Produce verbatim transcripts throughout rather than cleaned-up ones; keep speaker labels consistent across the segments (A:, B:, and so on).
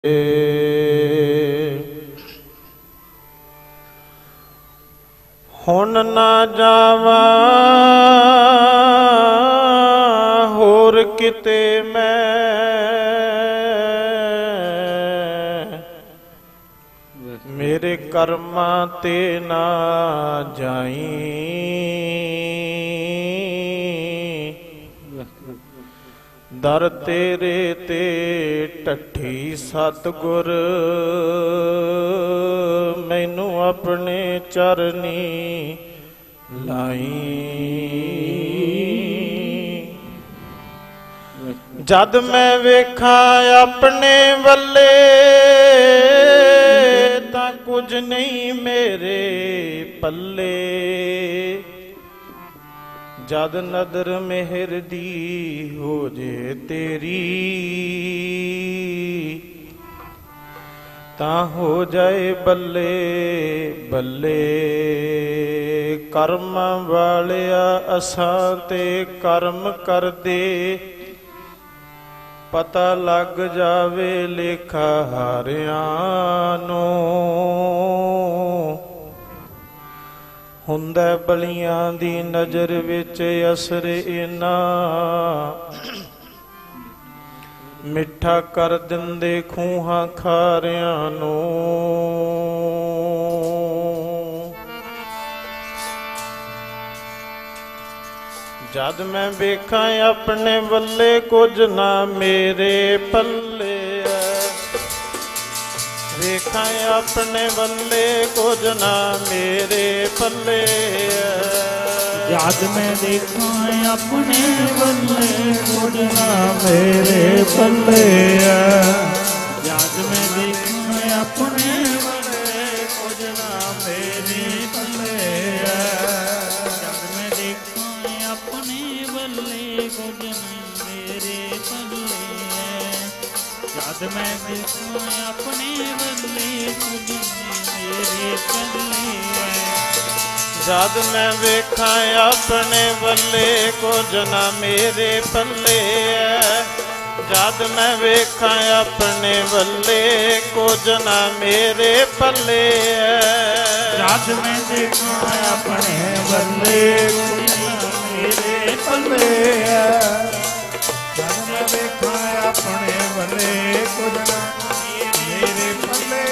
A: हुन ना जावा होर किते मैं, मेरे कर्मा ते ना जाई। दर तेरे ते ढठी सतगुर, मैनू अपने चरनी लाई। जद मैं वेखा अपने वल्ले, तां कुछ नहीं मेरे पल्ले। जद नदर मेहर दी हो जे तेरी, तां हो जाए बल्ले बल्ले। कर्म वालिया असां ते कर्म कर दे, पता लग जावे लेखा हारियां नूं। हुंदा बलियां दी नज़र विच असर इना, मिठा कर दिंदे खूहां खारियां नूं। जद मैं वेखां अपने वल्ले, कुछ ना मेरे पल्ले। वेखां अपने वल्ले, कुछ ना मेरे पल्ले।
B: जद मैं देखां अपने वल्ले, कुछ ना मेरे पल्ले। जद मैं देखां अपने वल्ले, कुछ ना मेरे पल्ले। जद मैं देखां अपने वल्ले, कुछ ना मेरे पल्ले। जद मैं देखां अपने वल्ले, कुछ मेरे पल्ले।
A: जद मैं वेखां अपने वल्ले, कुछ ना मेरे पल्ले। जद मैं वेखां अपने वल्ले, कुछ ना मेरे पल्ले।
B: जद मैं देखां अपने वल्ले, कुछ ना मेरे पल्ले। जद मैं वेखां अपने वल्ले, कुछ ना मेरे पल्ले।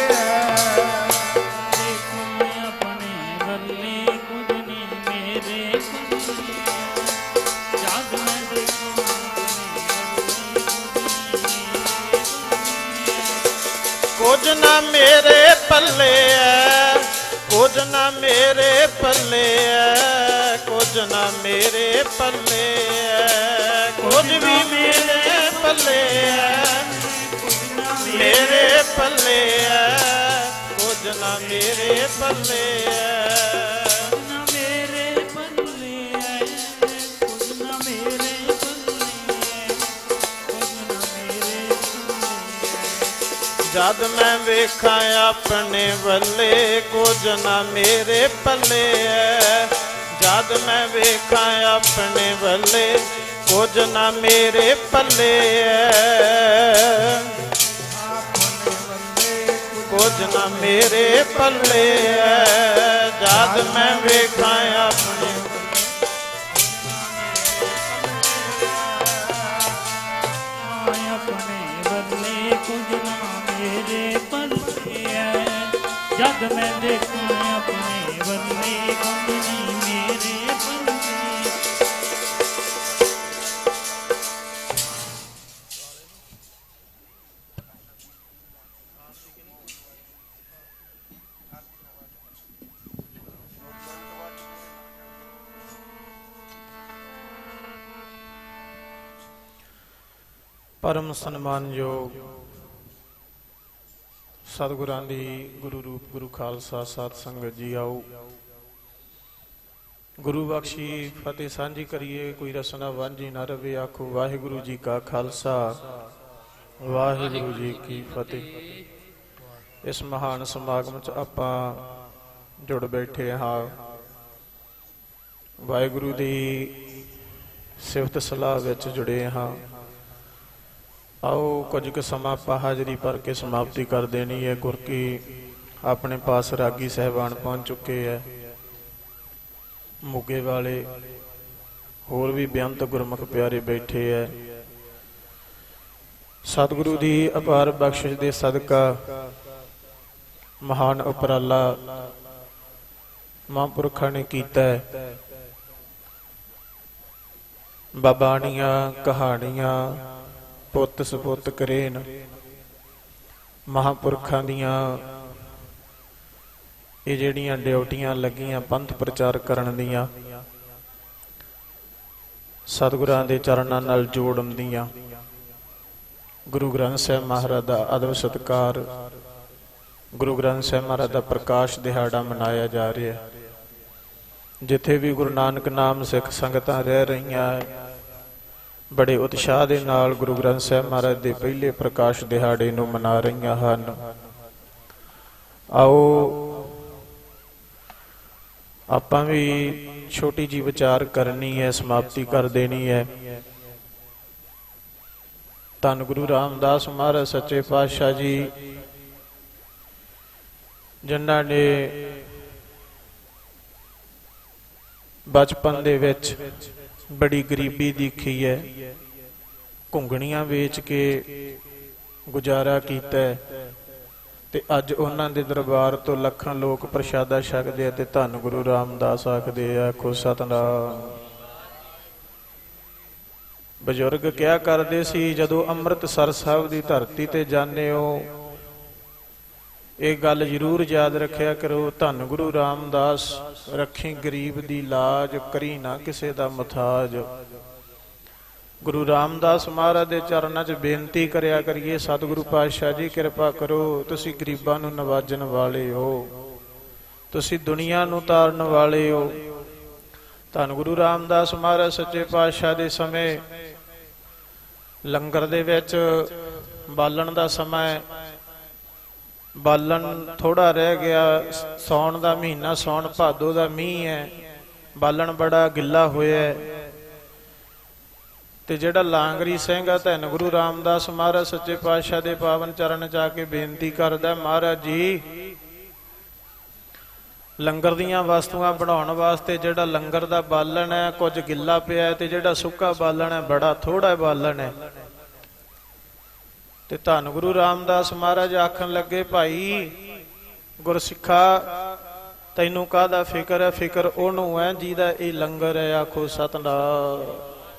A: कुछ ना मेरे पल्ले है, कुछ ना मेरे पल्ले है, कुछ ना मेरे पल्ले है। कुछ भी मेरे पल्ले है, मेरे पल्ले है, कुछ ना मेरे पल्ले है। जद मैं वेखां अपने वल्ले, कुछ ना मेरे पल्ले है। जद मैं वेखां अपने वल्ले, कुछ ना मेरे पल्ले है। कुछ ना मेरे पल्ले है। जद मैं वेखां अपने
B: जद मैं देखूं अपने वल्ले, कुछ नहीं मेरे पल्ले।
A: परम सन्मानयोग सतगुरां दी गुरु रूप गुरु खालसा साध संगत जी आओ। गुरु बख्शी फतेह सांझी करिए, कोई रसना वांझी ना रवे। आखो वाहिगुरु जी का खालसा, वाहिगुरु जी की फतेह। इस महान समागम च आपां जुड़ बैठे हाँ। वाहिगुरु दी सिफत सलाह विच जुड़े हाँ। आओ कुछ क समा आपां हाजरी भर के समाप्ति कर देनी है। गुर की अपने पास रागी साहबान पहुंच चुके हैं। मुगे वाले होर भी बेअंत गुरमुख प्यारे बैठे है। सतगुरु दी अपार बख्शिश दे सदका महान उपराला महापुरखा ने कीता है। बाबाणियां कहानियां पुत सपुत करेन महापुरखां दियां ये जिहड़ियां ड्यूटियां लगियां पंथ प्रचार करन दियां सतगुरां दे चरणां नाल जोड़न दियां गुरु ग्रंथ साहिब महाराज दा अदब सत्कार गुरु ग्रंथ साहिब महाराज दा प्रकाश दिहाड़ा मनाया जा रहा है। जिथे भी गुरु नानक नाम सिख संगतां रह रहीआं बड़े उत्साह दे नाल गुरु ग्रंथ साहिब महाराज दे पहले प्रकाश दिहाड़े नूं मना रहीआं हन। आओ आपां भी छोटी जी विचार करनी है, समाप्ति कर देनी है। धन गुरु रामदास महाराज सच्चे पातशाह जी जिन्हां ने बचपन दे विच बड़ी गरीबी दिखी है, घुंगणियां वेच के गुजारा कीता है ते अज उन्हां दे दरबार तो लखां लोग प्रशादा छकदे आ ते धन गुरु रामदास आखदे आ खो सतनाम। बजुर्ग क्या करदे सी जदों अमृतसर साहिब दी धरती ते जाने हो एक गल जरूर याद रखिया करो, धन गुरु रामदास रखी गरीब दी लाज करी ना किसे दा मुथाज। गुरु रामदास महाराज दे चरणां च बेनती करया करिए सतगुरु पातशाह जी कृपा करो, तुसी गरीबां नूं नवाजण वाले हो, तुसी दुनिया नूं तारन वाले हो। धन गुरु रामदास महाराज सच्चे पातशाह दे समय लंगर दे विच बालण दा समय बालन थोड़ा रह गया, सौण दा महीना सौण भादो दा मीह है, बालन बड़ा गिला होया ते जेड़ा लांगरी सिंह है धन गुरु रामदास महाराज सच्चे पातशाह दे पावन चरण च आके बेनती करदा, महाराज जी लंगर दियां वस्तुआं बनाउण वास्ते जेड़ा लंगर दा बालन है कुछ गिला पिया ते जेड़ा सुक्का बालन है बड़ा थोड़ा बालन है। ते धन गुरु रामदास महाराज आखन लगे भाई गुरसिखा तैनू काहदा फिकर है, फिकर ओनू है जिहदा ये लंगर है। आखो सतनाम।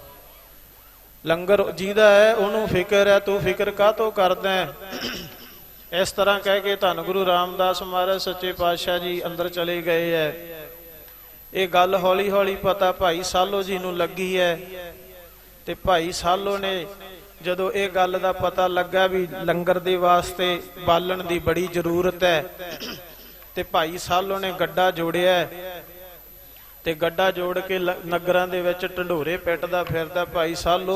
A: लंगर जिहदा है ओनू फिकर है, तू फिकर काहतों करदा है। इस तरह कह के धन गुरु रामदास महाराज सच्चे पातशाह जी अंदर चले गए है। ये गल हौली हौली पता भाई सालो जी नू लगी है ते भाई सालो ने जदों ये गल दा पता लगा भी लंगर दे वास्ते बालन दी बड़ी जरूरत है ते भाई सालो ने गड्ढा जोड़िया ते गड्ढा जोड़ के नगरां दे विच ढंडोरे पिटदा फिरदा। भाई सालो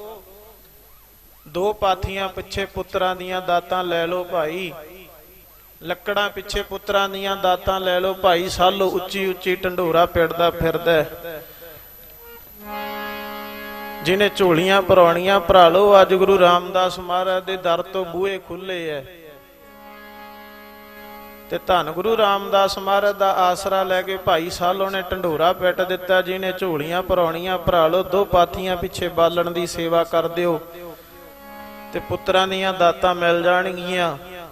A: दो पाथियां पिछे पुत्रां दियां दातां लै लो भाई, लकड़ां पिछे पुत्रां दियां दातां लै लो भाई सालो, उच्ची उच्ची ढंडोरा पिटदा फिरदा। जिन्हें झोलियां भराउणियां भरा लो, अज गुरु रामदास महाराज दे दर तो बूहे खुले है ते धन गुरु रामदास महाराज दा आसरा लैके भाई सालो ने ढंडोरा पिट दिता। जिन्हें झोलियां भराउणियां भरा लो, दो पाथियां पिछे बालण दी सेवा कर दिओ ते पुत्रां दियां दातां मिल जाणगियां।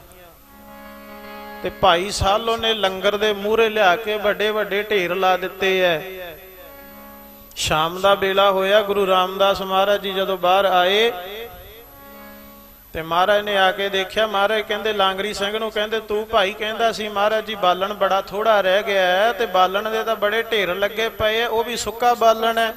A: ते भाई सालो ने लंगर दे मूहरे लिया के वड्डे वड्डे ढेर ला दिते है। शाम का बेला होया, गुरु रामदास महाराज जी जदों बाहर आए ते महाराज ने आके देखिया। महाराज कहंदे लांगरी सिंह नूं कहंदे तू भाई कहंदा सी महाराज जी बालन बड़ा थोड़ा रह गया है ते बालन दे तां बड़े ढेर लगे पए है, वो भी सुक्का बालन है।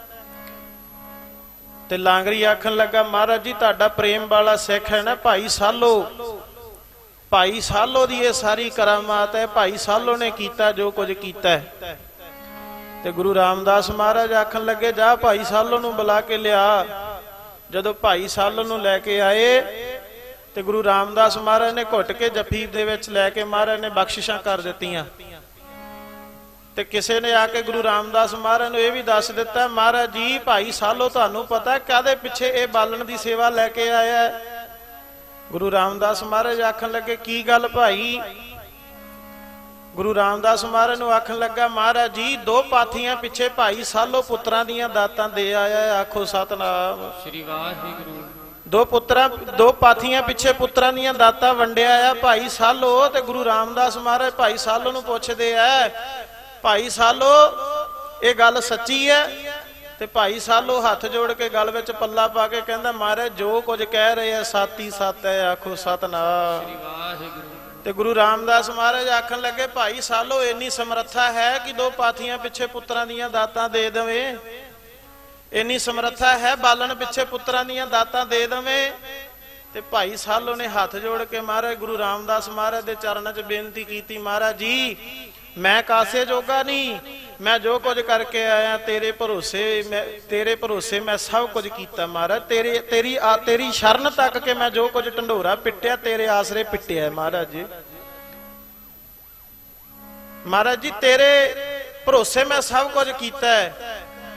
A: ते लांगरी आखन लगा महाराज जी तुहाडा प्रेम वाला सिख है ना भाई सालो, भाई सालो दी ये सारी करामात है, भाई सालो ने कीता जो कुछ कीता है। ते गुरु रामदास महाराज आखन लगे जा भाई सालो नूं बुला के लिया। जदों भाई सालो नूं लैके आए ते गुरु रामदास महाराज ने घुट के जफी दे विच लैके महाराज ने बख्शिशां कर दित्तियां। ਤੇ ਕਿਸੇ ਨੇ ਆ ਕੇ ਗੁਰੂ ਰਾਮਦਾਸ ਮਹਾਰਾਜ ਨੂੰ ਇਹ ਵੀ ਦੱਸ ਦਿੱਤਾ, ਮਹਾਰਾਜ ਜੀ ਭਾਈ ਸਾਲੋ ਤੁਹਾਨੂੰ ਪਤਾ ਕਾਹਦੇ ਪਿੱਛੇ ਇਹ ਬਾਲਣ ਦੀ ਸੇਵਾ ਲੈ ਕੇ ਆਇਆ? ਗੁਰੂ ਰਾਮਦਾਸ ਮਹਾਰਾਜ ਆਖਣ ਲੱਗੇ ਕੀ ਗੱਲ ਭਾਈ? ਗੁਰੂ ਰਾਮਦਾਸ ਮਹਾਰਾਜ ਨੂੰ ਆਖਣ ਲੱਗਾ, ਮਹਾਰਾਜ ਜੀ ਦੋ ਪਾਥੀਆਂ ਪਿੱਛੇ ਭਾਈ ਸਾਲੋ ਪੁੱਤਰਾਂ ਦੀਆਂ ਦਾਤਾਂ ਦੇ ਆਇਆ। ਆਖੋ ਸਤਨਾਮ
C: ਸ੍ਰੀ ਵਾਹਿਗੁਰੂ।
A: ਦੋ ਪੁੱਤਰਾਂ ਦੋ ਪਾਥੀਆਂ ਪਿੱਛੇ ਪੁੱਤਰਾਂ ਦੀਆਂ ਦਾਤਾਂ ਵੰਡਿਆ ਆ ਭਾਈ ਸਾਲੋ। ਤੇ ਗੁਰੂ ਰਾਮਦਾਸ ਮਹਾਰਾਜ ਭਾਈ ਸਾਲੋ ਨੂੰ ਪੁੱਛਦੇ ਆ, ਭਾਈ ਸਾਲੋ ਇਹ ਗੱਲ ਸੱਚੀ ਹੈ? ਤੇ ਭਾਈ ਸਾਲੋ ਹੱਥ ਜੋੜ ਕੇ ਗਲ ਵਿੱਚ ਪੱਲਾ ਪਾ ਕੇ ਕਹਿੰਦਾ, ਮਹਾਰਾਜ ਜੋ ਕੁਝ ਕਹਿ ਰਹੇ ਆ ਸਾਤੀ ਸੱਤ ਹੈ। ਆਖੋ ਸਤਨਾਮ
C: ਸ੍ਰੀ ਵਾਹਿਗੁਰੂ।
A: ਤੇ ਗੁਰੂ ਰਾਮਦਾਸ ਮਹਾਰਾਜ ਆਖਣ ਲੱਗੇ, ਭਾਈ ਸਾਲੋ ਇੰਨੀ ਸਮਰੱਥਾ ਹੈ ਕਿ ਦੋ ਪਾਥੀਆਂ ਪਿੱਛੇ ਪੁੱਤਰਾਂ ਦੀਆਂ ਦਾਤਾਂ ਦੇ ਦੇਵੇ? ਇੰਨੀ ਸਮਰੱਥਾ ਹੈ ਬਾਲਣ ਪਿੱਛੇ ਪੁੱਤਰਾਂ ਦੀਆਂ ਦਾਤਾਂ ਦੇ ਦੇਵੇ? ਤੇ ਭਾਈ ਸਾਲੋ ਨੇ ਹੱਥ ਜੋੜ ਕੇ ਮਹਾਰਾਜ ਗੁਰੂ ਰਾਮਦਾਸ ਮਹਾਰਾਜ ਦੇ ਚਰਨਾਂ 'ਚ ਬੇਨਤੀ ਕੀਤੀ, ਮਹਾਰਾਜ ਜੀ ਮੈਂ ਕਾਸੇ ਜੋਗਾ ਨਹੀਂ, ਮੈਂ ਜੋ ਕੁਝ ਕਰਕੇ ਆਇਆ ਤੇਰੇ ਭਰੋਸੇ, ਮੈਂ ਤੇਰੇ ਭਰੋਸੇ ਮੈਂ ਸਭ ਕੁਝ ਕੀਤਾ ਮਹਾਰਾਜ। ਤੇਰੇ ਤੇਰੀ ਆ ਤੇਰੀ ਸ਼ਰਨ ਤੱਕ ਕੇ ਮੈਂ ਜੋ ਕੁਝ ਢੰਡੋਰਾ ਪਿੱਟਿਆ ਤੇਰੇ ਆਸਰੇ ਪਿੱਟਿਆ ਮਹਾਰਾਜ ਜੀ। ਮਹਾਰਾਜ ਜੀ ਤੇਰੇ ਭਰੋਸੇ ਮੈਂ ਸਭ ਕੁਝ ਕੀਤਾ ਹੈ।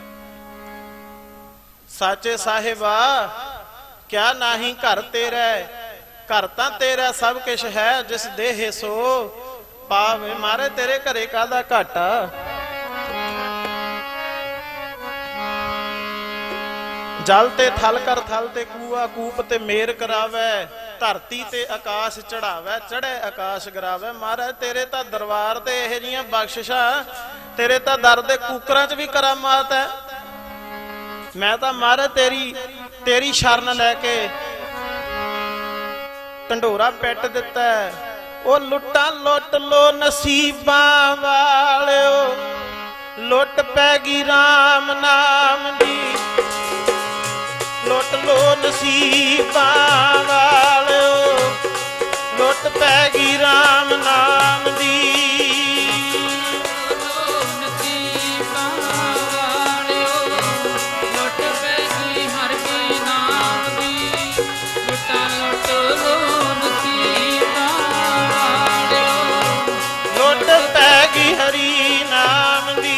A: ਸਾਚੇ ਸਾਹਿਬਾ ਕਿਆ ਨਾਹੀ ਘਰ ਤੇਰਾ, ਘਰ ਤਾਂ ਤੇਰਾ ਸਭ ਕੁਛ ਹੈ, ਜਿਸ ਦੇਹ ਸੋ ਪਾਵੇ। ਮਾਰੇ ਤੇਰੇ ਘਰੇ ਕਾਹਦਾ ਘਾਟਾ? ਜਲ ਤੇ ਥਲ ਕਰ ਥਲ ਤੇ ਕੂਆ ਕੂਪ ਤੇ ਮੇਰ ਕਰਾਵੇ, ਧਰਤੀ ਤੇ ਆਕਾਸ਼ ਚੜਾਵੇ, ਚੜੇ ਆਕਾਸ਼ ਗਰਾਵੇ। ਮਹਾਰਾਜ ਤੇਰੇ ਤਾਂ ਦਰਬਾਰ ਤੇ ਇਹੋ ਜਿਹੀਆਂ ਬਖਸ਼ਿਸ਼ਾਂ, ਤੇਰੇ ਤਾਂ ਦਰ ਦੇ ਕੂਕਰਾਂ 'ਚ ਵੀ ਕਰਾਮਾਤ ਹੈ। ਮੈਂ ਤਾਂ ਮਹਾਰਾਜ ਤੇਰੀ ਤੇਰੀ ਸ਼ਰਨ ਲੈ ਕੇ ਢੰਡੋਰਾ ਪਿੱਟ ਦਿੱਤਾ। ਉਹ ਲੁੱਟਾਂ ਲੁੱਟ ਲੋ ਨਸੀਬਾਂ ਵਾਲਿਓ, ਲੁੱਟ ਪੈ ਗਈ ਰਾਮ ਨਾਮ ਦੀ। ਲੁੱਟ ਲੋ ਨਸੀਬਾਂ ਵਾਲਿਓ, ਲੁੱਟ ਪੈ ਗਈ ਰਾਮ ਨਾਮ ਦੀ। ਹਰੀ ਨਾਮ ਦੀ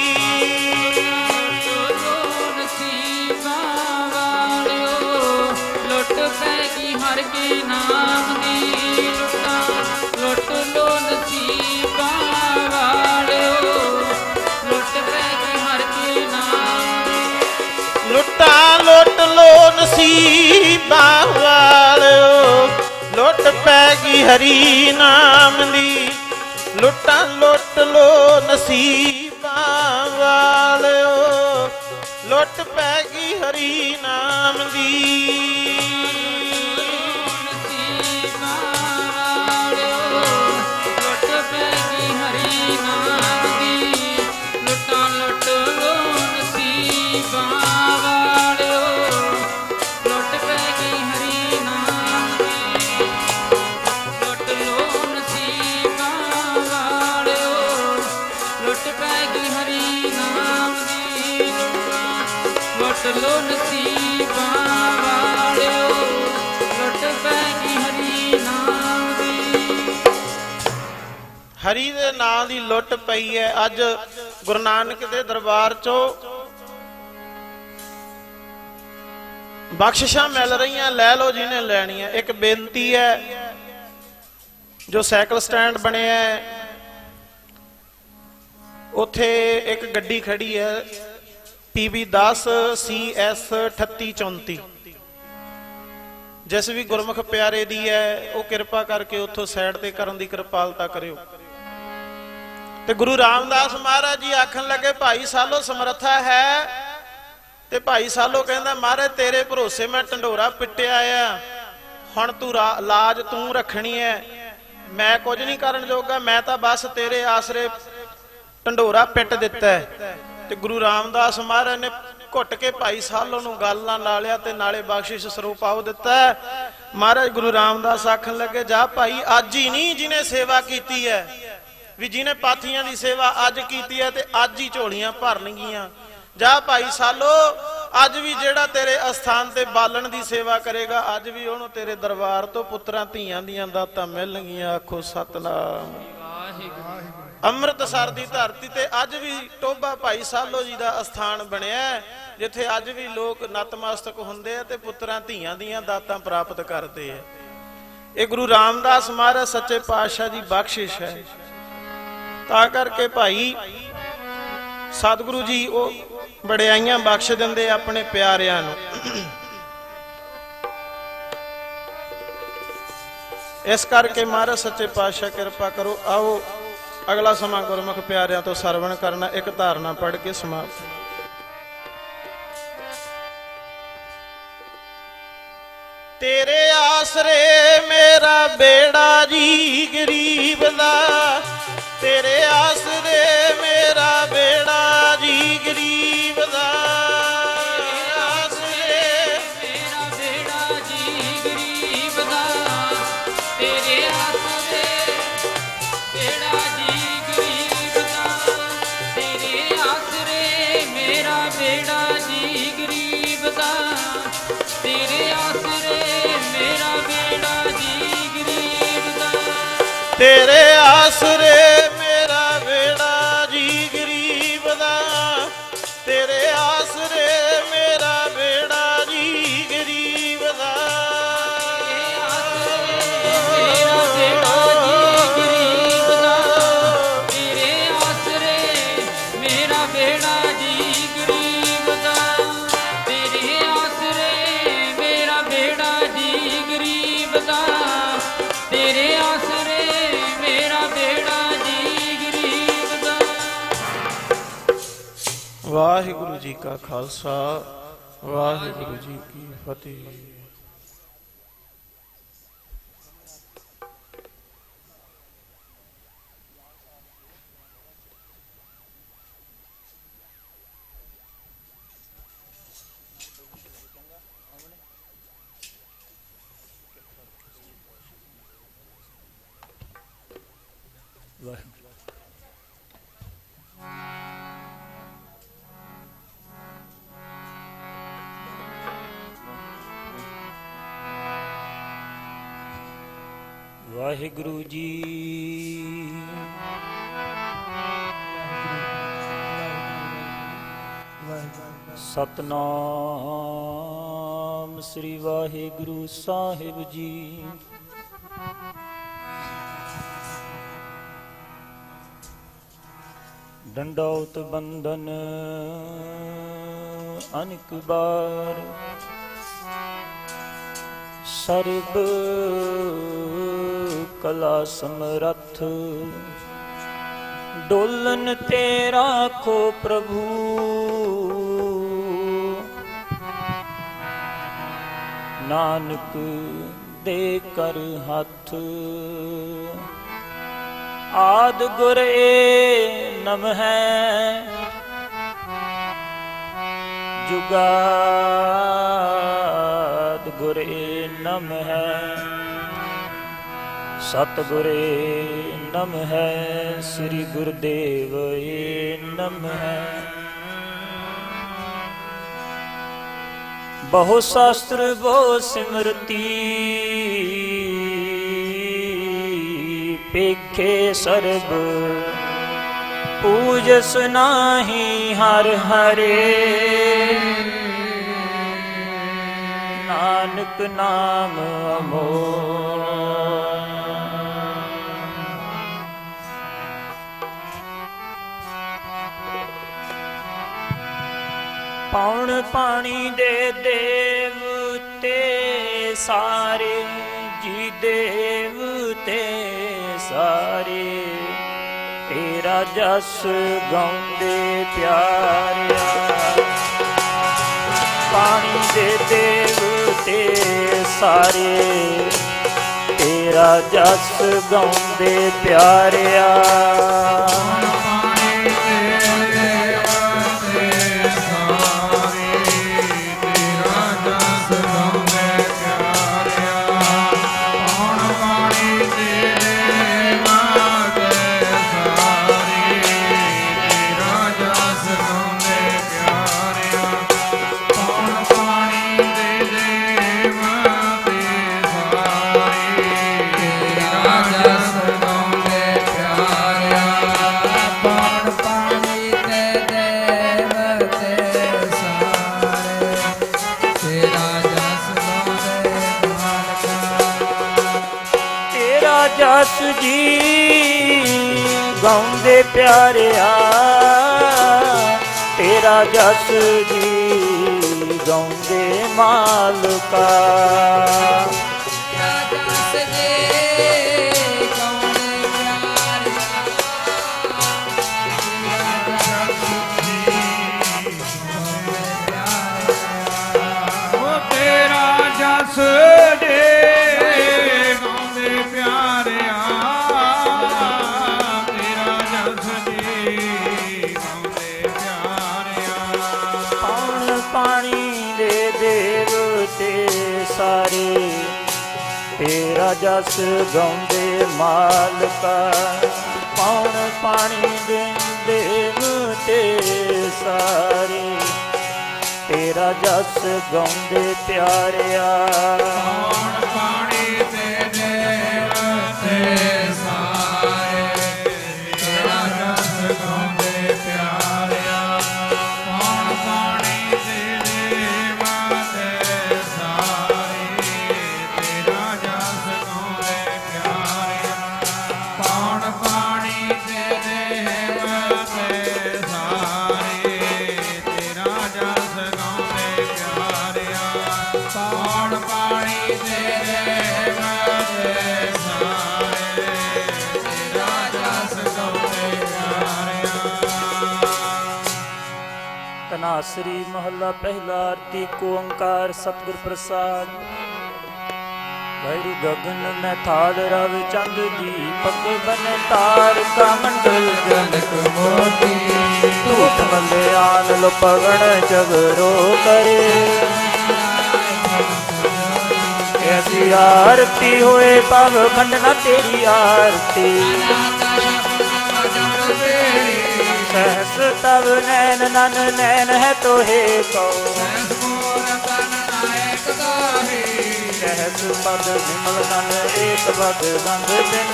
C: ਨਸੀਬਾਂ ਵਾਲਿਓ, ਲੁੱਟ ਪੈ ਗਈ ਹਰ ਕੇ ਨਾਮ ਦੀ। ਲੁੱਟਾਂ ਲੁੱਟ ਲੋ ਨਸੀਬਾਂ ਵਾਲਿਓ, ਲੁੱਟ ਪੈ ਗਈ ਹਰ ਕੇ ਨਾਮ ਦੀ।
A: ਲੁੱਟਾਂ ਲੁੱਟ ਲੋ ਨਸੀਬਾਂ ਵਾਲਿਓ, ਲੁੱਟ ਪੈ ਗਈ ਹਰੀ ਨਾਮ ਦੀ। ਲੁੱਟਾਂ ਲੁੱਟ ਲੋ ਨਸੀਬਾਂ ਵਾਲਿਓ, ਲੁੱਟ ਪੈ ਗਈ ਹਰੀ ਨਾਮ ਦੀ।
C: ਨਸੀਬਾਂ ਵਾਲਿਓ, ਲੁੱਟ ਪੈ ਗਈ ਹਰੀ ਨਾਮ ਦੀ। ਲੁੱਟਾਂ ਲੁੱਟ ਲੋ ਨਸੀਬਾਂ ਵਾਲਿਓ, ਲੁੱਟ ਪੈ ਗਈ ਹਰੀ ਨਾਮ ਦੀ। ਲੁੱਟ ਲੋ ਨਸੀਬਾਂ ਲੁੱਟ ਪੈ ਗਈ ਹਰੀ ਨਾਮ ਦੀ। ਲੁੱਟ ਲੋ ਨਸੀਬਾਂ ਵਾਲਿਓ, ਲੁੱਟ ਪੈ ਗਈ ਹਰੀ ਨਾਮ ਦੀ।
A: ਹਰੀ ਦੇ ਨਾਂ ਦੀ ਲੁੱਟ ਪਈ ਹੈ। ਅੱਜ ਗੁਰੂ ਨਾਨਕ ਦੇ ਦਰਬਾਰ ਚੋਂ ਬਖਸ਼ਿਸ਼ਾਂ ਮਿਲ ਰਹੀਆਂ, ਲੈ ਲਓ ਜਿਹਨੇ ਲੈਣੀਆਂ। ਇੱਕ ਬੇਨਤੀ ਹੈ, ਜੋ ਸਾਈਕਲ ਸਟੈਂਡ ਬਣਿਆ ਉੱਥੇ ਇੱਕ ਗੱਡੀ ਖੜੀ ਹੈ ਪੀ ਬੀ ਦਸ ਸੀ ਐਸ ਅਠੱਤੀ ਚੌਂਤੀ। ਜਿਸ ਵੀ ਗੁਰਮੁਖ ਪਿਆਰੇ ਦੀ ਹੈ ਉਹ ਕਿਰਪਾ ਕਰਕੇ ਉੱਥੋਂ ਸਾਈਡ ਤੇ ਕਰਨ ਦੀ ਕਿਰਪਾਲਤਾ ਕਰਿਓ। ਤੇ ਗੁਰੂ ਰਾਮਦਾਸ ਮਹਾਰਾਜ ਜੀ ਆਖਣ ਲੱਗੇ, ਭਾਈ ਸਾਲੋ ਸਮਰੱਥਾ ਹੈ? ਤੇ ਭਾਈ ਸਾਲੋ ਕਹਿੰਦਾ, ਮਹਾਰਾਜ ਤੇਰੇ ਭਰੋਸੇ ਮੈਂ ਢੰਡੋਰਾ ਪਿੱਟਿਆ ਆ, ਹੁਣ ਤੂੰ ਲਾਜ ਤੂੰ ਰੱਖਣੀ ਹੈ, ਮੈਂ ਕੁਝ ਨਹੀਂ ਕਰਨ ਜੋਗਾ, ਮੈਂ ਤਾਂ ਬਸ ਤੇਰੇ ਆਸਰੇ ਢੰਡੋਰਾ ਪਿੱਟ ਦਿੱਤਾ ਹੈ। ਤੇ ਗੁਰੂ ਰਾਮਦਾਸ ਮਹਾਰਾਜ ਨੇ ਘੁੱਟ ਕੇ ਭਾਈ ਸਾਲੋ ਨੂੰ ਗੱਲ ਨਾਲ ਲਾ ਲਿਆ ਤੇ ਨਾਲੇ ਬਖਸ਼ਿਸ਼ ਸਰੂਪ ਆਉ ਦਿੱਤਾ। ਮਹਾਰਾਜ ਗੁਰੂ ਰਾਮਦਾਸ ਆਖਣ ਲੱਗੇ, ਜਾ ਭਾਈ ਅੱਜ ਹੀ ਨਹੀਂ ਜਿਹਨੇ ਸੇਵਾ ਕੀਤੀ ਹੈ, ਵੀ ਜਿਹਨੇ ਪਾਥੀਆਂ ਦੀ ਸੇਵਾ ਅੱਜ ਕੀਤੀ ਹੈ ਤੇ ਅੱਜ ਹੀ ਝੋਲੀਆਂ ਭਰਨਗੀਆਂ। ਜਾ ਭਾਈ ਸਾਲੋ ਅੱਜ ਵੀ ਜਿਹੜਾ ਤੇਰੇ ਅਸਥਾਨ ਤੇ ਬਾਲਣ ਦੀ ਸੇਵਾ ਕਰੇਗਾ, ਅੱਜ ਵੀ ਉਹਨੂੰ ਤੇਰੇ ਦਰਬਾਰ ਤੋਂ ਪੁੱਤਰਾਂ ਧੀਆਂ ਦੀਆਂ ਦਾਤਾਂ ਮਿਲਣਗੀਆਂ। ਆਖੋ ਸਤਨਾਮ
C: ਵਾਹਿਗੁਰੂ।
A: ਅੰਮ੍ਰਿਤਸਰ ਦੀ ਧਰਤੀ ਤੇ ਅੱਜ ਵੀ ਟੋਭਾ ਭਾਈ ਸਾਲੋ ਜੀ ਦਾ ਅਸਥਾਨ ਬਣਿਆ, ਜਿੱਥੇ ਅੱਜ ਵੀ ਲੋਕ ਨਤਮਸਤਕ ਹੁੰਦੇ ਆ ਤੇ ਪੁੱਤਰਾਂ ਧੀਆਂ ਦੀਆਂ ਦਾਤਾਂ ਪ੍ਰਾਪਤ ਕਰਦੇ ਆ। ਇਹ ਗੁਰੂ ਰਾਮਦਾਸ ਮਹਾਰਾਜ ਸੱਚੇ ਪਾਤਸ਼ਾਹ ਦੀ ਬਖਸ਼ਿਸ਼ ਹੈ। ਤਾਂ ਕਰਕੇ ਭਾਈ ਸਤਿਗੁਰੂ ਜੀ ਉਹ ਵਡਿਆਈਆਂ ਬਖਸ਼ ਦਿੰਦੇ ਆਪਣੇ ਪਿਆਰਿਆਂ ਨੂੰ। ਇਸ ਕਰਕੇ ਮਹਾਰਾਜ ਸੱਚੇ ਪਾਤਸ਼ਾਹ ਕਿਰਪਾ ਕਰੋ। ਆਓ ਅਗਲਾ ਸਮਾਂ ਗੁਰਮੁਖ ਪਿਆਰਿਆਂ ਤੋਂ ਸਰਵਣ ਕਰਨਾ। ਇੱਕ ਧਾਰਨਾ ਪੜ੍ਹ ਕੇ ਸਮਾਪਤ। ਤੇਰੇ ਆਸਰੇ ਮੇਰਾ ਬੇੜਾ ਜੀ ਗਰੀਬ ਦਾ, ਤੇਰੇ ਆਸਰੇ ਮੇਰਾ ਬੇੜਾ ਜੀ ਗਰੀਬ ਦਾ, ਆਸਰੇ
C: ਮੇਰਾ ਬੇੜਾ ਜੀ ਗਰੀਬ ਦਾ, ਤੇਰੇ ਆਸਰੇ ਬੇੜਾ ਜੀ ਗਰੀਬ ਦਾ, ਤੇਰੇ ਆਸਰੇ ਮੇਰਾ ਬੇੜਾ ਜੀ ਗਰੀਬ ਦਾ, ਤੇਰੇ ਆਸਰੇ ਮੇਰਾ ਬੇੜਾ ਜੀ ਗਰੀਬ ਦਾ,
A: ਤੇਰੇ ਆਸਰੇ ਮੇਰਾ ਬੇੜਾ ਜੀ ਗਰੀਬ ਦਾ, ਤੇਰੇ ਆਸਰੇ ਮੇਰਾ ਬੇੜਾ ਜੀ ਗਰੀਬ ਦਾ,
C: ਮੇਰਾ ਬੇੜਾ ਜੀ ਗਰੀਬ ਦਾ, ਤੇਰੇ ਆਸਰੇ ਮੇਰਾ ਬੇੜਾ ਜੀ ਗਰੀਬ ਦਾ, ਤੇਰੇ ਆਸਰੇ ਮੇਰਾ ਬੇੜਾ ਜੀ ਗਰੀਬ ਦਾ, ਤੇਰੇ ਆਸਰੇ ਮੇਰਾ ਬੇੜਾ ਜੀ ਗਰੀਬ ਦਾ।
A: ਵਾਹਿਗੁਰੂ ਜੀ ਕਾ ਖਾਲਸਾ, ਵਾਹਿਗੁਰੂ ਜੀ ਕੀ ਫਤਿਹ।
D: ਵਾਹਿਗੁਰੂ ਜੀ ਸਤਨਾਮ ਸ੍ਰੀ ਵਾਹਿਗੁਰੂ ਸਾਹਿਬ ਜੀ। ਡੰਡੌਤ ਬੰਦਨ ਅਨੇਕ ਬਾਰ, ਸਰਬ ਕਲਾ ਸਮਰੱਥ, ਡੋਲਨ ਤੇ ਰਾਖੋ ਪ੍ਰਭੂ, ਨਾਨਕ ਦੇ ਕਰ ਹੱਥ। ਆਦ ਗੁਰ ਏ ਨਮਹਿ, ਜੁਗਾਦ ਗੁਰ ਏ ਨਮਹਿ, ਸਤਿਗੁਰ ਏ ਨਮਹਿ, ਸ੍ਰੀ ਗੁਰਦੇਵ ਏ ਨਮਹਿ। ਬਹੁ ਸ਼ਾਸਤਰ ਬਹੁ ਸਿਮਰਤੀ, ਪੇਖੇ ਸਰਬ ਪੂਜਸ ਨਾਹੀ ਹਰ ਹਰੇ, ਨਾਨਕ ਨਾਮ ਅਮੋਲ। ਪੌਣ ਪਾਣੀ ਦੇ ਦੇਵਤੇ ਸਾਰੇ, ਜੀ ਦੇਵਤੇ ਸਾਰੇ, ਤੇਰਾ ਜਸ ਗਾਉਂਦੇ ਪਿਆਰਿਆ। ਪਾਣੀ ਦੇ ਦੇਵਤੇ ਸਾਰੇ, ਤੇਰਾ ਜਸ ਗਾਉਂਦੇ ਪਿਆਰਿਆ। जस जी गाउंदे प्यारिया तेरा जस जी गाउंदे मालका तेरा जस गाउंदे मालका पौन पानी देंदे ते सारे तेरा जस गाउंदे प्यारिया
B: पौन पानी देंदे ते सारे तेरा जस गाउंदे प्यारिया पौन पानी देंदे ते सारे तेरा जस गाउंदे प्यारिया पौन पानी देंदे ते सारे तेरा जस गाउंदे प्यारिया पौन पानी देंदे ते सारे तेरा जस गाउंदे प्यारिया।
D: तनासरी महला पहला आरती को ओंकार सतगुर प्रसाद भैरु गगन में थाल रव चंद दीपक बन तार का मंडल जनक मोती धूप मल्यान लो पगण जगरो करे ऐसी आरती होए पग खंडना तेरी आरती सहस तब नैन नन नैन है तो हे कौ सहस पद विमल नन एक पद गंध बिन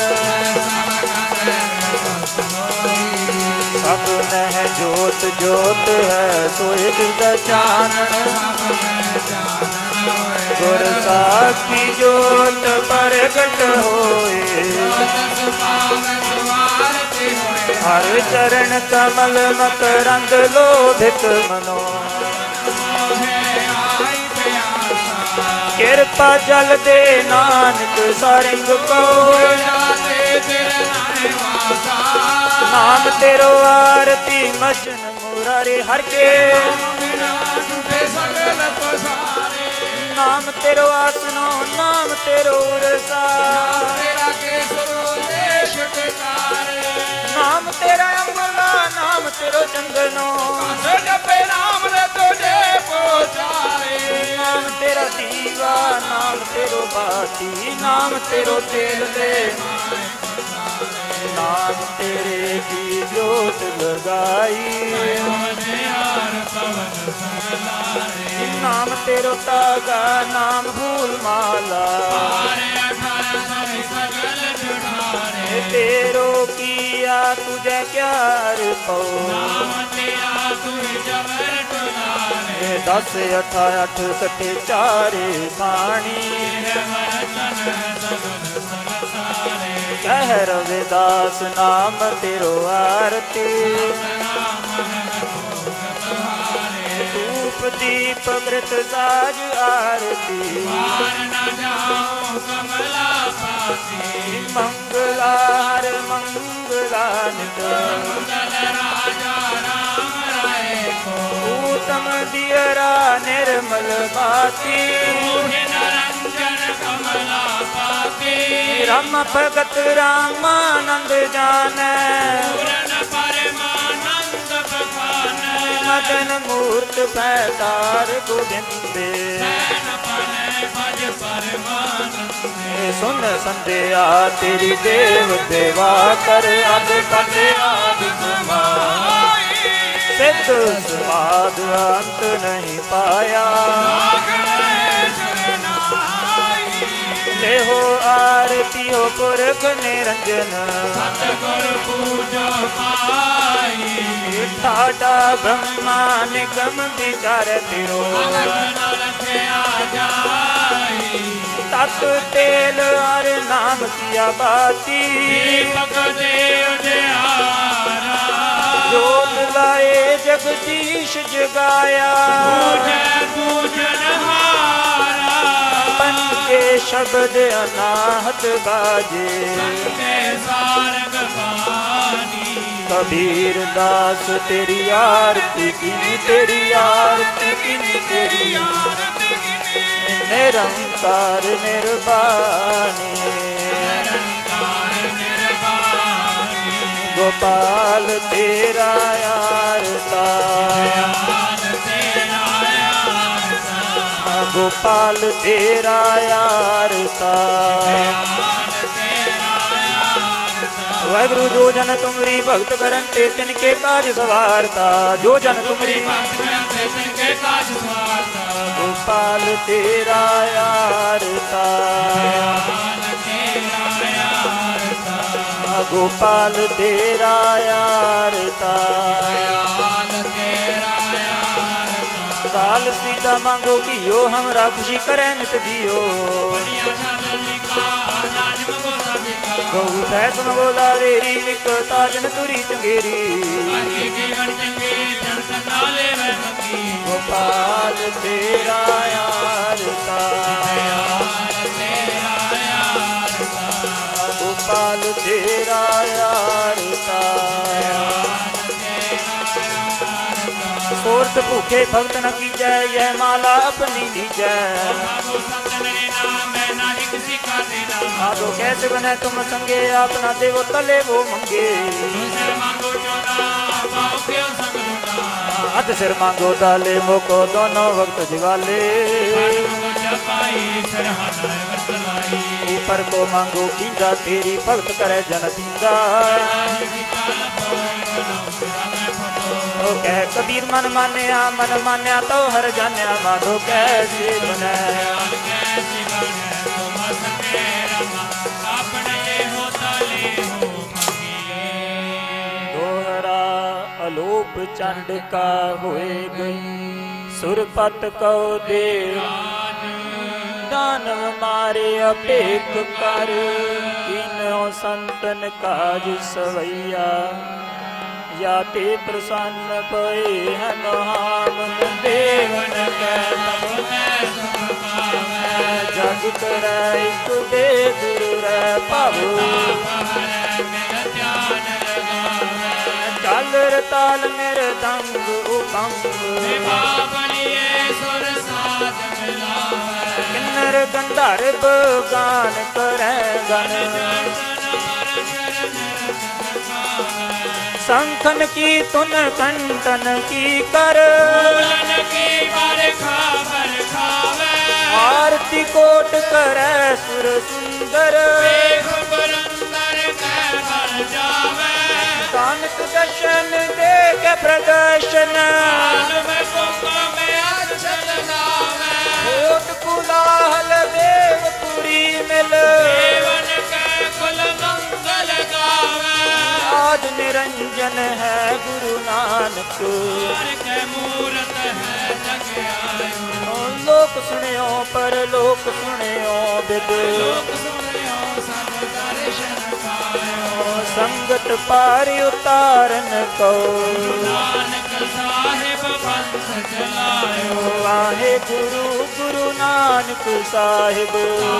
D: सब नह जोत जोत है सोए दिल चानन गुर साखी जोत प्रगट होए हर चरण कमल मकरंद लोभित मनो कृपा जल दे नानक सारंग को नाम तेरो आरती मचन मुरारे हर के नाम तेरो आसनो नाम तेरो उरसा नाम तेरा अमला नाम तेरो चंदनो नाम तेरा दीवा नाम तेरो बाती नाम तेरो तेल दे नाम तेरे की जोत लगाई नाम तेरो तागा नाम फूल माला तेरो किया तुझे क्या पो दस अठा अठ सठे चारे पानी कह रविदास नाम तेरो आरती धूप दीप कृत साज आरती मंगला हर मंगला नित उत्तम दियरा निर्मल बाती राम भगत रामानंद जाने मदन मूर्त पैदार गोविंदे सुन संध्या तेरी देव देवा कर अद पद आदि सिद्ध समाद अंत नहीं पाया ले हो आरती हो पुरख निरंजन
B: सतगुर पूजो पाई
D: ठाडा ब्रह्मा निगम विचार तिरो तत तेल हर नाम किया बाती जोत लाए जगदीश जगाया पन के शब्द अनाहत बाजे कबीर दास तेरी आरती की तेरी आरती की तेरी निरंकार निर्वाणी गोपाल तेरा आरता गोपाल तेरा आरता वाहिगुरु जो जन तुमरी भक्त करन ते तिनके काज सवारता जो जन तुमरी गोपाल तेरा आरता गोपाल तेरा आरता काल सीता मांगो कियो हमरा खुशी करे नित दियो गौ भैंस मंगोला रेरी निक ताजन तुरी चंगेरी गोपाल तेरा आरता गोपाल तेरा आरता सोर्थ भूखे भक्त न कीजै यह माला अपनी लीजै माधो कैसे बने तुम संगे अपना देवो तले वो मंगे हाथ सिर मांगो डाले मोको दोनों वक्त दिवाले ऊपर को मांगो कीजा तेरी भक्त करे जन दीदा ओ कह कबीर मन मान्या मन मान्या तो हर जान्या माधो कैसे बने अलोप चंड का होए गई सुरपत कौ देव दानव मारे अपेक कर किन्हो संतन काज सवैया या ते प्रसन्न पए है महामन देवन जग करे एक दे गुरु रे पावो चालर ताल मेरे दंग उपंग किन्नर गंधर्व गान करे गण शंखन की तुन कंटन की कर आरती कोट करे सुर सुंदर कानक दर्शन देख प्रदर्शन कोट कुलाहल देवपुरी मिल आज निरंजन है गुरु नानक लोक सुनियो पर लोक सुनियो विद संगत पार उतारन को वाहे गुरु गुरु नानक साहिब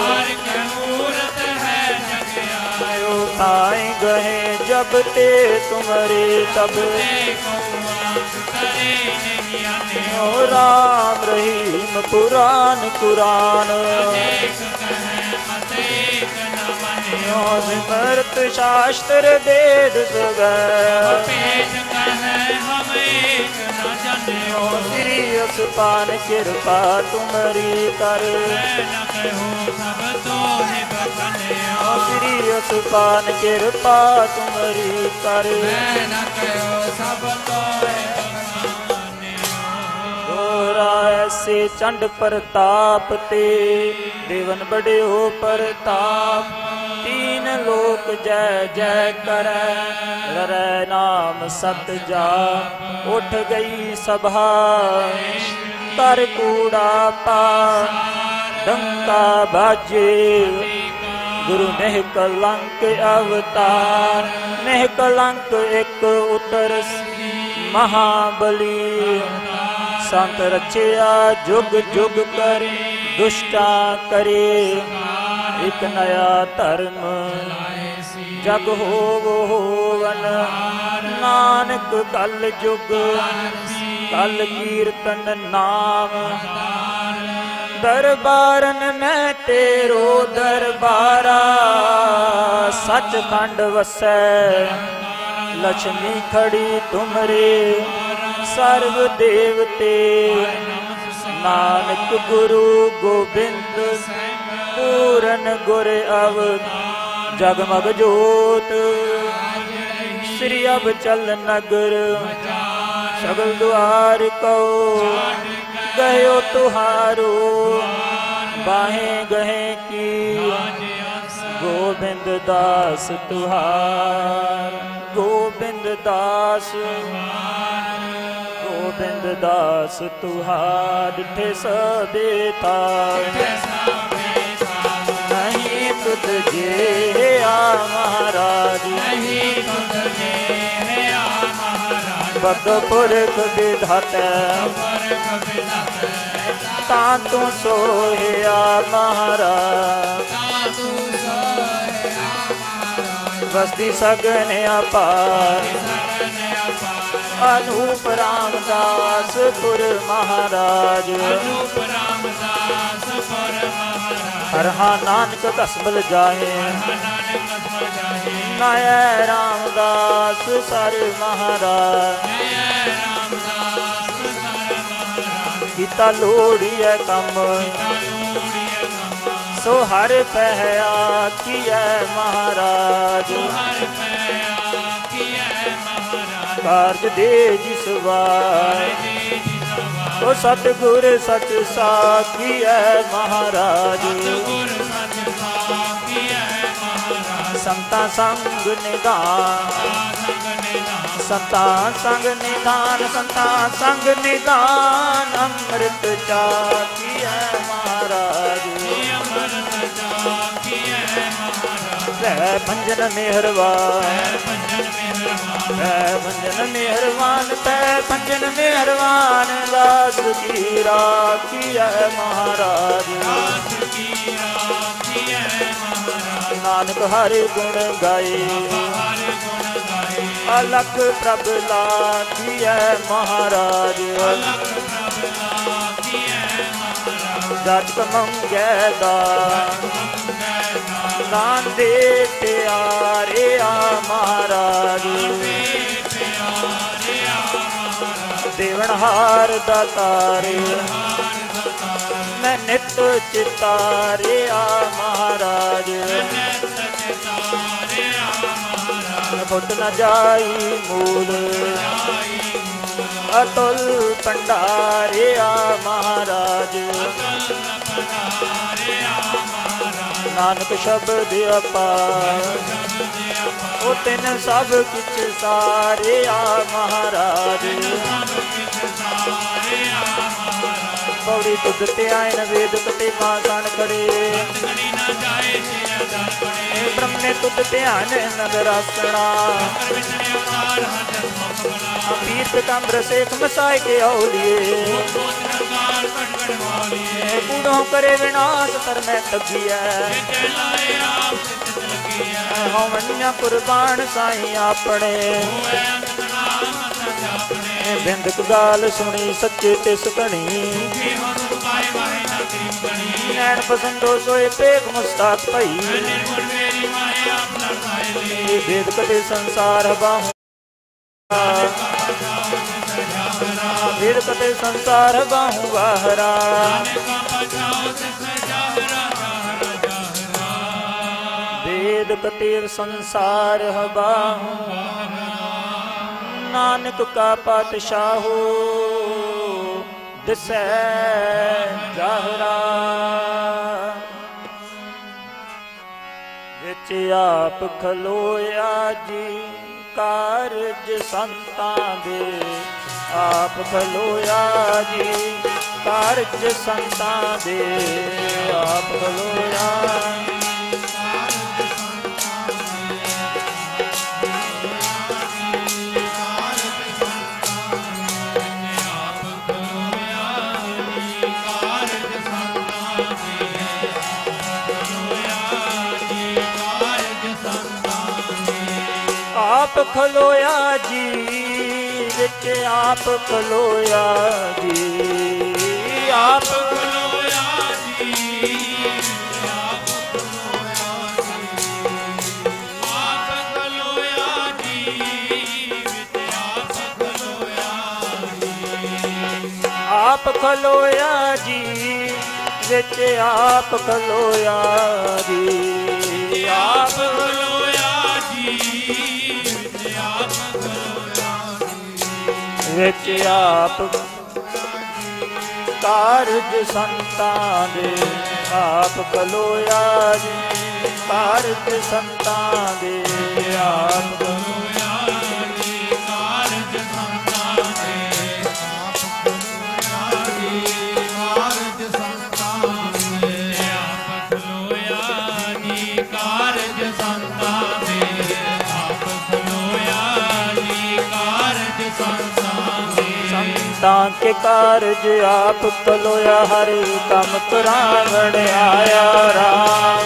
D: आए गए जब ते तुम्हारे तब ओ राम रहीम पुराण कुरान सिमरत शास्त्र वेद श्री असपान कृपा तुम्हारी कर श्री असपान कृपा तुम्हारी कर जोरा ऐसे चंड प्रताप ते देवन बड़े हो प्रताप तीन लोक जय जय करे ररै नाम सत जा उठ गई सभा कर कूड़ा पा डंका बाजे गुरु नेह कलंक अवतार नेह कलंक एक उतर महाबली संत रचया जुग जुग कर दुष्टा करे एक नया धर्म जग होवो होवन नानक कल जुग कल कीर्तन नाम दरबारन में तेरो दरबारा सचखंड वसै लक्ष्मी खड़ी तुमरे सर्व देवते नानक गुरु गोबिंद पूरन गुर अव जगमग जोत श्री अब चल नगर सगल द्वार को गयो तुहारो बाहें गहे की गोविंद दास तुहार गोविंद दास गोविंद दास तुहार डिठे सबे था नहीं तुझ जे आ महाराज बद पुरख विधाता तातु सोया महाराज वस्ती सगन अपार अनूप रामदास पुर महाराज हरहा नानक कसबल जाहे नय रामदास सर महाराज गीता लोड़िए कम सो हर पहया किया महाराज कार्य दे जिस बार ओ सतगुर सच साखी है महाराज संता संग निदान संता संग निदान संता संग निदान अमृत चाखी है महाराज वह भंजन मेहरबान वह भंजन मेहरबान तै भंजन मेहरबान दास की राखी है महाराज नानक हरि गुण गाए अलख प्रभ लाखी है महाराज जट मंगै दान दान दे प्यारे आ महाराज देवनहार दातारे मैं नित चितारे आ महाराज फुट न जाई मूल अतुल भंडारे आ महाराज नानक शब्द अपार ओ तिन सब किछ सारे आ महाराज पौड़ी तुद ते आयन वेद कटे मां सन खड़े ब्रह्मे तुद ते आयन नगर आसना तीर्थ कम्र सेख मसाए के औलिए बूढ़ों करे विनाश तर में तगिया होवनिया कुर्बान साई अपने बिंदक गाल सुनी सच्चे तिस कणी नैन पसंदो सोए पेख मुस्ताक भई वेद कटे संसार बाहु वेद कटे संसार बाहु वाहरा वेद कटे संसार बाहु नानक का पातशाहो ਦਿਸੈ ਜ਼ਾਹਰਾ ਵਿੱਚ ਆਪ ਖਲੋਇਆ ਜੀ ਕਾਰਜ ਸੰਤਾਂ ਦੇ ਆਪ ਖਲੋਇਆ ਜੀ ਕਾਰਜ ਸੰਤਾਂ ਦੇ ਆਪ ਖਲੋਇਆ ਆਪ ਖਲੋਇਆ ਜੀ ਵਿੱਚ ਆਪ ਖਲੋਇਆ ਜੀ ਆਪ ਖਲੋਇਆ ਜੀ ਆਪ ਖਲੋਇਆ ਜੀ ਆਪ ਖਲੋਇਆ ਜੀ ਆਪ ਖਲੋਇਆ ਜੀ ਵਿੱਚ ਆਪ ਖਲੋਇਆ ਜੀ ਆਪ ਖਲੋਇਆ ਜੀ ਵਿੱਚ ਆਪ ਕਾਰਜ ਸੰਤਾਂ ਦੇ ਆਪ ਖਲੋਇਆ ਜੀ ਕਾਰਜ ਸੰਤਾਂ ਦੇ ਆਪ ਖਲੋਇਆ ਜੀ ਕਾਰਜ ਸੰਤਾਂ ਦੇ ਆਪ ਖਲੋਇਆ ਜੀ ਕਾਰਜ ਸੰਤਾਂ ਦੇ ਆਪ ਖਲੋਇਆ ਜੀ ਕਾਰਜ ਸੰਤਾਂ ਦੇ ਆਪ ਖਲੋਇਆ ਜੀ ਕਾਰਜ ਸੰਤਾਂ ਸੰਤਾਂ ਕੇ ਕਾਰਜ ਆਪ ਖਲੋਇਆ ਹਰਿ ਕੰਮ ਕਰਾਵਣ ਆਇਆ ਰਾਮ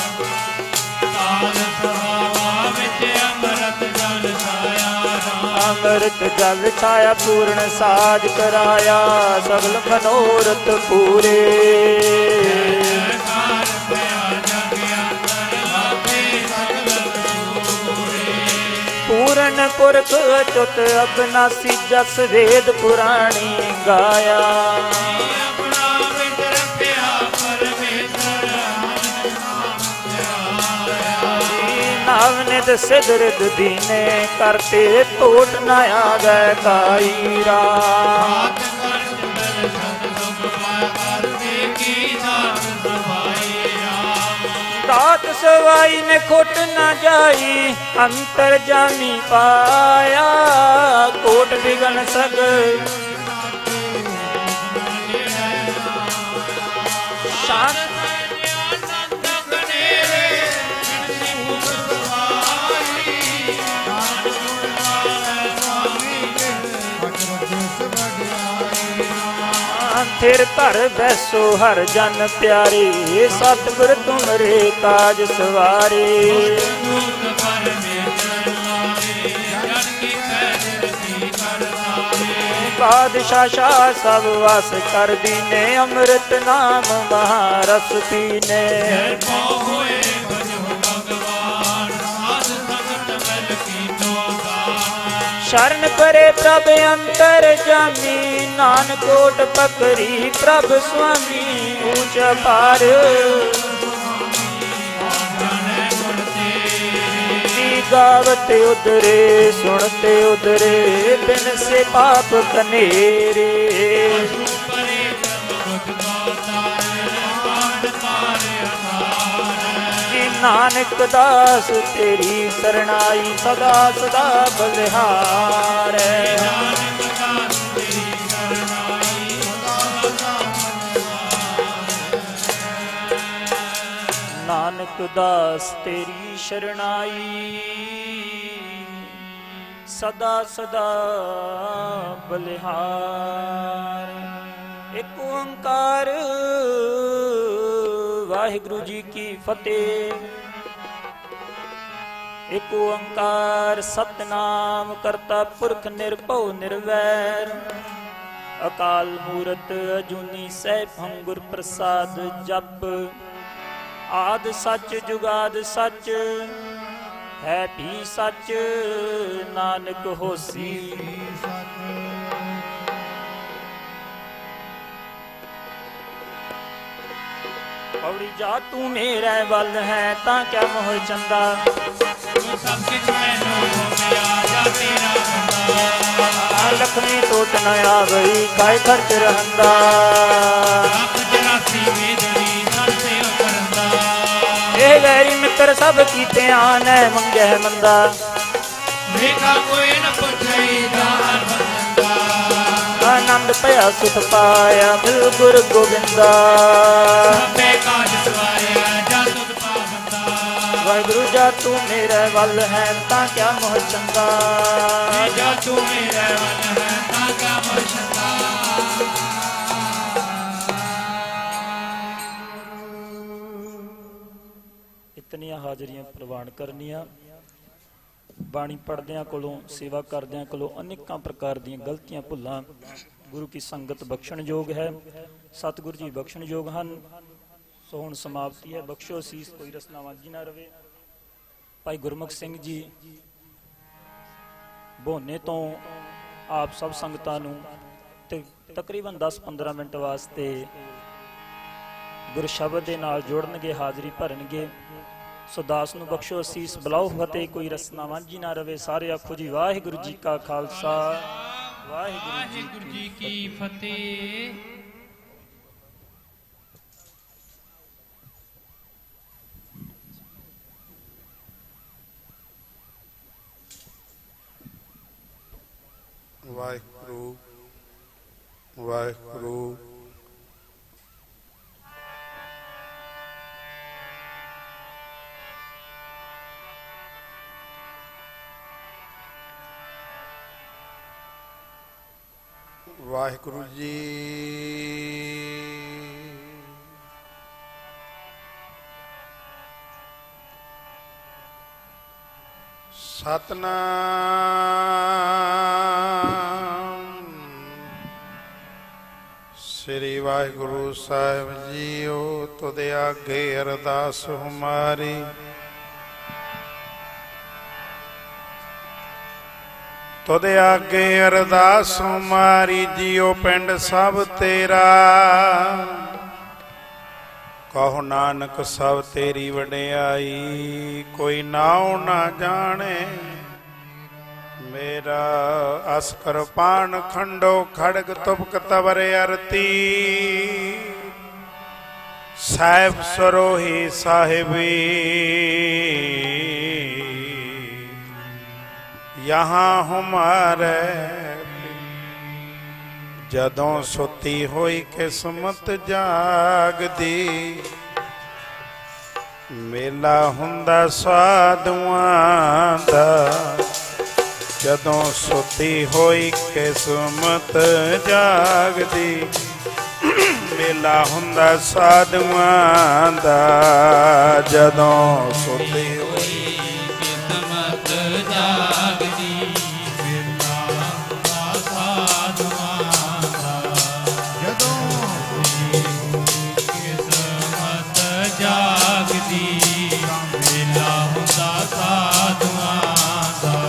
D: ਕਾਲ ਸਭਾ ਵਿੱਚ ਅੰਮ੍ਰਿਤ ਜਲ ਛਾਇਆ ਰਾਮ ਅੰਮ੍ਰਿਤ ਜਲ ਛਾਇਆ ਪੂਰਨ ਸਾਜ ਕਰਾਇਆ ਸਗਲ ਮਨੋਰਥ ਪੂਰੇ ਪੂਰਨ ਪੁਰਖ ਅਚੁੱਤ ਅਬਨਾਸੀ ਜਸ ਵੇਦ ਪੁਰਾਣੀ ਗਾਇਆ ਆਪਣਾ ਵਿੱਚ ਰੱਖਿਆ ਪਰਮੇਸ਼ਰ ਨਾਮ ਨਿਤ ਸਿਦਰਦ ਦੀਨੇ ਕਰਤੇ ਟੋਟ ਨ ਆਵੈ ਕਾਈ ਰਾਤ ਦਾਤ ਸਵਾਈ ਨੇ ਖੁੱਟ ਨਾ ਜਾਈ ਅੰਤਰ ਜਾਮੀ ਪਾਇਆ ਕੋਟ ਵਿਗਨ ਸਗ ਸ਼ਾਂਤ थिर धर बैसो हर जन प्यारे सतगुर तुमरे काज सवारे बादशाह शाह सब वास कर दीने अमृत नाम महारस पीने शरण परे प्रभ अंतर जामी नानक कोट पकड़ी प्रभ स्वामी ऊंच पार गावते उदरे सुनते उदरे बिन से पाप कनेरे नानक दास तेरी शरणाई सदा सदा बलिहार नानक दास तेरी शरणाई सदा सदा बलिहार। एक ओंकार वाहिगुरु जी की फतेह। एक ओंकार सतनाम करता पुरख निर्भव निर्वैर। अकाल मूरत अजूनी सैभं गुर प्रसाद जप। आद सच जुगाद सच है भी सच नानक होसी। पौड़ी जा तू मेरे वल है ता क्या मोह चंदा। सब किछ मैनू हो गया जा तेरा बंदा। ਆਖਣੀ ਟੋਟ ਨ ਆਵਈ ਕਾਇ ਖਰਚ ਰਹੰਦਾ
B: ਆਪ ਚਰਾਸੀ ਵੇਦਰੀ ਸਰ ਸੇਵ ਕਰੰਦਾ
D: ਇਹ ਵੈਰੀ ਮਿੱਤਰ ਸਭ ਕੀਤਿਆਂ ਨੇ ਮੰਗੈ ਮੰਦਾ
B: ਵੇਖਾ ਕੋਈ ਨ ਪੁੱਛਈ ਦਾਰ ਬੰਦਾ
D: ਆਨੰਦ ਭਇਆ ਸੁਖ ਪਾਇਆ ਮਿਲ ਗੁਰ ਗੋਬਿੰਦਾ
B: ਸਭੇ ਕਾਜ ਸਵਾਇਆ ਜਾ ਤੁਧ ਪਾਵੰਦਾ
D: ਵਾਹਿਗੁਰੂ ਜਾ ਤੂੰ ਮੇਰੇ ਵੱਲ ਹੈ ਤਾਂ ਕਿਆ ਮੋਹ ਚੰਗਾ
B: ਜਾ ਤੂੰ ਮੇਰੇ ਵੱਲ ਹੈ ਤਾਂ ਕਿਆ ਮੋਹ ਚੰਗਾ
D: ਇਤਨੀਆਂ ਹਾਜ਼ਰੀਆਂ ਪ੍ਰਵਾਨ ਕਰਨੀਆਂ। ਬਾਣੀ ਪੜ੍ਹਦਿਆਂ ਕੋਲੋਂ ਸੇਵਾ ਕਰਦਿਆਂ ਕੋਲੋਂ ਅਨੇਕਾਂ ਪ੍ਰਕਾਰ ਦੀਆਂ ਗਲਤੀਆਂ ਭੁੱਲਾਂ ਗੁਰੂ ਕੀ ਸੰਗਤ ਬਖਸ਼ਣਯੋਗ ਹੈ, ਸਤਿਗੁਰ ਜੀ ਬਖਸ਼ਣਯੋਗ ਹਨ। ਸੋ ਹੁਣ ਸਮਾਪਤੀ ਹੈ। ਬਖਸ਼ੋ ਅਸੀਸ, ਕੋਈ ਰਸਨਾ ਵਾਂਝੀ ਨਾ ਰਵੇ। ਭਾਈ ਗੁਰਮੁਖ ਸਿੰਘ ਜੀ ਬੋਨੇ ਤੋਂ ਆਪ ਸਭ ਸੰਗਤਾਂ ਨੂੰ ਤੇ ਤਕਰੀਬਨ ਦਸ ਪੰਦਰਾਂ ਮਿੰਟ ਵਾਸਤੇ ਗੁਰ ਸ਼ਬਦ ਦੇ ਨਾਲ ਜੋੜਨਗੇ, ਹਾਜ਼ਰੀ ਭਰਨਗੇ। ਸੋ ਦਾਸ ਨੂੰ ਬਖਸ਼ੋ ਅਸੀਸ, ਬਲਾਓ ਫਤਿਹ, ਕੋਈ ਰਸਨਾ ਵਾਂਝੀ ਨਾ ਰਵੇ। ਸਾਰੇ ਆਖੋ ਜੀ ਵਾਹਿਗੁਰੂ ਜੀ ਕਾ ਖਾਲਸਾ, ਵਾਹਿਗੁਰੂ ਜੀ ਕੀ
C: ਫਤਿਹ।
E: ਵਾਹਿਗੁਰੂ ਵਾਹਿਗੁਰੂ ਵਾਹਿਗੁਰੂ ਜੀ। ਸਤਨਾਮ ਸ੍ਰੀ ਵਾਹਿਗੁਰੂ ਸਾਹਿਬ ਜੀਓ। ਤੁਧ ਆਗੇ ਅਰਦਾਸ ਹਮਾਰੀ, ਤੁਧ ਆਗੇ ਅਰਦਾਸ ਹਮਾਰੀ। ਜੀਓ ਪਿੰਡ ਸਭ ਤੇਰਾ, ਕਹੋ ਨਾਨਕ ਸਭ ਤੇਰੀ ਵਡਿਆਈ। ਕੋਈ ਨਾਉ ਨਾ ਜਾਣੇ ਮੇਰਾ, ਅਸ ਕਿਰਪਾਨ ਖੰਡੋ ਖੜਗ ਤੁਪਕ ਤਵਰ ਅਰਤੀ। ਸਾਹਿਬ ਸਰੋਹੀ ਸਾਹਿਬੀ यहाँ हमारे। जदों सुती होई किस्मत जागदी, मेला हुंदा साधुआं दा। जदों सुती होई किस्मत जागदी, मेला हुंदा साधुआं दा। जदों सुती होई
C: किस्मत जागदी, मेला हुंदा साधुआं दा।
B: ਜਦੋਂ
C: किस्मत जागदी, मेला हुंदा साधुआं दा।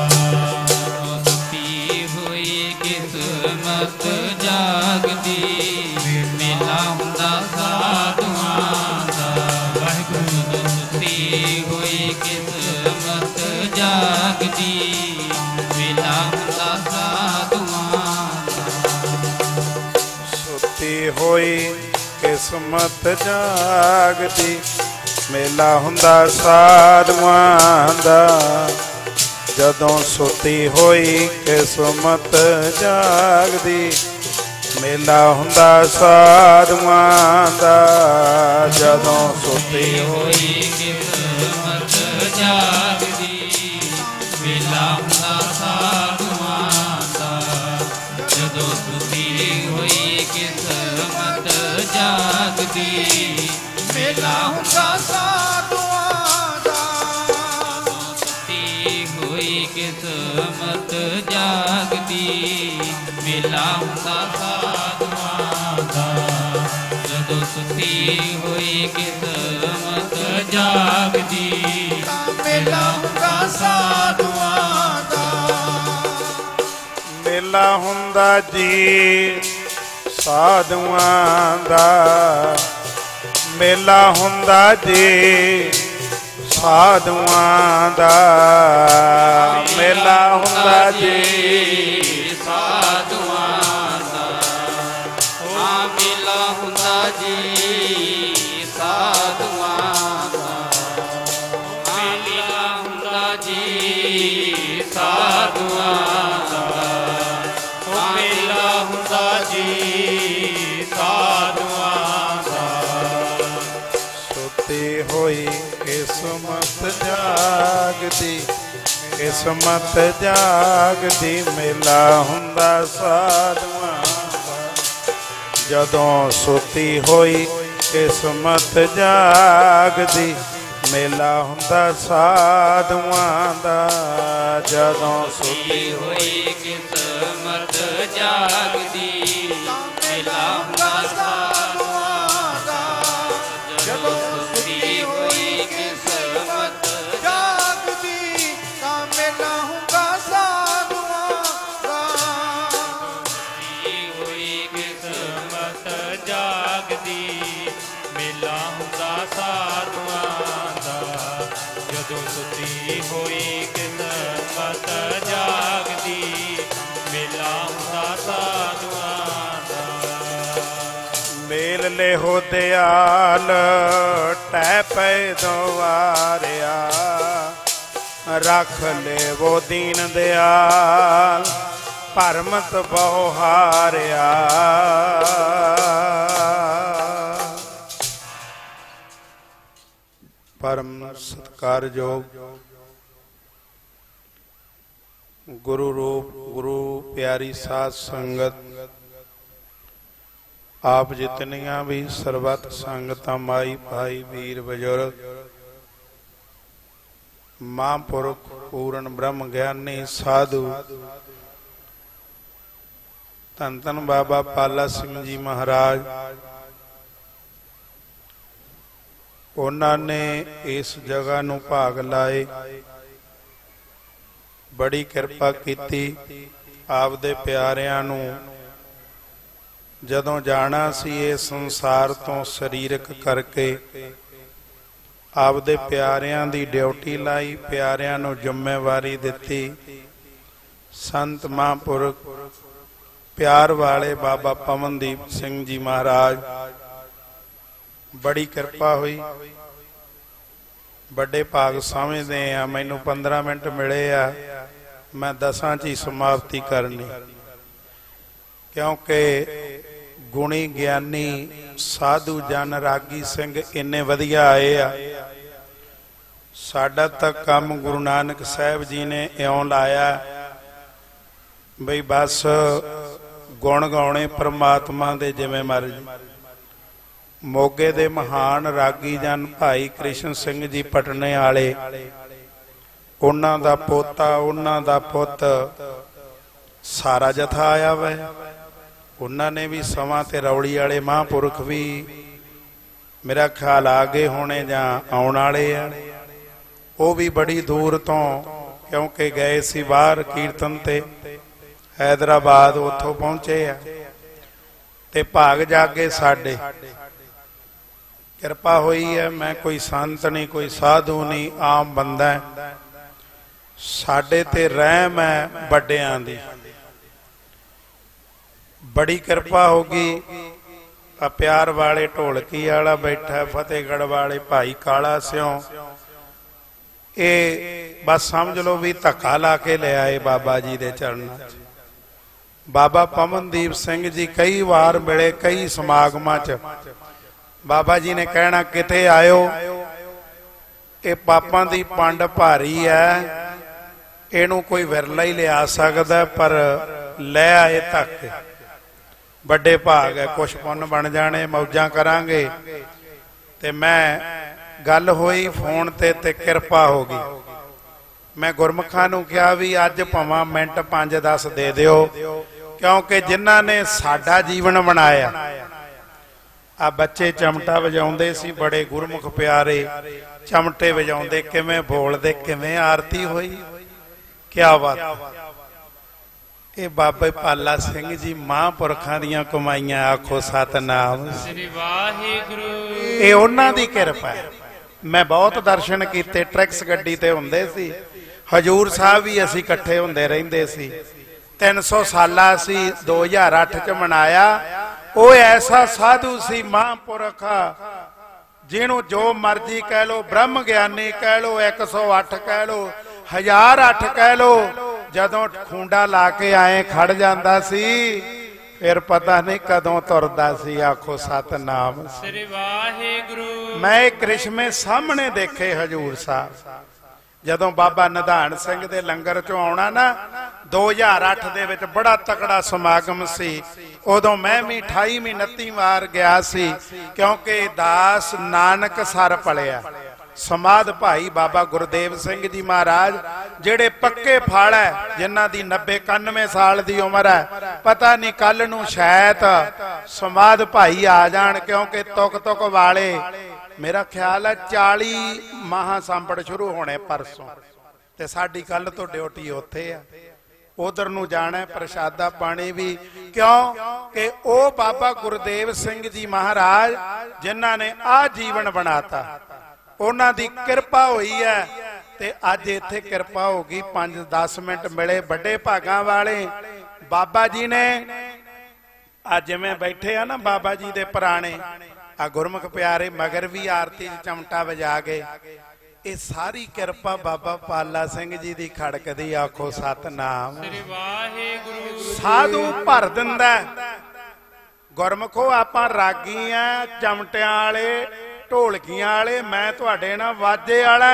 C: ਸੁੱਤੀ ਹੋਈ ਕਿਸਮਤ ਜਾਗਦੀ, ਮੇਲਾ ਹੁੰਦਾ ਸਾਧੂਆਂ ਦਾ। ਵਾਹਿਗੁਰੂ ਤੋਂ ਸੁੱਤੀ ਹੋਈ ਕਿਸਮਤ ਜਾਗਦੀ, ਮੇਲਾ ਹੁੰਦਾ ਸਾਧੂਆਂ ਦਾ।
E: ਸੁੱਤੀ ਹੋਈ ਕਿਸਮਤ ਜਾਗਦੀ, ਮੇਲਾ ਹੁੰਦਾ ਸਾਧੂਆਂ ਦਾ। ਜਦੋਂ ਸੁੱਤੀ ਹੋਈ ਕਿਸਮਤ ਜਾਗਦੀ, ਮੇਲਾ ਹੁੰਦਾ ਸਾਧੂਆਂ ਦਾ। ਜਦੋਂ ਸੁੱਤੀ ਹੋਈ
C: ਕਿਸਮਤ ਜਾਗਦੀ, ਮੇਲਾ ਹੁੰਦਾ ਸਾਧੂਆਂ ਦਾ। ਜਦੋਂ ਸੁੱਤੀ ਹੋਈ ਕਿਸਮਤ ਜਾਗਦੀ, ਮੇਲਾ ਹੁੰਦਾ ਸਾਧੂਆਂ ਦਾ। ਸੁੱਤੀ ਹੋਈ ਕਿਸਮਤ ਜਾਗਦੀ, ਮੇਲਾ ਹੁੰਦਾ ਸਾਧੂਆਂ ਦਾ। ਜਦੋਂ ਸੁੱਤੀ ਹੋਈ ਕਿਸਮਤ ਜਾਗਦੀ, ਮੇਲਾ ਹੁੰਦਾ ਸਾਧੂਆਂ ਦਾ।
E: ਮੇਲਾ ਹੁੰਦਾ ਜੀ ਸਾਧੂਆਂ ਦਾ। ਮੇਲਾ ਹੁੰਦਾ ਜੀ ਸਾਧੂਆਂ ਦਾ। ਮੇਲਾ ਹੁੰਦਾ ਜੀ
C: ਸਾਧੂ ਸਾਧੂਆਂ ਦਾ ਉਹ ਮੇਲਾ ਹੁੰਦਾ ਜੀ ਸਾਧੂਆਂ ਦਾ।
E: ਸੁੱਤੀ ਹੋਈ ਕਿਸਮਤ ਜਾਗਦੀ, ਕਿਸਮਤ ਜਾਗਦੀ ਮੇਲਾ ਹੁੰਦਾ ਸਾਧੂਆਂ ਦਾ। ਜਦੋਂ ਸੁੱਤੀ ਹੋਈ ਕਿਸਮਤ ਜਾਗਦੀ ਮੇਲਾ ਹੁੰਦਾ ਸਾਧੂਆਂ ਦਾ। ਜਦੋਂ
C: ਸੁੱਤੀ ਹੋਈ ਕਿਸਮਤ ਜਾਗਦੀ ਮੇਲਾ ਹੁੰਦਾ ਸਾਧੂਆਂ ਦਾ। ਜਦੋਂ ਸੁੱਤੀ ਹੋਈ ਕਿਸਮਤ
B: ਜਾਗਦੀ ਤਾਂ ਮੇਲਾ ਹੁੰਦਾ ਸਾਧੂਆਂ ਦਾ।
C: ਸੁੱਤੀ ਹੋਈ ਕਿਸਮਤ ਜਾਗਦੀ ਮੇਲਾ ਹੁੰਦਾ ਸਾਧੂਆਂ ਦਾ। ਜਦੋਂ ਸੁੱਤੀ ਹੋਈ ਕਿਸਮਤ ਜਾਗਦੀ ਮੇਲਾ ਹੁੰਦਾ ਸਾਧੂਆਂ ਦਾ।
E: ਮੇਲ ਲਿਹੋ ਦਿਆਲ ਟਹਿ ਪੈ ਦਵਾਰਿਆ, ਰੱਖ ਲੇਵੋ ਦੀਨ ਦਿਆਲ ਭਰਮਤ ਬਹੁ ਹਾਰਿਆ। ਪਰਮ ਸਤਿਕਾਰਯੋਗ ਗੁਰੂ ਰੂਪ ਗੁਰੂ ਪਿਆਰੀ ਸਾਧ ਸੰਗਤ, ਆਪ ਜਿਤਨੀਆਂ ਵੀ ਸਰਬੱਤ ਸੰਗਤਾਂ ਮਾਈ ਭਾਈ ਵੀਰ ਬਜ਼ੁਰਗ, ਮਹਾਂਪੁਰਖ ਪੂਰਨ ਬ੍ਰਹਮ ਗਿਆਨੀ ਸਾਧੂ, ਧੰਨ ਧੰਨ ਬਾਬਾ ਪਾਲਾ ਸਿੰਘ ਜੀ ਮਹਾਰਾਜ, ਉਹਨਾਂ ਨੇ ਇਸ ਜਗ੍ਹਾ ਨੂੰ ਭਾਗ ਲਾਏ, ਬੜੀ ਕਿਰਪਾ ਕੀਤੀ। ਆਪਦੇ ਪਿਆਰਿਆਂ ਨੂੰ ਜਦੋਂ ਜਾਣਾ ਸੀ ਇਸ ਸੰਸਾਰ ਤੋਂ ਸਰੀਰਕ ਕਰਕੇ, ਆਪਦੇ ਪਿਆਰਿਆਂ ਦੀ ਡਿਊਟੀ ਲਾਈ, ਪਿਆਰਿਆਂ ਨੂੰ ਜ਼ਿੰਮੇਵਾਰੀ ਦਿੱਤੀ। ਸੰਤ ਮਹਾਂਪੁਰਖ ਪਿਆਰ ਵਾਲੇ ਬਾਬਾ ਪਵਨਦੀਪ ਸਿੰਘ ਜੀ ਮਹਾਰਾਜ, ਬੜੀ ਕਿਰਪਾ ਹੋਈ, ਵੱਡੇ ਭਾਗ ਸਮਝਦੇ ਆ। ਮੈਨੂੰ ਪੰਦਰਾਂ ਮਿੰਟ ਮਿਲੇ ਆ, ਮੈਂ ਦਸਾਂ ਚ ਹੀ ਸਮਾਪਤੀ ਕਰਨੀ, ਕਿਉਂਕਿ ਗੁਣੀ ਗਿਆਨੀ ਸਾਧੂ ਜਨ ਰਾਗੀ ਸਿੰਘ ਇੰਨੇ ਵਧੀਆ ਆਏ ਆ। ਸਾਡਾ ਤਾਂ ਕੰਮ ਗੁਰੂ ਨਾਨਕ ਸਾਹਿਬ ਜੀ ਨੇ ਇਉਂ ਲਾਇਆ ਬਈ ਬਸ ਗੁਣ ਗਾਉਣੇ ਪ੍ਰਮਾਤਮਾ ਦੇ ਜਿਵੇਂ ਮਰਜ਼ੀ। ਮੋਗੇ ਦੇ ਮਹਾਨ ਰਾਗੀ ਜਨ ਭਾਈ ਕ੍ਰਿਸ਼ਨ ਸਿੰਘ ਜੀ ਪਟਨੇ ਵਾਲੇ, ਉਹਨਾਂ ਦਾ ਪੋਤਾ, ਉਹਨਾਂ ਦਾ ਪੁੱਤ, ਸਾਰਾ ਜਥਾ ਆਇਆ ਵਾ। ਉਹਨਾਂ ਨੇ ਵੀ ਸਮਾਂ ਤੇ ਰੌਲੀ ਵਾਲੇ ਮਹਾਂਪੁਰਖ ਵੀ ਮੇਰਾ ਖਿਆਲ ਆ ਗਏ ਹੋਣੇ ਜਾਂ ਆਉਣ ਵਾਲੇ ਆ। ਉਹ ਵੀ ਬੜੀ ਦੂਰ ਤੋਂ, ਕਿਉਂਕਿ ਗਏ ਸੀ ਬਾਹਰ ਕੀਰਤਨ ਤੇ ਹੈਦਰਾਬਾਦ, ਉੱਥੋਂ ਪਹੁੰਚੇ ਆ ਤੇ ਭਾਗ ਜਾਗੇ ਸਾਡੇ। ਕਿਰਪਾ ਹੋਈ ਹੈ, ਮੈਂ ਕੋਈ ਸੰਤ ਨਹੀਂ, ਕੋਈ ਸਾਧੂ ਨਹੀਂ, ਆਮ ਬੰਦਾ। ਸਾਡੇ ਤੇ ਰਹਿਮ ਹੈ ਵੱਡਿਆਂ ਦੀ, ਬੜੀ ਕਿਰਪਾ ਹੋ ਗਈ। ਆ ਪਿਆਰ ਵਾਲੇ ਢੋਲਕੀ ਵਾਲਾ ਬੈਠਾ, ਫਤਿਹਗੜ੍ਹ ਵਾਲੇ ਭਾਈ ਕਾਲਾ ਸਿਉਂ, ਇਹ ਬਸ ਸਮਝ ਲਓ ਵੀ ਧੱਕਾ ਲਾ ਕੇ ਲੈ ਆਏ ਬਾਬਾ ਜੀ ਦੇ ਚਰਨਾਂ 'ਚ। ਬਾਬਾ ਪਵਨਦੀਪ ਸਿੰਘ ਜੀ ਕਈ ਵਾਰ ਮਿਲੇ, ਕਈ ਸਮਾਗਮਾਂ 'ਚ। ਬਾਬਾ ਜੀ ਨੇ ਕਹਿਣਾ ਕਿਤੇ ਆਇਓ, ਇਹ ਪਾਪਾਂ ਦੀ ਪੰਡ ਭਾਰੀ ਹੈ, ਇਹਨੂੰ ਕੋਈ ਵਿਰਲਾ ਹੀ ਲਿਆ ਸਕਦਾ, ਪਰ ਲੈ ਆਏ ਧੱਕ। ਵੱਡੇ ਭਾਗ ਹੈ, ਕੁਛ ਪੁੰਨ ਬਣ ਜਾਣੇ, ਮੌਜਾਂ ਕਰਾਂਗੇ। ਤੇ ਮੈਂ ਗੱਲ ਹੋਈ ਫੋਨ ਤੇ ਤੇ ਕਿਰਪਾ ਹੋ ਗਈ। ਮੈਂ ਗੁਰਮੁਖਾਂ ਨੂੰ ਕਿਹਾ ਵੀ ਅੱਜ ਭਾਵੇਂ ਮਿੰਟ ਪੰਜ ਦਸ ਦੇ ਦਿਓ, ਕਿਉਂਕਿ ਜਿਨ੍ਹਾਂ ਨੇ ਸਾਡਾ ਜੀਵਨ ਬਣਾਇਆ। ਆ ਬੱਚੇ ਚਮਟਾ ਵਜਾਉਂਦੇ ਸੀ, ਬੜੇ ਗੁਰਮੁਖ ਪਿਆਰੇ ਚਮਟੇ ਵਜਾਉਂਦੇ, ਕਿਵੇਂ ਬੋਲਦੇ, ਕਿਵੇਂ ਆਰਤੀ ਹੋਈ, ਕਿਆ ਬਾਤ। ਇਹ ਬਾਬੇ ਪਾਲਾ ਸਿੰਘ ਜੀ ਮਹਾਂਪੁਰਖਾਂ ਦੀਆਂ ਕਮਾਈਆਂ, ਆਖੋ ਸਤਨਾਮ
C: ਸ੍ਰੀ ਵਾਹਿਗੁਰੂ।
E: ਇਹ ਉਹਨਾਂ ਦੀ ਕਿਰਪਾ ਹੈ। ਮੈਂ ਬਹੁਤ ਦਰਸ਼ਨ ਕੀਤੇ, ਟਰੈਕਸ ਗੱਡੀ ਤੇ ਹੁੰਦੇ ਸੀ, ਹਜੂਰ ਸਾਹਿਬ ਵੀ ਅਸੀਂ ਇਕੱਠੇ ਹੁੰਦੇ ਰਹਿੰਦੇ ਸੀ। ਤਿੰਨ ਸੌ ਸਾਲਾ ਸੀ ਦੋ ਹਜ਼ਾਰ ਅੱਠ ਚ ਮਨਾਇਆ। ਉਹ ਐਸਾ ਸਾਧੂ ਸੀ ਮਹਾਂਪੁਰਖ, ਜਿਹਨੂੰ ਜੋ ਮਰਜੀ ਕਹਿ ਲੋ, ਬ੍ਰਹਮ ਗਿਆਨੀ ਕਹਿ ਲੋ, ਇੱਕ ਸੌ ਅੱਠ ਕਹਿ ਲੋ, हज़ार अठ कह लो, जदों खूंडा ला के आए खड़ जांदा सी, फिर पता नहीं कदों तुरदा सी। आखो सतनाम
C: श्री वाहिगुरु।
E: मैं करिश्मे सामने देखे हजूर साहब, जदों बाबा निधान सिंह दे लंगर चों आउणा ना दो हज़ार अठ दे विच बड़ा तकड़ा समागम सी। उदों मैं भी अठाईवीं उनतीस वार गया सी, क्योंकि दास नानक सर पलिया। समाध भाई बाबा गुरदेव सिंह जी महाराज जेड़े पक्के फल है, जिन्हां दी नब्बे इक्यानवे साल दी उम्र है, पता नहीं कल नूं शायद समाध भाई आ जाण, क्योंकि तुक तुक वाले मेरा ख्याल है चाली महासांपड़ शुरू होने परसों, ते साडी कल तो ड्यूटी उत्थे आ। उधर नूं जाना प्रशादा पानी भी, क्यों कि ओ बाबा गुरदेव सिंह जी महाराज जिन्हां ने आ जीवन बनाता, उन्हां दी किरपा हुई है। ते अज इत्थे किरपा हो गई, पांच दस मिनट मिले बड़े भागां वाले। बाबा जी ने अज जिवें बैठे आ ना बाबा जी दे पुराने आ गुरमुख प्यारे मगर भी आरती चमटा बजा गए। ये सारी किरपा बाबा पाला सिंह जी दी खड़कदी। आखो सतनाम। साधु भर दिंदा। गुरमुखो आपां रागी आ, चमटियां वाले, ढोलकियां वाले, मैं तुहाडे नाल वाजे वाला।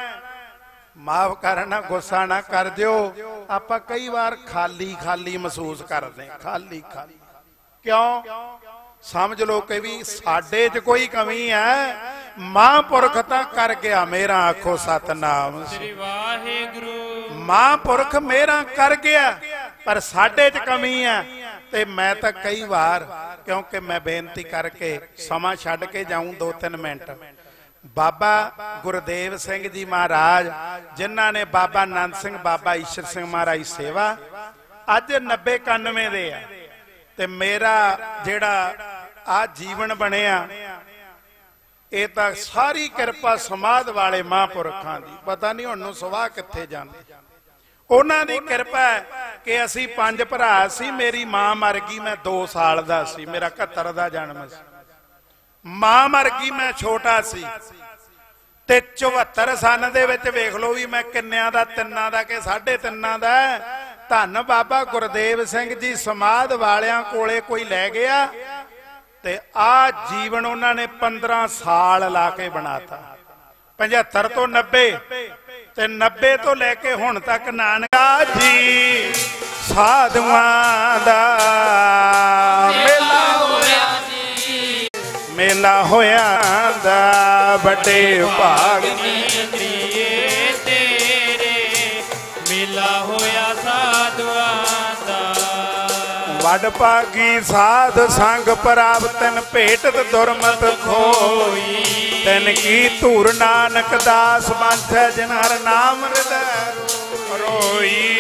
E: माफ करना, गुस्सा ना कर दियो। आपां कई बार खाली खाली महसूस करदे, खाली खाली। क्यों? समझ लो कि भी साडे च कोई कमी है, महापुरख तां कर गया मेरा। आखो सतनाम। श्री वाहिगुरु। महापुरख मेरा कर गया, पर साडे च कमी है। ते मैं तां कई बार, क्योंकि मैं बेनती करके समा छड्ड के जाऊं दो तीन मिनट, बाबा गुरदेव सिंह जी महाराज जिन्हां ने बाबा नंद सिंह, बाबा ईश्वर सिंह महाराज सेवा अज नब्बे इक्यानवे दे आ, ते मेरा जेड़ा आ जीवन बनिया ये तां सारी किरपा समाध वाले महापुरखां दी। पता नहीं हुण नूं सवाह कित्थे जांदे। उन्हां दी किरपा है कि असीं पंज भरा सी। मेरी मां मर गई, मैं दो साल दा सी, मेरा इकहत्तर दा जन्म सी। मां मर गई, मैं छोटा सी। ते चौहत्तर सन दे विच वेख लो भी मैं किन्नियां दा, तिन्नां दा कि साढ़े तिन्नां दा। धन बाबा गुरदेव सिंह जी समाध वालियां कोले कोई लै गया, ते आ जीवन उन्होंने पंद्रह साल ला के बनाता। पचहत्तर तो नब्बे, ते नब्बे तो लेके हुण तक नानका जी साधुआं दा मेला होया, मेला होया दा बड़े भाग तेरे, मेला होया साधुआं दा। वड भागी साध संग प्राप्त तिन भेटत दुरमत खोई, तिन की धूर नानक दास बंथ जिन हर नाम हृदय रोई।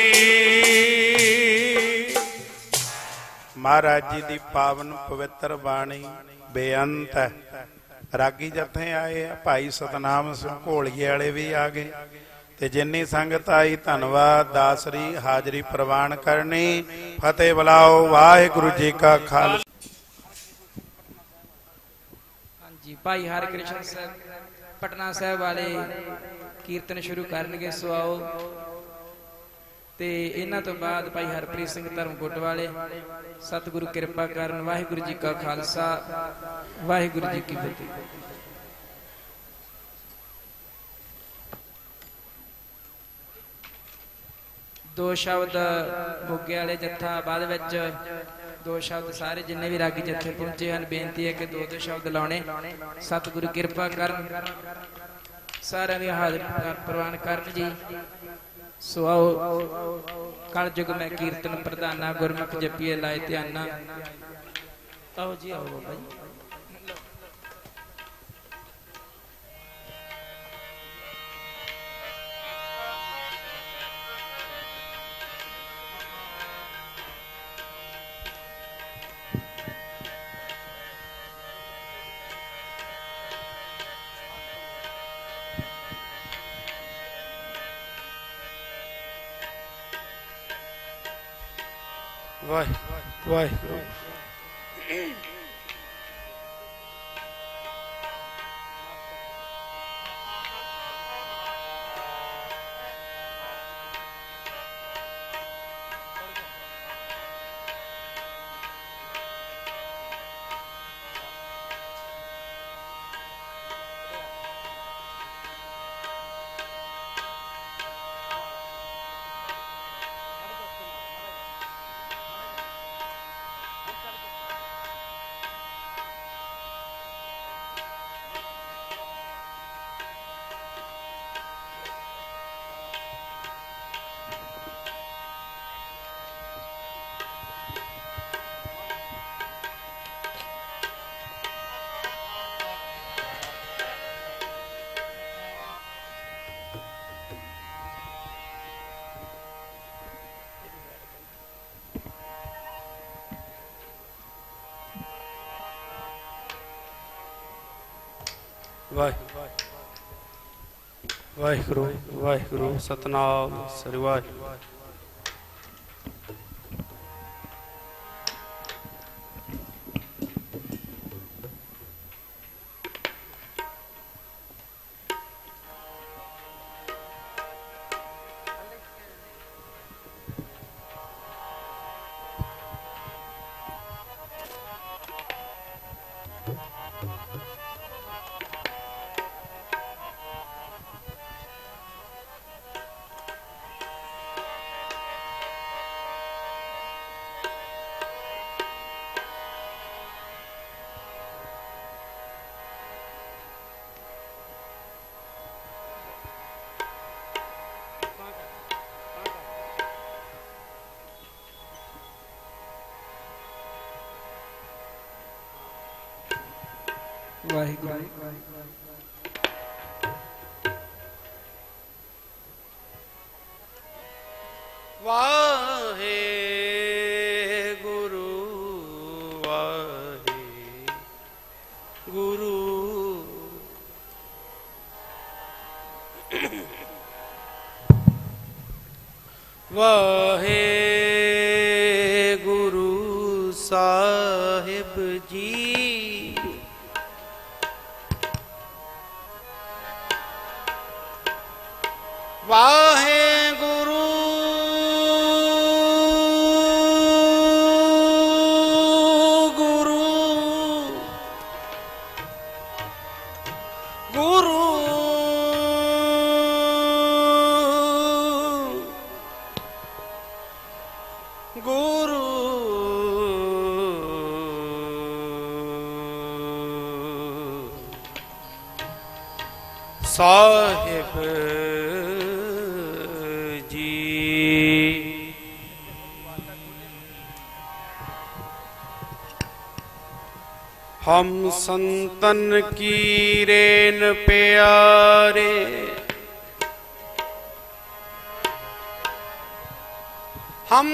E: महाराज जी दी पावन पवित्र बाणी बेअंत है। रागी जथे आए, भाई सतनाम सिंह घोलिए वाले भी आ गए, ते जिन्नी संगत आई धन्नवाद दासरी हाजरी प्रवान करनी। फतेह बुलाओ। वाहिगुरु जी का खालसा।
F: जी भाई हर कृष्ण साहब पटना साहब वाले कीर्तन शुरू करनगे, सो आओ। ते इन्हां तो बाद भाई हरप्रीत सिंह धर्मकोट वाले। सतगुरु किरपा करन। वाहिगुरु जी का खालसा, वाहिगुरु जी की फतेह। दो शब्द भुगे वाले जत्था बाद विच दो शब्द सारे जिन्ने भी रागी जत्थे पहुंचे हैं, बेनती है कि दो दो शब्द लाने। सतगुरु किरपा करन, सारे दी हाजरी प्रवान करन जी। सो आओ कल युग में कीर्तन प्रधाना, गुरमुख जपिए लाए ध्याना। आओ जी आओ बाबा जी।
E: वाह वाह।
G: वाहिगुरु वाहिगुरु सतनाम सरि वाहिगुरु।
F: वाहिगुरु
G: वाहे गुरु वाहे गुरु वाहे गुरु साहिब जी वाहे गुरु गुरु गुरु गुरु साहिब हम संतन की रेन प्यारे हम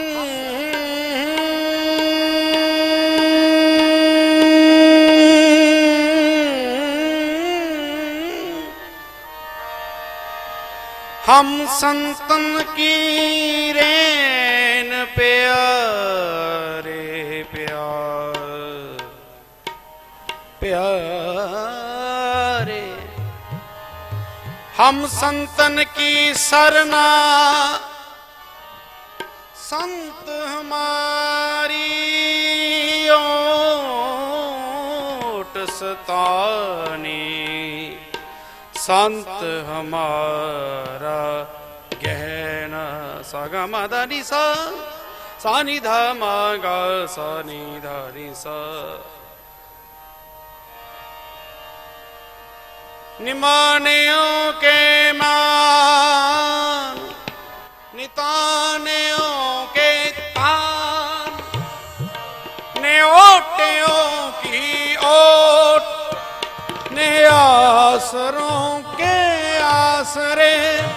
G: हम संतन की रेन प्यारे प्यार प्यारे हम संतन की सरना संत हमारी ओट सतानी संत हमारा गहना सागा मादानी सा सानी धा मागा सानी धानी सा निमानियों के मान नितानियों के तान नेओटियों की ओट ने आसरों के आसरे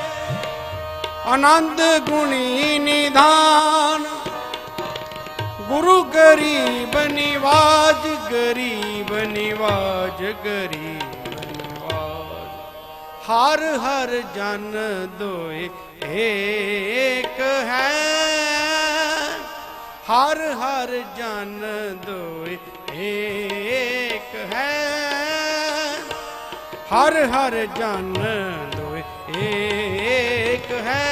G: आनंद गुणी निधान गुरु गरीब निवाज गरीब निवाज गरीब हर हर जन दोए एक है हर हर जन दोए एक है हर हर जन दोए एक है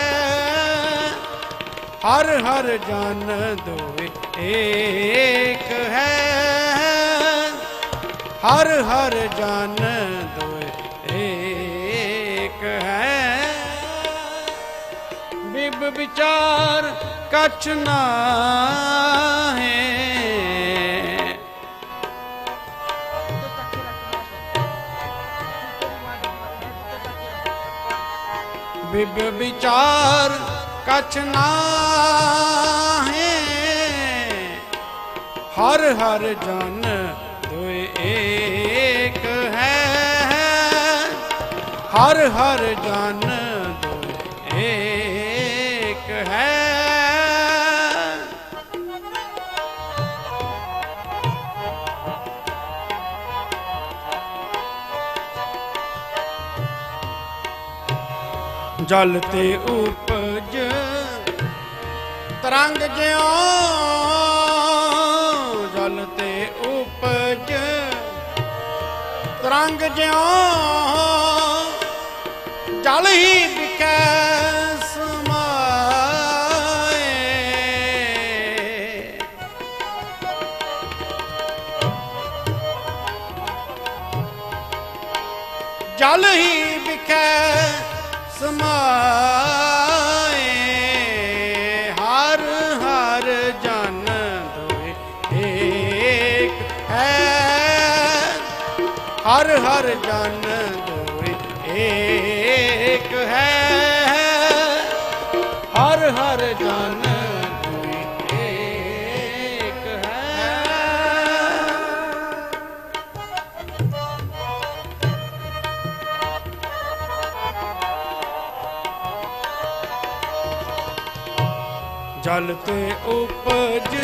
G: हर हर जन दोए एक है हर हर जन दोए एक है बिब विचार कछ ना है बिब विचार कछ ना है हर हर जन दोए एक है हर हर जन दोए एक है ਜਲ ਤੇ ਉਪਜ ਤਰੰਗ ਜਿਉ ਜਲ ਤੇ ਉਪਜ ਤਰੰਗ ਜਿਉ ਜਲ ਹੀ ਵਿਖੈ ਜਲ ਹੀ ਵਿਖੈ ਸਮਾਏ ਹਰ ਹਰ ਜਨ ਦੋਇ ਏਕ ਹੈ ਹਰ ਹਰ ਜਨ ਦੋਇ ਏਕ ਹੈ ਹਰ ਹਰ ਜਨ ਜਲ ਤੇ ਉਪਜ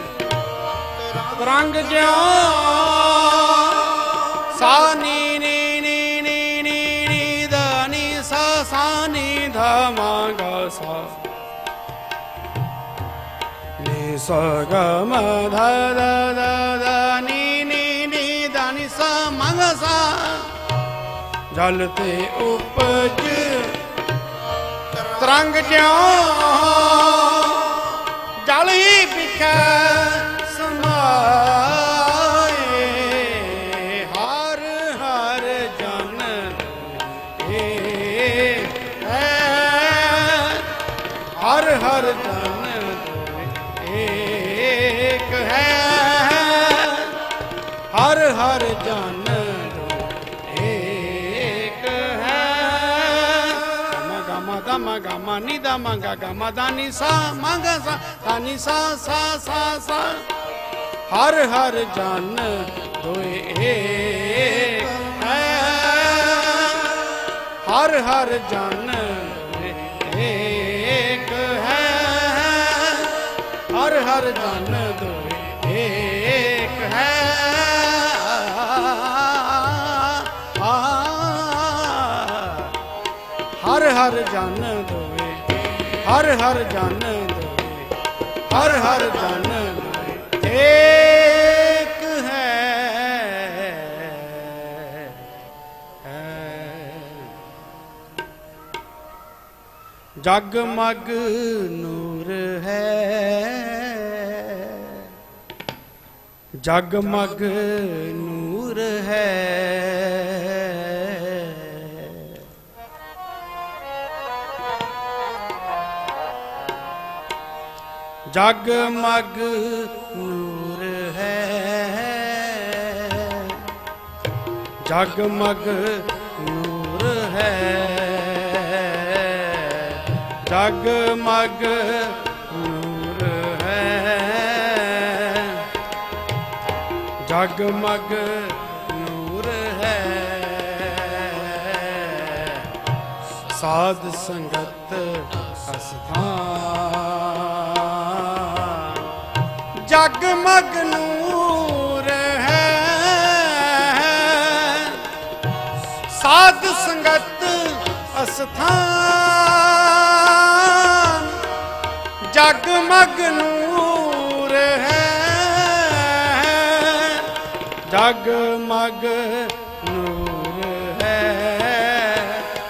G: ਰੰਗ ਜਿਉ ਸਾ ਨੀ ਨੀ ਨੀ ਨੀ ਨੀ ਨੀ ਦਾ ਨੀ ਸਾ ਸਾ ਨੀ ਧਾ ਮਾ ਗਾ ਸਾ ਨੀ ਸਾ ਗਾ ਮਾ ਧਾ ਦਾ ਦਾ ਦਾ ਨੀ ਨੀ ਨੀ ਦਾ ਨੀ ਸਾ ਮਾ ਗਾ ਸਾ ਜਲ ਤੇ ਉਪਜ ਤਰੰਗ ਜਿਉ ਜਲ ਹੀ ਵਿਖੈ ਸਮਾਏ ਹਰ ਹਰ ਜਨ ਏਕ ਹੈ ਹਰ ਹਰ ਜਨ ਏਕ ਹੈ ਹਰ ਹਰ ਜਨ ਏਕ ਹੈ ਗਮ ਗਮ ਗਮ ਨੀ ਦਾ ਮ ਗ ਗਮ ਦਾ ਨੀ ਸਾ ਮ ਗ ਸਾ ਦਾ ਨੀ ਸਾ ਸਾ ਸਾ ਸਾ ਹਰ ਹਰ ਜਨ ਦੋਇ ਏਕ ਹੈ ਹਰ ਹਰ ਜਨ ਏਕ ਹੈ ਹਰ ਹਰ ਜਨ ਦੋਇ ਏਕ ਹੈ ਹਰ ਹਰ ਜਨ ਦੋਇ ਹਰ ਹਰ ਜਨ ਦੋਇ ਹਰ ਹਰ ਜਨ ਦੋਇ ਏਕ ਹੈ ਜਗਮਗ ਨੂਰ ਹੈ ਜਗਮਗ ਨੂਰ ਹੈ ਜਗਮਗ ਨੂਰ ਹੈ ਜਗਮਗ ਨੂਰ ਹੈ ਜਗਮਗ ਨੂਰ ਹੈ ਜਗਮਗ ਨੂਰ ਹੈ ਸਾਧ ਸੰਗਤ ਅਸਥਾਨ ਜਗਮਗ ਨੂਰ ਹੈ ਸਾਧ ਸੰਗਤ ਅਸਥਾਨ ਜਗਮਗ ਨੂਰ ਹੈ ਜਗਮਗ ਨੂਰ ਹੈ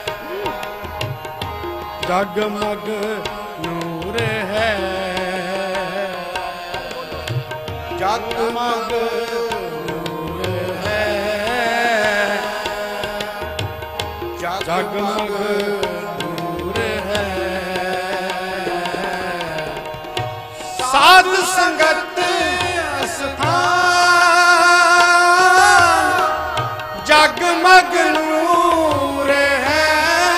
G: ਜਗਮਗ ਨੂਰ ਹੈ ਜਗਮਗ ਨੂਰ ਹੈ ਜਗਮਗ ਨੂਰ ਹੈ ਸਾਧ ਸੰਗਤ ਅਸਥਾਨ ਜਗਮਗ ਨੂਰ ਹੈ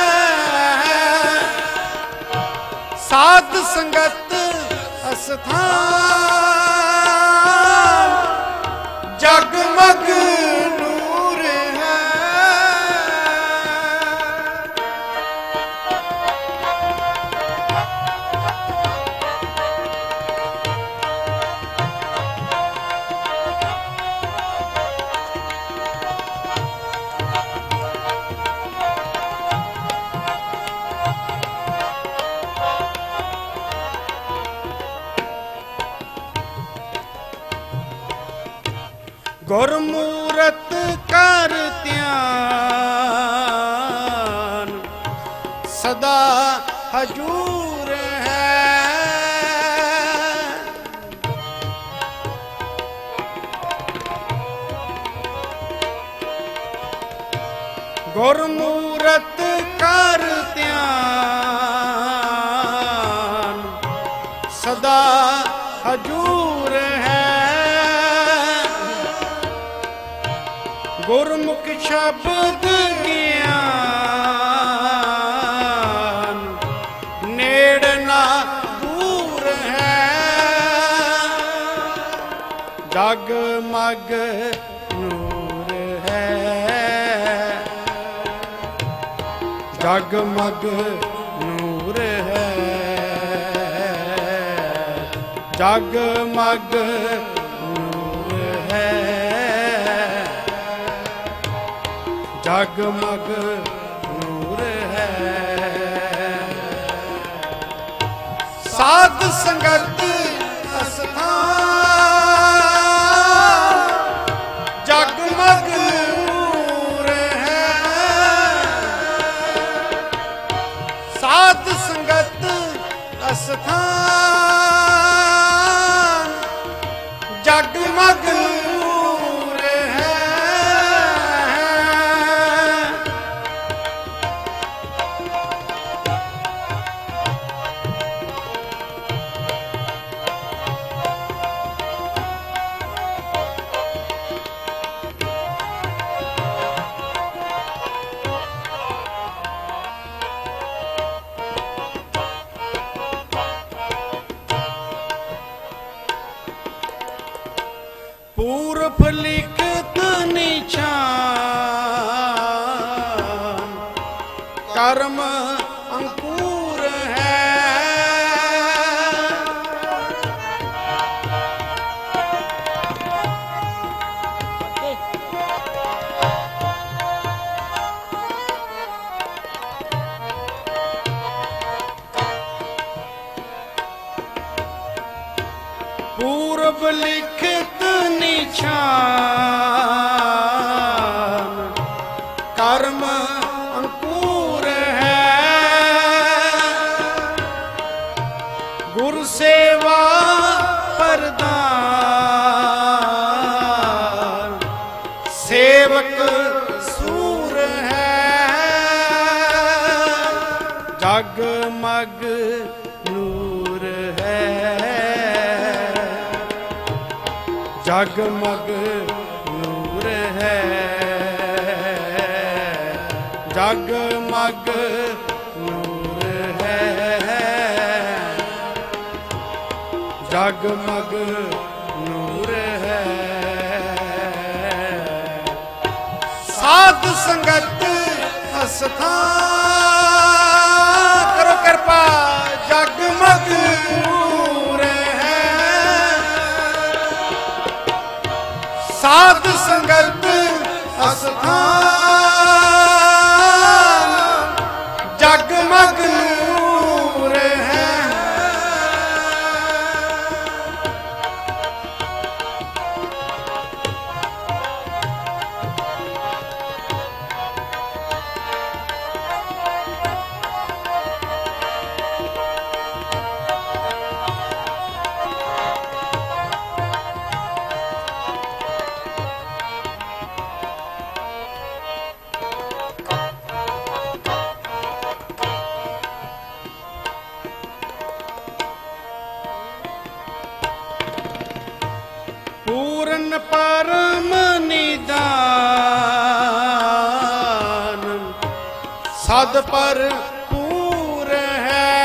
G: ਸਾਧ ਸੰਗਤ ਅਸਥਾਨ ਜਗਮਗ ਨੂਰ ਹੈ गुरमूरत कर ध्यान सदा हजूर है। गुरमूरत कर ध्यान सदा हजूर है। गुरमुख शब्द ज्ञान नेड़ ना दूर है। जगमग नूर है। जगमग नूर है। जगमग नूर है। जगमग नूर है। साध संगत अस्थान जगमग नूर है। साध संगत अस्थान जगमग नूर है। पूर्व लिखत निशान कर्म अंकुर है। पूर्व लिखत निशान कर्म अंकुर है। गुरु सेवा प्रदान सेवक सूर है। जगमग नूर है। जगमग नूर है। जगमग नूर है। जगमग नूर है। साध संगत अस्थान करो कृपा जगमग नूर है। साध संगत अस्थान जगमग नूर है। पूर्ण परम निदान सद पर पूर है।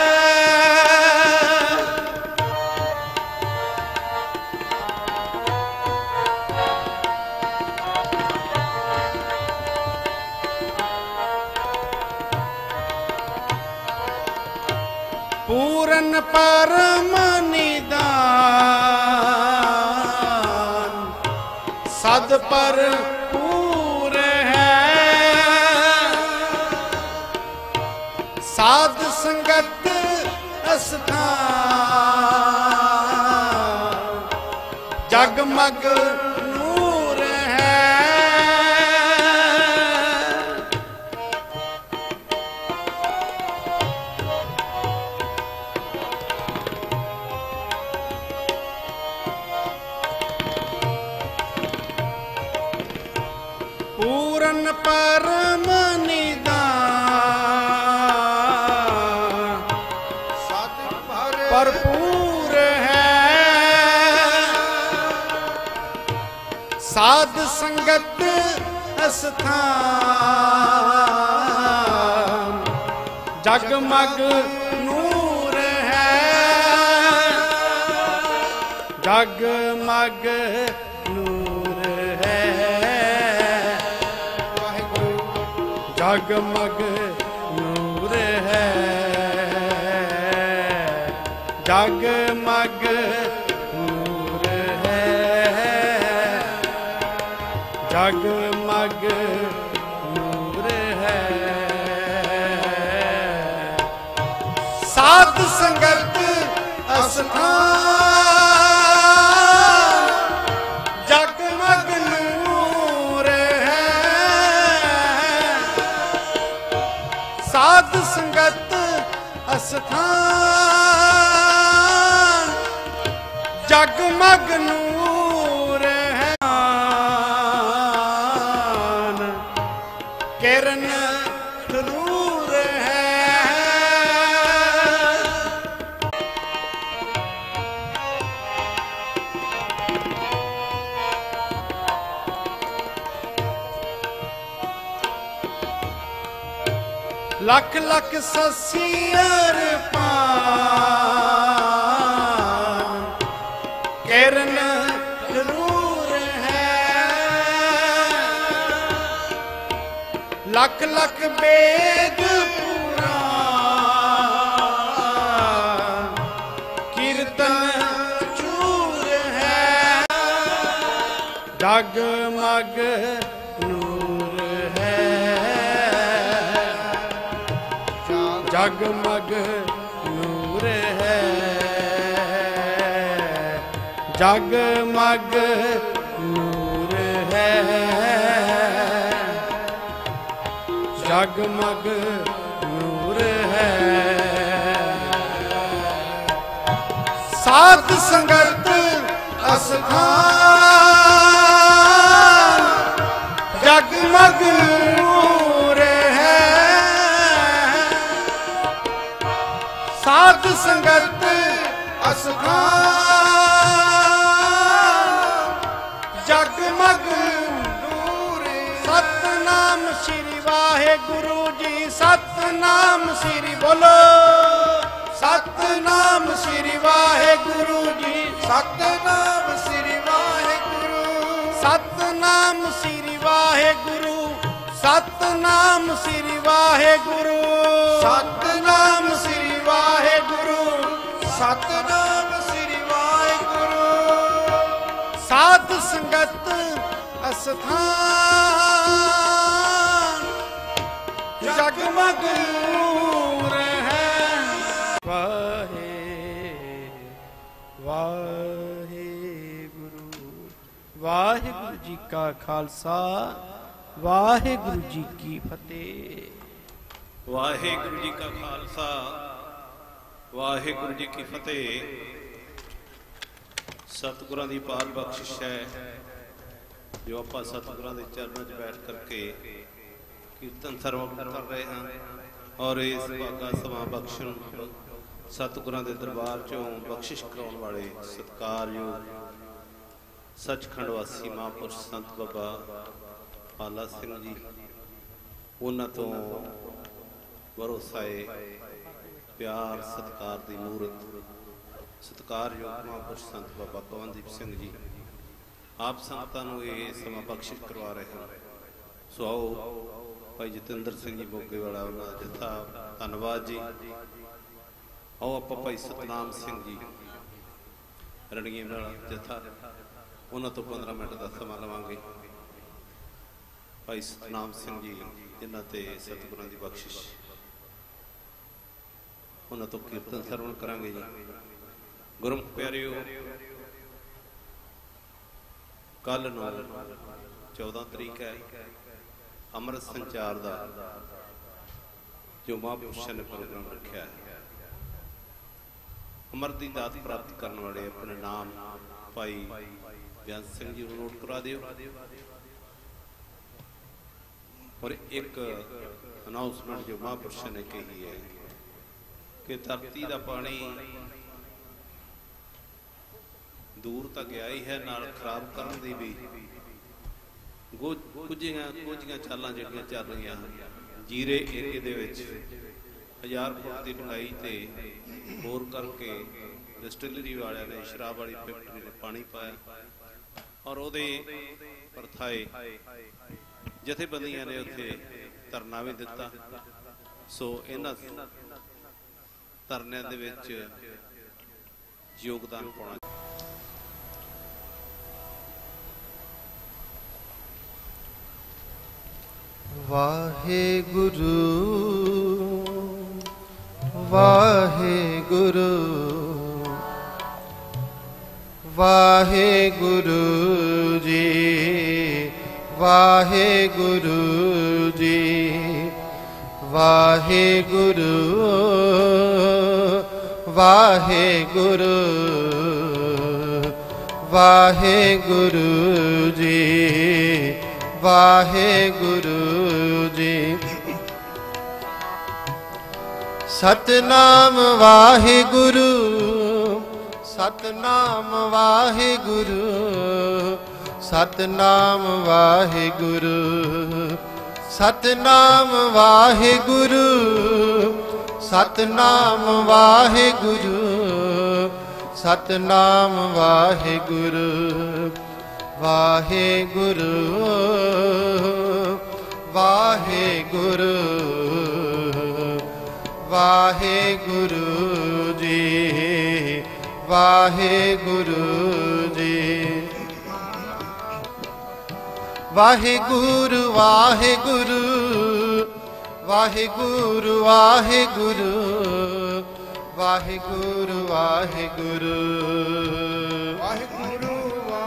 G: पूर्ण परम निदान सद पर पूर है। साध संगत अस्थान जगमग नूर जीवन परम निदान भरपूर है साध संगत स्थान जगमग नूर है जगमग नूर है जगमग नूर है जगमग नूर है जगमग नूर है साध संगत स्थान जगमग नूर है साध संगत स्थान जगमग नूर है किरण नूर है लख लख ससियर पान किरण नूर है लख लख वेद पुराण कीर्तन चूर है जगमग नूर है जगमग नूर है जगमग नूर है जगमग नूर है साध संगत स्थान जगमग नूर है साध संगत स्थान जगमग नूर सतनाम श्री वाहेगुरु जी सतनाम श्री बोलो सतनाम श्री वाहेगुरु जी सतनाम श्री वाहेगुरु सतनाम श्री वाहेगुरु सतनाम श्री वाहेगुरु सतनाम श्री वाहेगुरु सतनाम श्री वाहेगुरु साध संगत स्थान जगमग नूर है वाहे वाहे गुरु वाहेगुरु जी का खालसा वाहेगुरु जी की फतेह
H: वाहेगुरु जी का खालसा वाहेगुरु जी की फतेह सतगुरां दी पार बख्शिश है जो आप सतगुरां दे चरणों च बैठ करके कीर्तन सरवण कर रहे हैं और इस भागा समा बख्शण सतगुरां दे दरबार चों बख्शिश कराउण वाले सत्कारयोग सचखंड वासी महापुरुष संत बाबा पाला सिंह जी उन्हां तों भरोसा है प्यार सत्कार दी मूरत सत्कारयोग महापुरुष संत बाबा पवनदीप सिंह जी आप संगतां नूं इह समा बख्शिश करवा रहे हैं। सो आओ भाई जतिंदर सिंह जी मोगे वाला उन्हां दा जत्था धन्नवाद जी। आओ आपां भाई सतनाम सिंह जी रणीए वाला जत्था उन्हां तो पंद्रह मिनट का समा लवांगे। भाई सतनाम सिंह जी जिन्हां ते सतगुरां दी बख्शिश उन्हां तो कीर्तन सरवण करांगे जी। गुरमुख प्यारिओ कल नूं चौदह तरीक है अमृत संचार का जो महापुरुषों ने प्रोग्राम रखा है। अमृत की दात प्राप्त करने वाले अपने नाम भाई बेअंत सिंह जी को नोट करा दियो। और एक अनाउंसमेंट जो महापुरुष ने कही है कि धरती का पानी दूर तक गया ही है, नाल खराब करने की भी कुझियां कुझियां चालां जिहड़ियां चल रही हैं। जीरे एरिए दे विच हज़ार फुट की ढंगाई ते बोर करके डिस्टिलरी वालियां ने शराब वाली फैक्ट्री ने पानी पाया और उहदे परथाए जथेबंदियां ने उत्थे धरना भी दिता। सो इन्हां धरनियां दे विच योगदान पाउणा।
I: वाहेगुरु वाहेगुरु वाहेगुरु जी वाहेगुरु जी वाहेगुरु वाहेगुरु वाहेगुरु जी वाहेगुरु जी। सतनाम वाहेगुरु सतनाम वाहेगुरु सतनाम वाहेगुरु सतनाम वाहेगुरु सतनाम वाहेगुरु सतनाम वाहेगुरु वाहेगुरु वाहेगुरु वाहेगुरु जी वाहेगुरु जी। वाहेगुरु वाहेगुरु वाहेगुरु वाहेगुरु वाहेगुरु वाहेगुरु
B: वाहेगुरु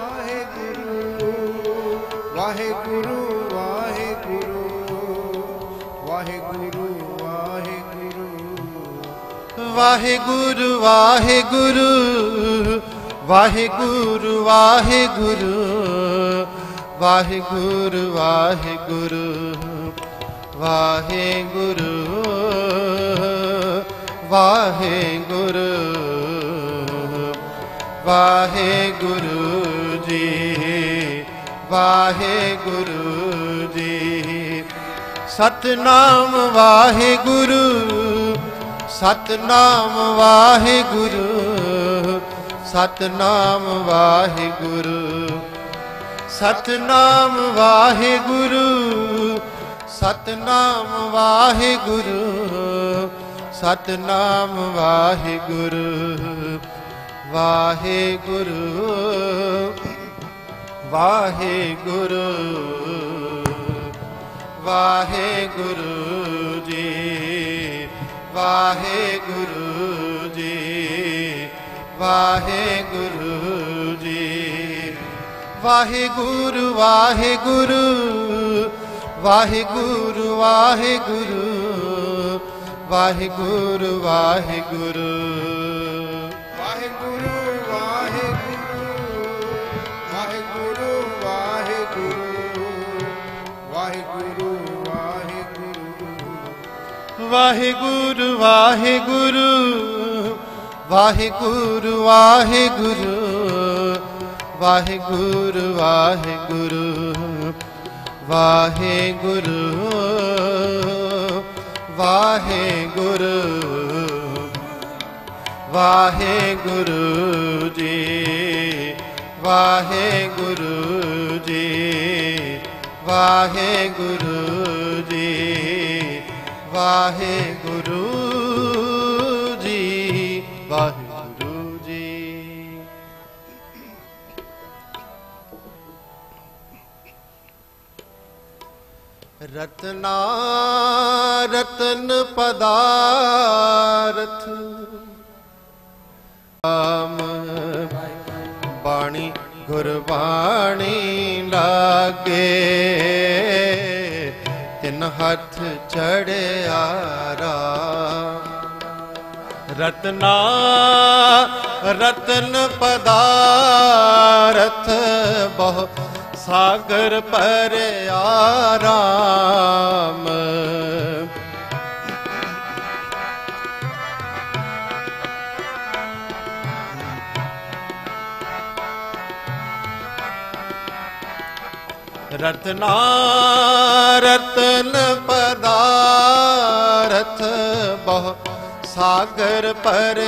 B: वाहेगुरु वाहेगुरु वाहेगुरु वाहेगुरु वाहेगुरु वाहेगुरु वाहेगुरु वाहेगुरु वाहेगुरु वाहेगुरु वाहेगुरु वाहेगुरु जी वाहेगुरु जी। सतनाम वाहेगुरु सतनाम वाहेगुरु सतनाम वाहेगुरु सतनाम वाहेगुरु सतनाम वाहेगुरु सतनाम वाहेगुरु वाहेगुरु वाहेगुरु वाहेगुरु जी वाहेगुरु जी वाहेगुरु जी। वाहेगुरु वाहेगुरु वाहेगुरु वाहेगुरु वाहेगुरु वाहेगुरु वाहेगुरु वाहेगुरु वाहेगुरु वाहेगुरु वाहेगुरु
I: वाहेगुरु वाहेगुरु वाहेगुरु वाहेगुरु वाहेगुरु वाहेगुरु वाहेगुरु वाहेगुरु जी वाहेगुरु जी वाहेगुरु जी वाहेगुरु जी वाहेगुरु जी। रत्ना रतन पदारथ आम बाणी गुरबाणी लागे तिन हथ चढ़िया राम। रत्ना रतन पदारथ बहु सागर पर आराम। रत्ना रतन पदारथ बहु सागर पर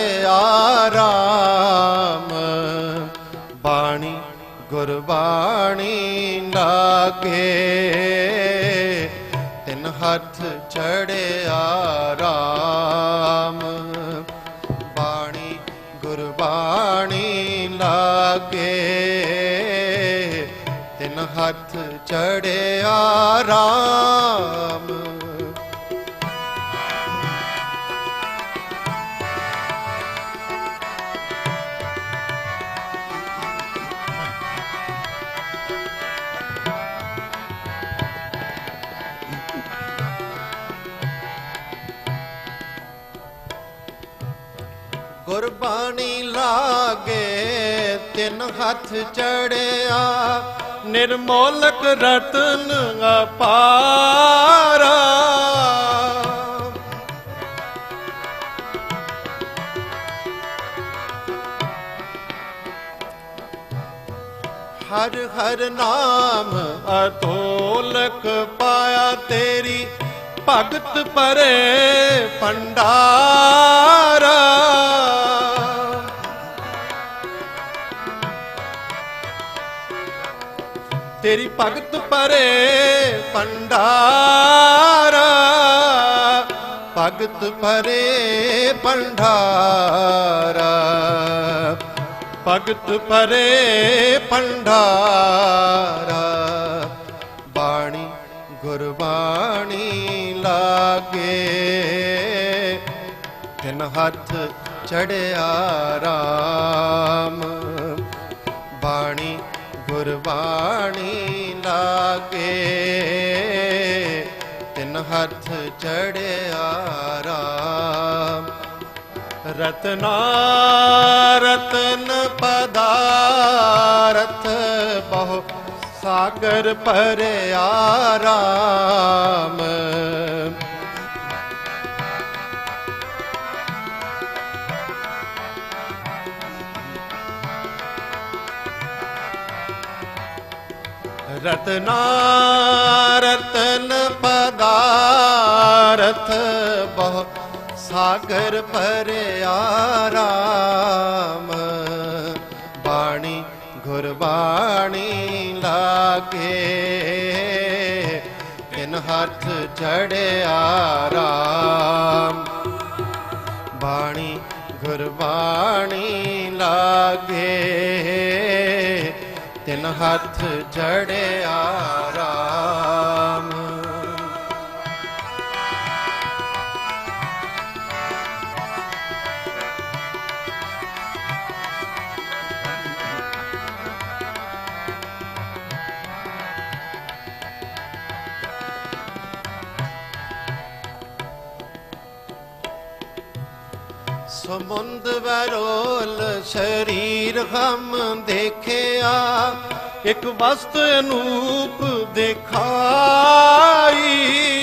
I: आराम। बाणी गुरबाणी लागे तिन हथ चढ़े आराम। बाणी गुरबाणी लागे तिन हथ चढ़े आराम। गुरबाणी लागे तिन हथ चढ़िया निर्मोलक रतन अपारा। हर हर नाम अतोलक पाया तेरी भगत परे भंडारा। तेरी भगत परे भंडारा। भगत परे भंडारा। भगत परे भंडारा। बाणी गुरबाणी लागे तिन हथ चढ़िया राम। बाणी गुरबाणी लागे तिन हथ चढ़िया राम। रतना रतन पदारथ बहु सागर पर आराम। रतना रतन पदारथ बहु सागर पर आराम। बाणी गुरबाणी लागे तिन हथ चढ़िया राम। बाणी गुरबाणी लागे तिन हथ चढ़िया राम। समुंद वरोल शरीर हम देखिया एक वस्त अनूप दिखाई।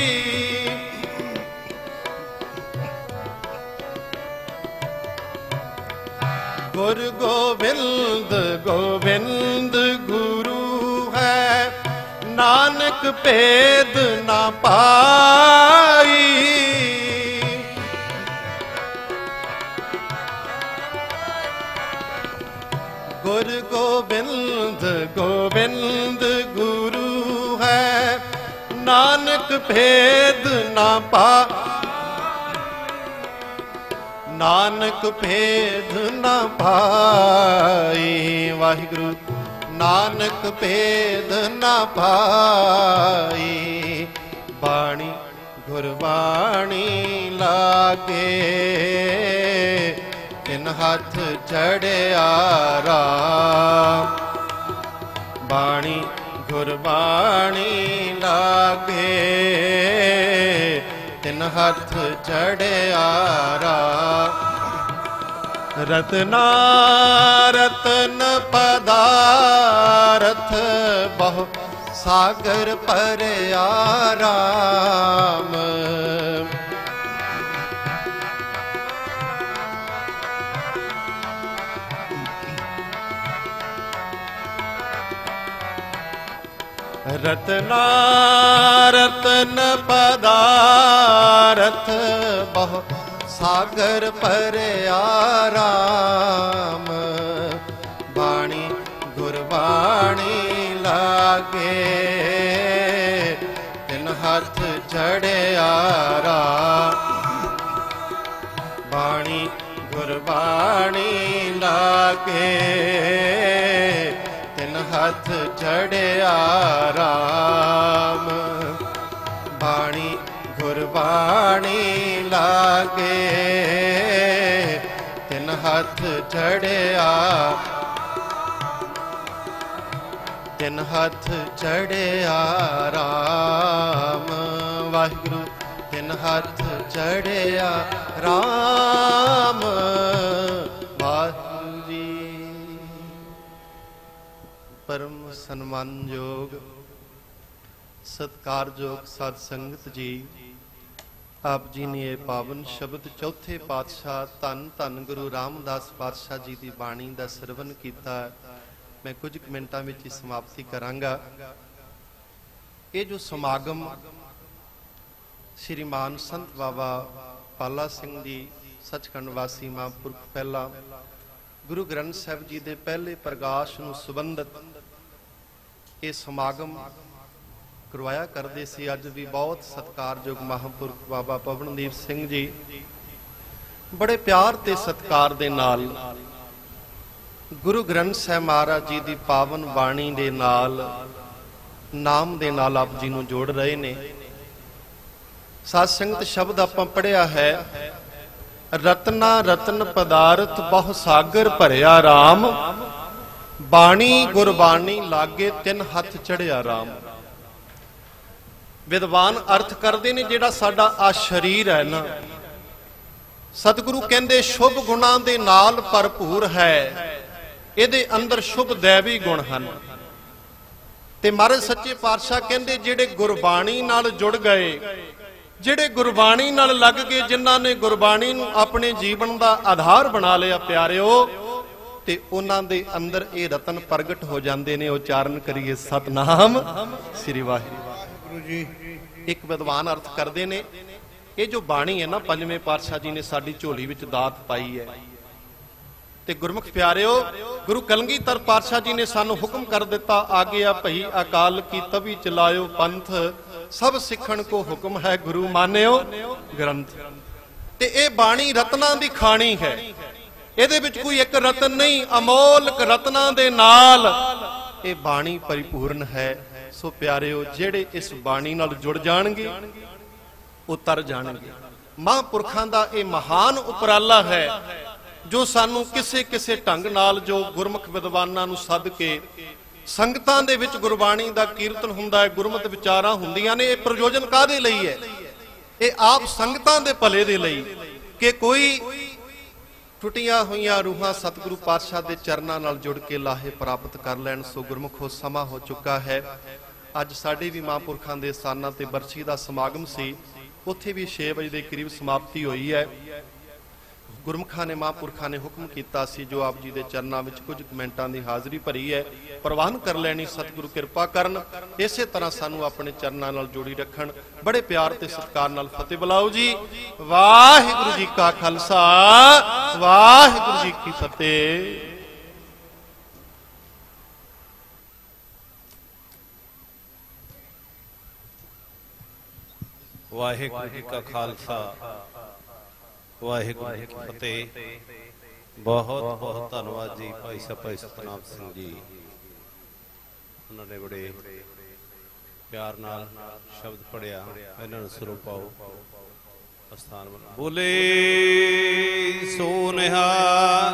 I: गुरु गोविंद गोविंद गुरु है नानक भेद ना पाई। गुरु गोविंद गोविंद गुरु है नानक भेद ना पा। नानक भेद ना पाई। वाहिगुरु नानक भेद ना पाई। बाणी गुरबाणी लागे तिन हथ चढ़िया राम। बाणी गुरबाणी लागे तिन हथ चढ़िया राम। रतना रतन पदारथ बहु सागर पर आराम। रतना रतन पदारथ बहु सागर पर आराम। बाणी गुरबाणी लागे तिन हाथ जड़िया राम। बाणी गुरबाणी लागे तिन हाथ जड़िया राम। बाणी गुरबाणी लागे तिन हाथ जड़िया तिन हाथ जड़िया राम। वाहिगुरु तिन हाथ जड़िया राम। वाहिगुरु जी। परम सन्मानयोग सत्कारयोग साध संगत जी, आप जी ने ये पावन शब्द चौथे पातशाह धन धन गुरु रामदास पातशाह जी की बाणी का सरवण किया। मैं कुछ मिनटों में ही समाप्ति करांगा। ये जो समागम श्रीमान संत बाबा पाला सिंह जी सचखंड वासी महापुरख पहला गुरु ग्रंथ साहिब जी के पहले प्रकाश नूं संबंधित ये समागम करवाया करते सी। अज भी बहुत सत्कारयोग महापुरख बाबा पवनदीप सिंह जी बड़े प्यार ते सत्कार दे नाल गुरु ग्रंथ साहिब महाराज जी की पावन बाणी दे नाल नाम दे नाल आप जी नूं जोड़ रहे ने। साध संगत शब्द आपां पढ़िया है, रतना रतन पदार्थ बहु सागर भरिया राम। बाणी गुरबाणी लागे तिन हथ चढ़िया राम। विद्वान अर्थ करते ने जिहड़ा साडा आ शरीर है ना, सतगुरु कहंदे शुभ गुणां दे नाल भरपूर है। इहदे अंदर शुभ दैवी गुण हन। ते महाराज सच्चे पातशाह कहंदे जिहड़े गुरबाणी नाल जुड़ गए, जिहड़े गुरबाणी नाल लग गए, जिन्हां ने गुरबाणी नूं अपने जीवन दा आधार बना लिया प्यारिओ, ते उन्हां दे अंदर ये रतन प्रगट हो जाते ने। उच्चारण करिए सतनाम श्री वाहिगुरू जी। एक विद्वान अर्थ करते ने, ये जो बाणी है ना पंजवें पातशाह जी ने साडी झोली विच दात पाई है। ते गुरमुख प्यारिओ, गुरु कलगीधर पातशाह जी ने सानू हुक्म कर दिता, आ गया भई अकाल की तभी चलायो पंथ। सब सिखण को हुक्म है गुरु मानियो ग्रंथ। ते ये बाणी रत्नां दी खाणी है। ਇਹਦੇ ਵਿੱਚ कोई एक रतन नहीं, अमोलक रत्नां दे नाल ये बाणी परिपूर्ण है। सो प्यारिओ, जेड़े इस बाणी नाल जुड़ जाणगे उतर जाणगे। महापुरखां दा ये महान उपराला है जो सानू किसे किसे ढंग नाल जो गुरमुख विद्वानां नूं सद के संगतां दे विच गुरबाणी दा कीर्तन हुंदा है, गुरमत विचारां हुंदियां ने। ये प्रयोजन काहदे लई है? ये आप संगतां दे भले दे लई कि कोई टुटिया हुई रूहां सतगुरु पातशाह के चरणों नाल जुड़ के लाहे प्राप्त कर लैन। सो गुरमुखो समा हो चुका है। अज साडे भी महापुरखां दे स्थानां ते बरछी दा समागम सी, उत्थे भी छे बजे के करीब समाप्ति हुई है। गुरमुखां ने महापुरखां ने हुक्म किया सी जो आप जी के चरणों में कुछ मिनटां की हाज़री भरी है, प्रवान कर लैनी। सतगुरु कृपा करन, इस तरह सानू अपने चरणों नाल जोड़ी रखन। बड़े प्यार ते सत्कार नाल फतेह बुलाओ जी। वाहिगुरु जी का खालसा, वाहिगुरु जी की फतेह।
H: वाहिगुरु जी का खालसा, वाहिगुरु जी की फतेह। बहुत बहुत धन्यवाद जी भाई साहब भाई सतनाम सिंह जी, उन्होंने बड़े प्यार नाल शब्द पढ़िया। इन्हों सुरो पाओ स्थान बना। बोले सो निहाल।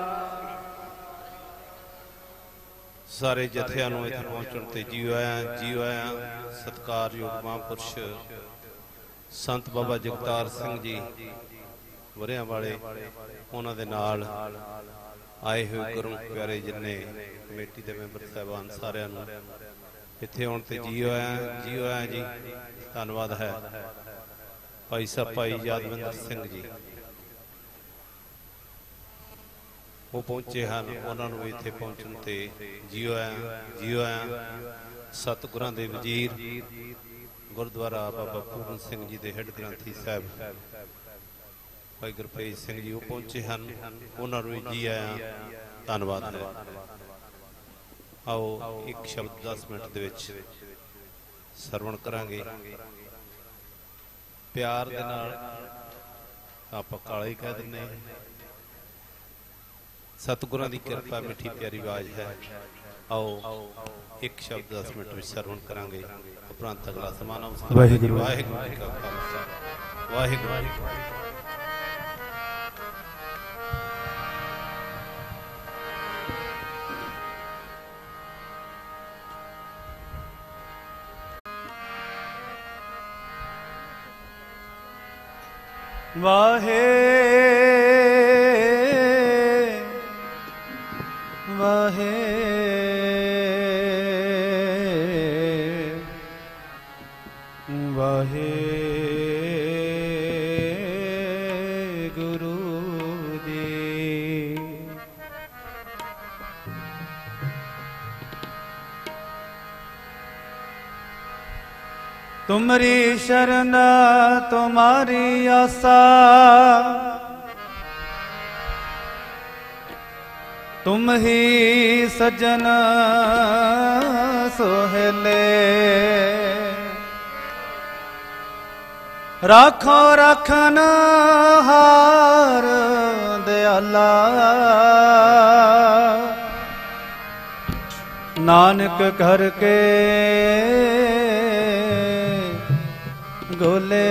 H: सारे जथियां नूं इत्थे पहुंचण ते जी आया जी आया। सत्कारयोग महापुरुष संत बाबा जगतार सिंह जी ਵਰਿਆਂ ਵਾਲੇ ਉਹਨਾਂ ਦੇ ਨਾਲ ਆਏ ਹੋਏ ਗੁਰੂ ਪਿਆਰੇ ਜਿੰਨੇ ਕਮੇਟੀ ਦੇ ਮੈਂਬਰ ਸਾਹਿਬਾਨ ਸਾਰਿਆਂ ਨੂੰ ਇੱਥੇ ਆਉਣ ਤੇ ਜੀ ਆਇਆਂ ਜੀ ਆਇਆਂ ਜੀ। ਧੰਨਵਾਦ ਹੈ ਭਾਈ ਸਾਹਿਬ ਭਾਈ ਯਾਦਵਿੰਦਰ ਸਿੰਘ ਜੀ, ਉਹ ਪਹੁੰਚੇ ਹਨ, ਉਹਨਾਂ ਨੂੰ ਇੱਥੇ ਪਹੁੰਚਣ ਤੇ ਜੀ ਆਇਆਂ ਜੀ ਆਇਆਂ। ਸਤਿਗੁਰਾਂ ਦੇ ਵਜ਼ੀਰ ਗੁਰਦੁਆਰਾ ਬਾਬਾ ਪੂਰਨ ਸਿੰਘ ਜੀ ਦੇ ਹੈੱਡ ਗ੍ਰੰਥੀ ਸਾਹਿਬ ਭਾਈ ਗੁਰਪ੍ਰੀਤ ਸਿੰਘ ਜੀ, ਉਹ ਪਹੁੰਚੇ ਹਨ, ਉਹਨਾਂ ਨੂੰ ਜੀ ਆਇਆਂ। ਧੰਨਵਾਦ ਹੈ। ਆਓ ਇੱਕ ਸ਼ਬਦ ਦਸ ਮਿੰਟ ਦੇ ਵਿੱਚ ਸਰਵਣ ਕਰਾਂਗੇ। ਪਿਆਰ ਦੇ ਨਾਲ ਆਪਾਂ ਕਾਲਾ ਹੀ ਕਹਿ ਦਿੰਦੇ ਹਾਂ। ਸਤਿਗੁਰਾਂ ਦੀ ਕਿਰਪਾ ਮਿੱਠੀ ਪਿਆਰੀ ਆਵਾਜ਼ ਹੈ। ਆਓ ਇੱਕ ਸ਼ਬਦ ਦਸ ਮਿੰਟ ਵਿੱਚ ਸਰਵਣ ਕਰਾਂਗੇ, ਉਪਰੰਤ ਅਗਲਾ ਸਮਾਨ ਵਾਹਿਗੁਰੂ ਵਾਹਿਗੁਰੂ ਜੀ ਕਾ ਖਾਲਸਾ ਵਾਹਿਗੁਰੂ ਜੀ ਕੀ ਫਤਿਹ।
J: ਵਾਹੇ ਵਾਹੇ ਵਾਹੇ ਗੁਰੂ ਜੀ। तुमरी शरण तुम्हारी आसा, तुम ही सजन सोहले। राखो रखन हार दयाला, नानक घर के गोले।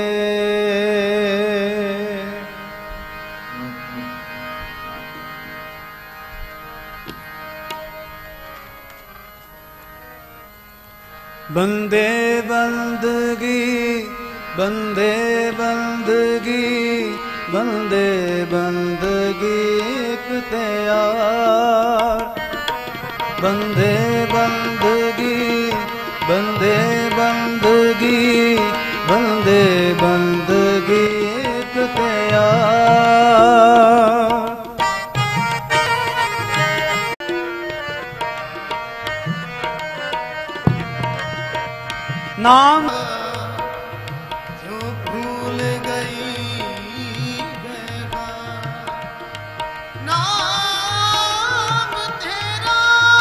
J: बंदे बंदगी बंदे बंदगी बंदे बंदगी इख्तियार। बंदे बंदगी बंदे बंदगी बंदे बंदगी इख्तियार। नाम जो भूल गई नाम तेरा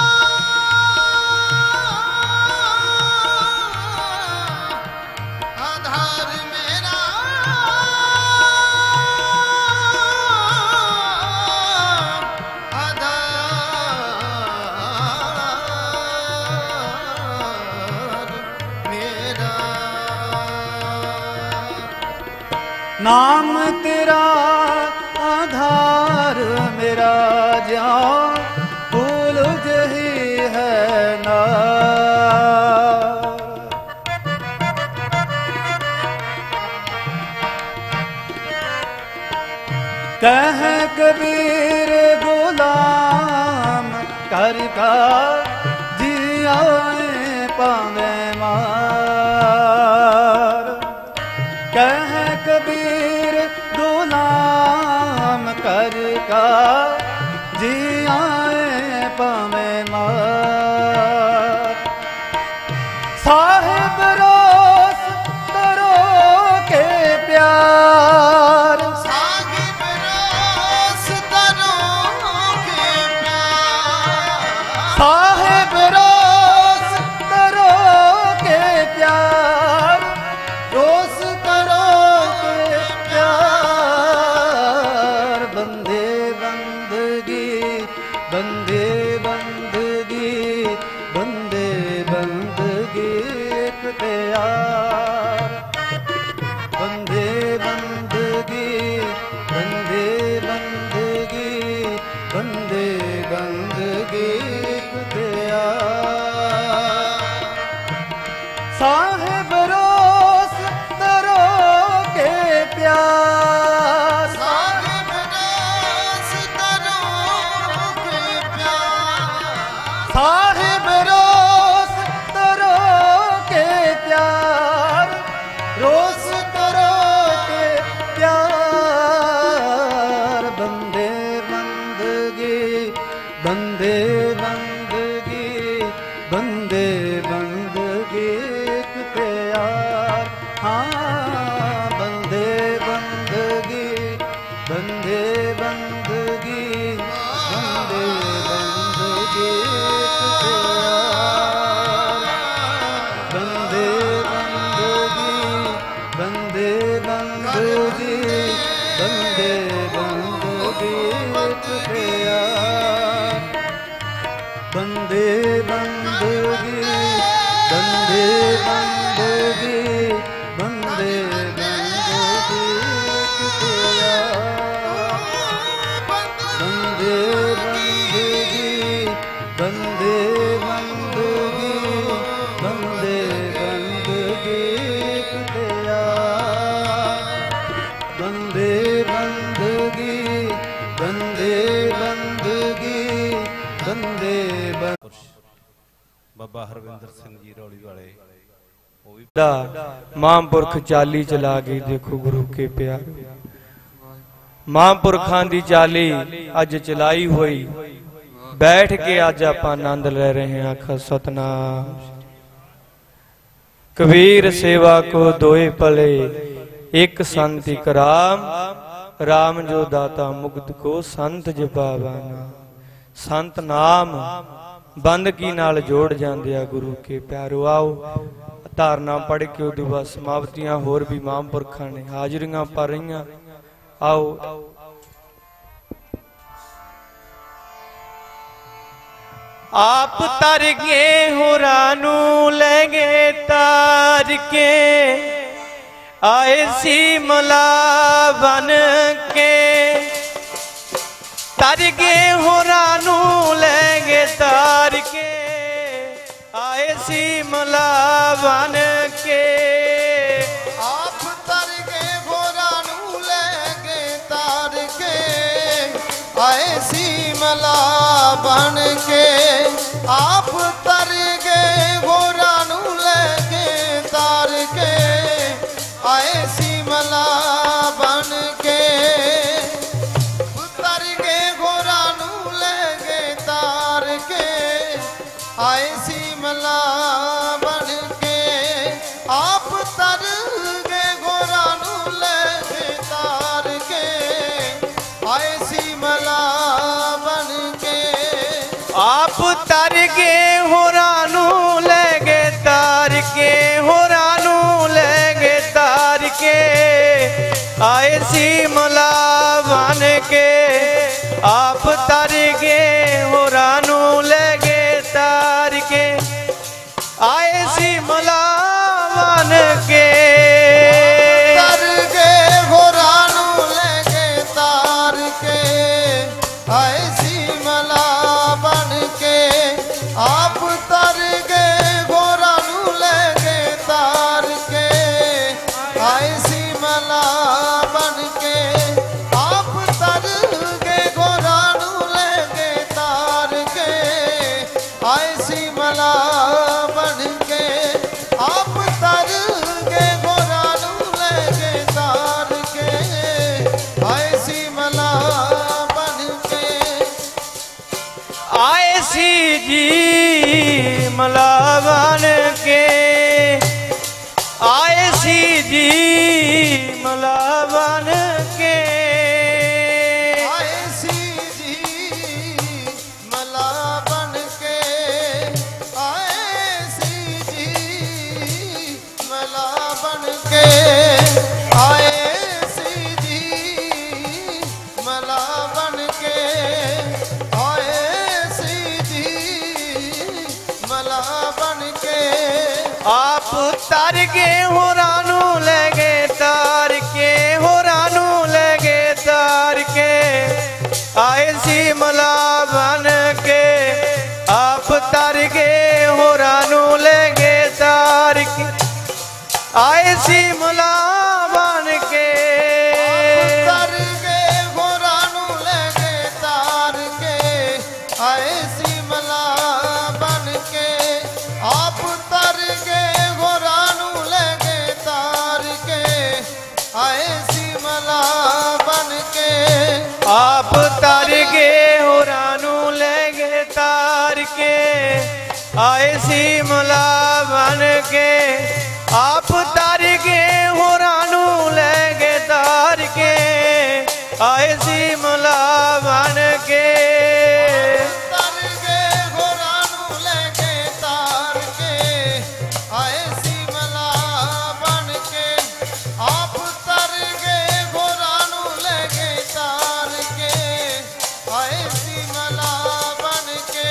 J: आधार मेरा। नाम तेरा आधार मेरा, जहाँ भूल जही है ना। कह कबीर गुलाम कर का जिया पावे मार। कह कबीर गुलाम कर का जियाए पावे मार। साहिब रोस तरो के प्यार, साहिब रोस तरो के प्यार। साहिब रोस तरो के प्यार, रोस बंदे बंदगी बंदे बंदगी इख्तियार। बंदे बंदगी बंदे बंदगी बंदे बंदगी इख्तियार। साहिब रोस तरो के प्यार, साहिब रोस तरो के प्यार, रोस तरो के प्यार। बंदे बंदगी बंदे बंदगी बंदे बंदगी के यार। हाँ बंदे बंदगी बंदे बंदगी बंदे बंदगी के यार। बंदे बंदगी बंदे बंदगी बंदे बंदगी के यार। बंदे बंदगी बंदे बंदगी बंदे बंदगी के यार। बंदे बंदगी बंदे बंदगी बंदे बंदगी के यार। बंदे बंदगी बंदे बंदगी बंदे बंद।
H: बाबा हरविंदर सिंह जी रौली वाले
K: महापुरख चाली चला गई। देखो गुरु के प्यार महापुरखां दी चाली अज चलाई हुई, बैठ के अज आप आनंद ले रहे हैं। आखा सतनाम। कबीर सेवा को दोए पले, एक संत एक राम। राम जो दाता मुक्त को संत जपावाना। संत नाम बंदगी नाल जोड़ जांदे आ गुरु के प्यारो। आओ धारना पढ़ के उदू बाद समाप्तियां होर भी महापुरखां ने हाजरियां पा रही। आओ
A: आप तर गए होरानू लेंगे तार के, आए सी मला बन के। तर गए होरानू लेंगे तार के, आए सी मला बन के।
J: आप तर गए होरानू लेंगे तार के, आए सी मला बन के। आप तर गए होरानू लेंगे तार के, आए सी मला बन के। तर गए होरानू लेंगे तार के, आए सी मला बन के। आप तर गए होरानू लेंगे तार के, आए सी मला बन के।
A: आप तर गए होरानू लेंगे तार के, होरानू लेंगे तार के। आए सी मला बन के। आप तर गए होरानू लेंगे तार के, आए सी मला बन के।
J: तर गए होरानू लेंगे तार के, आए सी मला बन के। आप तर गए होरानू लेंगे तार के, आए सी मला बन के। आप तर गए होरानू लेंगे तार के, आए सी मला बन के। आप तर गए होरानू लेंगे तार के, आए सी मला बन के।
A: आए सी जी मला बन के, आए सी जी मला बन के।
J: आए सी जी मला बन के, आए सी जी मला बन के। आए सी जी मला बन के, आए सी जी मला बन के।
A: आप तर गए होरानू लेंगे तार के, होरानू लेंगे तार के। आए सी मला बन के। आप तर गए होरानू लेंगे तार के, आए सी मला बन के।
J: तर गए होरानू लेंगे तार के, आए सी मला
K: आप तर गए होरां नू ले गए तार के, आए सी मला बन के। आप तर गए होरां नू ले गए तार के, आए सी मला बन के।
J: तर गए होरां नू ले गए तार के, आए सी मला बन के। आप तर गए होरां नू ले गए तार के, आए सी मला बन के।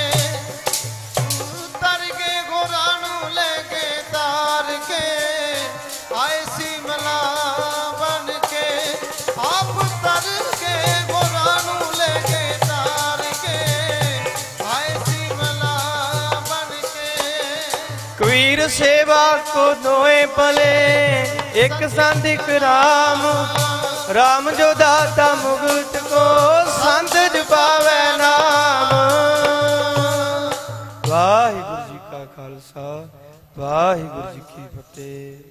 J: तर गए होरां नू ले गए तार के, आए सी मला बन के। आप तर गए होरां नू ले गए तार के, आए सी मला बन के।
K: कबीर सेवा को दोए पले, एक संत एक राम। राम जो दाता मुगत को, संत जपावे नाम। वाहिगुरु जी का खालसा, वाहिगुरु जी की फतेह।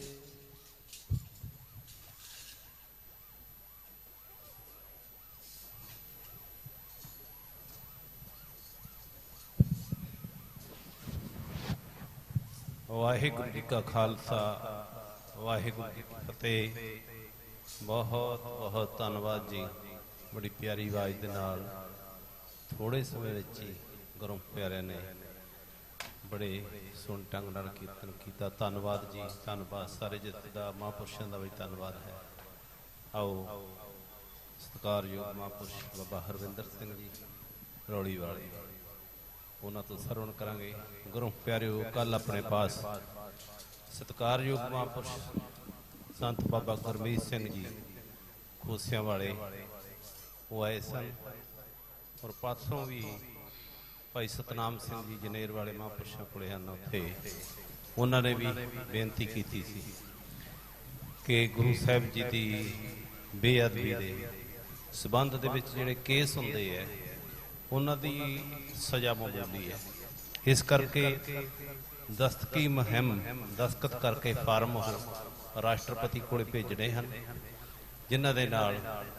H: ਵਾਹਿਗੁਰੂ ਜੀ ਕਾ ਖਾਲਸਾ ਵਾਹਿਗੁਰੂ ਜੀ ਕੀ ਫਤਿਹ। ਬਹੁਤ ਬਹੁਤ ਧੰਨਵਾਦ ਜੀ। ਬੜੀ ਪਿਆਰੀ ਆਵਾਜ਼ ਦੇ ਨਾਲ ਥੋੜੇ ਸਮੇਂ ਵਿੱਚ ਹੀ ਗੁਰੂ ਪਿਆਰਿਆਂ ਨੇ ਬੜੇ ਸੋਹਣੇ ਢੰਗ ਨਾਲ ਕੀਰਤਨ ਕੀਤਾ। ਧੰਨਵਾਦ ਜੀ, ਧੰਨਵਾਦ ਸਾਰੇ ਜਥੇਦਾਰ ਮਹਾਂਪੁਰਸ਼ਾਂ ਦਾ ਵੀ ਧੰਨਵਾਦ ਹੈ। ਆਓ ਸਤਿਕਾਰਯੋਗ ਮਹਾਂਪੁਰਸ਼ ਬਾਬਾ ਹਰਵਿੰਦਰ ਸਿੰਘ ਜੀ ਰੌਲੀ ਵਾਲੇ, ਉਹਨਾਂ ਤੋਂ ਸਰਵਣ ਕਰਾਂਗੇ। ਗੁਰੂ ਪਿਆਰਿਓ, ਕੱਲ ਆਪਣੇ ਪਾਸ ਸਤਿਕਾਰਯੋਗ ਮਹਾਂਪੁਰਸ਼ ਸੰਤ ਬਾਬਾ ਗੁਰਮੀਤ ਸਿੰਘ ਜੀ ਖੋਸਿਆਂ ਵਾਲੇ ਉਹ ਆਏ ਸਨ, ਔਰ ਪਾਸੋਂ ਵੀ ਭਾਈ ਸਤਨਾਮ ਸਿੰਘ ਜੀ ਜਨੇਰ ਵਾਲੇ ਮਹਾਂਪੁਰਸ਼ਾਂ ਕੋਲੇ ਹਨ। ਉੱਥੇ ਉਹਨਾਂ ਨੇ ਵੀ ਬੇਨਤੀ ਕੀਤੀ ਸੀ ਕਿ ਗੁਰੂ ਸਾਹਿਬ ਜੀ ਦੀ ਬੇਅਦਬੀ ਦੇ ਸਬੰਧ ਦੇ ਵਿੱਚ ਜਿਹੜੇ ਕੇਸ ਹੁੰਦੇ ਹੈ ਉਹਨਾਂ ਦੀ ਸਜ਼ਾ ਮਾਮੂਲੀ ਹੈ। ਇਸ ਕਰਕੇ ਦਸਤਕੀ ਮੁਹਿੰਮ ਦਸਤਖਤ ਕਰਕੇ ਫਾਰਮ ਉਹ ਰਾਸ਼ਟਰਪਤੀ ਕੋਲੇ ਭੇਜਣੇ ਹਨ, ਜਿਨ੍ਹਾਂ ਦੇ ਨਾਲ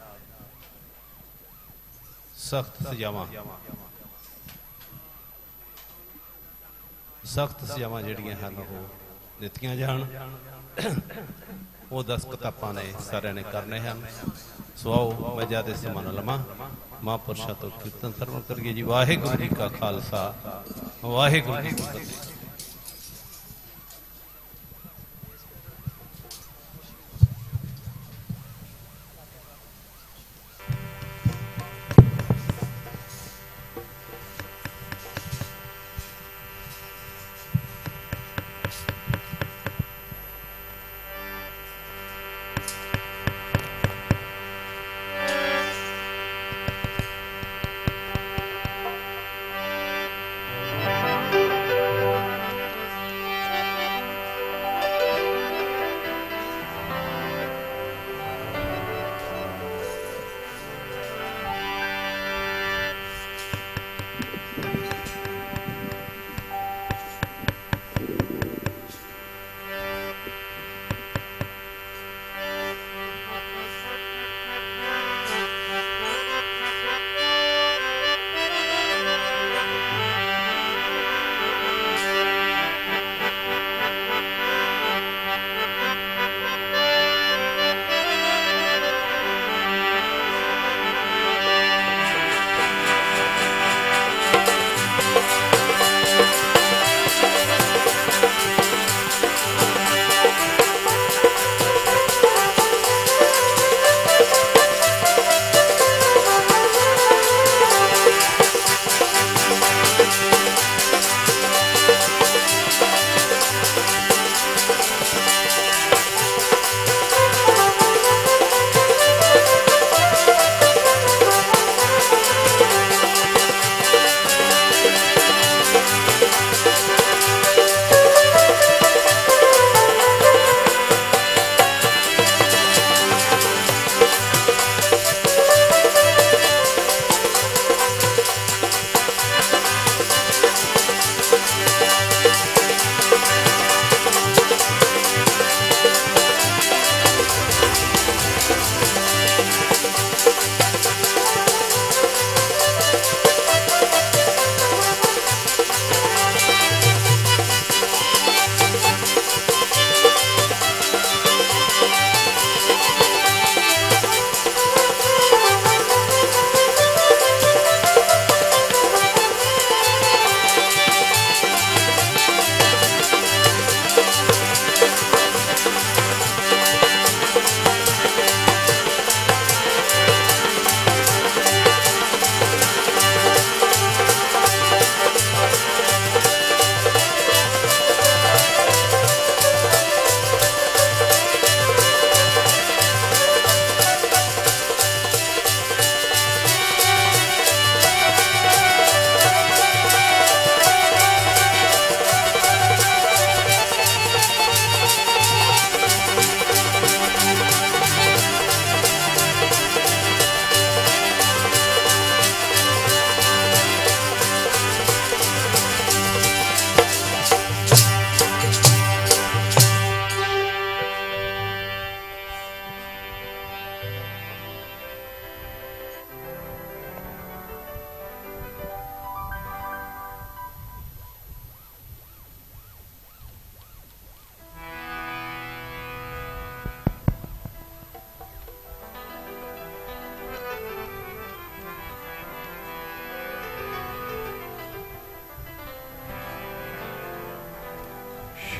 H: ਸਖਤ ਸਜ਼ਾਵਾਂ ਸਖਤ ਸਜ਼ਾਵਾਂ ਜਿਹੜੀਆਂ ਹਨ ਉਹ ਦਿੱਤੀਆਂ ਜਾਣ। ਉਹ ਦਸਤਖਤ ਆਪਾਂ ਨੇ ਸਾਰਿਆਂ ਨੇ ਕਰਨੇ ਹਨ। ਸੋ ਆਓ ਮੈਂ ਜ਼ਿਆਦਾ ਸਮਾਂ ਨਾ ਲਵਾਂ, ਮਹਾਂਪੁਰਸ਼ਾਂ ਤੋਂ ਕੀਰਤਨ ਸਰਵਣ ਕਰੀਏ ਜੀ। ਵਾਹਿਗੁਰੂ ਜੀ ਕਾ ਖਾਲਸਾ, ਵਾਹਿਗੁਰੂ ਜੀ ਕੀ ਫਤਿਹ।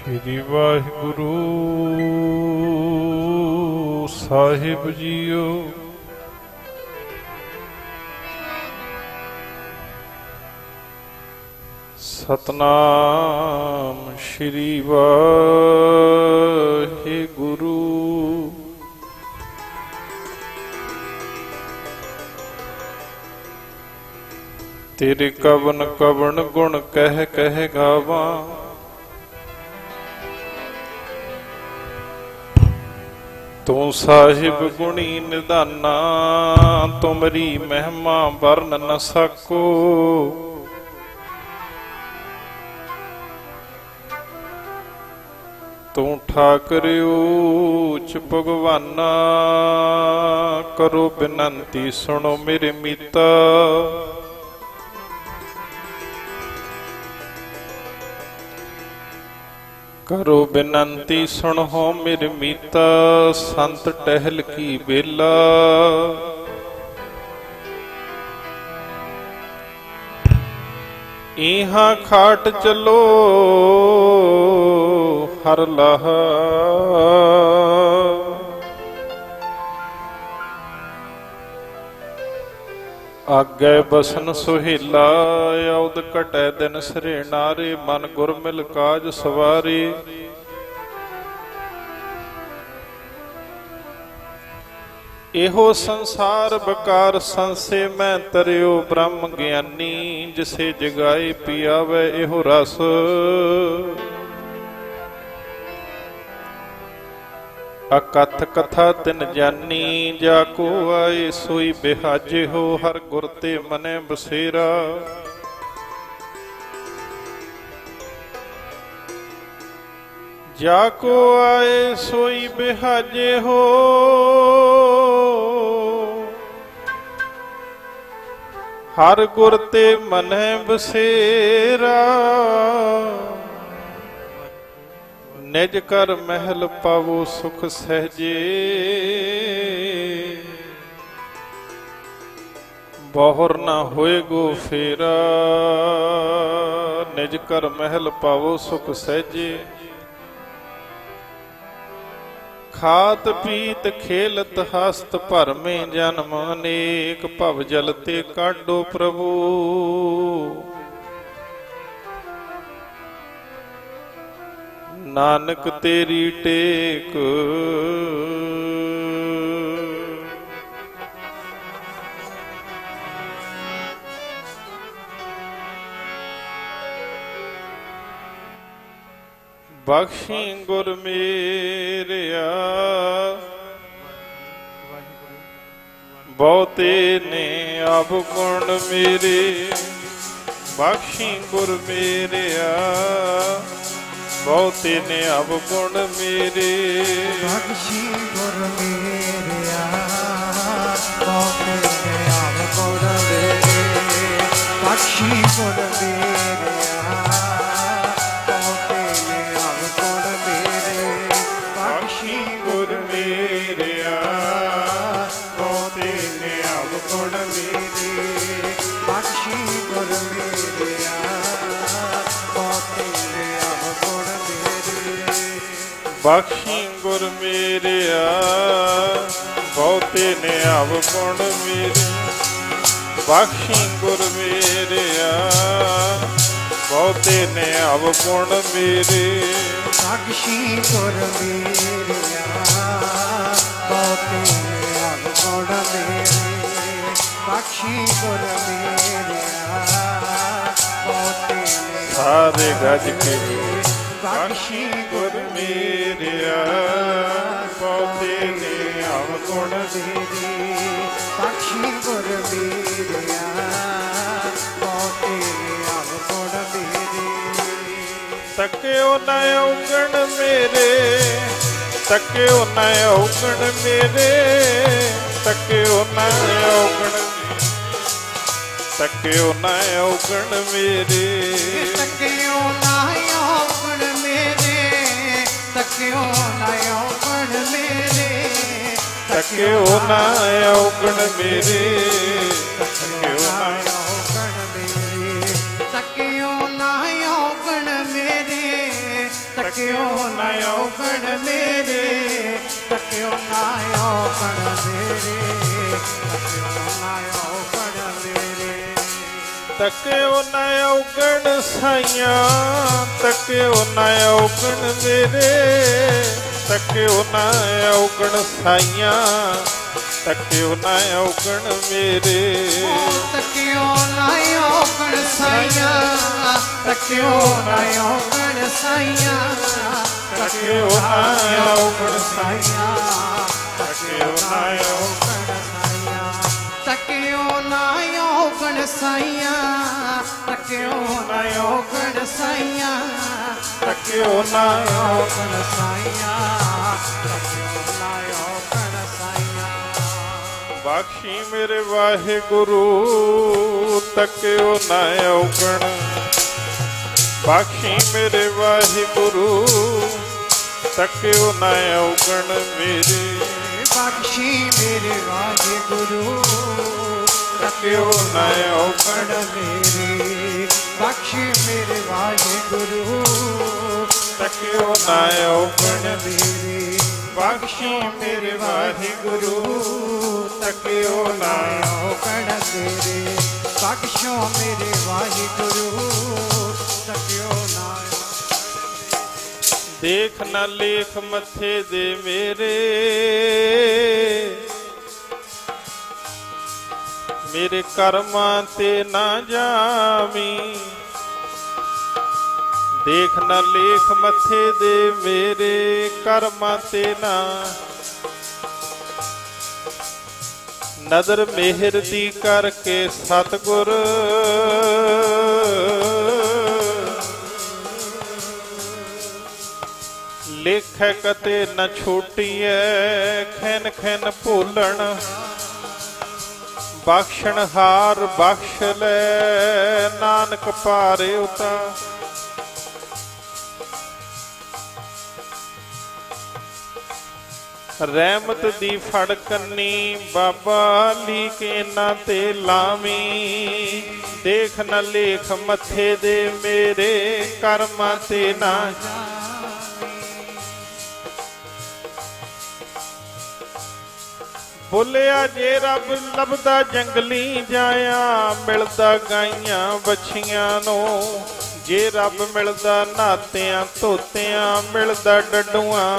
A: श्री वाहिगुरु साहिब जीओ। सतनाम श्री वाहिगुरु। तेरे कवन कवन गुण कह कह गावा, तू साहिब गुणी निदाना, तुमरी महिमा वर्ण न सको। तू ठाकर ऊच भगवाना, करो बिनंती सुनो मेरे मीता। करो बिनंती सुनो मेरे मीता, संत टहल की बेला। इहा खाट चलो हर लहा, आगे बसन सुहेला। औद कटै दिन सरे नारे, मन गुर मिल काज सवारे। एहो संसार बकार संसे मैं तरियो, ब्रह्म ज्ञानी जिसे जगाए पियावे एहो रस। अकथ कथा तिन जानी, जाको आए सोई बिहाजे हो। हर गुर ते मने बसेरा, जाको आए सोई बिहाजे हो। हर गुर ते मने बसेरा, निज कर महल पावो सुख सहजे। बहुर ना होए गो फेरा, निज कर महल पावो सुख सहजे। खात पीत खेलत हस्त भर में जन्म अनेक, भव जल ते काढो प्रभु। नानक तेरी टेक, बख्शी गुर मेरिया। बहुते ने अब गुण मेरे, बख्शी गुर मेरिया। बहुते ने अब गुण मेरे,
J: बख्शी गुर मेरिया। बहुते ने अब गुण मेरे, बख्शी गुर मेरिया। बहुते ने अब गुण मेरे, बख्शी गुर मेरिया। बहुते ने अब गुण मेरे, बख्शी गुर मेरिया। बहुते ने अब गुण
A: बख्शी गुर मेरिया। बहुते ने अब गुण मेरे, बख्शी गुर मेरिया। बहुते ने अब गुण मेरे,
J: बख्शी गुर मेरिया। बहुते ने अब गुण मेरे, बख्शी गुर मेरिया। बहुते ने
A: सारे गज के
J: बख्शी गुर
A: मेरिया। बहुते ने अब गुण
J: मेरे, बख्शी गुर मेरिया। बहुते ने अब गुण मेरे,
A: तक्यो न औगण मेरे, तक्यो न औगण मेरे। तक्यो न औगण, तक्यो न औगण मेरे।
J: तक्यो न औगण मेरे, तक्यो न औगण मेरे।
A: तक्यो न औगण मेरे, तक्यो न
J: तक्यो न औगण मेरे,
B: ਤੱਕਿਓ ਨਾ ਔਗਣ ਮੇਰੇ ਤੱਕਿਓ ਨਾ ਔਗਣ ਮੇਰੇ ਤੱਕਿਓ ਨਾ ਔਗਣ ਮੇਰੇ
A: ਤੱਕਿਓ ਨਾ ਔਗਣ ਸਾਈਆਂ ਤੱਕਿਓ ਨਾ ਔਗਣ ਮੇਰੇ ਤੱਕਿਓ ਨਾ ਔਗਣ ਸਾਈਆਂ ਤੱਕਿਓ ਨਾ ਔਗਣ ਮੇਰੇ
B: ਤੱਕਿਓ ਨਾ ਔਗਣ ਸਾਈਆਂ ਤੱਕਿਓ ਨਾ ਔਗਣ ਸਾਈਆਂ ਤੱਕਿਓ ਨਾ ਔਗਣ ਸਾਈਆਂ ਤੱਕਿਓ ਨਾ ਔਗਣ ਸਾਈਆਂ ਤੱਕਿਓ ਨਾ ਔਗਣ ਸਾਈਆਂ ਤੱਕਿਓ ਨਾ ਔਗਣ ਸਾਈਆਂ ਤੱਕਿਓ ਨਾ ਔਗਣ ਸਾਈਆਂ ਤੱਕਿਓ ਨਾ ਔਗਣ ਸਾਈਆਂ
A: ਬਖਸ਼ੀ ਮੇਰੇ ਵਾਹਿਗੁਰੂ ਤੱਕਿਓ ਨਾ ਔਗਣ ਬਖਸ਼ੀ ਮੇਰੇ ਵਾਹਿਗੁਰੂ ਤੱਕਿਓ ਨਾ ਔਗਣ ਮੇਰੇ
B: ਬਖਸ਼ੀ ਮੇਰੇ ਵਾਹਿਗੁਰੂ
A: ਤੱਕਿਓ ਨਾ ਔਗਣ
B: ਮੇਰੇ ਬਖਸ਼ੀ ਮੇਰੇ ਵਾਹਿਗੁਰੂ
A: ਤੱਕਿਓ ਨਾ ਔਗਣ
B: ਮੇਰੇ
A: ਬਖਸ਼ੀ ਮੇਰੇ ਵਾਹਿਗੁਰੂ ਤੱਕਿਓ ਨਾ
B: ਔਗਣ ਮੇਰੇ ਬਖਸ਼ੋ ਮੇਰੇ ਵਾਹਿਗੁਰੂ ਤੱਕਿਓ ਨਾ
A: ਦੇਖ ਨਾ ਲੇਖ ਮੱਥੇ ਦੇ ਮੇਰੇ ਮੇਰੇ ਕਰਮਾਂ ਤੇ ਨਾ ਜਾਵੀਂ ਦੇਖ ਨਾ ਲੇਖ ਮੱਥੇ ਦੇ ਮੇਰੇ ਕਰਮਾਂ ਤੇ ਨਾ ਨਦਰ ਮਿਹਰ ਦੀ ਕਰਕੇ ਸਤਿਗੁਰ ਲੇਖੈ ਕਤੇ ਨ ਛੋਟੀਐ ਖੈਨ ਖੈਨ ਭੋਲਣ ਬਖਸ਼ਣ ਹਾਰ ਬਖਸ਼ ਲੈ ਨਾਨਕ ਪਾਰੇ ਉਤਾ ਰਹਿਮਤ ਦੀ ਫੜ ਕੰਨੀ ਬਾਬਾ ਲੀਕ ਇਹਨਾਂ ਤੇ ਲਾਵੀਂ ਦੇਖ ਨਾ ਲੇਖ ਮੱਥੇ ਦੇ ਮੇਰੇ ਕਰਮਾਂ ਤੇ ਨਾ ਬੋਲਿਆ ਜੇ ਰੱਬ ਲੱਭਦਾ ਜੰਗਲੀ ਜਾਇਆ ਮਿਲਦਾ ਗਾਈਆਂ ਵੱਛੀਆਂ ਨੂੰ ਜੇ ਰੱਬ ਮਿਲਦਾ ਨਾਤਿਆਂ ਧੋਤਿਆਂ ਮਿਲਦਾ ਡੱਡੂਆਂ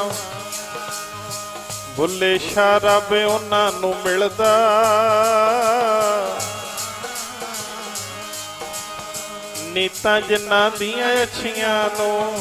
A: ਬੁੱਲੇ ਸ਼ਾਹ ਰੱਬ ਉਹਨਾਂ ਨੂੰ ਮਿਲਦਾ ਨੀਤਾਂ ਜਿਨ੍ਹਾਂ ਦੀਆਂ ਅੱਛੀਆਂ ਨੂੰ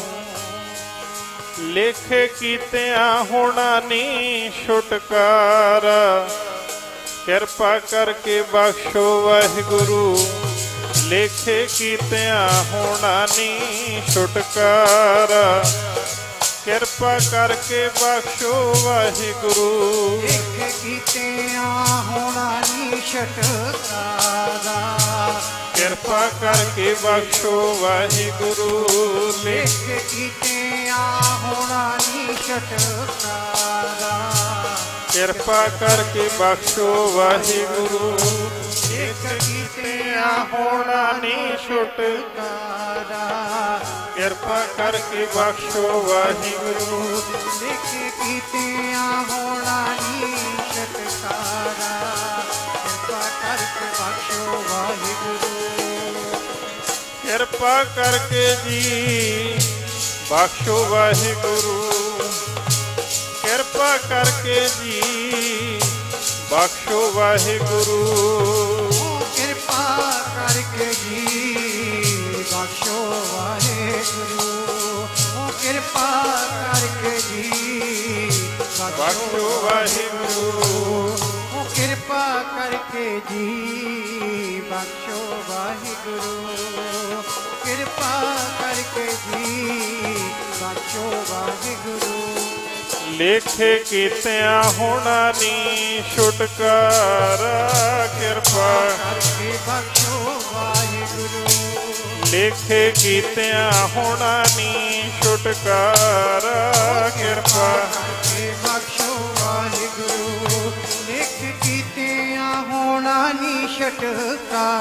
A: ਲੇਖੇ ਕੀਤਿਆਂ ਹੋਣਾ ਨੀ ਛੁਟਕਾਰਾ ਕਿਰਪਾ ਕਰਕੇ ਬਖਸ਼ੋ ਵਾਹਿਗੁਰੂ ਲੇਖੇ ਕੀਤਿਆਂ ਹੋਣਾ ਨੀ ਛੁਟਕਾਰਾ ਕਿਰਪਾ ਕਰਕੇ ਬਖਸ਼ੋ ਵਾਹਿਗੁਰੂ
B: ਲੇਖੇ ਕੀਤਿਆਂ ਹੋਣਾ ਨੀ ਛੁਟਕਾਰਾ
A: ਕਿਰਪਾ ਕਰਕੇ ਬਖਸ਼ੋ ਵਾਹਿਗੁਰੂ
B: ਲੇਖੇ ਕੀਤਿਆਂ ਹੋਣਾ ਨੀ ਛੁਟਕਾਰਾ
A: ਕਿਰਪਾ ਕਰਕੇ ਬਖਸ਼ੋ ਵਾਹਿਗੁਰੂ
B: ਲੇਖੇ ਕੀਤਿਆਂ ਹੋਣਾ ਨੀ ਛੁਟਕਾਰਾ
A: ਕਿਰਪਾ ਕਰਕੇ ਬਖਸ਼ੋ ਵਾਹਿਗੁਰੂ
B: ਲੇਖੇ ਕੀਤਿਆਂ ਹੋਣਾ ਨੀ ਛੁਟਕਾਰਾ ਕਿਰਪਾ ਕਰਕੇ ਬਖਸ਼ੋ ਵਾਹਿਗੁਰੂ
A: ਕਿਰਪਾ ਕਰਕੇ ਜੀ ਬਖਸ਼ੋ ਵਾਹਿਗੁਰੂ ਕਿਰਪਾ ਕਰਕੇ ਜੀ ਬਖਸ਼ੋ ਵਾਹਿਗੁਰੂ
B: ਕਿਰਪਾ ਕਰਕੇ ਜੀ ਬਖਸ਼ੋ ਵਾਹਿਗੁਰੂ ਓ ਕਿਰਪਾ ਕਰਕੇ ਜੀ
A: ਬਖਸ਼ੋ ਵਾਹਿਗੁਰੂ
B: ਓ ਕਿਰਪਾ ਕਰਕੇ ਜੀ ਬਖਸ਼ੋ ਵਾਹਿਗੁਰੂ ਕਿਰਪਾ ਕਰਕੇ ਜੀ ਬਖਸ਼ੋ ਵਾਹਿਗੁਰੂ
A: ਲੇਖੇ ਕੀਤਿਆਂ ਹੋਣਾ ਨੀ ਛੁਟਕਾਰਾ ਕਿਰਪਾ
B: ਕਰਕੇ ਬਖਸ਼ੋ ਵਾਹਿਗੁਰੂ
A: ਲੇਖੇ ਕੀਤਿਆਂ ਹੋਣਾ ਨੀ ਛੁਟਕਾਰਾ ਕਿਰਪਾ
B: ਕਰਕੇ ਬਖਸ਼ੋ ਵਾਹਿਗੁਰੂ ਲੇਖ ਕੀਤਿਆਂ ਹੋਣਾ ਨੀ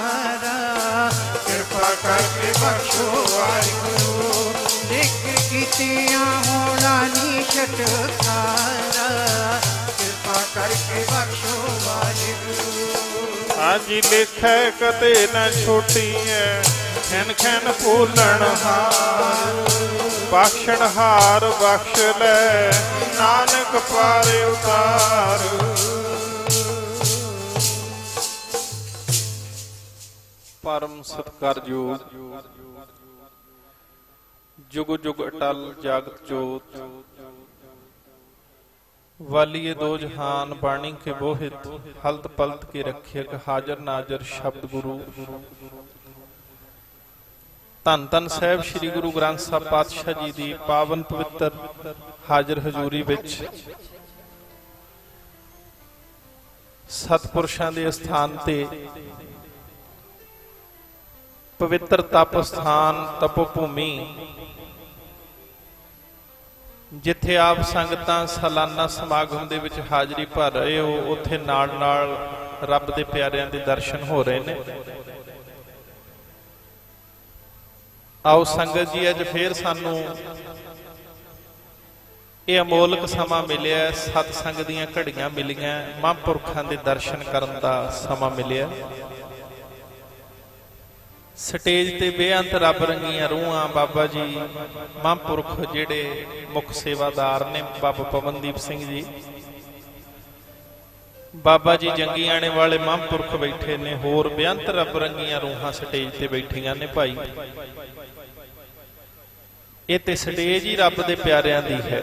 B: ਛੁਟਕਾਰਾ ਕਿਰਪਾ ਕਰਕੇ ਬਖਸ਼ੋ ਵਾਹਿਗੁਰੂ ਲੇਖ ਕੀਤਿਆਂ ਛੋਟੀਆਂ ਹੋਣਾ ਨੀ ਛਟਕਾਰਾ ਕਿਰਪਾ ਕਰਕੇ ਬਖਸ਼ੋ ਵਾਹਿਗੁਰੂ।
A: ਹਾਂਜੀ ਲਿਖੈ ਕਦੇ ਨਾ ਛੋਟੀ ਐ ਖੈਨ ਖੈਨ ਫੂਲਣ ਹਾਰ ਬਖਸ਼ਣ ਹਾਰ ਬਖਸ਼ ਲੈ ਨਾਨਕ ਪਾਰੇ ਉਤਾਰ। ਪਰਮ ਸਤਿਕਾਰਯੋਗ ਜੁਗ ਜੁਗ ਅਟਲ ਜਾਗਤ ਜੋਤ ਵਾਲੀਏ ਦੋ ਜਹਾਨ ਬਾਣੀ ਕੇ ਬੋਹਿਤ ਹਲਤ ਪਲਤ ਕੇ ਰੱਖਿਅਕ ਹਾਜ਼ਰ ਨਾਜ਼ਰ ਸ਼ਬਦ ਗੁਰੂ ਧੰਨ ਧੰਨ ਸਾਹਿਬ ਸ੍ਰੀ ਗੁਰੂ ਗ੍ਰੰਥ ਸਾਹਿਬ ਪਾਤਸ਼ਾਹ ਜੀ ਦੀ ਪਾਵਨ ਪਵਿੱਤਰ ਹਾਜ਼ਰ ਹਜ਼ੂਰੀ ਵਿੱਚ ਸਤਿਪੁਰਸ਼ਾਂ ਦੇ ਸਥਾਨ ਤੇ ਪਵਿੱਤਰ ਤਪ ਸਥਾਨ ਤਪੋ ਭੂਮੀ ਜਿੱਥੇ ਆਪ ਸੰਗਤਾਂ ਸਾਲਾਨਾ ਸਮਾਗਮ ਦੇ ਵਿੱਚ ਹਾਜ਼ਰੀ ਭਰ ਰਹੇ ਹੋ, ਉੱਥੇ ਨਾਲ ਨਾਲ ਰੱਬ ਦੇ ਪਿਆਰਿਆਂ ਦੇ ਦਰਸ਼ਨ ਹੋ ਰਹੇ ਨੇ। ਆਓ ਸੰਗਤ ਜੀ, ਅੱਜ ਫੇਰ ਸਾਨੂੰ ਇਹ ਅਮੋਲਕ ਸਮਾਂ ਮਿਲਿਆ, ਸਤ ਸੰਗ ਦੀਆਂ ਘੜੀਆਂ ਮਿਲੀਆਂ, ਮਹਾਂਪੁਰਖਾਂ ਦੇ ਦਰਸ਼ਨ ਕਰਨ ਦਾ ਸਮਾਂ ਮਿਲਿਆ। ਸਟੇਜ ਤੇ ਬੇਅੰਤ ਰੱਬ ਰੰਗੀਆਂ ਰੂਹਾਂ ਬਾਬਾ ਜੀ ਮਹਾਂਪੁਰਖ ਜਿਹੜੇ ਮੁੱਖ ਸੇਵਾਦਾਰ ਨੇ, ਬਾਬਾ ਪਵਨਦੀਪ ਸਿੰਘ ਜੀ, ਬਾਬਾ ਜੀ ਜੰਗੀਆਣੇ ਵਾਲੇ ਮਹਾਂਪੁਰਖ ਬੈਠੇ ਨੇ, ਹੋਰ ਬੇਅੰਤ ਰੱਬ ਰੰਗੀਆਂ ਰੂਹਾਂ ਸਟੇਜ ਤੇ ਬੈਠੀਆਂ ਨੇ। ਭਾਈ ਇਹ ਤੇ ਸਟੇਜ ਹੀ ਰੱਬ ਦੇ ਪਿਆਰਿਆਂ ਦੀ ਹੈ।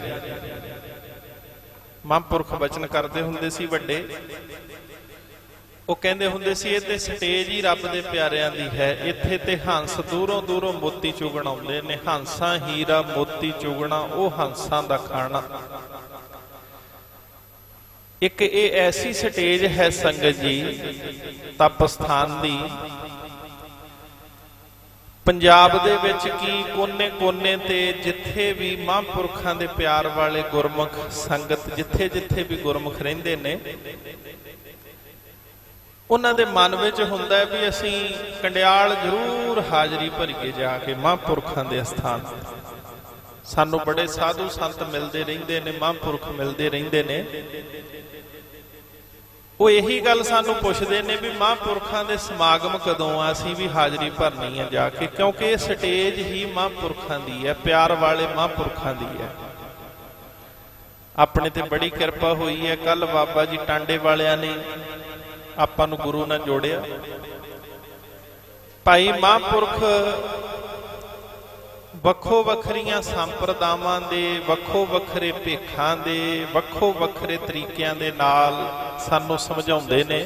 A: ਮਹਾਂਪੁਰਖ ਬਚਨ ਕਰਦੇ ਹੁੰਦੇ ਸੀ ਵੱਡੇ, ਉਹ ਕਹਿੰਦੇ ਹੁੰਦੇ ਸੀ ਇਹ ਤੇ ਸਟੇਜ ਹੀ ਰੱਬ ਦੇ ਪਿਆਰਿਆਂ ਦੀ ਹੈ। ਇੱਥੇ ਤੇ ਹੰਸ ਦੂਰੋਂ ਦੂਰੋਂ ਮੋਤੀ ਚੁਗਣ ਆਉਂਦੇ ਨੇ, ਹੰਸਾਂ ਹੀਰਾ ਮੋਤੀ ਚੁਗਣਾ ਉਹ ਹੰਸਾਂ ਦਾ ਖਾਣਾ। ਇੱਕ ਇਹ ਐਸੀ ਸਟੇਜ ਹੈ ਸੰਗਤ ਜੀ ਤਪ ਸਥਾਨ ਦੀ, ਪੰਜਾਬ ਦੇ ਵਿੱਚ ਕੀ ਕੋਨੇ ਕੋਨੇ ਤੇ ਜਿੱਥੇ ਵੀ ਮਹਾਂਪੁਰਖਾਂ ਦੇ ਪਿਆਰ ਵਾਲੇ ਗੁਰਮੁਖ ਸੰਗਤ ਜਿੱਥੇ ਜਿੱਥੇ ਵੀ ਗੁਰਮੁਖ ਰਹਿੰਦੇ ਨੇ, ਉਹਨਾਂ ਦੇ ਮਨ ਵਿੱਚ ਹੁੰਦਾ ਹੈ ਵੀ ਅਸੀਂ ਕੰਡਿਆਲ ਜ਼ਰੂਰ ਹਾਜ਼ਰੀ ਭਰੀਏ ਜਾ ਕੇ ਮਹਾਂਪੁਰਖਾਂ ਦੇ ਅਸਥਾਨ। ਸਾਨੂੰ ਬੜੇ ਸਾਧੂ ਸੰਤ ਮਿਲਦੇ ਰਹਿੰਦੇ ਨੇ, ਮਹਾਂਪੁਰਖ ਮਿਲਦੇ ਰਹਿੰਦੇ ਨੇ। ਉਹ ਇਹੀ ਗੱਲ ਸਾਨੂੰ ਪੁੱਛਦੇ ਨੇ ਵੀ ਮਹਾਂਪੁਰਖਾਂ ਦੇ ਸਮਾਗਮ ਕਦੋਂ ਆ, ਅਸੀਂ ਵੀ ਹਾਜ਼ਰੀ ਭਰਨੀ ਆ ਜਾ ਕੇ, ਕਿਉਂਕਿ ਇਹ ਸਟੇਜ ਹੀ ਮਹਾਂਪੁਰਖਾਂ ਦੀ ਹੈ, ਪਿਆਰ ਵਾਲੇ ਮਹਾਂਪੁਰਖਾਂ ਦੀ ਹੈ। ਆਪਣੇ ਤੇ ਬੜੀ ਕਿਰਪਾ ਹੋਈ ਹੈ, ਕੱਲ ਬਾਬਾ ਜੀ ਟਾਂਡੇ ਵਾਲਿਆਂ ਨੇ ਆਪਾਂ ਨੂੰ ਗੁਰੂ ਨਾਲ ਜੋੜਿਆ। ਭਾਈ ਮਹਾਂਪੁਰਖ ਵੱਖੋ ਵੱਖਰੀਆਂ ਸੰਪਰਦਾਵਾਂ ਦੇ, ਵੱਖੋ ਵੱਖਰੇ ਭੇਖਾਂ ਦੇ, ਵੱਖੋ ਵੱਖਰੇ ਤਰੀਕਿਆਂ ਦੇ ਨਾਲ ਸਾਨੂੰ ਸਮਝਾਉਂਦੇ ਨੇ,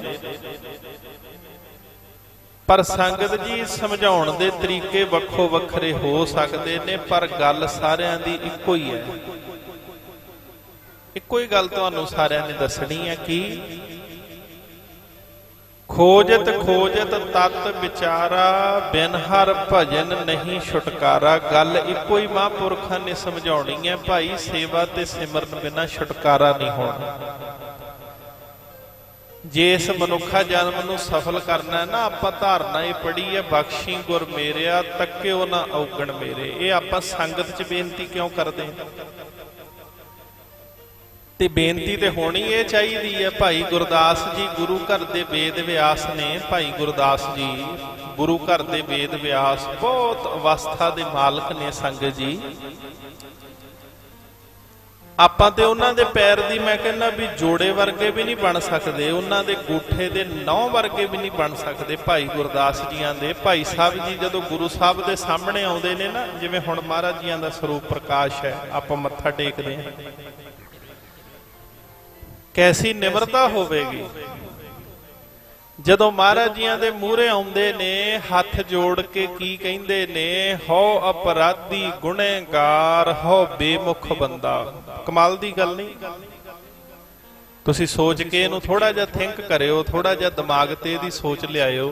A: ਪਰ ਸੰਗਤ ਜੀ ਸਮਝਾਉਣ ਦੇ ਤਰੀਕੇ ਵੱਖੋ ਵੱਖਰੇ ਹੋ ਸਕਦੇ ਨੇ, ਪਰ ਗੱਲ ਸਾਰਿਆਂ ਦੀ ਇੱਕੋ ਹੀ ਹੈ। ਇੱਕੋ ਹੀ ਗੱਲ ਤੁਹਾਨੂੰ ਸਾਰਿਆਂ ਨੇ ਦੱਸਣੀ ਹੈ ਕਿ ਖੋਜਤ ਖੋਜਤ ਤਤ ਵਿਚਾਰਾ ਬਿਨ ਹਰ ਭਜਨ ਨਹੀਂ ਛੁਟਕਾਰਾ। ਗੱਲ ਇੱਕੋ ਹੀ ਮਹਾਂਪੁਰਖਾਂ ਨੇ ਸਮਝਾਉਣੀ ਹੈ, ਭਾਈ ਸੇਵਾ ਤੇ ਸਿਮਰਨ ਬਿਨਾਂ ਛੁਟਕਾਰਾ ਨਹੀਂ ਹੋਣਾ। ਜੇ ਇਸ ਮਨੁੱਖਾ ਜਨਮ ਨੂੰ ਸਫਲ ਕਰਨਾ ਹੈ ਨਾ, ਆਪਾਂ ਧਾਰਨਾ ਇਹ ਪੜ੍ਹੀ ਹੈ, ਬਖਸ਼ੀ ਗੁਰ ਮੇਰਿਆ ਤੱਕਿਓ ਨਾ ਔਗਣ ਮੇਰੇ। ਇਹ ਆਪਾਂ ਸੰਗਤ 'ਚ ਬੇਨਤੀ ਕਿਉਂ ਕਰਦੇ ਹਾਂ? ਤੇ ਬੇਨਤੀ ਤੇ ਹੋਣੀ ਇਹ ਚਾਹੀਦੀ ਹੈ। ਭਾਈ ਗੁਰਦਾਸ ਜੀ ਗੁਰੂ ਘਰ ਦੇ ਵੇਦ ਵਿਆਸ ਨੇ, ਭਾਈ ਗੁਰਦਾਸ ਜੀ ਗੁਰੂ ਘਰ ਦੇ ਵੇਦ ਵਿਆਸ, ਬਹੁਤ ਅਵਸਥਾ ਦੇ ਮਾਲਕ ਨੇ ਸੰਗਤ ਜੀ। ਆਪਾਂ ਤੇ ਉਹਨਾਂ ਦੇ ਪੈਰ ਦੀ ਮੈਂ ਕਹਿੰਦਾ ਵੀ ਜੋੜੇ ਵਰਗੇ ਵੀ ਨਹੀਂ ਬਣ ਸਕਦੇ, ਉਹਨਾਂ ਦੇ ਗੂਠੇ ਦੇ ਨੌ ਵਰਗੇ ਵੀ ਨਹੀਂ ਬਣ ਸਕਦੇ ਭਾਈ ਗੁਰਦਾਸ ਜੀਆਂ ਦੇ। ਭਾਈ ਸਾਹਿਬ ਜੀ ਜਦੋਂ ਗੁਰੂ ਸਾਹਿਬ ਦੇ ਸਾਹਮਣੇ ਆਉਂਦੇ ਨੇ ਨਾ, ਜਿਵੇਂ ਹੁਣ ਮਹਾਰਾਜ ਜੀਆਂ ਦਾ ਸਰੂਪ ਪ੍ਰਕਾਸ਼ ਹੈ, ਆਪਾਂ ਮੱਥਾ ਟੇਕਦੇ ਹਾਂ, ਕੈਸੀ ਨਿਮਰਤਾ ਹੋਵੇਗੀ। ਜਦੋਂ ਮਹਾਰਾਜ ਜੀਆਂ ਦੇ ਮੂਹਰੇ ਆਉਂਦੇ ਨੇ, ਹੱਥ ਜੋੜ ਕੇ ਕੀ ਕਹਿੰਦੇ ਨੇ, ਹਉ ਅਪਰਾਧੀ ਗੁਨਹਗਾਰ ਹਉ ਬੇਮੁਖ ਬੰਦਾ। ਕਮਾਲ ਦੀ ਗੱਲ ਨਹੀਂ? ਤੁਸੀਂ ਸੋਚ ਕੇ ਇਹਨੂੰ ਥੋੜਾ ਜਿਹਾ ਥਿੰਕ ਕਰਿਓ, ਥੋੜਾ ਜਿਹਾ ਦਿਮਾਗ ਤੇ ਇਹਦੀ ਸੋਚ ਲਿਆਇਓ।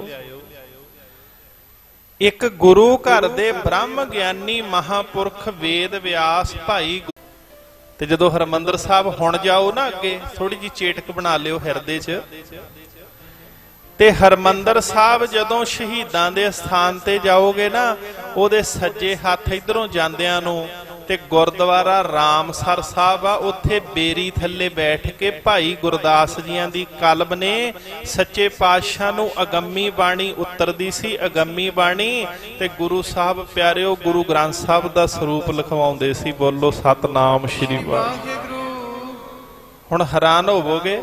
A: ਇੱਕ ਗੁਰੂ ਘਰ ਦੇ ਬ੍ਰਹਮ ਗਿਆਨੀ ਮਹਾਂਪੁਰਖ ਵੇਦ ਵਿਆਸ ਭਾਈ, ਤੇ ਜਦੋਂ ਹਰਮੰਦਰ ਸਾਹਿਬ ਹੁਣ ਜਾਓ ਨਾ ਅੱਗੇ, ਥੋੜੀ ਜਿਹੀ ਚੇਟਕ ਬਣਾ ਲਿਓ ਹਿਰਦੇ 'ਚ, ਤੇ ਹਰਮੰਦਰ ਸਾਹਿਬ ਜਦੋਂ ਸ਼ਹੀਦਾਂ ਦੇ ਸਥਾਨ ਤੇ ਜਾਓਗੇ ਨਾ, ਉਹਦੇ ਸੱਜੇ ਹੱਥ ਇਧਰੋਂ ਜਾਂਦਿਆਂ ਨੂੰ
L: ਤੇ ਗੁਰਦੁਆਰਾ ਰਾਮਸਰ ਸਾਹਿਬ ਆ, ਉੱਥੇ ਬੇਰੀ ਥੱਲੇ ਬੈਠ ਕੇ ਭਾਈ ਗੁਰਦਾਸ ਜੀਆਂ ਦੀ ਕਲਮ ਨੇ ਸੱਚੇ ਪਾਤਸ਼ਾਹ ਨੂੰ ਅਗੰਮੀ ਬਾਣੀ ਉਤਰਦੀ ਸੀ, ਅਗੰਮੀ ਬਾਣੀ, ਤੇ ਗੁਰੂ ਸਾਹਿਬ ਪਿਆਰਿਓ ਗੁਰੂ ਗ੍ਰੰਥ ਸਾਹਿਬ ਦਾ ਸਰੂਪ ਲਿਖਵਾਉਂਦੇ ਸੀ। ਬੋਲੋ ਸਤਨਾਮ ਸ਼੍ਰੀ ਵਾਹਿਗੁਰੂ। ਹੁਣ ਹੈਰਾਨ ਹੋਵੋਗੇ,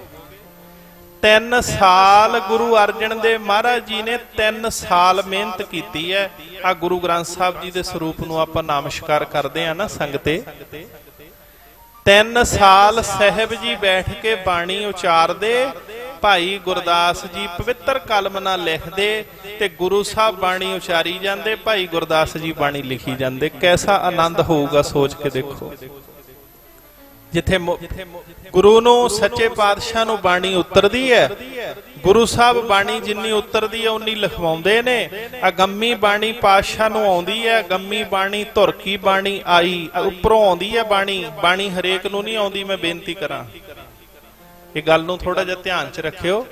L: ਤਿੰਨ ਸਾਲ ਗੁਰੂ ਅਰਜਨ ਦੇਵ ਮਹਾਰਾਜ ਜੀ ਨੇ ਤਿੰਨ ਸਾਲ ਮਿਹਨਤ ਕੀਤੀ ਹੈ। ਆ ਗੁਰੂ ਗ੍ਰੰਥ ਸਾਹਿਬ ਜੀ ਦੇ ਸਰੂਪ ਨੂੰ ਆਪਾਂ ਨਮਸਕਾਰ ਕਰਦੇ ਆ ਨਾ ਸੰਗਤੇ, ਤਿੰਨ ਸਾਲ ਸਾਹਿਬ ਜੀ ਬੈਠ ਕੇ ਬਾਣੀ ਉਚਾਰਦੇ, ਭਾਈ ਗੁਰਦਾਸ ਜੀ ਪਵਿੱਤਰ ਕਲਮ ਨਾਲ ਲਿਖਦੇ ਤੇ ਗੁਰੂ ਸਾਹਿਬ ਬਾਣੀ ਉਚਾਰੀ ਜਾਂਦੇ, ਭਾਈ ਗੁਰਦਾਸ ਜੀ ਬਾਣੀ ਲਿਖੀ ਜਾਂਦੇ। ਕੈਸਾ ਆਨੰਦ ਹੋਊਗਾ ਸੋਚ ਕੇ ਦੇਖੋ। ਜਿੱਥੇ ਗੁਰੂ ਨੂੰ ਸੱਚੇ ਪਾਤਸ਼ਾਹ ਨੂੰ ਬਾਣੀ ਉਤਰਦੀ ਹੈ, ਗੁਰੂ ਸਾਹਿਬ ਬਾਣੀ ਜਿੰਨੀ ਉਤਰਦੀ ਹੈ ਉਨੀ ਲਿਖਵਾਉਂਦੇ ਨੇ। ਅਗੰਮੀ ਬਾਣੀ ਪਾਤਸ਼ਾਹ ਨੂੰ ਆਉਂਦੀ ਹੈ, ਅਗੰਮੀ ਬਾਣੀ ਧੁਰਕੀ ਬਾਣੀ ਆਈ, ਉੱਪਰੋਂ ਆਉਂਦੀ ਹੈ ਬਾਣੀ। ਬਾਣੀ ਹਰੇਕ ਨੂੰ ਨਹੀਂ ਆਉਂਦੀ, ਮੈਂ ਬੇਨਤੀ ਕਰਾਂ ਇਹ ਗੱਲ ਨੂੰ ਥੋੜਾ ਜਿਹਾ ਧਿਆਨ ਚ ਰੱਖਿਓ।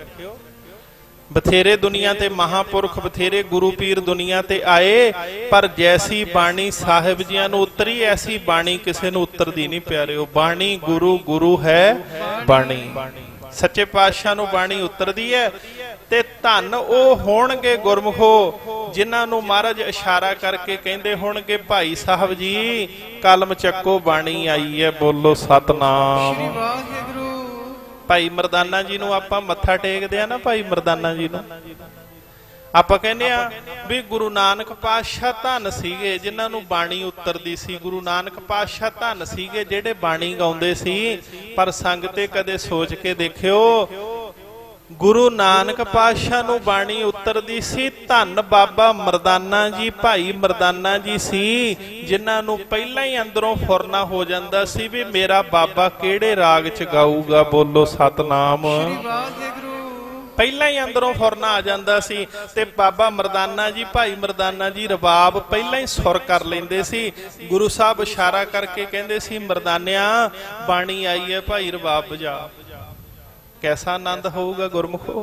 L: ਬਥੇਰੇ ਦੁਨੀਆ ਤੇ ਮਹਾਪੁਰਖ, ਬਥੇਰੇ ਗੁਰੂ ਪੀਰ ਦੁਨੀਆ ਤੇ ਆਏ, ਪਰ ਜੈਸੀ ਬਾਣੀ ਸਾਹਿਬ ਜੀਆਂ ਨੂੰ ਉਤਰੀ ਐਸੀ ਬਾਣੀ ਕਿਸੇ ਨੂੰ ਉਤਰਦੀ ਨਹੀਂ ਪਿਆਰਿਓ। ਬਾਣੀ ਗੁਰੂ, ਗੁਰੂ ਹੈ ਬਾਣੀ। ਸੱਚੇ ਪਾਤਸ਼ਾਹ ਨੂੰ ਬਾਣੀ ਉਤਰਦੀ ਹੈ ਤੇ ਧੰਨ ਉਹ ਹੋਣਗੇ ਗੁਰਮੁਖੋ ਜਿਨ੍ਹਾਂ ਨੂੰ ਮਹਾਰਾਜ ਇਸ਼ਾਰਾ ਕਰਕੇ ਕਹਿੰਦੇ ਹੋਣਗੇ, ਭਾਈ ਸਾਹਿਬ ਜੀ ਕਲਮ ਚੱਕੋ ਬਾਣੀ ਆਈ ਹੈ। ਬੋਲੋ ਸਤਨਾਮ। ਭਾਈ ਮਰਦਾਨਾ ਜੀ ਨੂੰ ਆਪਾਂ ਮੱਥਾ ਟੇਕਦੇ ਆ ਨਾ, ਭਾਈ ਮਰਦਾਨਾ ਜੀ ਨੂੰ ਆਪਾਂ ਕਹਿੰਦੇ ਆ ਵੀ ਗੁਰੂ ਨਾਨਕ ਪਾਤਸ਼ਾਹ ਧੰਨ ਸੀਗੇ ਜਿਨ੍ਹਾਂ ਨੂੰ ਬਾਣੀ ਉਤਰਦੀ ਸੀ। ਗੁਰੂ ਨਾਨਕ ਪਾਤਸ਼ਾਹ ਧੰਨ ਸੀਗੇ ਜਿਹੜੇ ਬਾਣੀ ਗਾਉਂਦੇ ਸੀ। ਪਰ ਸੰਗਤੇ ਕਦੇ ਸੋਚ ਕੇ ਦੇਖਿਓ, ਗੁਰੂ ਨਾਨਕ ਪਾਤਸ਼ਾਹ ਨੂੰ ਬਾਣੀ ਉਤਰਦੀ ਸੀ, ਧੰਨ ਬਾਬਾ ਮਰਦਾਨਾ ਜੀ, ਭਾਈ ਮਰਦਾਨਾ ਜੀ ਸੀ ਜਿਨ੍ਹਾਂ ਨੂੰ ਪਹਿਲਾਂ ਹੀ ਅੰਦਰੋਂ ਫੁਰਨਾ ਹੋ ਜਾਂਦਾ ਸੀ ਵੀ ਮੇਰਾ ਬਾਬਾ ਕਿਹੜੇ ਰਾਗ ਚ ਗਾਊਗਾ। ਬੋਲੋ ਸਤਨਾਮ। ਪਹਿਲਾਂ ਹੀ ਅੰਦਰੋਂ ਫੁਰਨਾ ਆ ਜਾਂਦਾ ਸੀ ਤੇ ਬਾਬਾ ਮਰਦਾਨਾ ਜੀ, ਭਾਈ ਮਰਦਾਨਾ ਜੀ ਰਬਾਬ ਪਹਿਲਾਂ ਹੀ ਸੁਰ ਕਰ ਲੈਂਦੇ ਸੀ। ਗੁਰੂ ਸਾਹਿਬ ਇਸ਼ਾਰਾ ਕਰਕੇ ਕਹਿੰਦੇ ਸੀ, ਮਰਦਾਨਿਆ ਬਾਣੀ ਆਈ ਹੈ, ਭਾਈ ਰਬਾਬ ਵਜਾ। ਕੈਸਾ ਆਨੰਦ ਹੋਊਗਾ ਗੁਰਮੁਖੋ।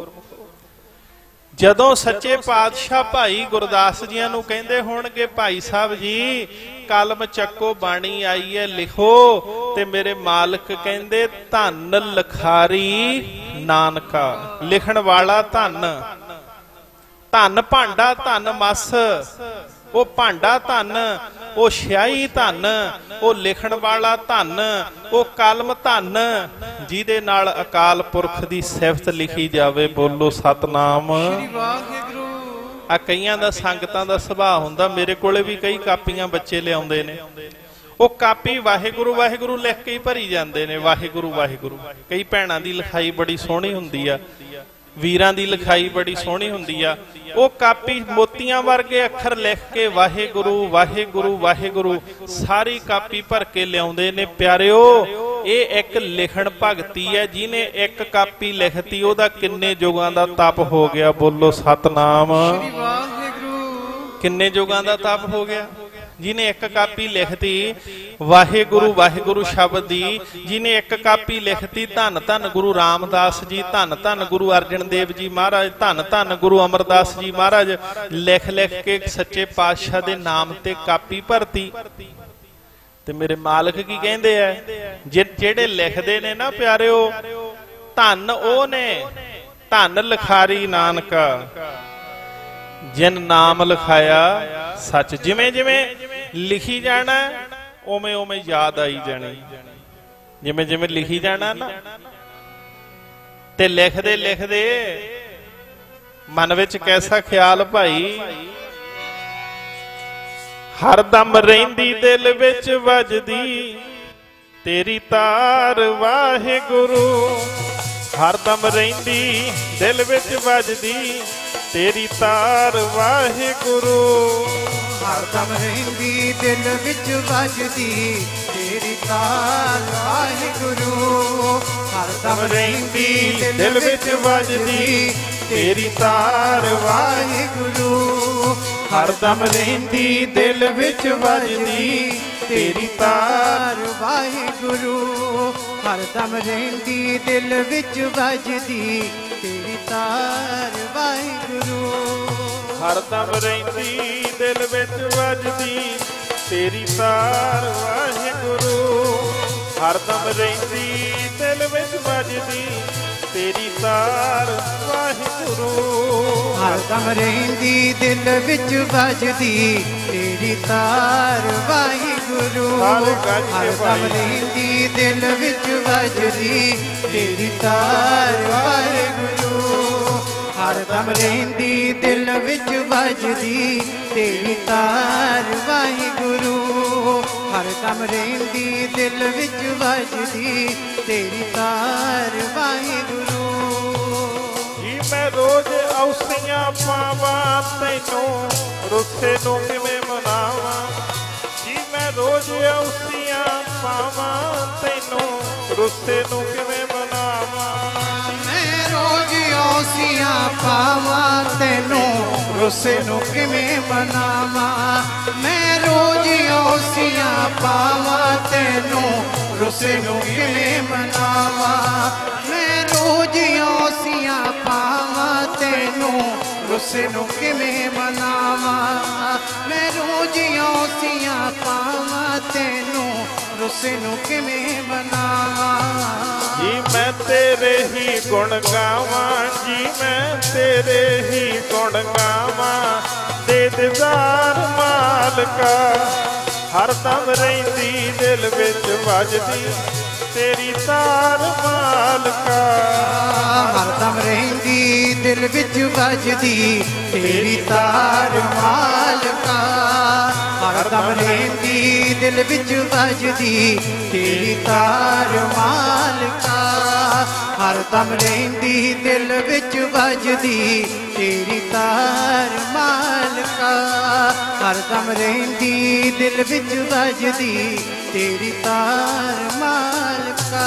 L: ਜਦੋਂ ਸੱਚੇ ਪਾਤਸ਼ਾਹ ਭਾਈ ਗੁਰਦਾਸ ਜੀਆਂ ਨੂੰ ਕਹਿੰਦੇ ਹੋਣਗੇ, ਭਾਈ ਸਾਹਿਬ ਜੀ ਕਲਮ ਚੱਕੋ ਬਾਣੀ ਆਈ ਹੈ, ਲਿਖੋ, ਤੇ ਮੇਰੇ ਮਾਲਕ ਕਹਿੰਦੇ ਧੰਨ ਲਖਾਰੀ ਨਾਨਕਾ। ਲਿਖਣ ਵਾਲਾ ਧੰਨ, ਧੰਨ ਭਾਂਡਾ ਧੰਨ ਮਸ, ਉਹ ਭਾਂਡਾ ਧੰਨ, ਉਹ ਸਿਆਹੀ ਧੰਨ, ਉਹ ਲਿਖਣ ਵਾਲਾ ਧੰਨ, ਉਹ ਕਲਮ ਧੰਨ ਜਿਹਦੇ ਨਾਲ ਅਕਾਲ ਪੁਰਖ ਦੀ ਸਿਫਤ ਲਿਖੀ ਜਾਵੇ। ਬੋਲੋ ਸਤਨਾਮ। ਆ ਕਈਆਂ ਦਾ ਸੰਗਤਾਂ ਦਾ ਸੁਭਾਅ ਹੁੰਦਾ, ਮੇਰੇ ਕੋਲੇ ਵੀ ਕਈ ਕਾਪੀਆਂ ਬੱਚੇ ਲਿਆਉਂਦੇ ਨੇ, ਉਹ ਕਾਪੀ ਵਾਹਿਗੁਰੂ ਵਾਹਿਗੁਰੂ ਲਿਖ ਕੇ ਹੀ ਭਰੀ ਜਾਂਦੇ ਨੇ। ਵਾਹਿਗੁਰੂ ਵਾਹਿਗੁਰੂ। ਕਈ ਭੈਣਾਂ ਦੀ ਲਿਖਾਈ ਬੜੀ ਸੋਹਣੀ ਹੁੰਦੀ ਆ, ਵੀਰਾਂ ਦੀ ਲਿਖਾਈ ਬੜੀ ਸੋਹਣੀ ਹੁੰਦੀ ਆ, ਉਹ ਕਾਪੀ ਮੋਤੀਆਂ ਵਰਗੇ ਅੱਖਰ ਲਿਖ ਕੇ ਵਾਹਿਗੁਰੂ ਵਾਹਿਗੁਰੂ ਵਾਹਿਗੁਰੂ ਸਾਰੀ ਕਾਪੀ ਭਰ ਕੇ ਲਿਆਉਂਦੇ ਨੇ। ਪਿਆਰਿਓ ਇਹ ਇੱਕ ਲਿਖਣ ਭਗਤੀ ਹੈ, ਜਿਹਨੇ ਇੱਕ ਕਾਪੀ ਲਿਖਤੀ ਉਹਦਾ ਕਿੰਨੇ ਯੁਗਾਂ ਦਾ ਤਪ ਹੋ ਗਿਆ। ਬੋਲੋ ਸਤਨਾਮ। ਕਿੰਨੇ ਯੁਗਾਂ ਦਾ ਤਪ ਹੋ ਗਿਆ ਜਿਹਨੇ ਇੱਕ ਕਾਪੀ ਲਿਖਤੀ ਵਾਹਿਗੁਰੂ ਵਾਹਿਗੁਰੂ ਸ਼ਬਦ ਦੀ, ਜਿਹਨੇ ਇੱਕ ਕਾਪੀ ਲਿਖਤੀ। ਧੰਨ ਧੰਨ ਗੁਰੂ ਰਾਮਦਾਸ ਜੀ, ਧੰਨ ਧੰਨ ਗੁਰੂ ਅਰਜਨ ਦੇਵ ਜੀ ਮਹਾਰਾਜ, ਧੰਨ ਧੰਨ ਗੁਰੂ ਅਮਰਦਾਸ ਜੀ ਮਹਾਰਾਜ, ਲਿਖ ਲਿਖ ਕੇ ਸੱਚੇ ਪਾਤਸ਼ਾਹ ਦੇ ਨਾਮ ਤੇ ਕਾਪੀ ਭਰਤੀ। ਤੇ ਮੇਰੇ ਮਾਲਕ ਕੀ ਕਹਿੰਦੇ ਆ, ਜਿਹੜੇ ਲਿਖਦੇ ਨੇ ਨਾ ਪਿਆਰਿਓ, ਧੰਨ ਉਹ ਨੇ, ਧੰਨ ਲਖਾਰੀ ਨਾਨਕਾ ਜਿਨ ਨਾਮ ਲਿਖਾਇਆ ਸੱਚ। ਜਿਵੇਂ ਜਿਵੇਂ ਲਿਖੀ ਜਾਣਾ ਉਵੇਂ ਉਵੇਂ ਯਾਦ ਆਈ ਜਾਣੀ, ਜਿਵੇਂ ਜਿਵੇਂ ਲਿਖੀ ਜਾਣਾ ਨਾ। ਤੇ ਲਿਖਦੇ ਲਿਖਦੇ ਮਨ ਵਿੱਚ ਕੈਸਾ ਖਿਆਲ ਭਾਈ, ਹਰਦਮ ਰਹਿੰਦੀ ਦਿਲ ਵਿੱਚ ਵੱਜਦੀ ਤੇਰੀ ਤਾਰ ਵਾਹਿਗੁਰੂ। ਹਰਦਮ ਰਹਿੰਦੀ ਦਿਲ ਵਿੱਚ ਵੱਜਦੀ ਤੇਰੀ ਤਾਰ ਵਾਹਿਗੁਰੂ।
J: ਹਰਦਮ ਰਹਿੰਦੀ ਦਿਲ ਵਿੱਚ ਵੱਜਦੀ ਤੇਰੀ ਤਾਰ ਵਾਹਿਗੁਰੂ। ਹਰਦਮ ਰਹਿੰਦੀ ਦਿਲ ਵਿੱਚ ਵੱਜਦੀ ਤੇਰੀ ਤਾਰ ਵਾਹਿਗੁਰੂ। ਹਰਦਮ ਰਹਿੰਦੀ ਦਿਲ ਵਿੱਚ ਵੱਜਦੀ ਤੇਰੀ ਤਾਰ ਵਾਹਿਗੁਰੂ। ਹਰਦਮ ਰਹਿੰਦੀ ਦਿਲ ਵਿੱਚ ਵੱਜਦੀ ਤੇਰੀ ਤਾਰ ਵਾਹਿਗੁਰੂ।
L: ਹਰਦਮ ਰਹਿੰਦੀ ਦਿਲ ਵਿੱਚ ਵੱਜਦੀ तेरी तार वाहिगुरु हरदम रहिंदी दिल विच वजदी तेरी तार वाहिगुरु
J: हरदम रहिंदी दिल विच वजदी तेरी तार वाहिगुरु हरदम रहिंदी दिल विच वजदी तेरी तार वाहिगुरु हरदम रहिंदी दिल विच वजदी तेरी तार वाहिगुरु हरदम रहिंदी दिल विच वजदी तेरी तार वाहिगुरु
L: जी मैं रोज औसियां पावा तैनू रुस्से नू किवें मनावा जी मैं रोज औसियां पावा तैनू रुस्से नू किवें मनावा
J: मैं रोज औसियां पावा तैनू रुस्से नू किवें मनावा मैं रोज औसियां पावा तैनू रुस्से नू किवें मनावा मैं रोज औसियां पावा तैनू रुस्से नू किवें मनावा मैं रोज औसियां पावा तैनू रुस्से नू किवें मनावा
L: जी मैं तेरे ही गुण गावा जी मैं तेरे ही गुण गावा दे दीदार मालका हरदम रहिंदी दिल विच वजदी तेरी तार मालका
J: हरदम रहिंदी दिल विच वजदी तेरी तार मालका हरदम रहिंदी दिल विच वजदी तेरी तार मालका हरदम रहिंदी दिल विच वजदी तेरी तार मालका हरदम रहिंदी दिल विच वजदी तेरी तार मालका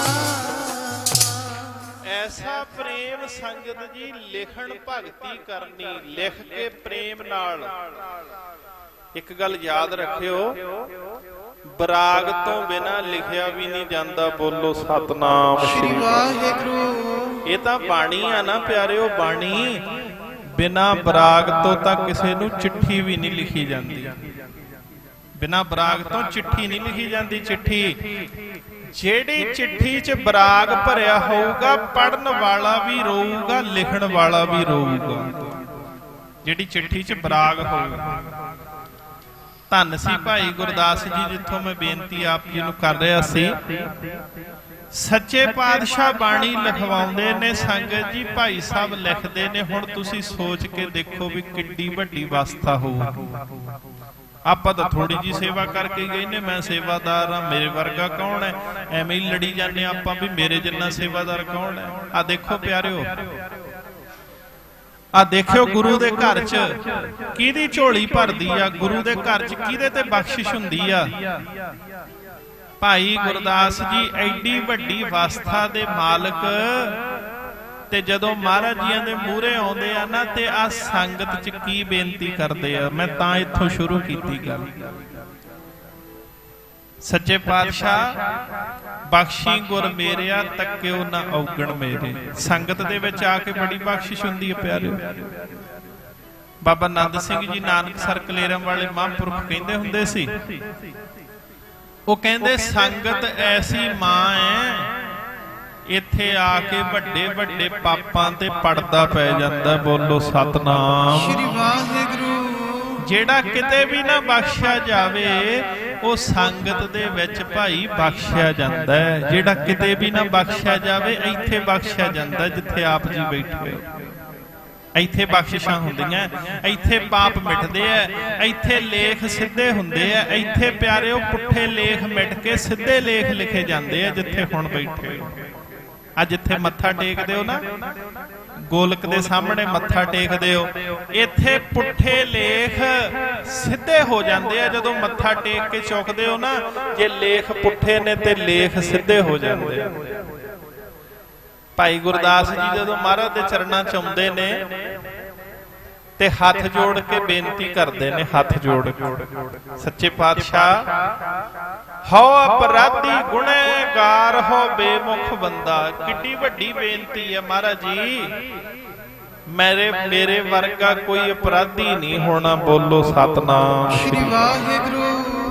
L: ऐसा प्रेम संगत जी लिखण भगती करनी लिख के प्रेम नाल एक गल याद रखियो बराग तो बिना लिखिया भी नहीं जाता बोलो सतनाम श्री वाहिगुरु ये तो बाणी आ ना प्यारिओ बाणी बिना बराग तो तां किसे नूं चिट्ठी भी नहीं लिखी जाती बिना बराग तो चिट्ठी नहीं लिखी जाती चिट्ठी जेड़ी चिट्ठी च बराग भरिया होगा पढ़न वाला भी रोऊगा लिखण वाला भी रोऊगा जेड़ी चिट्ठी च बराग होगा धन सी भाई गुरदास जी जिथों मैं बेनती आप जी नूं कर रहा सी सच्चे पातशाह बाणी लिखवाउंदे ने संगत जी भाई साहब लिखते ने हुण तुसी सोच के देखो भी किड्डी वड्डी अवस्था होगी ਆਪਾਂ ਤਾਂ थोड़ी जी सेवा करके गए ने मैं सेवादार हाँ मेरे वर्गा कौन है एवें ही लड़ी जाने आपां भी मेरे जिन्ना सेवादार कौन है आ देखो प्यारिओ आ देखियो गुरु दे घर च किहदी झोली भरदी आ गुरु दे घर च किहदे ते बख्शिश हुंदी आ भाई गुरदास जी एडी वड्डी अवस्था दे मालक ते जदों महाराज जी दे मूहरे आउंदे आ ना ते आ संगत च की बेनती करदे आ मैं तां इत्थों शुरू कीती गल सच्चे पातशाह बख्शी गुर मेरिया तक्किओ ना औगण मेरे संगत दे विच आके बड़ी बख्शिश हुंदी है प्यारिओ बाबा नंद सिंह जी नानक सर कलेरम वाले महापुरख कहंदे हुंदे सी ਉਹ ਕਹਿੰਦੇ ਸੰਗਤ ਐਸੀ ਮਾਂ ਹੈ ਇੱਥੇ ਆ ਕੇ ਵੱਡੇ ਵੱਡੇ ਪਾਪਾਂ ਤੇ ਪੜਦਾ ਪੈ ਜਾਂਦਾ ਬੋਲੋ ਸਤਨਾਮ
J: ਸ਼੍ਰੀ ਵਾਹਿਗੁਰੂ
L: ਜਿਹੜਾ ਕਿਤੇ ਵੀ ਨਾ ਬਖਸ਼ਿਆ ਜਾਵੇ ਉਹ ਸੰਗਤ ਦੇ ਵਿੱਚ ਭਾਈ ਬਖਸ਼ਿਆ ਜਾਂਦਾ ਹੈ ਜਿਹੜਾ ਕਿਤੇ ਵੀ ਨਾ ਬਖਸ਼ਿਆ ਜਾਵੇ ਇੱਥੇ ਬਖਸ਼ਿਆ ਜਾਂਦਾ ਜਿੱਥੇ ਆਪ ਜੀ ਬੈਠੇ ਹੋ ਇੱਥੇ ਬਖਸ਼ਿਸ਼ਾਂ ਹੁੰਦੀਆਂ ਇੱਥੇ ਪਾਪ ਮਿਟਦੇ ਆ ਇੱਥੇ ਲੇਖ ਸਿੱਧੇ ਹੁੰਦੇ ਆ ਇੱਥੇ ਪਿਆਰਿਓ ਪੁੱਠੇ ਲੇਖ ਮਿਟ ਕੇ ਸਿੱਧੇ ਲੇਖ ਲਿਖੇ ਜਾਂਦੇ ਆ ਜਿੱਥੇ ਹੁਣ ਬੈਠੇ ਹੋ ਆ ਜਿੱਥੇ ਮੱਥਾ ਟੇਕਦੇ ਹੋ ਨਾ ਗੋਲਕ ਦੇ ਸਾਹਮਣੇ ਮੱਥਾ ਟੇਕਦੇ ਹੋ ਇੱਥੇ ਪੁੱਠੇ ਲੇਖ ਸਿੱਧੇ ਹੋ ਜਾਂਦੇ ਆ ਜਦੋਂ ਮੱਥਾ ਟੇਕ ਕੇ ਚੁੱਕਦੇ ਹੋ ਨਾ ਜੇ ਲੇਖ ਪੁੱਠੇ ਨੇ ਤੇ ਲੇਖ ਸਿੱਧੇ ਹੋ ਜਾਂਦੇ ਆ ਭਾਈ ਗੁਰਦਾਸ ਜੀ ਜਦੋਂ ਮਹਾਰਾਜ ਦੇ ਚਰਨਾਂ ਚ ਆਉਂਦੇ ਨੇ ਤੇ ਹੱਥ ਜੋੜ ਕੇ ਬੇਨਤੀ ਕਰਦੇ ਨੇ ਹੱਥ ਜੋੜ ਕੇ ਸੱਚੇ ਪਾਤਸ਼ਾਹ ਹੋ ਅਪਰਾਧੀ ਗੁਨਹਗਾਰ ਹੋ ਬੇਮੁਖ ਬੰਦਾ ਕਿੱਡੀ ਵੱਡੀ ਬੇਨਤੀ ਹੈ ਮਹਾਰਾਜ ਜੀ ਮੇਰੇ ਮੇਰੇ ਵਰਗਾ ਕੋਈ ਅਪਰਾਧੀ ਨਹੀਂ ਹੋਣਾ ਬੋਲੋ ਸਤਨਾਮ
J: ਸ਼੍ਰੀ ਵਾਹਿਗੁਰੂ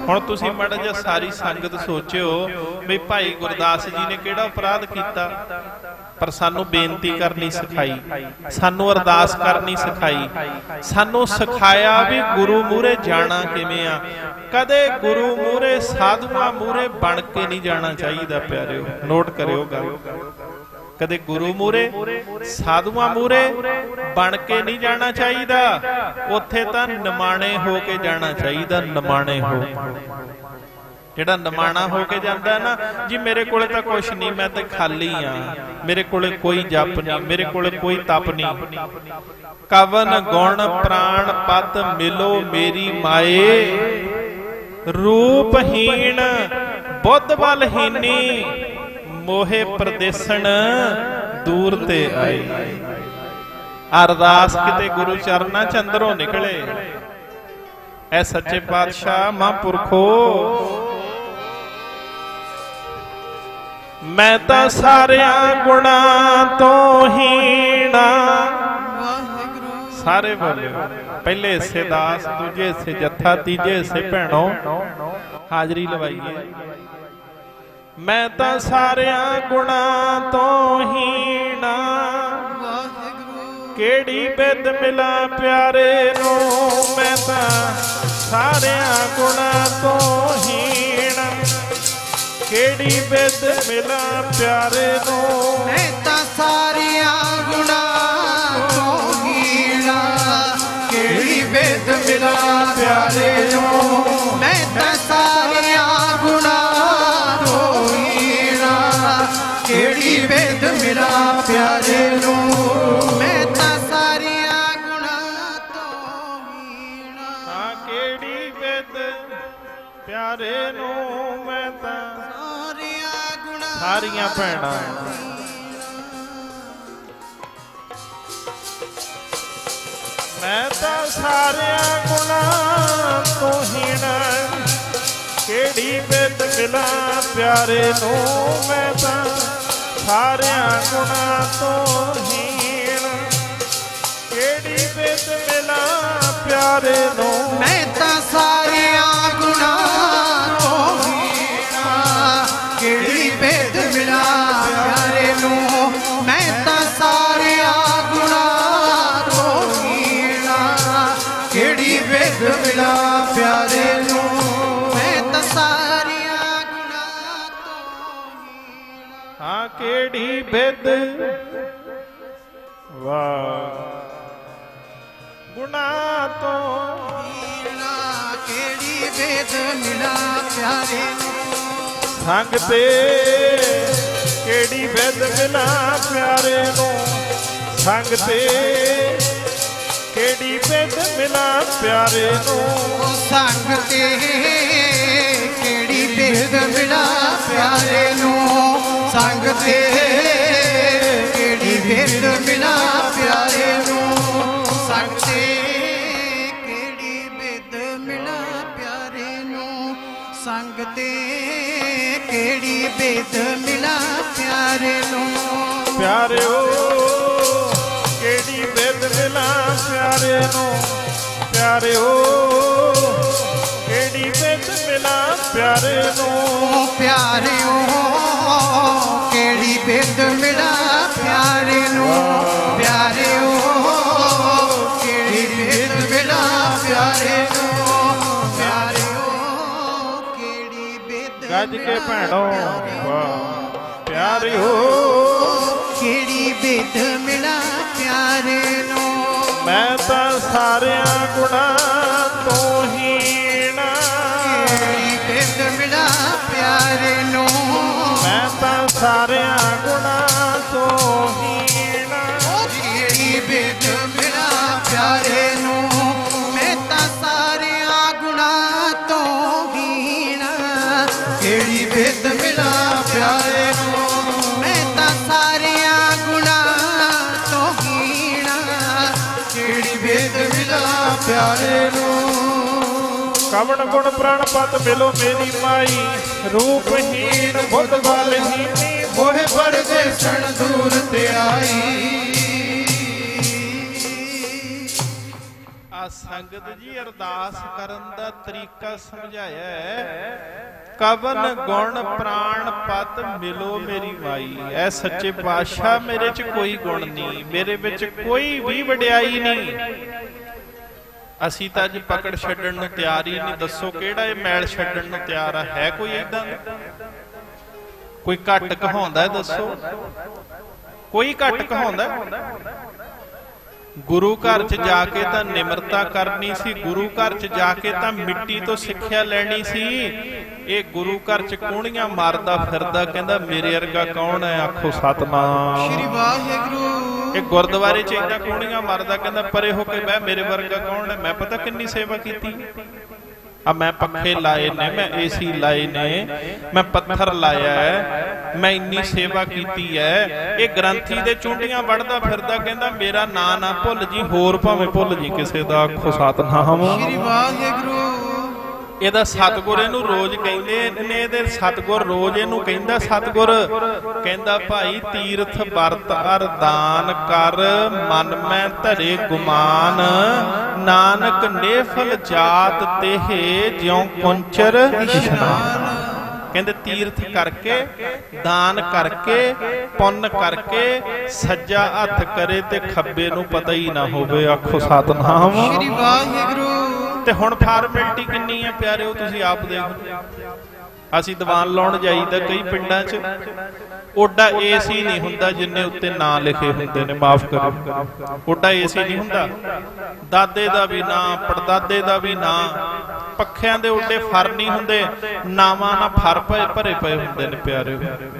L: ਹੁਣ ਤੁਸੀਂ ਮਾੜਾ ਜਿਹਾ ਸਾਰੀ ਸੰਗਤ ਸੋਚਿਓ ਵੀ ਭਾਈ ਗੁਰਦਾਸ ਜੀ ਨੇ ਕਿਹੜਾ ਅਪਰਾਧ ਕੀਤਾ, ਪਰ ਸਾਨੂੰ ਬੇਨਤੀ ਕਰਨੀ ਸਿਖਾਈ, ਸਾਨੂੰ ਅਰਦਾਸ ਕਰਨੀ ਸਿਖਾਈ, ਸਾਨੂੰ ਸਿਖਾਇਆ ਵੀ ਗੁਰੂ ਮੂਹਰੇ ਜਾਣਾ ਕਿਵੇਂ ਆ। ਕਦੇ ਗੁਰੂ ਮੂਹਰੇ ਸਾਧੂਆਂ ਮੂਹਰੇ ਬਣ ਕੇ ਨਹੀਂ ਜਾਣਾ ਚਾਹੀਦਾ ਪਿਆਰਿਓ, ਨੋਟ ਕਰਿਓ ਗੱਲ। ਕਦੇ ਗੁਰੂ ਮੂਹਰੇ ਸਾਧੂਆਂ ਮੂਹਰੇ ਬਣ ਕੇ ਨਹੀਂ ਜਾਣਾ ਚਾਹੀਦਾ, ਉੱਥੇ ਤਾਂ ਨਿਮਾਣੇ ਹੋ ਕੇ ਜਾਣਾ ਚਾਹੀਦਾ। ਨਿਮਾਣੇ ਹੋ, ਜਿਹੜਾ ਨਿਮਾਣਾ ਹੋ ਕੇ ਜਾਂਦਾ ਨਾ ਜੀ, ਮੇਰੇ ਕੋਲੇ ਤਾਂ ਕੁਛ ਨਹੀਂ, ਮੈਂ ਤਾਂ ਖਾਲੀ ਆ, ਮੇਰੇ ਕੋਲੇ ਕੋਈ ਜਪ ਨਹੀਂ, ਮੇਰੇ ਕੋਲੇ ਕੋਈ ਤਪ ਨਹੀਂ। ਕਵਨ ਗੁਣ ਪ੍ਰਾਣ ਪਤ ਮਿਲੋ ਮੇਰੀ ਮਾਏ, ਰੂਪਹੀਣ ਬੁੱਧ ਬਲਹੀਨੀ, ਮੋਹੇ ਪ੍ਰਦੇਸਣ ਦੂਰ ਤੇ ਆਈ। ਅਰਦਾਸ ਕਿਤੇ ਗੁਰੂ ਚਰਨਾਂ ਚ ਅੰਦਰੋਂ ਨਿਕਲੇ। ਐ ਸੱਚੇ ਪਾਤਸ਼ਾਹ ਮਹਾਂਪੁਰਖੋ, ਮੈਂ ਤਾਂ ਸਾਰਿਆਂ ਗੁਣਾਂ ਤੋਂ ਹੀਣਾ। ਸਾਰੇ ਬੋਲਿਓ, ਪਹਿਲੇ ਹਿੱਸੇ ਦਾਸ, ਦੂਜੇ ਹਿੱਸੇ ਜੱਥਾ, ਤੀਜੇ ਹਿੱਸੇ ਭੈਣੋ ਹਾਜ਼ਰੀ ਲਵਾਈਏ। ਮੈਂ ਤਾਂ ਸਾਰਿਆਂ ਗੁਣਾਂ ਤੋਂ ਹੀਣਾ, ਕਿਹੜੀ ਬਿਦ ਮਿਲਾਂ ਪਿਆਰੇ ਨੂੰ। ਮੈਂ ਤਾਂ ਸਾਰਿਆਂ ਗੁਣਾਂ ਤੋਂ ਹੀਣਾ, ਕਿਹੜੀ ਬਿਦ ਮਿਲਾਂ ਪਿਆਰੇ ਨੂੰ।
J: ਮੈਂ ਤਾਂ ਸਾਰਿਆਂ ਗੁਣਾਂ ਤੋਂ ਹੀਣਾ, ਕਿਹੜੀ ਬਿਦ ਮਿਲਾਂ ਪਿਆਰੇ ਨੂੰ। ਮੈਂ ਤਾਂ ਸਾਰਿਆਂ ਗੁਣਾਂ ਤੋਂ ਹੀਣਾ, ਕਿਹੜੀ ਬਿਦ ਮਿਲਾਂ ਪਿਆਰੇ ਨੂੰ। ਮੈਂ ਤਾਂ ਸਾਰਿਆਂ ਗੁਣਾਂ ਤੋਂ ਹੀਣਾ,
L: ਹਾਂ ਕਿਹੜੀ ਬਿਦ ਪਿਆਰੇ ਨੂੰ। ਮੈਂ ਤਾਂ ਸਾਰੀਆਂ ਭੈਣਾਂ, ਮੈਂ ਤਾਂ ਸਾਰਿਆਂ ਗੁਣਾਂ ਤੋਂ ਹੀਣਾ, ਕਿਹੜੀ ਬਿਦ ਮਿਲਾਂ ਪਿਆਰੇ ਨੂੰ। ਮੈਂ ਤਾਂ ਸਾਰਿਆਂ ਗੁਣਾਂ ਤੋਂ ਹੀਣਾ, ਕਿਹੜੀ ਬਿਦ ਮਿਲਾਂ ਪਿਆਰੇ ਨੂੰ।
J: ਮੈਂ ਤਾਂ ਸਾਰਿਆਂ ਗੁਣਾਂ ਤੋਂ ਹੀਣਾ, ਕਿਹੜੀ ਬਿਦ ਮਿਲਾਂ ਪਿਆਰੇ ਨੂੰ। ਮੈਂ ਤਾਂ ਸਾਰਿਆਂ ਗੁਣਾਂ ਤੋਂ ਹੀਣਾ, ਕਿਹੜੀ ਬਿਦ ਮਿਲਾਂ ਪਿਆਰੇ ਨੂੰ। ਮੈਂ ਤਾਂ ਸਾਰਿਆਂ ਗੁਣਾਂ ਤੋਂ ਹੀਣਾ,
L: ਹਾਂ ਕਿਹੜੀ ਬਿਦ ਵਾਹ ਗੁਣਾਂ ਤੋਂ
J: ਹੀਣਾ, ਕਿਹੜੀ ਬਿਦ ਮਿਲਾਂ ਪਿਆਰੇ ਨੂੰ।
L: ਸੰਗ ਤੇ ਕਿਹੜੀ ਬਿਦ ਮਿਲਾਂ ਪਿਆਰੇ ਨੂੰ। ਸੰਗ ਤੇ ਕਿਹੜੀ ਬਿਦ ਮਿਲਾਂ ਪਿਆਰੇ ਨੂੰ।
J: ਸੰਗ ਤੇ ਕਿਹੜੀ ਬਿਦ ਮਿਲਾਂ ਪਿਆਰੇ ਨੂੰ। ਸੰਗ ਤੇ ਕਿਹੜੀ ਬਿਦ ਮਿਲਾਂ ਪਿਆਰੇ ਨੂੰ। ਸੰਗ ਤੇ ਕਿਹੜੀ ਬਿਦ ਮਿਲਾਂ ਪਿਆਰੇ ਨੂੰ। ਸੰਗ ਤੇ ਕਿਹੜੀ ਬਿਦ ਮਿਲਾਂ ਪਿਆਰੇ ਨੂੰ।
L: ਪਿਆਰਿਓ ਕਿਹੜੀ ਬਿਦ ਮਿਲਾਂ ਪਿਆਰੇ ਨੂੰ। ਪਿਆਰਿਓ ਕਿਹੜੀ ਬਿਦ ਮਿਲਾਂ ਪਿਆਰੇ ਨੂੰ।
J: ਪਿਆਰਿਓ ਕਿਹੜੀ ਬਿਦ ਮਿਲਾਂ ਪਿਆਰੇ ਨੂੰ। ਪਿਆਰਿਓ ਕਿਹੜੀ ਬਿਦ ਮਿਲਾਂ ਪਿਆਰੇ ਨੂੰ। ਪਿਆਰਿਓ ਕਿਹੜੀ ਬਿਦ
L: ਗੱਜ ਕੇ ਭੈਣੋ ਵਾਹ। ਪਿਆਰਿਓ
J: ਕਿਹੜੀ ਬਿਦ ਮਿਲਾਂ ਪਿਆਰੇ ਨੂੰ।
L: ਮੈਂ ਤਾਂ ਸਾਰਿਆਂ ਗੁਣਾਂ ਤੋਂ ਹੀਣਾ,
J: ਕਿਹੜੀ ਬਿਦ ਮਿਲਾਂ ਪਿਆਰੇ ਨੂੰ।
L: ਮੈਂ ਤਾਂ ਸਾਰਿਆਂ ਗੁਣਾਂ ਤੋਂ ਹੀਣਾ,
J: ਕਿਹੜੀ ਬਿਦ ਮਿਲਾਂ ਪਿਆਰੇ ਨੂੰ। ਮੈਂ ਤਾਂ ਸਾਰਿਆਂ ਗੁਣਾਂ ਤੋਂ ਹੀਣਾ, ਕਿਹੜੀ ਬਿਦ ਮਿਲਾਂ ਪਿਆਰੇ ਨੂੰ। ਮੈਂ ਤਾਂ ਸਾਰਿਆਂ ਗੁਣਾਂ ਤੋਂ ਹੀਣਾ, ਕਿਹੜੀ ਬਿਦ ਮਿਲਾਂ ਪਿਆਰੇ ਨੂੰ।
L: ਕਵਣ ਗੁਣ ਪ੍ਰਾਣ ਪਤ ਮਿਲੋ ਮੇਰੀ ਮਾਈ, ਰੂਪਹੀਨ ਬੁੱਧ ਬਲਹੀਨੀ,
J: ਮੋਹਿ ਪਰਦੇਸਣ ਦੂਰ ਤੇ ਆਈ।
L: ਆ ਸੰਗਤ ਜੀ ਅਰਦਾਸ ਕਰਨ ਦਾ ਤਰੀਕਾ ਸਮਝਾਇਆ ਹੈ। ਕਵਨ ਗੁਣ ਪ੍ਰਾਣ ਪਦ ਮਿਲੋ ਮੇਰੀ ਮਾਈ। ਐ ਸੱਚੇ ਪਾਤਸ਼ਾਹ ਮੇਰੇ ਚ ਕੋਈ ਗੁਣ ਨਹੀਂ, ਮੇਰੇ ਵਿੱਚ ਕੋਈ ਵੀ ਵਡਿਆਈ ਨਹੀਂ। ਅਸੀਂ ਤਾਂ ਅੱਜ ਪਕੜ ਛੱਡਣ ਨੂੰ ਤਿਆਰ ਹੀ ਨਹੀਂ। ਦੱਸੋ ਕਿਹੜਾ ਇਹ ਮੈਲ ਛੱਡਣ ਨੂੰ ਤਿਆਰ ਆ? ਹੈ ਕੋਈ ਏਦਾਂ ਦਾ? ਕੋਈ ਘੱਟ ਕਹਾਉਂਦਾ? ਦੱਸੋ ਕੋਈ ਘੱਟ ਕਹਾਉਂਦਾ? ਗੁਰੂ ਘਰ ਚ ਜਾ ਕੇ ਤਾਂ ਨਿਮਰਤਾ ਕਰਨੀ ਸੀ, ਗੁਰੂ ਘਰ ਚ ਜਾ ਕੇ ਤਾਂ ਮਿੱਟੀ ਤੋਂ ਸਿੱਖਿਆ ਲੈਣੀ ਸੀ। ਇਹ ਗੁਰੂ ਘਰ ਚ ਕੂਣੀਆਂ ਮਾਰਦਾ ਫਿਰਦਾ, ਕਹਿੰਦਾ ਮੇਰੇ ਵਰਗਾ ਕੌਣ ਹੈ? ਆਖੋ ਸਤਨਾਮ
J: ਸ਼੍ਰੀ ਵਾਹਿਗੁਰੂ।
L: ਇਹ ਗੁਰਦੁਆਰੇ ਚ ਏਦਾਂ ਕੂਣੀਆਂ ਮਾਰਦਾ, ਕਹਿੰਦਾ ਪਰੇ ਹੋ ਕੇ ਬਹਿ, ਮੇਰੇ ਵਰਗਾ ਕੌਣ ਹੈ? ਮੈਂ ਪਤਾ ਕਿੰਨੀ ਸੇਵਾ ਕੀਤੀ ਆ, ਮੈਂ ਪੱਖੇ ਲਾਏ ਨੇ, ਮੈਂ ਏਸੀ ਲਾਏ ਨੇ, ਮੈਂ ਪੱਥਰ ਲਾਇਆ ਹੈ, ਮੈਂ ਇੰਨੀ ਸੇਵਾ ਕੀਤੀ ਹੈ। ਇਹ ਗ੍ਰੰਥੀ ਦੇ ਚੁੰਡੀਆਂ ਵੜਦਾ ਫਿਰਦਾ, ਕਹਿੰਦਾ ਮੇਰਾ ਨਾਂ ਨਾ ਭੁੱਲ ਜੀ, ਹੋਰ ਭਾਵੇਂ ਭੁੱਲ ਜੀ ਕਿਸੇ ਦਾ। ਆਖੋ ਸਤਨਾਮ
J: ਸ਼੍ਰੀ ਵਾਹਿਗੁਰੂ।
L: ਇਹਦਾ ਸਤਿਗੁਰ ਇਹਨੂੰ ਰੋਜ਼ ਕਹਿੰਦੇ ਨੇ, ਇਹਦੇ ਸਤਿਗੁਰ ਰੋਜ਼ ਇਹਨੂੰ ਕਹਿੰਦਾ। ਸਤਿਗੁਰ ਕਹਿੰਦਾ ਭਾਈ ਤੀਰਥ ਵਰਤ ਅਰਦਾਨ ਕਰ, ਮਨ ਮੈਂ ਧਰੇ ਗੁਮਾਨ, ਨਾਨਕ ਨੇਫਲ ਜਾਤ ਤੇਹੇ ਜਿਉ ਕੁੰਚਰ ਇਸ਼ਨਾਨ। ਕਹਿੰਦੇ ਤੀਰਥ ਕਰਕੇ, ਦਾਨ ਕਰਕੇ, ਪੁੰਨ ਕਰਕੇ, ਸੱਜਾ ਹੱਥ ਕਰੇ ਤੇ ਖੱਬੇ ਨੂੰ ਪਤਾ ਹੀ ਨਾ ਹੋਵੇ। ਆਖੋ ਸਤਨਾਮ
J: ਸ਼੍ਰੀ ਵਾਹਿਗੁਰੂ।
L: ਤੇ ਹੁਣ ਫਾਰਮੈਲਿਟੀ ਕਿੰਨੀ ਹੈ ਪਿਆਰਿਓ, ਤੁਸੀਂ ਆਪ ਦੇਖੋ। ਅਸੀਂ ਦੀਵਾਨ ਲਾਉਣ ਜਾਈਦਾ ਕਈ ਪਿੰਡਾਂ 'ਚ, ਓਡਾ ਏਸੀ ਨਹੀਂ ਹੁੰਦਾ ਜਿੰਨੇ ਉੱਤੇ ਨਾਂ ਲਿਖੇ ਹੁੰਦੇ ਨੇ। ਮਾਫ ਕਰੋ, ਓਡਾ ਏਸੀ ਨਹੀਂ ਹੁੰਦਾ। ਦਾਦੇ ਦਾ ਵੀ ਨਾਂ, ਪੜਦਾਦੇ ਦਾ ਵੀ ਨਾਂ, ਪੱਖਿਆਂ ਦੇ ਓਡੇ ਫਰ ਨਹੀਂ ਹੁੰਦੇ, ਨਾਵਾਂ ਨਾਲ ਫਰ ਪਏ ਭਰੇ ਪਏ ਹੁੰਦੇ ਨੇ ਪਿਆਰਿਓ।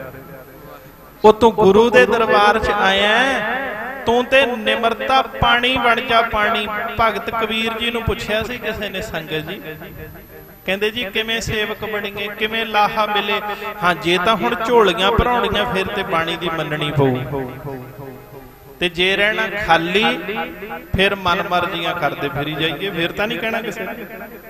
L: ਉਹ ਤੂੰ ਗੁਰੂ ਦੇ ਦਰਬਾਰ 'ਚ ਆਇਆ, ਤੂੰ ਤੇ ਨਿਮਰਤਾ ਪਾਣੀ ਬਣ ਜਾ ਪਾਣੀ। ਭਗਤ ਕਬੀਰ ਜੀ ਨੂੰ ਪੁੱਛਿਆ ਸੀ ਕਿਸੇ ਨੇ, ਸੰਗਤ ਜੀ ਕਹਿੰਦੇ ਜੀ ਕਿਵੇਂ ਸੇਵਕ ਬਣੀਏ, ਕਿਵੇਂ ਲਾਹਾ ਮਿਲੇ? ਹਾਂ ਜੇ ਤਾਂ ਹੁਣ ਝੋਲੀਆਂ ਭਰਾਉਣੀਆਂ ਫਿਰ ਤੇ ਬਾਣੀ ਦੀ ਮੰਨਣੀ ਪਊ, ਤੇ ਜੇ ਰਹਿਣਾ ਖਾਲੀ ਫਿਰ ਮਨ ਮਰਜ਼ੀਆਂ ਕਰਦੇ ਫਿਰੀ ਜਾਈਏ, ਫਿਰ ਤਾਂ ਨਹੀਂ ਕਹਿਣਾ ਕਿਸੇ ਨੇ।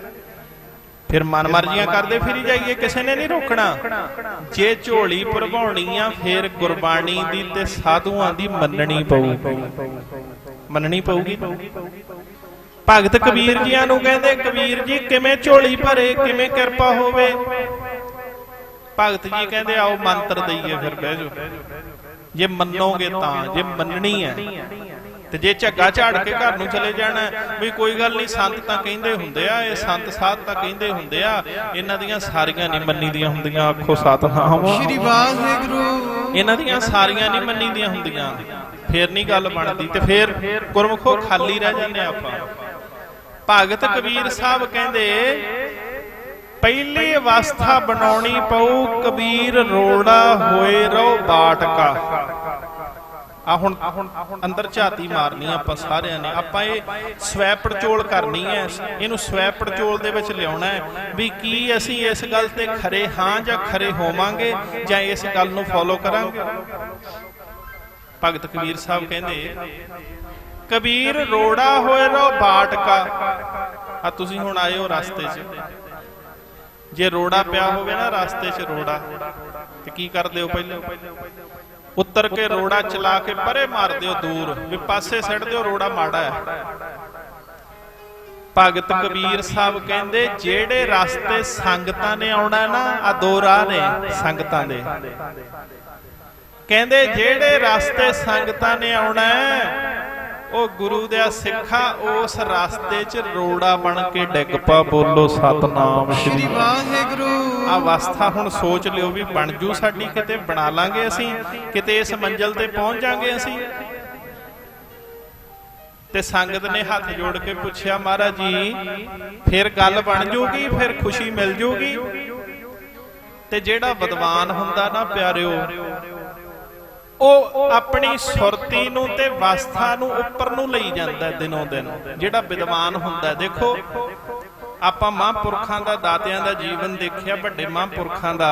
L: ਫਿਰ ਮਨ ਮਰਜ਼ੀਆਂ ਕਰਦੇ ਫਿਰੀ ਜਾਈਏ, ਕਿਸੇ ਨੇ ਨਹੀਂ ਰੋਕਣਾ। ਜੇ ਝੋਲੀ ਭਰਵਾਉਣੀ ਆ ਫਿਰ ਗੁਰਬਾਣੀ ਦੀ ਤੇ ਸਾਧੂਆਂ ਦੀ ਮੰਨਣੀ ਪਊ, ਮੰਨਣੀ ਪਊਗੀ। ਭਗਤ ਕਬੀਰ ਜੀਆਂ ਨੂੰ ਕਹਿੰਦੇ ਕਬੀਰ ਜੀ ਕਿਵੇਂ ਝੋਲੀ ਭਰੇ, ਕਿਵੇਂ ਕਿਰਪਾ ਹੋਵੇ? ਭਗਤ ਜੀ ਕਹਿੰਦੇ ਆਓ ਮੰਤਰ ਦਈਏ, ਫਿਰ ਬਹਿ ਜਾਓ ਜੇ ਮੰਨੋਗੇ ਤਾਂ, ਜੇ ਮੰਨਣੀ ਹੈ। ਤੇ ਜੇ ਝੱਗਾ ਝਾੜ ਕੇ ਘਰ ਨੂੰ ਚਲੇ ਜਾਣਾ ਵੀ ਕੋਈ ਗੱਲ ਨਹੀਂ, ਸੰਤ ਤਾਂ ਕਹਿੰਦੇ ਹੁੰਦੇ ਆ, ਇਹ ਸੰਤ ਸਾਧ ਤਾਂ ਕਹਿੰਦੇ ਹੁੰਦੇ ਆ, ਇਹਨਾਂ ਦੀਆਂ ਸਾਰੀਆਂ ਨਹੀਂ ਮੰਨੀ ਦੀਆਂ ਹੁੰਦੀਆਂ। ਆਖੋ ਸਤਨਾਮ
J: ਸ਼੍ਰੀ ਵਾਹਿਗੁਰੂ।
L: ਇਹਨਾਂ ਦੀਆਂ ਸਾਰੀਆਂ ਨਹੀਂ ਮੰਨੀ ਦੀਆਂ ਹੁੰਦੀਆਂ, ਫੇਰ ਨਹੀਂ ਗੱਲ ਬਣਦੀ, ਤੇ ਫੇਰ ਗੁਰਮੁਖੋ ਖਾਲੀ ਰਹਿ ਜਾਂਦੇ ਆਪਾਂ। ਭਗਤ ਕਬੀਰ ਸਾਹਿਬ ਕਹਿੰਦੇ ਪਹਿਲੀ ਅਵਸਥਾ ਬਣਾਉਣੀ ਪਊ, ਕਬੀਰ ਰੋੜਾ ਹੋਏ ਰੋ ਬਾਟਕਾ। ਆ ਹੁਣ ਅੰਦਰ ਝਾਤੀ ਮਾਰਨੀ ਆਪਾਂ ਸਾਰਿਆਂ ਨੇ, ਆਪਾਂ ਇਹ ਸਵੈ ਪੜਚੋਲ ਕਰਨੀ ਹੈ, ਇਹਨੂੰ ਸਵੈ ਪੜਚੋਲ ਦੇ ਵਿੱਚ ਲਿਆਉਣਾ ਹੈ ਵੀ ਕੀ ਅਸੀਂ ਇਸ ਗੱਲ ਤੇ ਖਰੇ ਹਾਂ ਜਾਂ ਖਰੇ ਹੋਵਾਂਗੇ, ਜਾਂ ਇਸ ਗੱਲ ਨੂੰ ਫੋਲੋ ਕਰਾਂਗੇ। ਭਗਤ ਕਬੀਰ ਸਾਹਿਬ ਕਹਿੰਦੇ ਕਬੀਰ ਰੋੜਾ ਹੋਏ ਰੋ ਬਾਟਕਾ। ਆ ਤੁਸੀਂ ਹੁਣ ਆਏ ਹੋ ਰਸਤੇ 'ਚ, ਜੇ ਰੋੜਾ ਪਿਆ ਹੋਵੇ ਨਾ ਰਸਤੇ 'ਚ ਰੋੜਾ, ਤੇ ਕੀ ਕਰਦੇ ਹੋ? ਪਹਿਲਾਂ ਉੱਤਰ ਕੇ ਰੋੜਾ ਚਲਾ ਕੇ ਪਰੇ ਮਾਰ ਦਿਓ ਦੂਰ, ਵੀ ਪਾਸੇ ਸਿੱਟ ਦਿਓ, ਰੋੜਾ ਮਾੜਾ ਹੈ। ਭਗਤ ਕਬੀਰ ਸਾਹਿਬ ਕਹਿੰਦੇ ਜਿਹੜੇ ਰਸਤੇ ਸੰਗਤਾਂ ਨੇ ਆਉਣਾ ਨਾ, ਆ ਦੋ ਰਾਹ ਨੇ ਸੰਗਤਾਂ ਦੇ, ਕਹਿੰਦੇ ਜਿਹੜੇ ਰਸਤੇ ਸੰਗਤਾਂ ਨੇ ਆਉਣਾ ਉਹ ਗੁਰੂ ਦੇ ਸਿੱਖਾ ਉਸ ਰਸਤੇ 'ਚ ਰੋੜਾ ਬਣ ਕੇ ਡਿੱਗ ਪਾ। ਬੋਲੋ ਸਤਨਾਮ ਸ਼੍ਰੀ ਵਾਹਿਗੁਰੂ। ਆ ਅਵਸਥਾ ਹੁਣ ਸੋਚ ਲਿਓ ਵੀ ਬਣ ਜੂ ਸਾਡੀ, ਕਿਤੇ ਬਣਾ ਲਾਂਗੇ ਅਸੀਂ, ਕਿਤੇ ਇਸ ਮੰਜ਼ਿਲ ਤੇ ਪਹੁੰਚ ਜਾਾਂਗੇ ਅਸੀਂ। ਤੇ ਸੰਗਤ ਨੇ ਹੱਥ ਜੋੜ ਕੇ ਪੁੱਛਿਆ ਮਹਾਰਾਜ ਜੀ ਫਿਰ ਗੱਲ ਬਣ ਜੂਗੀ, ਫਿਰ ਖੁਸ਼ੀ ਮਿਲ ਜੂਗੀ? ਤੇ ਜਿਹੜਾ ਵਿਦਵਾਨ ਹੁੰਦਾ ਨਾ ਪਿਆਰਿਓ, ਉਹ ਆਪਣੀ ਸੁਰਤੀ ਨੂੰ ਤੇ ਅਵਸਥਾ ਨੂੰ ਉੱਪਰ ਨੂੰ ਲਈ ਜਾਂਦਾ ਦਿਨੋਂ ਦਿਨ। ਜਿਹੜਾ ਵਿਦਵਾਨ ਹੁੰਦਾ, ਦੇਖੋ ਆਪਾਂ ਮਹਾਂਪੁਰਖਾਂ ਦਾ, ਦਾਤਿਆਂ ਦਾ ਜੀਵਨ ਦੇਖਿਆ, ਵੱਡੇ ਮਹਾਂਪੁਰਖਾਂ ਦਾ,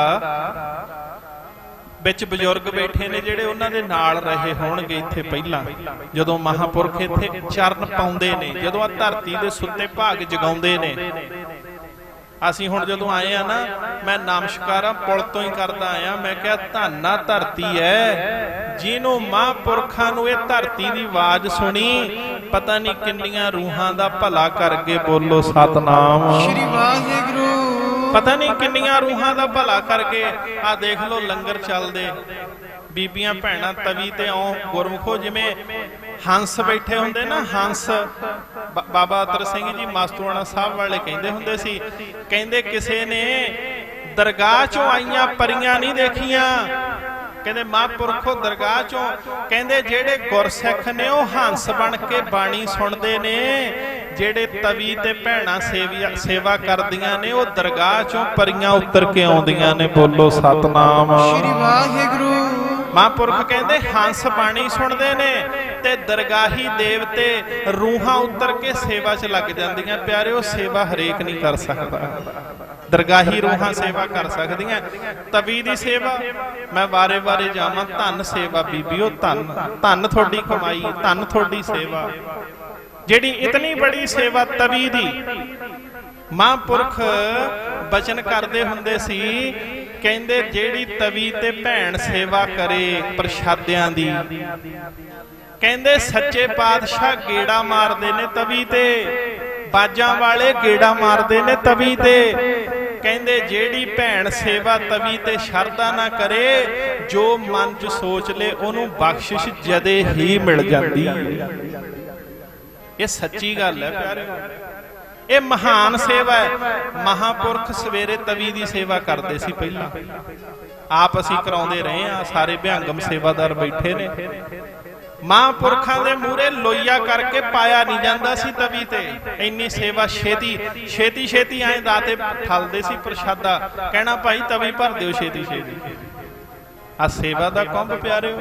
L: ਵਿੱਚ ਬਜ਼ੁਰਗ ਬੈਠੇ ਨੇ ਜਿਹੜੇ ਉਹਨਾਂ ਦੇ ਨਾਲ ਰਹੇ ਹੋਣਗੇ ਇੱਥੇ ਪਹਿਲਾਂ, ਜਦੋਂ ਮਹਾਂਪੁਰਖ ਇੱਥੇ ਚਰਨ ਪਾਉਂਦੇ ਨੇ, ਜਦੋਂ ਆ ਧਰਤੀ ਦੇ ਸੁੱਤੇ ਭਾਗ ਜਗਾਉਂਦੇ ਨੇ। ਅਸੀਂ ਹੁਣ ਜਦੋਂ ਆਏ ਆ ਨਾ, ਮੈਂ ਨਮਸਕਾਰਾਂ ਪੁਲ ਤੋਂ ਹੀ ਕਰਦਾ ਆਇਆ, ਮੈਂ ਕਿਹਾ ਧੰਨਾ ਧਰਤੀ ਹੈ ਜਿਹਨੂੰ ਮਹਾਂਪੁਰਖਾਂ ਨੂੰ ਇਹ ਧਰਤੀ ਦੀ ਆਵਾਜ਼ ਸੁਣੀ, ਪਤਾ ਨਹੀਂ ਕਿੰਨੀਆਂ ਰੂਹਾਂ ਦਾ ਭਲਾ ਕਰਕੇ ਬੋਲੋ ਸਤਨਾਮ
G: ਸ਼੍ਰੀ ਵਾਹਿਗੁਰੂ।
L: ਪਤਾ ਨਹੀਂ ਕਿੰਨੀਆਂ ਰੂਹਾਂ ਦਾ ਭਲਾ ਕਰਕੇ। ਆ ਦੇਖ ਲਓ ਲੰਗਰ ਚੱਲਦੇ, ਬੀਬੀਆਂ ਭੈਣਾਂ ਤਵੀ ਤੇ ਆਉ ਗੁਰਮੁਖੋ, ਜਿਵੇਂ ਹੰਸ ਬੈਠੇ ਹੁੰਦੇ ਨਾ, ਹੰਸ। ਬਾਬਾ ਅਤਰ ਸਿੰਘ ਜੀ ਮਾਸਤੂਆਣਾ ਸਾਹਿਬ ਵਾਲੇ ਕਹਿੰਦੇ ਹੁੰਦੇ ਸੀ, ਕਹਿੰਦੇ ਕਿਸੇ ਨੇ ਦਰਗਾਹ ਚੋਂ ਆਈਆਂ ਪਰੀਆਂ ਨਹੀਂ ਦੇਖੀਆਂ। ਕਹਿੰਦੇ ਮਹਾਂਪੁਰਖੋ ਦਰਗਾਹ ਚੋਂ, ਕਹਿੰਦੇ ਜਿਹੜੇ ਗੁਰਸਿੱਖ ਨੇ ਉਹ ਹੰਸ ਬਣ ਕੇ ਬਾਣੀ ਸੁਣਦੇ ਨੇ, ਜਿਹੜੇ ਤਵੀ ਤੇ ਭੈਣਾਂ ਸੇਵਾ ਸੇਵਾ ਕਰਦੀਆਂ ਨੇ ਉਹ ਦਰਗਾਹ ਚੋਂ ਪਰੀਆਂ ਉਤਰ ਕੇ ਆਉਂਦੀਆਂ ਨੇ। ਬੋਲੋ ਸਤਨਾਮ
G: ਸ਼੍ਰੀ ਵਾਹਿਗੁਰੂ।
L: ਮਹਾਂਪੁਰਖ ਕਹਿੰਦੇ ਹੰਸ ਬਾਣੀ ਸੁਣਦੇ ਨੇ ਤੇ ਦਰਗਾਹੀ ਦੇਵਤੇ ਰੂਹਾਂ ਉਤਰ ਕੇ ਸੇਵਾ 'ਚ ਲੱਗ ਜਾਂਦੀਆਂ। ਪਿਆਰਿਓ, ਸੇਵਾ ਹਰੇਕ ਨਹੀਂ ਕਰ ਸਕਦਾ, ਦਰਗਾਹੀ ਰੂਹਾਂ ਸੇਵਾ ਕਰ ਸਕਦੀਆਂ। ਤਵੀ ਦੀ ਸੇਵਾ ਮੈਂ ਵਾਰੇ ਵਾਰੇ ਜਾਵਾਂ, ਧੰਨ ਸੇਵਾ ਬੀਬੀਓ, ਧੰਨ ਧੰਨ ਤੁਹਾਡੀ ਕਮਾਈ, ਧੰਨ ਤੁਹਾਡੀ ਸੇਵਾ, ਜਿਹੜੀ ਇਤਨੀ ਬੜੀ ਸੇਵਾ ਤਵੀ ਦੀ। ਮਹਾਂਪੁਰਖ ਬਚਨ ਕਰਦੇ ਹੁੰਦੇ ਸੀ, ਕਹਿੰਦੇ ਜਿਹੜੀ ਤਵੀ ਤੇ ਭੈਣ ਸੇਵਾ ਕਰੇ ਪ੍ਰਸ਼ਾਦਿਆਂ ਦੀ, ਕਹਿੰਦੇ ਸੱਚੇ ਪਾਤਸ਼ਾਹ ਗੇੜਾ ਮਾਰਦੇ ਨੇ ਤਵੀ ਤੇ, ਬਾਜਾਂ ਵਾਲੇ ਗੇੜਾ ਮਾਰਦੇ ਨੇ ਤਵੀ ਤੇ। ਕਹਿੰਦੇ ਜਿਹੜੀ ਭੈਣ ਸੇਵਾ ਤਵੀ ਤੇ ਸ਼ਰਧਾ ਨਾ ਕਰੇ, ਜੋ ਮਨ 'ਚ ਸੋਚ ਲੇ ਉਹਨੂੰ ਬਖਸ਼ਿਸ਼ ਜਦੇ ਹੀ ਮਿਲ ਜਾਂਦੀ ਹੈ। ਇਹ ਸੱਚੀ ਗੱਲ ਹੈ ਪਿਆਰਿਓ, ਇਹ ਮਹਾਨ ਸੇਵਾ ਹੈ। ਮਹਾਂਪੁਰਖ ਸਵੇਰੇ ਤਵੀ ਦੀ ਸੇਵਾ ਕਰਦੇ ਸੀ ਪਹਿਲਾਂ, ਆਪ ਅਸੀਂ ਕਰਾਉਂਦੇ ਰਹੇ ਆ, ਸਾਰੇ ਭਿਆੰਗਮ ਸੇਵਾਦਾਰ ਬੈਠੇ ਨੇ। ਮਹਾਂਪੁਰਖਾਂ ਦੇ ਮੂਹਰੇ ਲੋਈਆ ਕਰਕੇ ਪਾਇਆ ਨਹੀਂ ਜਾਂਦਾ ਸੀ ਤਵੀ ਤੇ, ਇੰਨੀ ਸੇਵਾ ਛੇਤੀ ਛੇਤੀ ਛੇਤੀ ਐਂ ਦਾਤੇ ਠਲਦੇ ਸੀ ਪ੍ਰਸ਼ਾਦਾ, ਕਹਿਣਾ ਭਾਈ ਤਵੀ ਭਰ ਦਿਓ ਛੇਤੀ ਛੇਤੀ। ਆ ਸੇਵਾ ਦਾ ਕੁੰਭ ਪਿਆਰਿਓ।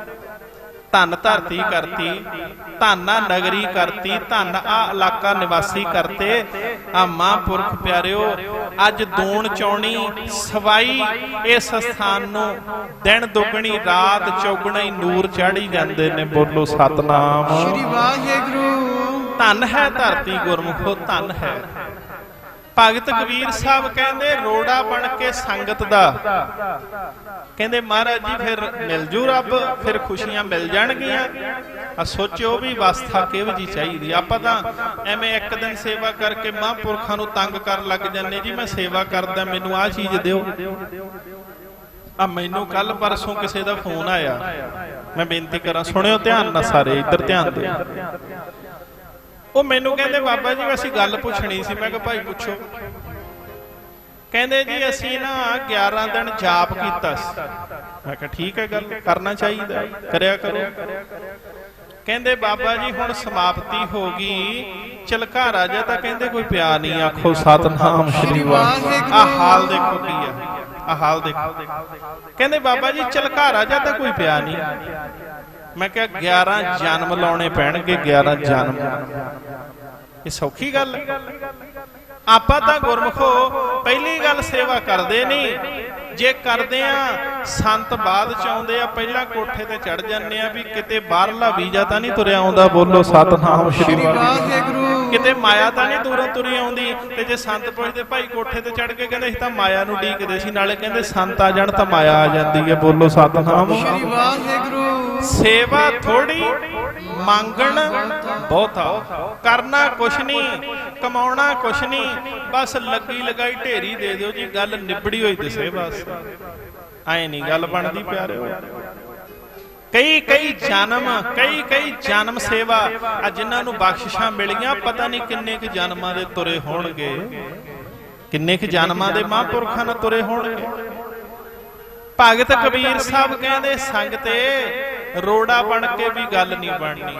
L: ਧੰਨ ਧਰਤੀ ਕਰਤੀ, ਧੰਨਾ ਨਗਰੀ ਕਰਤੀ, ਧੰਨ ਆ ਇਲਾਕਾ ਨਿਵਾਸੀ ਕਰਤੇ। ਆ ਮਹਾਂਪੁਰਖ ਪਿਆਰਿਓ ਅੱਜ ਦੂਣ ਚੌਣੀ ਸਵਾਈ ਇਸ ਸਥਾਨ ਨੂੰ ਦਿਨ ਦੁੱਗਣੀ ਰਾਤ ਚੌਗਣੀ ਨੂਰ ਚਾੜੀ ਜਾਂਦੇ ਨੇ। ਬੋਲੋ ਸਤਨਾਮ
G: ਸ਼੍ਰੀ ਵਾਹਿਗੁਰੂ।
L: ਧੰਨ ਹੈ ਧਰਤੀ ਗੁਰਮੁਖੋ, ਧੰਨ ਹੈ। ਭਗਤ ਕਬੀਰ ਸਾਹਿਬ ਕਹਿੰਦੇ ਰੋੜਾ ਬਣ ਕੇ ਸੰਗਤ ਦਾ, ਕਹਿੰਦੇ ਮਹਾਰਾਜ ਜੀ ਫਿਰ ਮਿਲ ਜੂ ਰੱਬ, ਫਿਰ ਖੁਸ਼ੀਆਂ ਮਿਲ ਜਾਣਗੀਆਂ। ਆ ਸੋਚਿਓ ਵੀ ਅਵਸਥਾ ਕਿਹੋ ਜਿਹੀ ਚਾਹੀਦੀ। ਆਪਾਂ ਤਾਂ ਐਵੇਂ ਇੱਕ ਦਿਨ ਸੇਵਾ ਕਰਕੇ ਮਹਾਂਪੁਰਖਾਂ ਨੂੰ ਤੰਗ ਕਰਨ ਲੱਗ ਜਾਂਦੇ, ਜੀ ਮੈਂ ਸੇਵਾ ਕਰਦਾ ਮੈਨੂੰ ਆਹ ਚੀਜ਼ ਦਿਓ। ਆ ਮੈਨੂੰ ਕੱਲ ਪਰਸੋਂ ਕਿਸੇ ਦਾ ਫੋਨ ਆਇਆ, ਮੈਂ ਬੇਨਤੀ ਕਰਾਂ ਸੁਣਿਓ ਧਿਆਨ ਨਾਲ ਸਾਰੇ, ਇੱਧਰ ਧਿਆਨ ਦਿਓ। ਉਹ ਮੈਨੂੰ ਕਹਿੰਦੇ ਬਾਬਾ ਜੀ ਅਸੀਂ ਗੱਲ ਪੁੱਛਣੀ ਸੀ। ਮੈਂ ਕਿਹਾ ਭਾਈ ਪੁੱਛੋ। ਕਹਿੰਦੇ ਜੀ ਅਸੀਂ ਨਾ ਗਿਆਰਾਂ ਦਿਨ ਜਾਪ ਕੀਤਾ ਸੀ। ਮੈਂ ਕਿਹਾ ਠੀਕ ਹੈ, ਗੱਲ ਕਰਨਾ ਚਾਹੀਦਾ, ਕਰਿਆ ਕਰੋ। ਕਹਿੰਦੇ ਬਾਬਾ ਜੀ ਹੁਣ ਸਮਾਪਤੀ ਹੋ ਗਈ, ਚਲਕਾਰਾ ਜਿਹਾ ਤਾਂ ਕਹਿੰਦੇ ਕੋਈ ਪਿਆ ਨਹੀਂ। ਆਖੋ ਸਤਨਾਮ ਸ਼੍ਰੀ ਵਾਹਿਗੁਰੂ। ਆ ਹਾਲ ਦੇਖੋ ਕੀ ਆ, ਆ ਹਾਲ ਦੇਖੋ। ਕਹਿੰਦੇ ਬਾਬਾ ਜੀ ਚਲਕਾਰਾ ਜਿਹਾ ਤਾਂ ਕੋਈ ਪਿਆ ਨਹੀਂ। ਮੈਂ ਕਿਹਾ ਗਿਆਰਾਂ ਜਨਮ ਲਾਉਣੇ ਪੈਣਗੇ, ਗਿਆਰਾਂ ਜਨਮ। ਇਹ ਸੌਖੀ ਗੱਲ ਹੈ? ਆਪਾਂ ਤਾਂ ਗੁਰਮੁਖੋ ਪਹਿਲੀ ਗੱਲ ਸੇਵਾ ਕਰਦੇ ਨਹੀਂ, ਜੇ ਕਰਦੇ ਆ ਸੰਤ ਬਾਅਦ ਚ ਆਉਂਦੇ ਆ, ਪਹਿਲਾਂ ਕੋਠੇ ਤੇ ਚੜ ਜਾਂਦੇ ਆ ਵੀ ਕਿਤੇ ਬਾਹਰਲਾ ਵੀਜ਼ਾ ਤਾਂ ਨਹੀਂ ਤੁਰਿਆ ਆਉਂਦਾ। ਬੋਲੋ ਸਤਨਾਮ ਸ਼੍ਰੀ ਵਾਹਿਗੁਰੂ। ਕਿਤੇ ਮਾਇਆ ਤਾਂ ਨਹੀਂ ਦੂਰੋਂ ਤੁਰੀ ਆਉਂਦੀ। ਤੇ ਜੇ ਸੰਤ ਪੁੱਛਦੇ ਭਾਈ ਕੋਠੇ ਤੇ ਚੜ ਕੇ, ਕਹਿੰਦੇ ਅਸੀਂ ਤਾਂ ਮਾਇਆ ਨੂੰ ਡੀਕਦੇ ਸੀ, ਨਾਲੇ ਕਹਿੰਦੇ ਸੰਤ ਆ ਜਾਣ ਤਾਂ ਮਾਇਆ ਆ ਜਾਂਦੀ ਹੈ। ਬੋਲੋ ਸਤਨਾਮ ਸ਼੍ਰੀ ਵਾਹਿਗੁਰੂ। ਸੇਵਾ ਥੋੜੀ, ਮੰਗਣ ਬਹੁਤਾ, ਕਰਨਾ ਕੁਛ ਨਹੀਂ, ਕਮਾਉਣਾ ਕੁਛ ਨਹੀਂ, ਬਸ ਲੱਗੀ ਲਗਾਈ ਢੇਰੀ ਦੇ ਦਿਓ ਜੀ, ਗੱਲ ਨਿਬੜੀ ਹੋਈ ਦਿਸੇ। ਬਸ ਐ ਨਹੀਂ ਗੱਲ ਬਣਦੀ ਪਿਆਰਿਓ। ਕਈ ਕਈ ਜਨਮ ਕਈ ਕਈ ਜਨਮ ਸੇਵਾ ਆ ਜਿਨ੍ਹਾਂ ਨੂੰ ਬਖਸ਼ਿਸ਼ਾਂ ਮਿਲੀਆਂ, ਪਤਾ ਨਹੀਂ ਕਿੰਨੇ ਕੁ ਜਨਮਾਂ ਦੇ ਤੁਰੇ ਹੋਣਗੇ, ਕਿੰਨੇ ਕੁ ਜਨਮਾਂ ਦੇ ਮਹਾਂਪੁਰਖਾਂ ਨਾਲ ਤੁਰੇ ਹੋਣਗੇ। ਭਗਤ ਕਬੀਰ ਸਾਹਿਬ ਕਹਿੰਦੇ ਸੰਗਤੇ ਰੋੜਾ ਬਣ ਕੇ ਵੀ ਗੱਲ ਨਹੀਂ ਬਣਨੀ।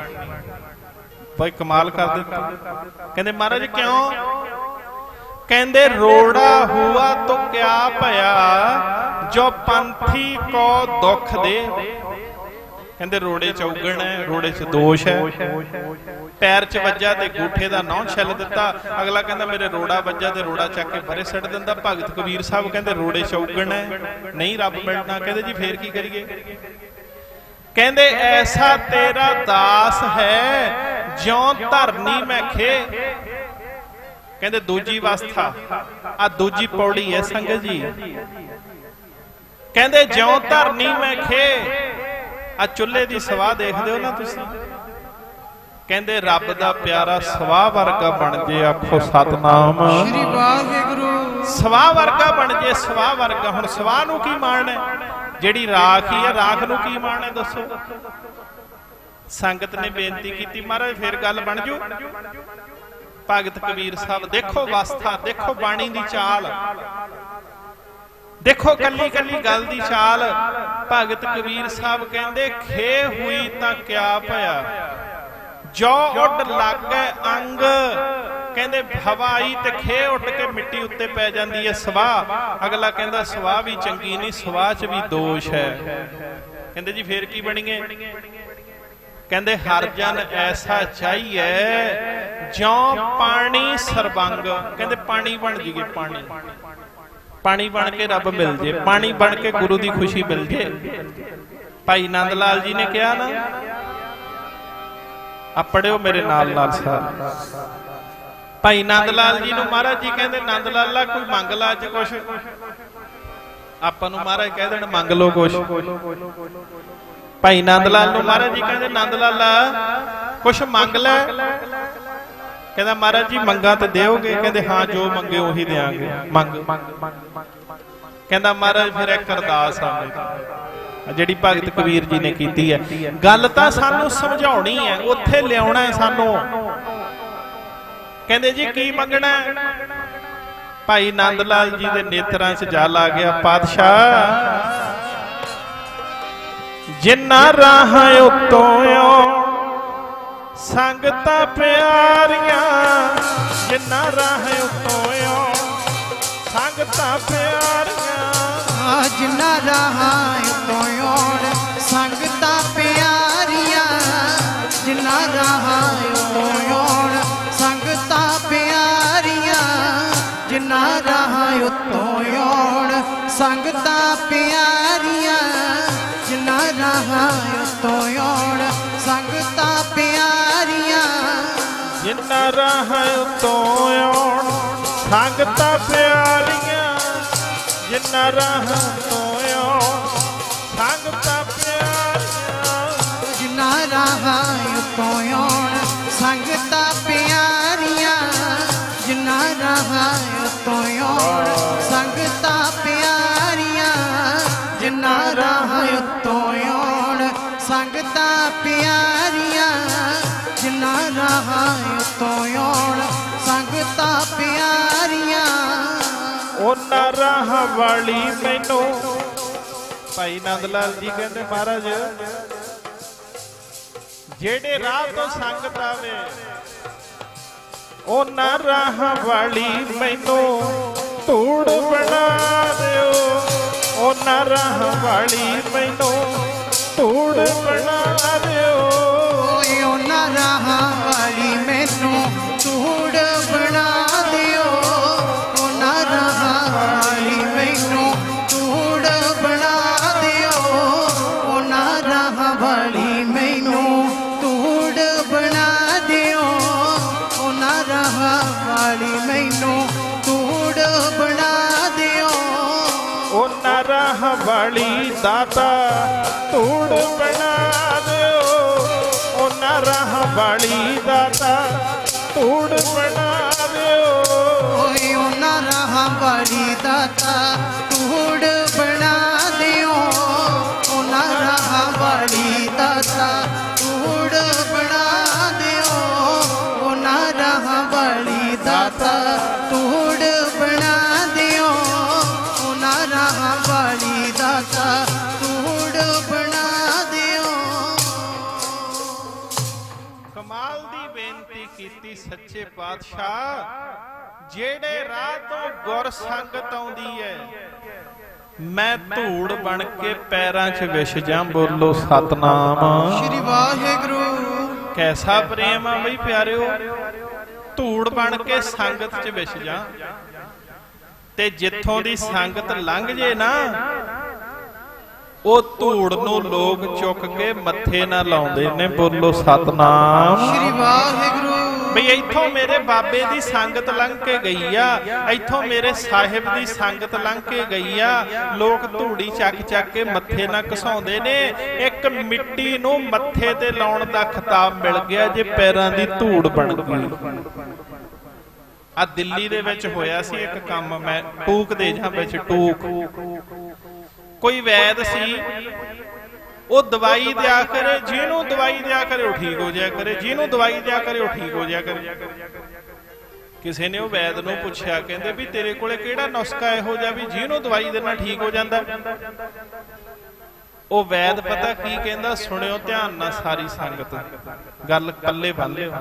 L: ਭਾਈ ਕਮਾਲ ਕਰ ਦਿੱਤਾ। ਕਹਿੰਦੇ ਮਹਾਰਾਜ ਕਿਉਂ? ਕਹਿੰਦੇ ਰੋੜਾ ਹੁਆ ਤੋ ਕਿਆ ਭਇਆ, ਜੋ ਪੰਥੀ ਕੋ ਦੁੱਖ ਦੇ। ਕਹਿੰਦੇ ਰੋੜੇ ਚ ਉਗਣ ਹੈ, ਰੋੜੇ ਚ ਦੋਸ਼ ਹੈ। ਪੈਰ ਚ ਵੱਜਾ ਤੇ ਗੂਠੇ ਦਾ ਨਹੁੰ ਛਿੱਲ ਦਿੱਤਾ, ਅਗਲਾ ਕਹਿੰਦਾ ਮੇਰੇ ਰੋੜਾ ਵੱਜਾ ਤੇ ਰੋੜਾ ਚੱਕ ਕੇ ਪਰੇ ਸਿੱਟ ਦਿੰਦਾ। ਭਗਤ ਕਬੀਰ ਸਾਹਿਬ ਕਹਿੰਦੇ ਰੋੜੇ ਚ ਉਗਣ ਹੈ, ਨਹੀਂ ਰੱਬ ਮਿਲਣਾ। ਕਹਿੰਦੇ ਜੀ ਫੇਰ ਕੀ ਕਰੀਏ? ਕਹਿੰਦੇ ਐਸਾ ਤੇਰਾ ਦਾਸ ਹੈ ਜਿਉਂ ਧਰਨੀ ਮੈਂ ਖੇ। ਕਹਿੰਦੇ ਦੂਜੀ ਅਵਸਥਾ ਆ, ਦੂਜੀ ਪੌੜੀ ਹੈ ਸੰਗਤ ਜੀ। ਕਹਿੰਦੇ ਜਿਉਂ ਧਰਨੀ ਮੈਂ ਖੇ। ਆ ਚੁੱਲ੍ਹੇ ਦੀ ਸਵਾਹ ਦੇਖਦੇ ਹੋ ਨਾ ਤੁਸੀਂ, ਕਹਿੰਦੇ ਰੱਬ ਦਾ ਪਿਆਰਾ ਸਵਾਹ ਵਰਗਾ ਬਣ ਜੇ, ਆਖੋ ਸਤਨਾਮ
G: ਸ੍ਰੀ ਵਾਹਿਗੁਰੂ।
L: ਸਵਾਹ ਵਰਗਾ ਬਣ ਜੇ, ਸਵਾਹ ਵਰਗਾ। ਹੁਣ ਸਵਾਹ ਨੂੰ ਕੀ ਮਾਣਨਾ? ਜਿਹੜੀ ਰਾਖ ਹੀ ਹੈ, ਰਾਖ ਨੂੰ ਕੀ ਮਾਣਨਾ ਦੱਸੋ? ਸੰਗਤ ਨੇ ਬੇਨਤੀ ਕੀਤੀ, ਮਹਾਰਾਜ ਫਿਰ ਗੱਲ ਬਣ ਜੂ। ਭਗਤ ਕਬੀਰ ਸਾਹਿਬ ਦੇਖੋ ਅਵਸਥਾ, ਦੇਖੋ ਬਾਣੀ ਦੀ ਚਾਲ, ਦੇਖੋ ਕੱਲੀ ਕੱਲੀ ਗੱਲ ਦੀ ਚਾਲ। ਭਗਤ ਕਬੀਰ ਸਾਹਿਬ ਕਹਿੰਦੇ ਖੇ ਹੋਈ ਤਾਂ ਕਿਆ ਭਇਆ, ਜੋ ਉੱਡ ਲੱਗੇ ਅੰਗ। ਕਹਿੰਦੇ ਹਵਾ ਆਈ ਤੇ ਖੇ ਉੱਡ ਕੇ ਮਿੱਟੀ ਉੱਤੇ ਪੈ ਜਾਂਦੀ ਹੈ ਸਵਾਹ। ਅਗਲਾ ਕਹਿੰਦਾ ਸਵਾਹ ਵੀ ਚੰਗੀ ਨਹੀਂ, ਸਵਾਹ 'ਚ ਵੀ ਦੋਸ਼ ਹੈ। ਕਹਿੰਦੇ ਜੀ ਫੇਰ ਕੀ ਬਣੀਏ? ਕਹਿੰਦੇ ਹਰ ਜਨ ਐਸਾ ਚਾਹੀਏ ਜਿਉਂ ਪਾਣੀ ਸਰਬੰਗ। ਕਹਿੰਦੇ ਪਾਣੀ ਬਣ ਜੀਏ, ਪਾਣੀ ਪਾਣੀ ਬਣ ਕੇ ਰੱਬ ਮਿਲ ਜੇ, ਪਾਣੀ ਬਣ ਕੇ ਗੁਰੂ ਦੀ ਖੁਸ਼ੀ ਮਿਲ ਜੇ। ਭਾਈ ਨੰਦ ਲਾਲ ਜੀ ਨੇ ਕਿਹਾ ਨਾ, ਆ ਪੜਿਓ ਮੇਰੇ ਨਾਲ ਨਾਲ ਸਾਰ। ਭਾਈ ਨੰਦ ਲਾਲ ਜੀ ਨੂੰ ਮਹਾਰਾਜ ਜੀ ਕਹਿੰਦੇ ਨੰਦ ਲਾਲਾ ਕੋਈ ਮੰਗ ਲਾ ਅੱਜ ਕੁਛ। ਆਪਾਂ ਨੂੰ ਮਹਾਰਾਜ ਕਹਿ ਦੇਣ ਮੰਗ ਲਓ ਕੁਛ। ਭਾਈ ਨੰਦ ਲਾਲ ਨੂੰ ਮਹਾਰਾਜ ਜੀ ਕਹਿੰਦੇ ਨੰਦ ਲਾਲਾ ਕੁਛ ਮੰਗ ਲੈ। ਕਹਿੰਦਾ ਮਹਾਰਾਜ ਜੀ ਮੰਗਾ ਤੇ ਦਿਓਗੇ? ਕਹਿੰਦੇ ਹਾਂ ਜੋ ਮੰਗੇ ਉਹੀ ਦੇਾਂਗੇ। ਮੰਗ। ਕਹਿੰਦਾ ਮਹਾਰਾਜ ਫਿਰ ਇੱਕ ਅਰਦਾਸ ਆ ਜਿਹੜੀ ਭਗਤ ਕਬੀਰ ਜੀ ਨੇ ਕੀਤੀ ਹੈ। ਗੱਲ ਤਾਂ ਸਾਨੂੰ ਸਮਝਾਉਣੀ ਹੈ, ਉੱਥੇ ਲਿਆਉਣਾ ਹੈ ਸਾਨੂੰ। ਕਹਿੰਦੇ ਜੀ ਕੀ ਮੰਗਣਾ? ਭਾਈ ਨੰਦ ਲਾਲ ਜੀ ਦੇ ਨੇਤਰਾਂ 'ਚ ਜਲ ਆ ਗਿਆ। ਪਾਤਸ਼ਾਹ ਜਿੰਨਾ ਰਾਹਾਂ ਉਤੋਂ ਸੰਗਤਾਂ ਪਿਆਰੀਆਂ, ਜਿੰਨਾ ਰਾਹਾਂ ਉਤੋਂ ਸੰਗਤਾਂ ਪਿਆਰੀਆਂ,
J: ਜਿੰਨਾ ਰਾਹਾਂ ਉਤੋਂ ਸੰਗਤਾਂ ਪਿਆਰੀਆਂ, ਜਿੰਨਾ ਰਾਹਾਂ ਉਤੋਂ ਸੰਗਤਾਂ ਪਿਆਰੀਆਂ, ਜਿੰਨਾ ਰਾਹਾਂ ਉਤੋਂ ਸੰਗਤਾਂ ਪਿਆਰੀਆਂ, ਜਿੰਨਾ ਰਾਹਾਂ ਉਤੋਂ ਸੰਗਤਾਂ ਪਿਆਰੀਆਂ,
L: ਜਿੰਨਾ ਰਾਹਾਂ ਉਤੋਂ ਸੰਗਤਾਂ ਪਿਆਰੀਆਂ, ਜਿੰਨਾ ਰਾਹਾਂ ਉਤੋਂ ਸੰਗਤਾਂ ਪਿਆਰੀਆਂ,
J: ਜਿੰਨਾ ਰਾਹਾਂ ਉਤੋਂ ਸੰਗਤਾਂ ਪਿਆਰੀਆਂ, ਜਿੰਨਾ ਰਾਹਾਂ ਉਤੋਂ ਸੰਗਤਾਂ ਪਿਆਰੀਆਂ, ਜਿੰਨਾ ਰਾਹਾਂ ਉਤੋਂ ਸੰਗਤਾਂ ਪਿਆਰੀਆਂ, ਜਿੰਨਾ ਰਾਹਾਂ ਉਤੋਂ ਸੰਗਤਾਂ ਪਿਆਰੀਆਂ।
L: ਉਹਨਾਂ ਰਾਹਾਂ ਵਾਲੀ ਮੈਨੂੰ। ਭਾਈ ਨੰਦ ਲਾਲ ਜੀ ਕਹਿੰਦੇ ਮਹਾਰਾਜ ਜਿਹੜੇ ਰਾਹ ਤੋਂ ਸੰਗਤ ਆਵੇ ਉਹਨਾਂ ਰਾਹਾਂ ਵਾਲੀ ਮੈਨੂੰ ਧੂੜ ਬਣਾ ਦਿਓ, ਉਹਨਾਂ ਰਾਹਾਂ ਵਾਲੀ ਮੈਨੂੰ ਧੂੜ ਬਣਾ ਦਿਓ,
J: ਉਹਨਾਂ ਰਾਹਾਂ ਵਾਲੀ ਮੈਨੂੰ ਧੂੜ ਬਣਾ ਦਿਓ, ਉਹਨਾਂ ਰਾਹਾਂ ਵਾਲੀ ਮੈਨੂੰ ਧੂੜ ਬਣਾ ਦਿਓ, ਉਹਨਾਂ ਰਾਹਾਂ ਵਾਲੀ ਮੈਨੂੰ ਧੂੜ ਬਣਾ ਦਿਓ, ਉਹਨਾਂ ਰਾਹਾਂ ਵਾਲੀ ਮੈਨੂੰ ਧੂੜ ਬਣਾ ਦਿਓ,
L: ਉਹਨਾਂ ਰਾਹਾਂ ਵਾਲੀ ਦਾਤਾ ਧੂੜ ਬਣਾ ਦਿਓ, ਉਹਨਾਂ ਰਾਹਾਂ ਵਾਲੀ ਦਾਤਾ ਧੂੜ ਬਣਾ ਦਿਓ,
J: ਓਏ ਉਹਨਾਂ ਰਾਹਾਂ ਵਾਲੀ ਦਾਤਾ ਧੂੜ ਬਣਾ ਦਿਓ, ਉਹਨਾਂ ਰਾਹਾਂ ਵਾਲੀ ਦਾਤਾ ਧੂੜ ਬਣਾ ਦਿਓ, ਉਹਨਾਂ ਰਾਹਾਂ ਵਾਲੀ ਦਾਤਾ ਧੂੜ ਬਣਾ ਦਿਓ, ਉਹਨਾਂ ਰਾਹਾਂ ਵਾਲੀ ਦਾਤਾ ਧੂੜ ਬਣਾ ਦਿਓ।
L: ਕਮਾਲ ਦੀ ਬੇਨਤੀ ਕੀਤੀ ਸੱਚੇ ਪਾਤਸ਼ਾਹ। ਜਿਹੜੇ ਰਾਹ ਤੋਂ ਗੁਰ ਸੰਗਤ ਆਉਂਦੀ ਹੈ ਮੈਂ ਧੂੜ ਬਣ ਕੇ ਪੈਰਾਂ 'ਚ ਵਿਛ ਜਾਂ। ਬੋਲੋ ਸਤਨਾਮ
J: ਸ੍ਰੀ ਵਾਹਿਗੁਰੂ।
L: ਕੈਸਾ ਪ੍ਰੇਮ ਆ ਬਈ ਪਿਆਰਿਓ, ਧੂੜ ਬਣ ਕੇ ਸੰਗਤ 'ਚ ਵਿਛ ਜਾਂ। ਤੇ ਜਿੱਥੋਂ ਦੀ ਸੰਗਤ ਲੰਘ ਜੇ ਨਾ ਉਹ ਧੂੜ ਨੂੰ ਲੋਕ ਚੁੱਕ ਕੇ ਮੱਥੇ ਨਾਲ ਲਾਉਂਦੇ ਨੇ। ਬੋਲੋ ਸਤਨਾਮ
J: ਸ੍ਰੀ ਵਾਹਿਗੁਰੂ।
L: ਬਈ ਇੱਥੋਂ ਮੇਰੇ ਬਾਬੇ ਦੀ ਸੰਗਤ ਲੰਘ ਕੇ ਗਈ ਆ, ਇੱਥੋਂ ਮੇਰੇ ਸਾਹਿਬ ਦੀ ਸੰਗਤ ਲੰਘ ਕੇ ਗਈ ਆ। ਲੋਕ ਧੂੜੀ ਚੱਕ ਚੱਕ ਕੇ ਮੱਥੇ ਨਾਲ ਘਸਾਉਂਦੇ ਨੇ, ਇੱਕ ਮਿੱਟੀ ਨੂੰ ਮੱਥੇ ਤੇ ਲਾਉਣ ਦਾ ਖਿਤਾਬ ਮਿਲ ਗਿਆ ਜੇ ਪੈਰਾਂ ਦੀ ਧੂੜ ਬਣ ਗਈ। ਆ ਦਿੱਲੀ ਦੇ ਵਿੱਚ ਹੋਇਆ ਸੀ ਇੱਕ ਕੰਮ, ਮੈਂ ਟੂਕ ਦੇ ਜਾਂ ਵਿੱਚ ਟੂਕ, ਕੋਈ ਵੈਦ ਸੀ, ਉਹ ਦਵਾਈ ਦਿਆ ਕਰੇ, ਜਿਹਨੂੰ ਦਵਾਈ ਦਿਆ ਕਰੇ ਉਹ ਠੀਕ ਹੋ ਜਾਇਆ ਕਰੇ, ਜਿਹਨੂੰ ਦਵਾਈ ਦਿਆ ਕਰੇ ਉਹ ਠੀਕ ਹੋ ਜਾਇਆ ਕਰੇ। ਕਿਸੇ ਨੇ ਉਹ ਵੈਦ ਨੂੰ ਪੁੱਛਿਆ, ਕਹਿੰਦੇ ਵੀ ਤੇਰੇ ਕੋਲੇ ਕਿਹੜਾ ਨੁਸਖਾ ਇਹੋ ਜਿਹਾ ਵੀ ਜਿਹਨੂੰ ਦਵਾਈ ਦੇਣਾ ਠੀਕ ਹੋ ਜਾਂਦਾ? ਉਹ ਵੈਦ ਪਤਾ ਕੀ ਕਹਿੰਦਾ, ਸੁਣਿਓ ਧਿਆਨ ਨਾਲ ਸਾਰੀ ਸੰਗਤ, ਗੱਲ ਪੱਲੇ ਬੰਨ ਲਿਓ।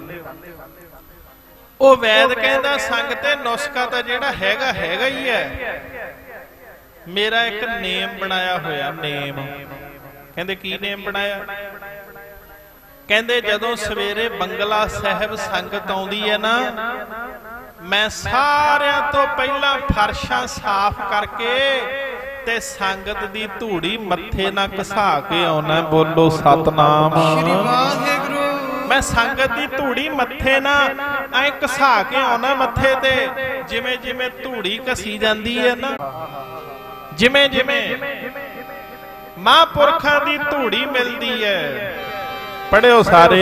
L: ਉਹ ਵੈਦ ਕਹਿੰਦਾ ਸੰਗਤੇ ਨੁਸਖਾ ਤਾਂ ਜਿਹੜਾ ਹੈਗਾ ਹੈਗਾ ਹੀ ਹੈ, ਮੇਰਾ ਇੱਕ ਨੇਮ ਬਣਾਇਆ ਹੋਇਆ। ਨੇਮ ਕਹਿੰਦੇ ਕੀ ਨੇਮ ਬਣਾਇਆ? ਕਹਿੰਦੇ ਜਦੋਂ ਸਵੇਰੇ ਬੰਗਲਾ ਸਾਹਿਬ ਸੰਗਤ ਆਉਂਦੀ ਹੈ ਨਾ, ਮੈਂ ਸਾਰਿਆਂ ਤੋਂ ਪਹਿਲਾਂ ਫਰਸ਼ਾਂ ਸਾਫ਼ ਕਰਕੇ ਤੇ ਸੰਗਤ ਦੀ ਧੂੜੀ ਮੱਥੇ ਨਾਲ ਘਸਾ ਕੇ ਆਉਣਾ। ਬੋਲੋ ਸਤਨਾਮ ਸ੍ਰੀ ਵਾਹਿਗੁਰੂ। ਮੈਂ ਸੰਗਤ ਦੀ ਧੂੜੀ ਮੱਥੇ ਨਾਲ ਐ ਘਸਾ ਕੇ ਆਉਣਾ ਮੱਥੇ ਤੇ, ਜਿਵੇਂ ਜਿਵੇਂ ਧੂੜੀ ਘਸੀ ਜਾਂਦੀ ਹੈ ਨਾ, ਜਿਵੇਂ ਜਿਵੇਂ ਮਹਾਂਪੁਰਖਾਂ ਦੀ ਧੂੜੀ ਮਿਲਦੀ ਹੈ। ਪੜਿਓ ਸਾਰੇ।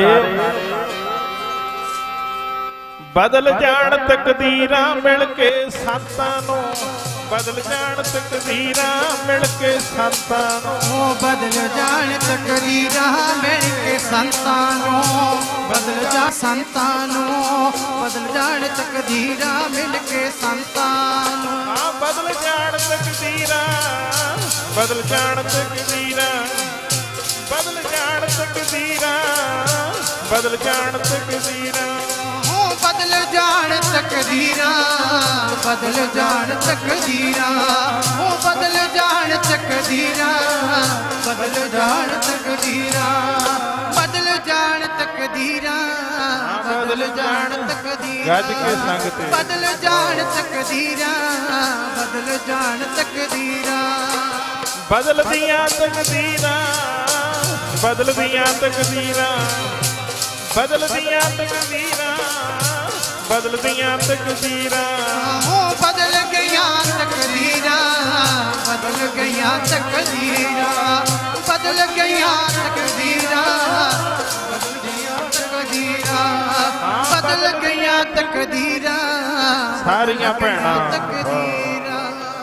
L: ਬਦਲ ਜਾਣ ਤਕਦੀਰਾਂ ਮਿਲ ਕੇ ਸੰਤਾਂ ਨੂੰ, ਬਦਲ ਜਾਣ ਤਕਦੀਰਾਂ ਮਿਲ ਕੇ ਸੰਤਾਂ ਨੂੰ,
J: ਬਦਲ ਜਾਣ ਤਕਦੀਰਾਂ ਮਿਲ ਕੇ ਸੰਤਾਂ ਨੂੰ, ਬਦਲ ਜਾ ਸੰਤਾਂ ਨੂੰ, ਬਦਲ ਜਾਣ ਤਕਦੀਰਾਂ ਮਿਲ ਕੇ ਸੰਤਾਂ ਨੂੰ।
L: ਹਾਂ ਬਦਲ ਜਾਣ ਤਕਦੀਰਾਂ, ਬਦਲ ਜਾਣ ਤਕਦੀਰਾਂ, ਬਦਲ ਜਾਣ ਤਕਦੀਰਾਂ, ਬਦਲ ਜਾਣ ਤਕਦੀਰਾਂ,
J: ਬਦਲ ਜਾਣ ਤਕਦੀਰਾਂ, ਬਦਲ ਜਾਣ ਤਕਦੀਰਾਂ, ਉਹ ਬਦਲ ਜਾਣ ਤਕਦੀਰਾਂ, ਬਦਲ ਜਾਣ ਤਕਦੀਰਾਂ, ਬਦਲ ਜਾਣ ਤਕਦੀਰਾਂ, ਬਦਲ ਜਾਣ ਤਕਦੀਰਾਂ,
L: ਗੱਜ ਕੇ ਸੰਗਤ
J: ਬਦਲ ਜਾਣ ਤਕਦੀਰਾਂ, ਬਦਲ ਜਾਣ ਤਕਦੀਰਾਂ,
L: ਬਦਲਦੀਆਂ ਤਕਦੀਰਾਂ, ਬਦਲਦੀਆਂ ਤਕਦੀਰਾਂ, ਬਦਲਦੀਆਂ ਤਕਦੀਰਾਂ, ਬਦਲਦੀਆਂ ਤਕਦੀਰਾਂ,
J: ਉਹ ਬਦਲ ਗਈਆਂ ਤਕਦੀਰਾਂ, ਬਦਲ ਗਈਆਂ ਤਕਦੀਰਾਂ, ਬਦਲ ਗਈਆਂ ਤਕਦੀਰਾਂ, ਬਦਲ ਗਈਆਂ ਤਕਦੀਰਾਂ, ਬਦਲ ਗਈਆਂ ਤਕਦੀਰਾਂ,
L: ਸਾਰੀਆਂ ਭੈਣਾਂ
J: ਤਕਦੀਰਾਂ,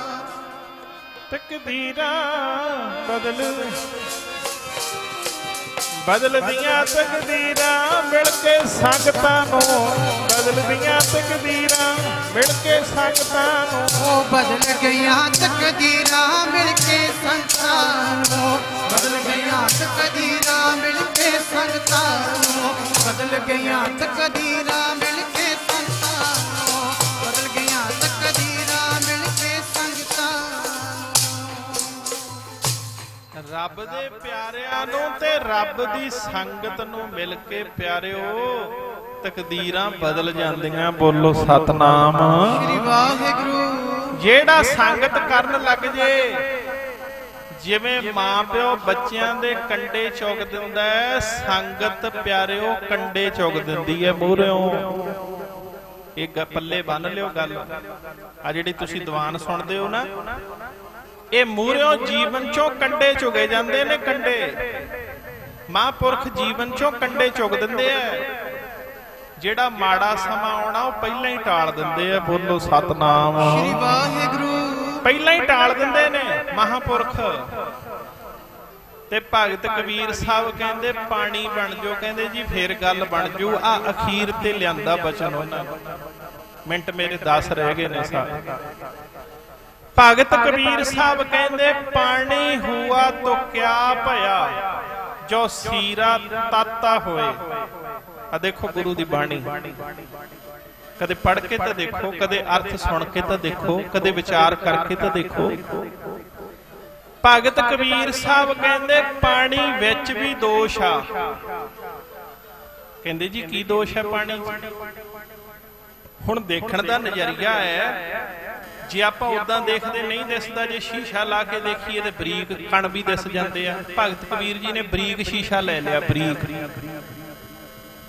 L: ਤਕਦੀਰਾਂ ਬਦਲ, ਬਦਲਦੀਆਂ ਤਕਦੀਰਾਂ ਮਿਲ ਕੇ ਸੰਗਤਾਂ ਨੂੰ, ਬਦਲਦੀਆਂ ਤਕਦੀਰਾਂ ਮਿਲ ਕੇ ਸੰਗਤਾਂ ਨੂੰ,
J: ਉਹ ਬਦਲ ਗਈਆਂ ਤਕਦੀਰਾਂ ਮਿਲ ਕੇ ਸੰਗਤਾਂ ਨੂੰ, ਬਦਲ ਗਈਆਂ ਤਕਦੀਰਾਂ ਮਿਲ ਕੇ ਸੰਗਤਾਂ ਨੂੰ, ਬਦਲ ਗਈਆਂ ਤਕਦੀਰਾਂ ਮਿਲ ਕੇ ਸੰਗਤਾਂ ਨੂੰ, ਬਦਲ ਗਈਆਂ ਤਕਦੀਰਾਂ ਮਿਲ ਕੇ ਸੰਗਤਾਂ ਨੂੰ।
L: ਰੱਬ ਦੇ ਪਿਆਰਿਆਂ ਨੂੰ ਤੇ ਰੱਬ ਦੀ ਸੰਗਤ ਨੂੰ ਮਿਲ ਕੇ ਪਿਆਰਿਓ ਤਕਦੀਰਾਂ ਬਦਲ ਜਾਂਦੀਆਂ। ਬੋਲੋ ਸਤਨਾਮ
J: ਸ੍ਰੀ ਵਾਹਿਗੁਰੂ।
L: ਜਿਹੜਾ ਸੰਗਤ ਕਰਨ ਲੱਗ ਜੇ, ਜਿਵੇਂ ਮਾਂ ਪਿਓ ਬੱਚਿਆਂ ਦੇ ਕੰਡੇ ਚੁਗ ਦਿੰਦਾ ਹੈ, ਸੰਗਤ ਪਿਆਰਿਓ ਕੰਡੇ ਚੁਗ ਦਿੰਦੀ ਹੈ ਮੂਹਰਿਓਂ। ਇਹ ਪੱਲੇ ਬੰਨ ਲਿਓ ਗੱਲ। ਆ ਜਿਹੜੀ ਤੁਸੀਂ ਦੀਵਾਨ ਸੁਣਦੇ ਹੋ ਨਾ, ਇਹ ਮੂਹਰਿਓਂ ਜੀਵਨ ਚੋਂ ਕੰਡੇ ਚੁਗੇ ਜਾਂਦੇ ਨੇ। ਕੰਡੇ ਮਹਾਂਪੁਰਖ ਜੀਵਨ ਚੋਂ ਕੰਡੇ ਚੁਗ ਦਿੰਦੇ ਆ। ਜਿਹੜਾ ਮਾੜਾ ਸਮਾਂ ਆਉਣਾ ਉਹ ਪਹਿਲਾਂ ਹੀ ਟਾਲ ਦਿੰਦੇ ਆ। ਬੋਲੋ ਸਤਨਾਮ
J: ਸ੍ਰੀ ਵਾਹਿਗੁਰੂ।
L: ਪਹਿਲਾਂ ਹੀ ਟਾਲ ਦਿੰਦੇ ਨੇ ਮਹਾਂਪੁਰਖ। ਤੇ ਭਗਤ ਕਬੀਰ ਸਾਹਿਬ ਕਹਿੰਦੇ ਪਾਣੀ ਬਣ ਜਾਓ, ਕਹਿੰਦੇ ਜੀ ਫੇਰ ਗੱਲ ਬਣ ਜੂ। ਆ ਅਖੀਰ ਤੇ ਲਿਆਂਦਾ ਬਚਨ ਉਹਨਾਂ ਨੇ। ਮਿੰਟ ਮੇਰੇ ਦਸ ਰਹਿ ਗਏ ਨੇ ਸਾਰੇ। ਭਗਤ ਕਬੀਰ ਸਾਹਿਬ ਕਹਿੰਦੇ ਪਾਣੀ ਹੁਆ ਤੋ ਕਿਆ ਭਇਆ, ਜੋ ਸੀਰਾ ਤਾਤਾ ਹੋਏ। ਆ ਦੇਖੋ ਗੁਰੂ ਦੀ ਬਾਣੀ, ਕਦੇ ਪੜ੍ਹ ਕੇ ਤਾਂ ਦੇਖੋ, ਕਦੇ ਅਰਥ ਸੁਣ ਕੇ ਤਾਂ ਦੇਖੋ, ਕਦੇ ਵਿਚਾਰ ਕਰਕੇ ਤਾਂ ਦੇਖੋ। ਭਗਤ ਕਬੀਰ ਸਾਹਿਬ ਕਹਿੰਦੇ ਪਾਣੀ ਵਿੱਚ ਵੀ ਦੋਸ਼ ਆ। ਕਹਿੰਦੇ ਜੀ ਕੀ ਦੋਸ਼ ਹੈ ਪਾਣੀ ਚ? ਹੁਣ ਦੇਖਣ ਦਾ ਨਜ਼ਰੀਆ ਹੈ। ਜੇ ਆਪਾਂ ਉਦਾਂ ਦੇਖਦੇ ਨਹੀਂ ਦਿਸਦਾ, ਜੇ ਸ਼ੀਸ਼ਾ ਲਾ ਕੇ ਦੇਖੀਏ ਤੇ ਬਰੀਕ ਕਣ ਵੀ ਦਿਸ ਜਾਂਦੇ ਆ। ਭਗਤ ਕਬੀਰ ਜੀ ਨੇ ਬਰੀਕ ਸ਼ੀਸ਼ਾ ਲੈ ਲਿਆ, ਬਰੀਕ।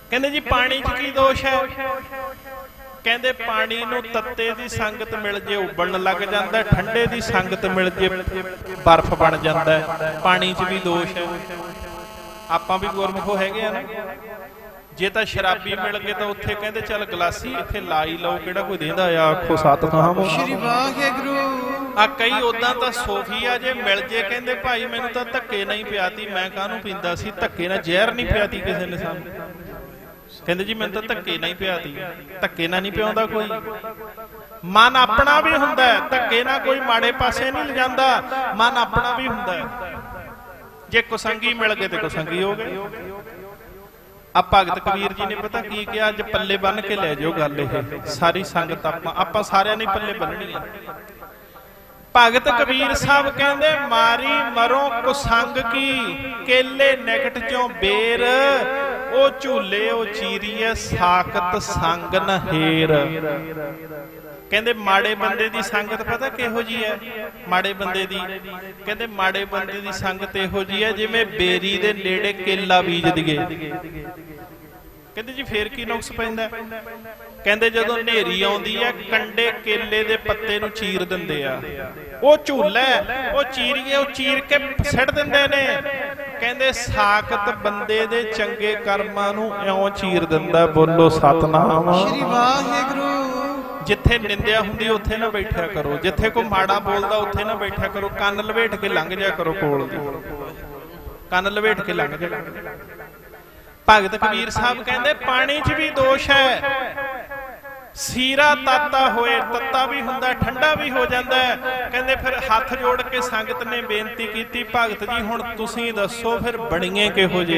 L: ਕਹਿੰਦੇ ਜੀ ਪਾਣੀ 'ਚ ਕੀ ਦੋਸ਼ ਹੈ? ਕਹਿੰਦੇ ਪਾਣੀ ਨੂੰ ਤੱਤੇ ਦੀ ਸੰਗਤ ਮਿਲ ਜੇ ਉਬਲਣ ਲੱਗ ਜਾਂਦਾ, ਠੰਡੇ ਦੀ ਸੰਗਤ ਮਿਲ ਜੇ ਬਰਫ਼ ਬਣ ਜਾਂਦਾ। ਪਾਣੀ 'ਚ ਵੀ ਦੋਸ਼ ਹੈ। ਆਪਾਂ ਵੀ ਗੁਰਮੁਖੋ ਹੈਗੇ ਆ ਨਾ, ਜੇ ਤਾਂ ਸ਼ਰਾਬੀ ਮਿਲ ਗਏ ਤਾਂ ਉੱਥੇ ਕਹਿੰਦੇ ਚੱਲ ਗਲਾਸੀ ਇੱਥੇ ਲਾਈ ਲਓ, ਕਿਹੜਾ ਕੋਈ ਦੇਂਦਾ ਆ, ਆਖੋ ਸਤਿਨਾਮ
J: ਸ਼੍ਰੀ ਵਾਹਿਗੁਰੂ।
L: ਆ ਕਈ ਉਦਾਂ ਤਾਂ ਸੋਫੀਆ ਜੇ ਮਿਲ ਜੇ ਕਹਿੰਦੇ ਭਾਈ ਮੈਨੂੰ ਤਾਂ ਧੱਕੇ ਨਹੀਂ ਪਿਆਤੀ, ਮੈਂ ਕਾਹਨੂੰ ਪੀਂਦਾ ਸੀ, ਧੱਕੇ ਨਾਲ ਜ਼ਹਿਰ ਨਹੀਂ ਪਿਆਤੀ ਕਿਸੇ ਨੇ ਸਾਨੂੰ। ਕਹਿੰਦੇ ਜੀ ਮੈਨੂੰ ਤਾਂ ਧੱਕੇ ਨਹੀਂ ਪਿਆਤੀ। ਧੱਕੇ ਨਾਲ ਨਹੀਂ ਪਿਆਉਂਦਾ ਕੋਈ, ਮਨ ਆਪਣਾ ਵੀ ਹੁੰਦਾ ਹੈ, ਧੱਕੇ ਨਾਲ ਕੋਈ ਮਾੜੇ ਪਾਸੇ ਨਹੀਂ ਲਿਜਾਂਦਾ, ਮਨ ਆਪਣਾ ਵੀ ਹੁੰਦਾ ਹੈ। ਜੇ ਕੁਸੰਗੀ ਮਿਲ ਗਏ ਤੇ ਕੁਸੰਗੀ ਹੋ ਗਏ। ਆ ਭਗਤ ਕਬੀਰ ਜੀ ਨੇ ਪਤਾ ਕੀ ਕਿਹਾ, ਅੱਜ ਪੱਲੇ ਬੰਨ ਕੇ ਲੈ ਜਾਓ ਗੱਲ ਇਹ ਸਾਰੀ ਸੰਗਤ, ਆਪਾਂ ਆਪਾਂ ਸਾਰਿਆਂ ਨੇ ਪੱਲੇ ਬੰਨਣੀ ਆ। ਭਗਤ ਕਬੀਰ ਸਾਹਿਬ ਕਹਿੰਦੇ ਮਾਰੀ ਮਰੋ ਕੁਸੰਗ ਕੀ, ਕੇਲੇ ਨਿਕਟ ਚੋਂ ਬੇਰ, ਉਹ ਝੂਲੇ ਉਹ ਚੀਰੀਏ ਸਾਖਤ ਸੰਗ ਨਹੇਰ। ਕਹਿੰਦੇ ਮਾੜੇ ਬੰਦੇ ਦੀ ਸੰਗਤ ਪਤਾ ਕਿਹੋ ਜੀ ਹੈ? ਮਾੜੇ ਬੰਦੇ ਦੀ ਕਹਿੰਦੇ ਮਾੜੇ ਬੰਦੇ ਦੀ ਸੰਗਤ ਇਹੋ ਜੀ ਹੈ ਜਿਵੇਂ ਬੇਰੀ ਦੇ ਨੇੜੇ ਕੇਲਾ ਬੀਜ ਦਈਏ। ਕਹਿੰਦੇ ਜੀ ਫੇਰ ਕੀ ਨੁਕਸ ਪੈਂਦਾ? ਕਹਿੰਦੇ ਜਦੋਂ ਹਨੇਰੀ ਆਉਂਦੀ ਹੈ ਕੰਡੇ ਕੇਲੇ ਦੇ ਪੱਤੇ ਨੂੰ ਚੀਰ ਦਿੰਦੇ ਆ, ਉਹ ਝੂਲਾ ਉਹ ਚੀਰੀਏ ਉਹ ਚੀਰ ਕੇ ਸਿੱਟ ਦਿੰਦੇ ਨੇ। ਕਹਿੰਦੇ ਸਾਖਤ ਬੰਦੇ ਦੇ ਚੰਗੇ ਕਰਮਾਂ ਨੂੰ ਇਉਂ ਚੀਰ ਦਿੰਦਾ। ਬੋਲੋ ਸਤਨਾਮ
J: ਸ਼੍ਰੀ ਵਾਹਿਗੁਰੂ।
L: ਜਿੱਥੇ ਨਿੰਦਿਆ ਹੁੰਦੀ ਉੱਥੇ ਨਾ ਬੈਠਿਆ ਕਰੋ, ਜਿੱਥੇ ਕੋਈ ਮਾੜਾ ਬੋਲਦਾ ਉੱਥੇ ਨਾ ਬੈਠਿਆ ਕਰੋ, ਕੰਨ ਲਵੇਟ ਕੇ ਲੰਘ ਜਾ ਕਰੋ ਕੋਲ ਦੀ, ਕੰਨ ਲਵੇਟ ਕੇ ਲੰਘ ਜਾ। ਭਗਤ ਕਬੀਰ ਸਾਹਿਬ ਕਹਿੰਦੇ ਪਾਣੀ 'ਚ ਵੀ ਦੋਸ਼ ਹੈ। ਸੀਰਾ ਤਾਤਾ ਹੋਏ, ਤੱਤਾ ਵੀ ਹੁੰਦਾ ਠੰਡਾ ਵੀ ਹੋ ਜਾਂਦਾ। ਕਹਿੰਦੇ ਫਿਰ ਹੱਥ ਜੋੜ ਕੇ ਸੰਗਤ ਨੇ ਬੇਨਤੀ ਕੀਤੀ, ਭਗਤ ਜੀ ਹੁਣ ਤੁਸੀਂ ਦੱਸੋ ਫਿਰ ਬਣੀਏ ਕਿਹੋ ਜੇ,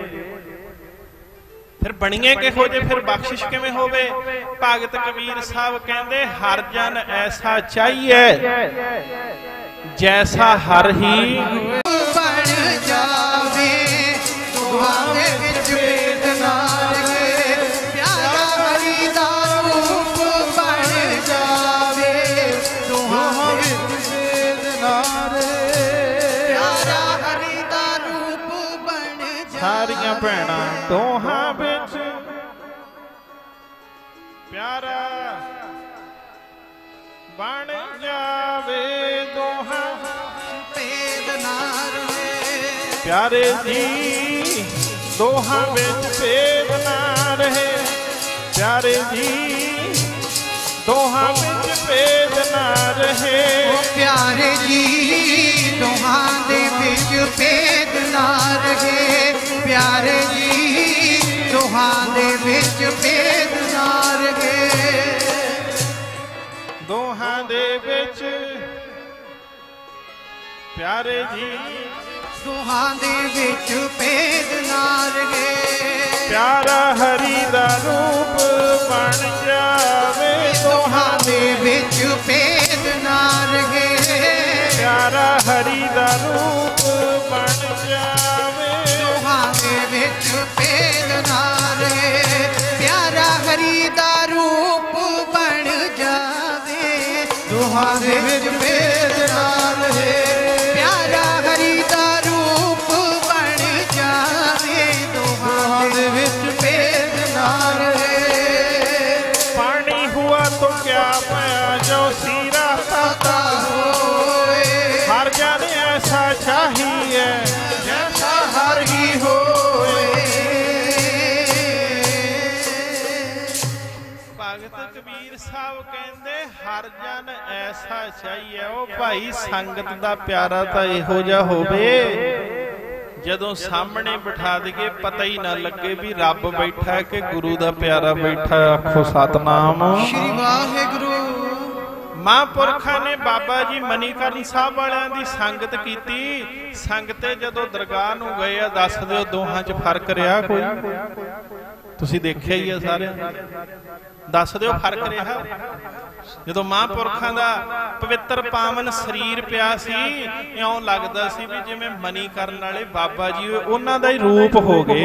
L: ਫਿਰ ਬਣੀਏ ਕਿਹੋ ਜੇ, ਫਿਰ ਬਖਸ਼ਿਸ਼ ਕਿਵੇਂ ਹੋਵੇ? ਭਗਤ ਕਬੀਰ ਸਾਹਿਬ ਕਹਿੰਦੇ ਹਰ ਜਨ ਐਸਾ ਚਾਹੀਏ ਜੈਸਾ ਹਰ ਹੀ
J: ਬਣ ਜਾਵੇ, ਦੁਆ ਦੇ ਵਿੱਚ ਭੇਦ ਨਾ ਰਹੇ, ਪਿਆਰਾ ਹਰੀ ਦਾ ਰੂਪ ਬਣ ਜਾਵੇ, ਦੁਆ ਵਿੱਚ ਭੇਦ ਨਾ ਰਹੇ, ਪਿਆਰਾ ਹਰੀ ਦਾ ਰੂਪ ਬਣ ਜਾਵੇ।
L: ਸਾਰੀਆਂ ਭੈਣਾਂ ਦੋਹਾਂ ਵਿੱਚ ਪਿਆਰਾ ਬਣ ਜਾਵੇ, ਦੋਹਾਂ
J: ਭੇਦ ਨਾ ਰਹੇ,
L: ਪਿਆਰੇ ਜੀ ਦੋਹਾਂ ਵਿੱਚ ਭੇਦ ਨਾ ਰਹੇ, ਪਿਆਰੇ ਜੀ ਦੋਹਾਂ ਵਿੱਚ ਭੇਦ ਨਾ ਰਹੇ,
J: ਉਹ ਪਿਆਰੇ ਜੀ ਦੋਹਾਂ ਦੇ ਵਿੱਚ ਭੇਦ ਨਾ ਰਹੇ, ਪਿਆਰੇ ਜੀ ਦੋਹਾਂ ਦੇ ਵਿੱਚ ਭੇਦ ਨਾ ਰਹੇ,
L: ਦੋਹਾਂ ਦੇ ਵਿੱਚ ਪਿਆਰੇ ਜੀ
J: ਦੋਹਾਂ ਦੇ ਵਿੱਚ ਭੇਦ ਨਾ ਰਹੇ,
L: ਪਿਆਰਾ ਹਰੀ ਦਾ ਰੂਪ ਬਣ ਜਾਵੇ,
J: ਦੋਹਾਂ ਦੇ ਵਿੱਚ ਭੇਦ ਨਾ ਰਹੇ,
L: ਪਿਆਰਾ ਹਰੀ ਦਾ ਰੂਪ ਬਣ ਜਾਵੇ,
J: ਦੋਹਾਂ ਦੇ ਵਿੱਚ ਭੇਦ ਨਾ ਰਹੇ, ਪਿਆਰਾ ਹਰੀ ਦਾ ਰੂਪ ਬਣ ਜਾਵੇ, ਦੋਹਾਂ ਦੇ ਵਿੱਚ ਭੇਦ ਨਾ ਰਹੇ, ਪਿਆਰਾ ਹਰੀ ਦਾ ਰੂਪ ਬਣ ਜਾਵੇ, ਦੋਹਾਂ ਦੇ ਵਿੱਚ ਭੇਦ ਨਾ ਰਹੇ।
L: ਪਾਣੀ ਹੁਆ तो क्या पाया जो सीरा ताता
J: ਹੋਏ,
L: हर जन ऐसा चाहिए
J: ਜੈਸਾ ਹਰ ਹੀ ਹੋਏ।
L: ਭਗਤ ਕਬੀਰ ਸਾਹਿਬ ਕਹਿੰਦੇ ਹਰ ਜਨ ਐਸਾ ਚਾਹੀਏ। ਉਹ ਭਾਈ ਸੰਗਤ ਦਾ ਪਿਆਰਾ ਤਾਂ ਇਹੋ ਜਿਹਾ ਹੋਵੇ ਜਦੋਂ ਸਾਹਮਣੇ ਬਿਠਾ ਦਈਏ ਪਤਾ ਹੀ ਨਾ ਲੱਗੇ ਵੀ ਰੱਬ ਬੈਠਾ ਕਿ ਗੁਰੂ ਦਾ ਪਿਆਰਾ ਬੈਠਾ। ਆਖੋ ਸਤਨਾਮ
J: ਸ਼੍ਰੀ ਵਾਹਿਗੁਰੂ।
L: ਮਹਾਂਪੁਰਖਾਂ ਨੇ ਬਾਬਾ ਜੀ ਮਨੀਕਰਨ ਸਾਹਿਬ ਵਾਲਿਆਂ ਦੀ ਸੰਗਤ ਕੀਤੀ। ਸੰਗਤੇ ਜਦੋਂ ਦਰਗਾਹ ਨੂੰ ਗਏ ਆ, ਦੱਸ ਦਿਓ ਦੋਹਾਂ 'ਚ ਫਰਕ ਰਿਹਾ ਕੋਈ? ਤੁਸੀਂ ਦੇਖਿਆ ਹੀ ਆ ਸਾਰਿਆਂ, ਦੱਸ ਦਿਓ ਫਰਕ ਰਿਹਾ? ਜਦੋਂ ਮਹਾਂਪੁਰਖਾਂ ਦਾ ਪਵਿੱਤਰ ਪਾਵਨ ਸਰੀਰ ਪਿਆ ਸੀ, ਇਉਂ ਲੱਗਦਾ ਸੀ ਵੀ ਜਿਵੇਂ ਮਨੀਕਰਨ ਵਾਲੇ ਬਾਬਾ ਜੀ ਉਹਨਾਂ ਦਾ ਹੀ ਰੂਪ ਹੋ ਗਏ।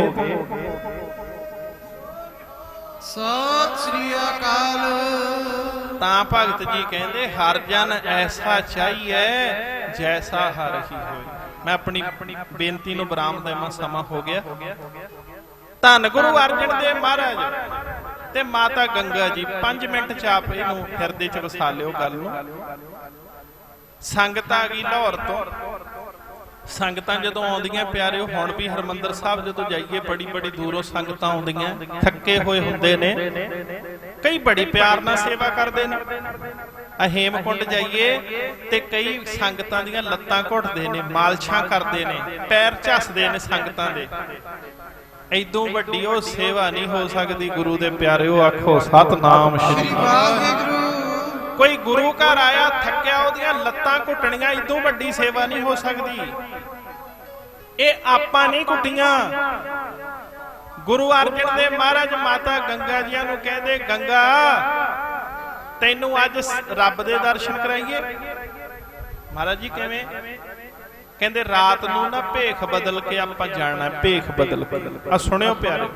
J: ਸਤਿ ਸ੍ਰੀ ਅਕਾਲ।
L: ਤਾਂ ਭਗਤ ਜੀ ਕਹਿੰਦੇ ਹਰ ਜਨ ਐਸਾ ਚਾਹੀਏ ਜੈਸਾ ਹਰ ਹੀ ਹੋਏ। ਮੈਂ ਆਪਣੀ ਬੇਨਤੀ ਨੂੰ ਵਿਰਾਮ ਦੇਵਾਂ, ਸਮਾਂ ਹੋ ਗਿਆ। ਧੰਨ ਗੁਰੂ ਅਰਜਨ ਦੇਵ ਮਹਾਰਾਜ ਤੇ ਮਾਤਾ ਗੰਗਾ ਜੀ ਪੰਜ ਮਿੰਟ ਚ ਆਪ ਇਹਨੂੰ ਹਿਰਦੇ ਚ ਵਸਾ ਲਿਓ ਗੱਲ ਨੂੰ। ਸੰਗਤ ਆ ਗਈ ਲਾਹੌਰ ਤੋਂ। ਸੰਗਤਾਂ ਜਦੋਂ ਆਉਂਦੀਆਂ ਪਿਆਰਿਓ, ਹੁਣ ਵੀ ਹਰਮੰਦਰ ਸਾਹਿਬ ਜਦੋਂ ਜਾਈਏ ਬੜੀ ਬੜੀ ਦੂਰੋਂ ਸੰਗਤਾਂ ਆਉਂਦੀਆਂ, ਥੱਕੇ ਹੋਏ ਹੁੰਦੇ ਨੇ, ਕਈ ਬੜੀ ਪਿਆਰ ਨਾਲ ਸੇਵਾ ਕਰਦੇ ਨੇ। ਹੇਮਕੁੰਡ ਜਾਈਏ ਤੇ ਕਈ ਸੰਗਤਾਂ ਦੀਆਂ ਲੱਤਾਂ ਘੁੱਟਦੇ ਨੇ, ਮਾਲਸ਼ਾਂ ਕਰਦੇ ਨੇ, ਪੈਰ ਝੱਸਦੇ ਨੇ ਸੰਗਤਾਂ ਦੇ। ਐਦੋਂ ਵੱਡੀ ਉਹ ਸੇਵਾ ਨਹੀਂ ਹੋ ਸਕਦੀ ਗੁਰੂ ਦੇ ਪਿਆਰਿਓ। ਆਖੋ ਸਤਨਾਮ ਸ਼੍ਰੀ ਵਾਹਿਗੁਰੂ। ਕੋਈ ਗੁਰੂ ਘਰ ਆਇਆ ਥੱਕਿਆ, ਉਹਦੀਆਂ ਲੱਤਾਂ ਘੁੱਟਣੀਆਂ, ਐਦੋਂ ਵੱਡੀ ਸੇਵਾ ਨਹੀਂ ਹੋ ਸਕਦੀ। ਇਹ ਆਪਾਂ ਨਹੀਂ ਘੁੱਟੀਆਂ। ਗੁਰੂ ਅਰਜਨ ਦੇਵ ਮਹਾਰਾਜ ਮਾਤਾ ਗੰਗਾ ਜੀਆਂ ਨੂੰ ਕਹਿੰਦੇ, ਗੰਗਾ ਤੈਨੂੰ ਅੱਜ ਰੱਬ ਦੇ ਦਰਸ਼ਨ ਕਰਾਈਏ। ਮਹਾਰਾਜ ਜੀ ਕਿਵੇਂ? ਕਹਿੰਦੇ ਰਾਤ ਨੂੰ ਨਾ ਭੇਖ ਬਦਲ ਕੇ ਆਪਾਂ ਜਾਣਾ, ਭੇਖ ਬਦਲ ਕੇ। ਆ ਸੁਣਿਓ ਪਿਆਰੇ,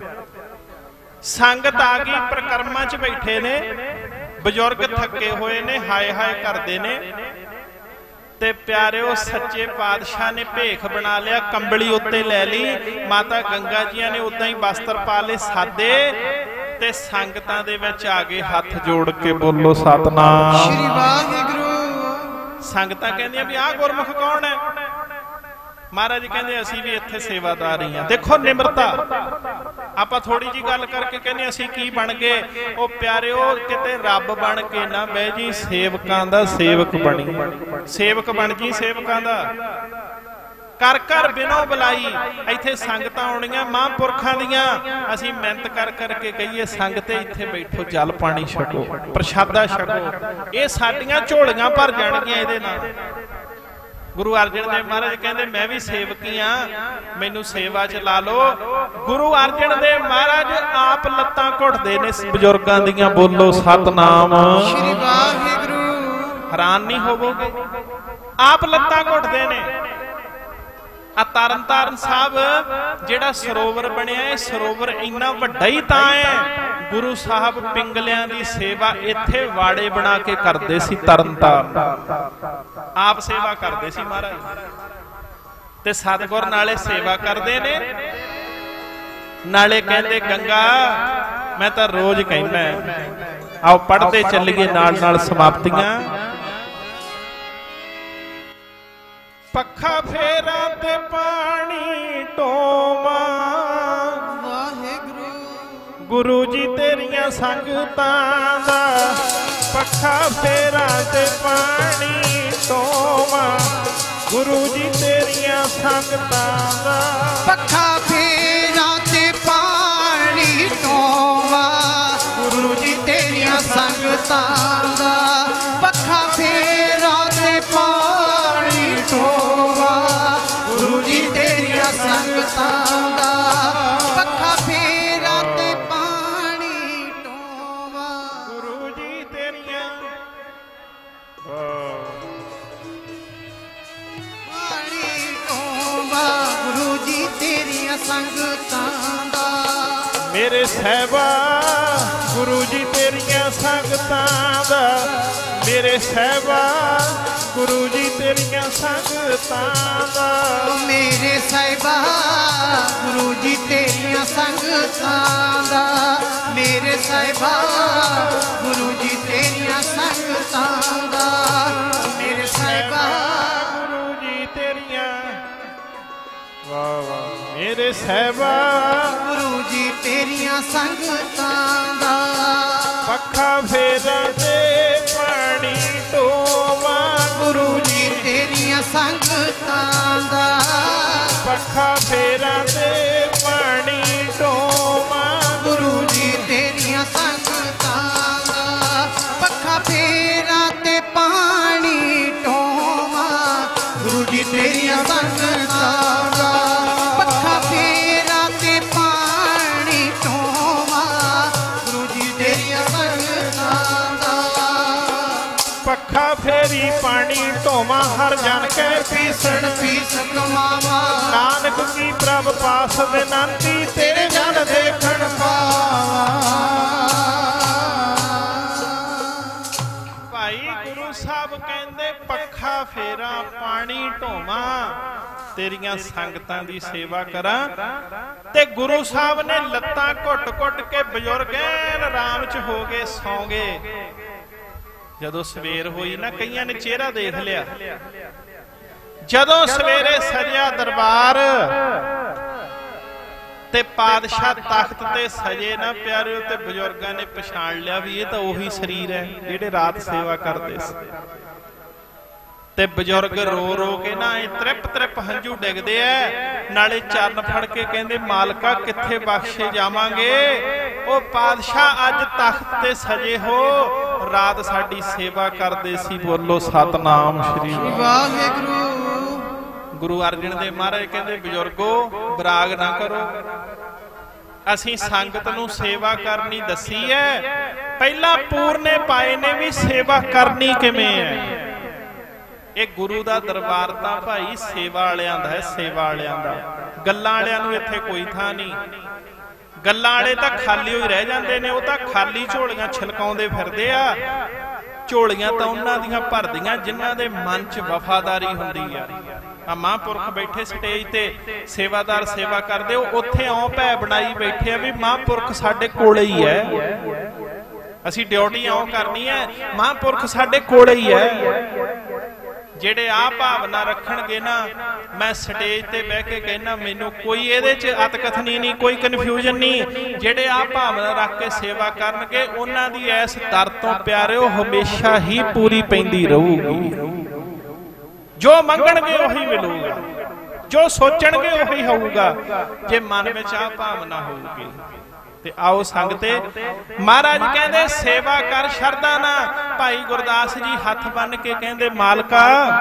L: ਸੰਗਤ ਆ ਗਈ, ਪ੍ਰਕਰਮਾਂ ਚ ਬੈਠੇ ਨੇ, ਬਜ਼ੁਰਗ ਥੱਕੇ ਹੋਏ ਨੇ, ਹਾਏ ਹਾਏ ਕਰਦੇ ਨੇ, ਤੇ ਪਿਆਰਿਓ ਸੱਚੇ ਪਾਤਸ਼ਾਹ ਨੇ ਭੇਖ ਬਣਾ ਲਿਆ, ਕੰਬਲੀ ਉੱਤੇ ਲੈ ਲਈ। ਮਾਤਾ ਗੰਗਾ ਜੀਆਂ ਨੇ ਉਦਾਂ ਹੀ ਬਸਤਰ ਪਾ ਲਏ ਸਾਦੇ, ਤੇ ਸੰਗਤਾਂ ਦੇ ਵਿੱਚ ਆ ਗਏ ਹੱਥ ਜੋੜ ਕੇ ਬੋਲੋ ਸਤਨਾਮ ਸ਼੍ਰੀ ਵਾਹਿਗੁਰੂ। ਸੰਗਤਾਂ ਕਹਿੰਦੀਆਂ ਵੀ ਆਹ ਗੁਰਮੁਖ ਕੌਣ ਹੈ? ਮਹਾਰਾਜ ਜੀ ਕਹਿੰਦੇ ਅਸੀਂ ਵੀ ਇੱਥੇ ਸੇਵਾਦਾਰ ਹੀ ਹਾਂ। ਦੇਖੋ ਨਿਮਰਤਾ। ਆਪਾਂ ਥੋੜੀ ਜੀ ਗੱਲ ਕਰਕੇ ਕਹਿੰਦੇ ਅਸੀਂ ਕੀ ਬਣ ਗਏ। ਉਹ ਪਿਆਰਿਓ ਕਿਤੇ ਰੱਬ ਬਣ ਕੇ ਨਾ ਬਹਿ ਜੀ, ਸੇਵਕਾਂ ਦਾ ਸੇਵਕ ਬਣੀ, ਸੇਵਕ ਬਣ ਜੀ ਸੇਵਕਾਂ ਦਾ। ਕਰ ਕਰ ਬਿਨੋ ਬੁਲਾਈ। ਇੱਥੇ ਸੰਗਤਾਂ ਆਉਣੀਆਂ ਮਹਾਂਪੁਰਖਾਂ ਦੀਆਂ, ਅਸੀਂ ਮਿਹਨਤ ਕਰ ਕਰਕੇ ਕਹੀਏ ਸੰਗਤੇ ਇੱਥੇ ਬੈਠੋ, ਜਲ ਪਾਣੀ ਛਕੋ, ਪ੍ਰਸ਼ਾਦਾ ਛਕੋ। ਇਹ ਸਾਡੀਆਂ ਝੋਲੀਆਂ ਭਰ ਜਾਣਗੀਆਂ ਇਹਦੇ ਨਾਲ। ਗੁਰੂ ਅਰਜਨ ਦੇਵ ਮਹਾਰਾਜ ਕਹਿੰਦੇ ਮੈਂ ਵੀ ਸੇਵਕੀ ਆ, ਮੈਨੂੰ ਸੇਵਾ ਚ ਲਾ ਲਓ। ਗੁਰੂ ਅਰਜਨ ਦੇਵ ਮਹਾਰਾਜ ਆਪ ਲੱਤਾਂ ਘੁੱਟਦੇ ਨੇ ਬਜ਼ੁਰਗਾਂ ਦੀਆਂ, ਬੋਲੋ ਸਤਨਾਮ ਸ਼੍ਰੀ ਵਾਹਿਗੁਰੂ। ਹੈਰਾਨ ਨਹੀਂ ਹੋਵੋਗੇ? ਆਪ ਲੱਤਾਂ ਘੁੱਟਦੇ ਨੇ। ਆ ਤਰਨ ਤਾਰਨ ਸਾਹਿਬ ਜਿਹੜਾ ਸਰੋਵਰ ਬਣਿਆ, ਇਹ ਸਰੋਵਰ ਇੰਨਾ ਵੱਡਾ ਹੀ ਤਾਂ ਹੈ, ਗੁਰੂ ਸਾਹਿਬ ਪਿੰਗਲਿਆਂ ਦੀ ਸੇਵਾ ਇੱਥੇ ਵਾੜੇ ਬਣਾ ਕੇ ਕਰਦੇ ਸੀ। ਤਰਨ ਤਾਰਨ ਆਪ ਸੇਵਾ ਕਰਦੇ ਸੀ ਮਹਾਰਾਜ, ਤੇ ਸਤਿਗੁਰ ਨਾਲੇ ਸੇਵਾ ਕਰਦੇ ਨੇ, ਨਾਲੇ ਕਹਿੰਦੇ ਗੰਗਾ ਮੈਂ ਤਾਂ ਰੋਜ਼ ਕਹਿੰਦਾ, ਆਓ ਪੜ੍ਹਦੇ ਚੱਲੀਏ ਨਾਲ ਨਾਲ ਸਮਾਪਤੀਆਂ। ਪੱਖਾ ਫੇਰਾ ਤੇ ਪਾਣੀ ਢੋਵਾਂ, ਵਾਹਿਗੁਰੂ ਗੁਰੂ ਜੀ ਤੇਰੀਆਂ ਸੰਗਤਾਂ ਦਾ। ਪੱਖਾ ਫੇਰਾ ਤੇ ਪਾਣੀ ਢੋਵਾਂ, ਗੁਰੂ ਜੀ ਤੇਰੀਆਂ ਸੰਗਤਾਂ ਦਾ।
J: ਪੱਖਾ ਫੇਰਾ ਤੇ ਪਾਣੀ ਢੋਵਾਂ, ਗੁਰੂ ਜੀ ਤੇਰੀਆਂ ਸੰਗਤਾਂ ਦਾ। ਪੱਖਾ ਫੇਰਾ ਤੇ ਪਾਣੀ ਢੋਵਾਂ, ਗੁਰੂ ਜੀ ਤੇਰੀਆਂ ਸੰਗਤਾਂ ਦਾ। ਪੱਖਾ ਫੇਰਾ ਤੇ ਪਾਣੀ ਢੋਵਾਂ,
L: ਗੁਰੂ ਜੀ ਤੇਰੀਆਂ
J: ਪਾਣੀ ਢੋਵਾਂ, ਗੁਰੂ ਜੀ ਤੇਰੀਆਂ ਸੰਗਤਾਂ ਦਾ।
L: ਮੇਰੇ ਸਹਿਬਾ ਗੁਰੂ ਜੀ ਤੇਰੀਆਂ ਸੰਗਤਾਂ ਦਾ। ਮੇਰੇ ਸਹਿਬਾ ਗੁਰੂ ਜੀ ਤੇਰੀਆਂ ਸੰਗਤਾਂ ਦਾ।
J: ਮੇਰੇ ਸਾਹਿਬਾ ਗੁਰੂ ਜੀ ਤੇਰੀਆਂ ਸੰਗਤਾਂ ਦਾ। ਮੇਰੇ ਸਾਹਿਬਾ ਗੁਰੂ ਜੀ ਤੇਰੀਆਂ ਸੰਗਤਾਂ ਦਾ। ਮੇਰੇ ਸਾਹਿਬਾ
L: ਗੁਰੂ ਜੀ ਤੇਰੀਆਂ, ਵਾਹ ਵਾਹ। ਮੇਰੇ ਸਹਿਬਾ
J: ਗੁਰੂ ਜੀ ਤੇਰੀਆਂ ਸੰਗਤਾਂ ਦਾ।
L: ਪੱਖਾ ਫੇਰਾ ਤੇ ਪਾਣੀ ਢੋਵਾਂ, ਗੁਰੂ ਜੀ
J: ਤੇਰੀਆਂ ਸੰਗਤਾਂ ਦਾ।
L: ਪੱਖਾ ਫੇਰਾ ਤੇ ਪਾਣੀ ਢੋਵਾਂ,
J: ਗੁਰੂ ਜੀ ਤੇਰੀਆਂ ਸੰਗਤਾਂ ਦਾ। ਪੱਖਾ ਫੇਰਾ ਤੇ ਪਾਣੀ ਢੋਵਾਂ, ਗੁਰੂ ਜੀ ਤੇਰੀਆਂ ਸੰਗਤਾਂ ਦਾ। ਪੱਖਾ ਫੇਰਾ ਤੇ ਪਾਣੀ ਢੋਵਾਂ, ਗੁਰੂ ਜੀ ਤੇਰੀਆਂ ਸੰਗਤਾਂ ਦਾ।
L: ਪੱਖਾ ਫੇਰੀ ਪਾਣੀ ਢੋਵਾਂ, ਹਰ ਜਨ ਕੇ ਪੀਸਣ
J: ਪੀਸ ਕਮਾਵਾ।
L: ਨਾਨਕ ਕੀ ਪ੍ਰਭ ਪਾਸ ਬੇਨੰਤੀ, ਤੇਰੇ ਜਨ ਦੇਖਣ ਪਾਵਾ। ਭਾਈ ਗੁਰੂ ਸਾਹਿਬ ਕਹਿੰਦੇ ਪੱਖਾ ਫੇਰਾ ਪਾਣੀ ਢੋਵਾਂ, तेरियां संगतां दी सेवा करा। ते गुरु साहब ने लत्तां घुट घुट के बजुर्ग आराम च हो गए, सौ गए। जदों सवेर हुई ना, कईयां ने चेहरा देख लिया, जदों सवेरे सजिया दरबार ते पादशाह तख्त ते सजे ना प्यारे, ते बजुर्गां ने पछाण लिया भी ये तो उही शरीर है जिहड़े रात सेवा करते सी। ते बजुर्ग रो रो के ना त्रिप त्रिप हंझू डिगदे ऐ, नाले चरण फड़ के कहंदे मालका कित्थे बख्शे जावांगे, ओ पादशाह अज तख्त ते सजे हो, रात साडी सेवा करदे सी। बोलो सतनाम श्री वाहिगुरू। गुरु अर्जन देव महाराज कहंदे बजुर्गो बराग ना करो, असीं संगत नूं सेवा करनी दसी है, पहला पूरने पाए ने भी सेवा करनी किवें है। ਇਹ ਗੁਰੂ ਦਾ ਦਰਬਾਰ ਤਾਂ ਭਾਈ ਸੇਵਾ ਵਾਲਿਆਂ ਦਾ ਹੈ, ਸੇਵਾ ਵਾਲਿਆਂ ਦਾ। ਗੱਲਾਂ ਵਾਲਿਆਂ ਨੂੰ ਇੱਥੇ ਕੋਈ ਥਾਂ ਨਹੀਂ। ਗੱਲਾਂ ਵਾਲੇ ਤਾਂ ਖਾਲੀ ਹੋਈ ਰਹਿ ਜਾਂਦੇ ਨੇ, ਉਹ ਤਾਂ ਖਾਲੀ ਝੋਲੀਆਂ ਛਲਕਾਉਂਦੇ ਫਿਰਦੇ ਆ। ਝੋਲੀਆਂ ਤਾਂ ਉਹਨਾਂ ਦੀਆਂ ਭਰਦੀਆਂ ਜਿਨ੍ਹਾਂ ਦੇ ਮਨ 'ਚ ਵਫਾਦਾਰੀ ਹੁੰਦੀ ਆ। ਆ ਮਹਾਂਪੁਰਖ ਬੈਠੇ ਸਟੇਜ ਤੇ, ਸੇਵਾਦਾਰ ਸੇਵਾ ਕਰਦੇ, ਉਹ ਉੱਥੇ ਆਉਂ ਭੈ ਬਣਾਈ ਬੈਠੇ ਆ ਵੀ ਮਹਾਂਪੁਰਖ ਸਾਡੇ ਕੋਲੇ ਹੀ ਹੈ, ਅਸੀਂ ਡਿਊਟੀ ਆਉਂ ਕਰਨੀ ਹੈ, ਮਹਾਂਪੁਰਖ ਸਾਡੇ ਕੋਲੇ ਹੀ ਹੈ। ਜਿਹੜੇ ਆ ਭਾਵਨਾ ਰੱਖਣਗੇ ਨਾ, ਮੈਂ ਸਟੇਜ ਤੇ ਬਹਿ ਕੇ ਕਹਿਣਾ ਮੈਨੂੰ ਕੋਈ ਇਹਦੇ 'ਚ ਅਤਕਥਨੀ ਨਹੀਂ, ਕੋਈ ਕਨਫਿਊਜ਼ਨ ਨਹੀਂ। ਜਿਹੜੇ ਆ ਭਾਵਨਾ ਰੱਖ ਕੇ ਸੇਵਾ ਕਰਨਗੇ ਉਹਨਾਂ ਦੀ ਇਸ ਦਰ ਤੋਂ ਪਿਆਰਿਓ ਹਮੇਸ਼ਾ ਹੀ ਪੂਰੀ ਪੈਂਦੀ ਰਹੂਗੀ। ਜੋ ਮੰਗਣਗੇ ਉਹੀ ਮਿਲੂਗਾ, ਜੋ ਸੋਚਣਗੇ ਉਹੀ ਹੋਊਗਾ, ਜੇ ਮਨ ਵਿੱਚ ਆ ਭਾਵਨਾ ਹੋਊਗੀ। ਤੇ ਆਓ ਸੰਗਤੇ, ਮਹਾਰਾਜ ਕਹਿੰਦੇ ਸੇਵਾ ਕਰ ਸ਼ਰਧਾ ਨਾ। ਭਾਈ ਗੁਰਦਾਸ ਜੀ ਹੱਥ ਬੰਨ ਕੇ ਕਹਿੰਦੇ ਮਾਲਕਾ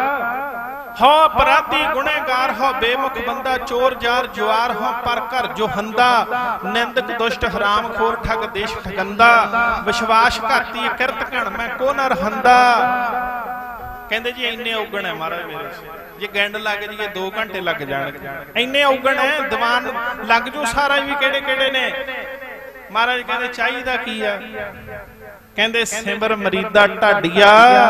L: ਹੋ ਅਪਰਾਧੀ ਗੁਨਹਗਾਰ ਹੋ, ਬੇਮੁਖ ਬੰਦਾ ਚੋਰ ਜਾਰ ਜੁਆਰ ਹੋ, ਪਰ ਘਰ ਜੋ ਹੰਦਾ ਨਿੰਦਕ ਦੁਸ਼ਟ ਹਰਾਮ ਖੋਰ ਠੱਗ ਦੇਸ਼ ਠਗੰਦਾ, ਵਿਸ਼ਵਾਸ ਘਾਤੀ ਕਿਰਤ ਘਣ ਮੈਂ ਕੋ ਨਰ ਹੰਦਾ। ਕਹਿੰਦੇ ਜੀ ਇੰਨੇ ਔਗਣ ਹੈ ਮਹਾਰਾਜ ਮੇਰੇ, ਜੇ ਗੈਂਡ ਲੱਗ ਜਾਈਏ ਦੋ ਘੰਟੇ ਲੱਗ ਜਾਣਗੇ, ਇੰਨੇ ਔਗਣ ਹੈ, ਦੀਵਾਨ ਲੱਗ ਜੂ ਸਾਰਾ ਵੀ ਕਿਹੜੇ ਕਿਹੜੇ ਨੇ। ਮਹਾਰਾਜ ਕਹਿੰਦੇ ਚਾਹੀਦਾ ਕੀ ਆ, ਕਹਿੰਦੇ ਸਿਮਰ ਮਰੀਦਾ ਢਾਡੀਆ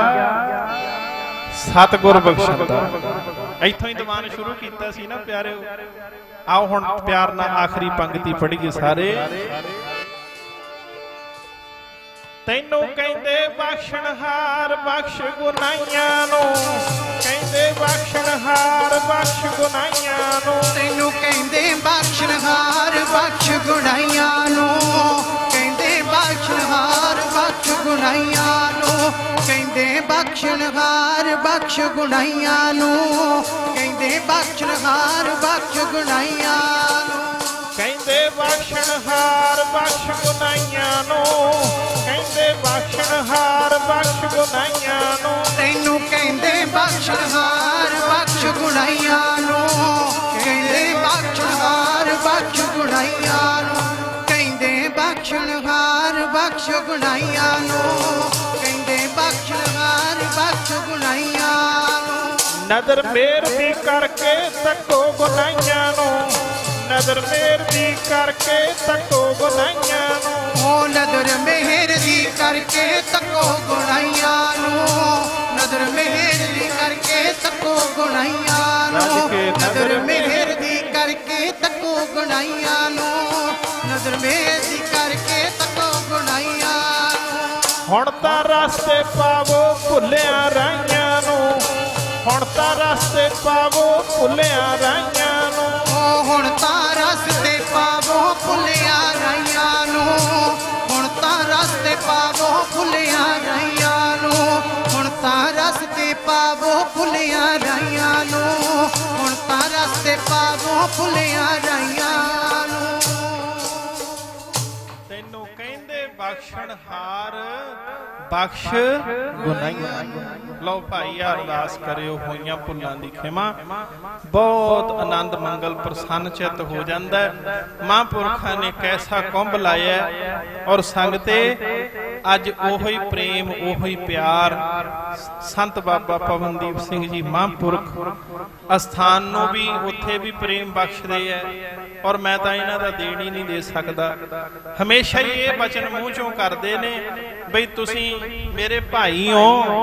L: ਸਤਿਗੁਰ ਬਖਸ਼ਦਾ। ਇੱਥੋਂ ਹੀ ਦੀਵਾਨ ਸ਼ੁਰੂ ਕੀਤਾ ਸੀ ਨਾ ਪਿਆਰਿਓ। ਆਓ ਹੁਣ ਪਿਆਰ ਨਾਲ ਆਖਰੀ ਪੰਕਤੀ ਪੜ੍ਹੀਏ ਸਾਰੇ। ਤੈਨੂੰ ਕਹਿੰਦੇ ਬਖਸ਼ਣਹਾਰ ਬਖਸ਼ ਗੁਨਾਹੀਆਂ ਨੂੰ, ਕਹਿੰਦੇ ਬਖਸ਼ਣਹਾਰ ਬਖਸ਼ ਗੁਨਾਹੀਆਂ ਨੂੰ,
J: ਤੈਨੂੰ ਕਹਿੰਦੇ ਬਖਸ਼ਣਹਾਰ ਬਖਸ਼ ਗੁਨਾਹੀਆਂ ਨੂੰ, ਕਹਿੰਦੇ ਬਖਸ਼ਣਹਾਰ ਬਖਸ਼ ਗੁਨਾਹੀਆਂ ਨੂੰ, ਕਹਿੰਦੇ ਬਖਸ਼ਣਹਾਰ ਬਖਸ਼ ਗੁਨਾਹੀਆਂ ਨੂੰ, ਕਹਿੰਦੇ ਬਖਸ਼ਣਹਾਰ ਬਖਸ਼ ਗੁਨਾਹੀਆਂ ਨੂੰ,
L: ਕਹਿੰਦੇ ਬਖਸ਼ਣਹਾਰ ਬਖਸ਼ ਗੁਨਾਹੀਆਂ ਨੂੰ, ਕਹਿੰਦੇ ਬਖਸ਼ਣਹਾਰ ਬਖਸ਼ ਗੁਨਾਹੀਆਂ ਨੂੰ,
J: ਤੈਨੂੰ ਕਹਿੰਦੇ ਬਖਸ਼ਣਹਾਰ ਬਖਸ਼ ਗੁਨਾਹੀਆਂ ਨੂੰ, ਕਹਿੰਦੇ ਬਖਸ਼ਣਹਾਰ ਬਖਸ਼ ਗੁਨਾਹੀਆਂ ਨੂੰ, ਕਹਿੰਦੇ ਬਖਸ਼ਣਹਾਰ ਬਖਸ਼ ਗੁਨਾਹੀਆਂ ਨੂੰ, ਕਹਿੰਦੇ ਬਖਸ਼ਣਹਾਰ ਬਖਸ਼ ਗੁਨਾਹੀਆਂ ਨੂੰ।
L: ਨਦਰ ਮੇਰ ਦੀ ਕਰਕੇ ਤੱਕੋ ਗੁਨਾਹੀਆਂ ਨੂੰ, ਨਦਰ ਮੇਰ ਦੀ ਕਰਕੇ ਤੱਕੋ ਗੁਨਾਹੀਆਂ ਨੂੰ,
J: ਓ ਨਦਰ ਮਿਹਰ ਦੀ ਕਰਕੇ ਤੱਕੋ ਗੁਨਾਹੀਆਂ ਨੂੰ, ਨਦਰ ਮਿਹਰ ਦੀ ਕਰਕੇ ਤੱਕੋ ਗੁਨਾਹੀਆਂ ਨੂੰ, ਨਦਰ ਮਿਹਰ ਦੀ ਕਰਕੇ ਤੱਕੋ ਗੁਨਾਹੀਆਂ ਨੂੰ, ਨਦਰ ਮਿਹਰ ਦੀ ਕਰਕੇ ਤੱਕੋ ਗੁਨਾਹੀਆਂ ਨੂੰ।
L: ਹੁਣ ਤਾਂ ਰਸਤੇ ਪਾਵੋ ਭੁੱਲਿਆ ਰਾਈਆਂ ਨੂੰ, ਹੁਣ ਤਾਂ ਰਸਤੇ ਪਾਵੋ ਭੁੱਲਿਆ ਰਾਈਆਂ ਨੂੰ,
J: ਓ ਹੁਣ ਤਾਂ ਰਸਤੇ ਪਾਵੋ ਭੁੱਲਿਆ ਰਾਈਆਂ ਨੂੰ, ਹੁਣ ਤਾਂ ਰਸਤੇ ਪਾਵੋ ਭੁੱਲਿਆ ਰਾਈਆਂ ਨੂੰ, ਹੁਣ ਤਾਂ ਰਸਤੇ ਪਾਵੋ ਭੁੱਲਿਆ ਰਾਈਆਂ ਨੂੰ, ਹੁਣ ਤਾਂ ਰਸਤੇ ਪਾਵੋ ਭੁੱਲਿਆ ਰਾਈਆਂ ਨੂੰ।
L: ਤੈਨੂੰ ਕਹਿੰਦੇ ਬਖਸ਼ਣਹਾਰ ਬਖਸ਼ ਗੁਨਾਹੀਆਂ। ਲਓ ਭਾਈ ਅਰਦਾਸ ਕਰਿਓ ਹੋਈਆਂ ਭੁੱਲਾਂ ਦੀ ਖਿਮਾ। ਬਹੁਤ ਆਨੰਦ ਮੰਗਲ ਪ੍ਰਸੰਨ ਚਿੱਤ ਹੋ ਜਾਂਦਾ। ਮਹਾਂਪੁਰਖਾਂ ਨੇ ਕੈਸਾ ਕੁੰਭ ਲਾਇਆ ਔਰ ਸੰਗਤੇ ਅੱਜ ਉਹੋ ਹੀ ਪ੍ਰੇਮ ਉਹੋ ਹੀ ਪਿਆਰ ਸੰਤ ਬਾਬਾ ਪਵਨਦੀਪ ਸਿੰਘ ਜੀ ਮਹਾਂਪੁਰਖ ਅਸਥਾਨ ਨੂੰ ਵੀ ਉੱਥੇ ਵੀ ਪ੍ਰੇਮ ਬਖਸ਼ਦੇ ਆ। ਔਰ ਮੈਂ ਤਾਂ ਇਹਨਾਂ ਦਾ ਦੇਣ ਹੀ ਨਹੀਂ ਦੇ ਸਕਦਾ। ਹਮੇਸ਼ਾ ਹੀ ਇਹ ਬਚਨ ਮੂੰਹ ਚੋਂ ਕਰਦੇ ਨੇ ਬਈ ਤੁਸੀਂ ਮੇਰੇ ਭਾਈ ਹੋ,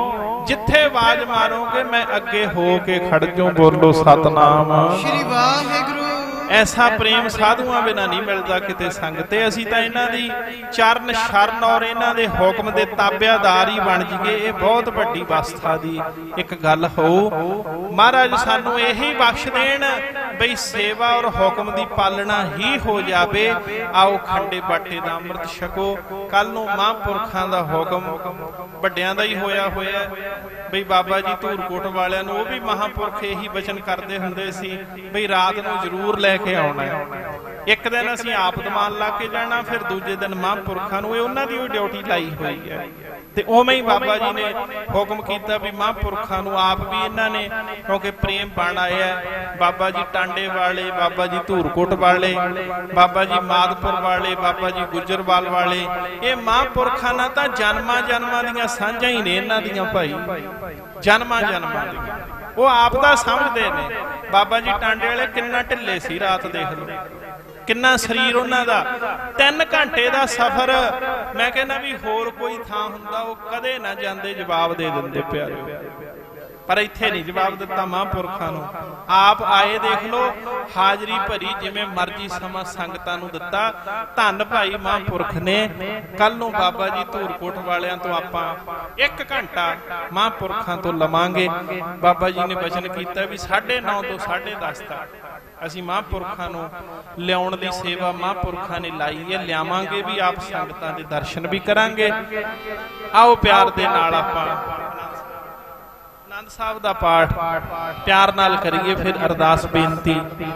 L: ਜਿੱਥੇ ਆਵਾਜ਼ ਮਾਰੋਗੇ ਮੈਂ ਅੱਗੇ ਹੋ ਕੇ ਖੜ ਜਾਉ। ਬੋਲੋ ਸਤਨਾਮ
J: ਸ਼੍ਰੀ ਵਾਹਿਗੁਰੂ।
L: ਐਸਾ ਪ੍ਰੇਮ ਸਾਧੂਆਂ ਬਿਨਾਂ ਨਹੀਂ ਮਿਲਦਾ ਕਿਤੇ ਸੰਗਤੇ। ਅਸੀਂ ਤਾਂ ਇਹਨਾਂ ਦੀ ਚਰਨ ਸ਼ਰਨ ਔਰ ਇਹਨਾਂ ਦੇ ਹੁਕਮ ਦੇ ਤਾਬਿਆਦਾਰ ਹੀ ਬਣ ਜੀਏ। ਇਹ ਬਹੁਤ ਵੱਡੀ ਅਵਸਥਾ ਦੀ ਇੱਕ ਗੱਲ ਹੋ। ਮਹਾਰਾਜ ਸਾਨੂੰ ਇਹੀ ਬਖਸ਼ ਦੇਣ ਬਈ ਸੇਵਾ ਔਰ ਹੁਕਮ ਦੀ ਪਾਲਣਾ ਹੀ ਹੋ ਜਾਵੇ। ਆਓ ਖੰਡੇ ਬਾਟੇ ਦਾ ਅੰਮ੍ਰਿਤ ਛਕੋ। ਕੱਲ ਨੂੰ ਮਹਾਂਪੁਰਖਾਂ ਦਾ ਹੁਕਮ ਵੱਡਿਆਂ ਦਾ ਹੀ ਹੋਇਆ ਹੋਇਆ ਬਈ ਬਾਬਾ ਜੀ ਧੂਰਕੋਟ ਵਾਲਿਆਂ ਨੂੰ ਉਹ ਵੀ ਮਹਾਂਪੁਰਖ ਇਹੀ ਬਚਨ ਕਰਦੇ ਹੁੰਦੇ ਸੀ ਬਈ ਰਾਤ ਨੂੰ ਜ਼ਰੂਰ ਲੈ ਕੇ ਆਉਣਾ। ਇੱਕ ਦਿਨ ਅਸੀਂ ਆਪ ਦਮਾਨ ਲਾ ਕੇ ਜਾਣਾ, ਫਿਰ ਦੂਜੇ ਦਿਨ ਮਹਾਂਪੁਰਖਾਂ ਨੂੰ, ਇਹ ਉਹਨਾਂ ਦੀ ਡਿਊਟੀ ਲਾਈ ਹੋਈ ਹੈ। ਤੇ ਉਵੇਂ ਹੀ ਬਾਬਾ ਜੀ ਨੇ ਹੁਕਮ ਕੀਤਾ ਵੀ ਮਹਾਂਪੁਰਖਾਂ ਨੂੰ ਆਪ ਵੀ ਇਹਨਾਂ ਨੇ, ਕਿਉਂਕਿ ਪ੍ਰੇਮ ਬਣ ਆਇਆ। ਬਾਬਾ ਜੀ ਟਾਂਡੇ ਵਾਲੇ, ਬਾਬਾ ਜੀ ਧੂਰਕੋਟ ਵਾਲੇ, ਬਾਬਾ ਜੀ ਮਾਦਪੁਰ ਵਾਲੇ, ਬਾਬਾ ਜੀ ਗੁੱਜਰਵਾਲ ਵਾਲੇ, ਇਹ ਮਹਾਂਪੁਰਖਾਂ ਨਾਲ ਤਾਂ ਜਨਮਾਂ ਜਨਮਾਂ ਦੀਆਂ ਸਾਂਝਾਂ ਹੀ ਨੇ ਇਹਨਾਂ ਦੀਆਂ ਭਾਈ, ਜਨਮਾਂ ਜਨਮਾਂ ਦੀਆਂ। ਉਹ ਆਪ ਦਾ ਸਮਝਦੇ ਨੇ। ਬਾਬਾ ਜੀ ਟਾਂਡੇ ਵਾਲੇ ਕਿੰਨਾ ਢਿੱਲੇ ਸੀ, ਰਾਤ ਦੇਖ ਲਓ ਕਿੰਨਾ ਸਰੀਰ ਉਹਨਾਂ ਦਾ। ਤਿੰਨ ਘੰਟੇ ਦਾ ਸਫ਼ਰ, ਮੈਂ ਕਹਿੰਦਾ ਵੀ ਹੋਰ ਕੋਈ ਥਾਂ ਹੁੰਦਾ ਉਹ ਕਦੇ ਨਾ ਜਾਂਦੇ, ਜਵਾਬ ਦੇ ਦਿੰਦੇ ਪਿਆਰੇ। ਪਰ ਇੱਥੇ ਨਹੀਂ ਜਵਾਬ ਦਿੱਤਾ ਮਹਾਂਪੁਰਖਾਂ ਨੂੰ। ਆਪ ਆਏ, ਦੇਖ ਲਓ ਹਾਜ਼ਰੀ ਭਰੀ, ਜਿਵੇਂ ਮਰਜ਼ੀ ਸਮਾਂ ਸੰਗਤਾਂ ਨੂੰ ਦਿੱਤਾ। ਧੰਨ ਭਾਈ ਮਹਾਂਪੁਰਖ ਨੇ। ਕੱਲ ਨੂੰ ਬਾਬਾ ਜੀ ਧੂਰਕੋਟ ਵਾਲਿਆਂ ਤੋਂ ਆਪਾਂ ਇੱਕ ਘੰਟਾ ਮਹਾਂਪੁਰਖਾਂ ਤੋਂ ਲਵਾਂਗੇ। ਬਾਬਾ ਜੀ ਨੇ ਬਚਨ ਕੀਤਾ ਵੀ ਸਾਢੇ ਨੌ ਤੋਂ ਸਾਢੇ ਦਸ ਤੱਕ ਅਸੀਂ ਮਹਾਂਪੁਰਖਾਂ ਨੂੰ ਲਿਆਉਣ ਦੀ ਸੇਵਾ ਮਹਾਂਪੁਰਖਾਂ ਨੇ ਲਾਈ ਹੈ। ਲਿਆਵਾਂਗੇ ਵੀ, ਆਪ ਸੰਗਤਾਂ ਦੇ ਦਰਸ਼ਨ ਵੀ ਕਰਾਂਗੇ। ਆਓ ਪਿਆਰ ਦੇ ਨਾਲ ਆਪਾਂ ਆਨੰਦ ਸਾਹਿਬ ਦਾ ਪਾਠ ਪਿਆਰ ਨਾਲ ਕਰੀਏ। ਫਿਰ ਅਰਦਾਸ ਬੇਨਤੀ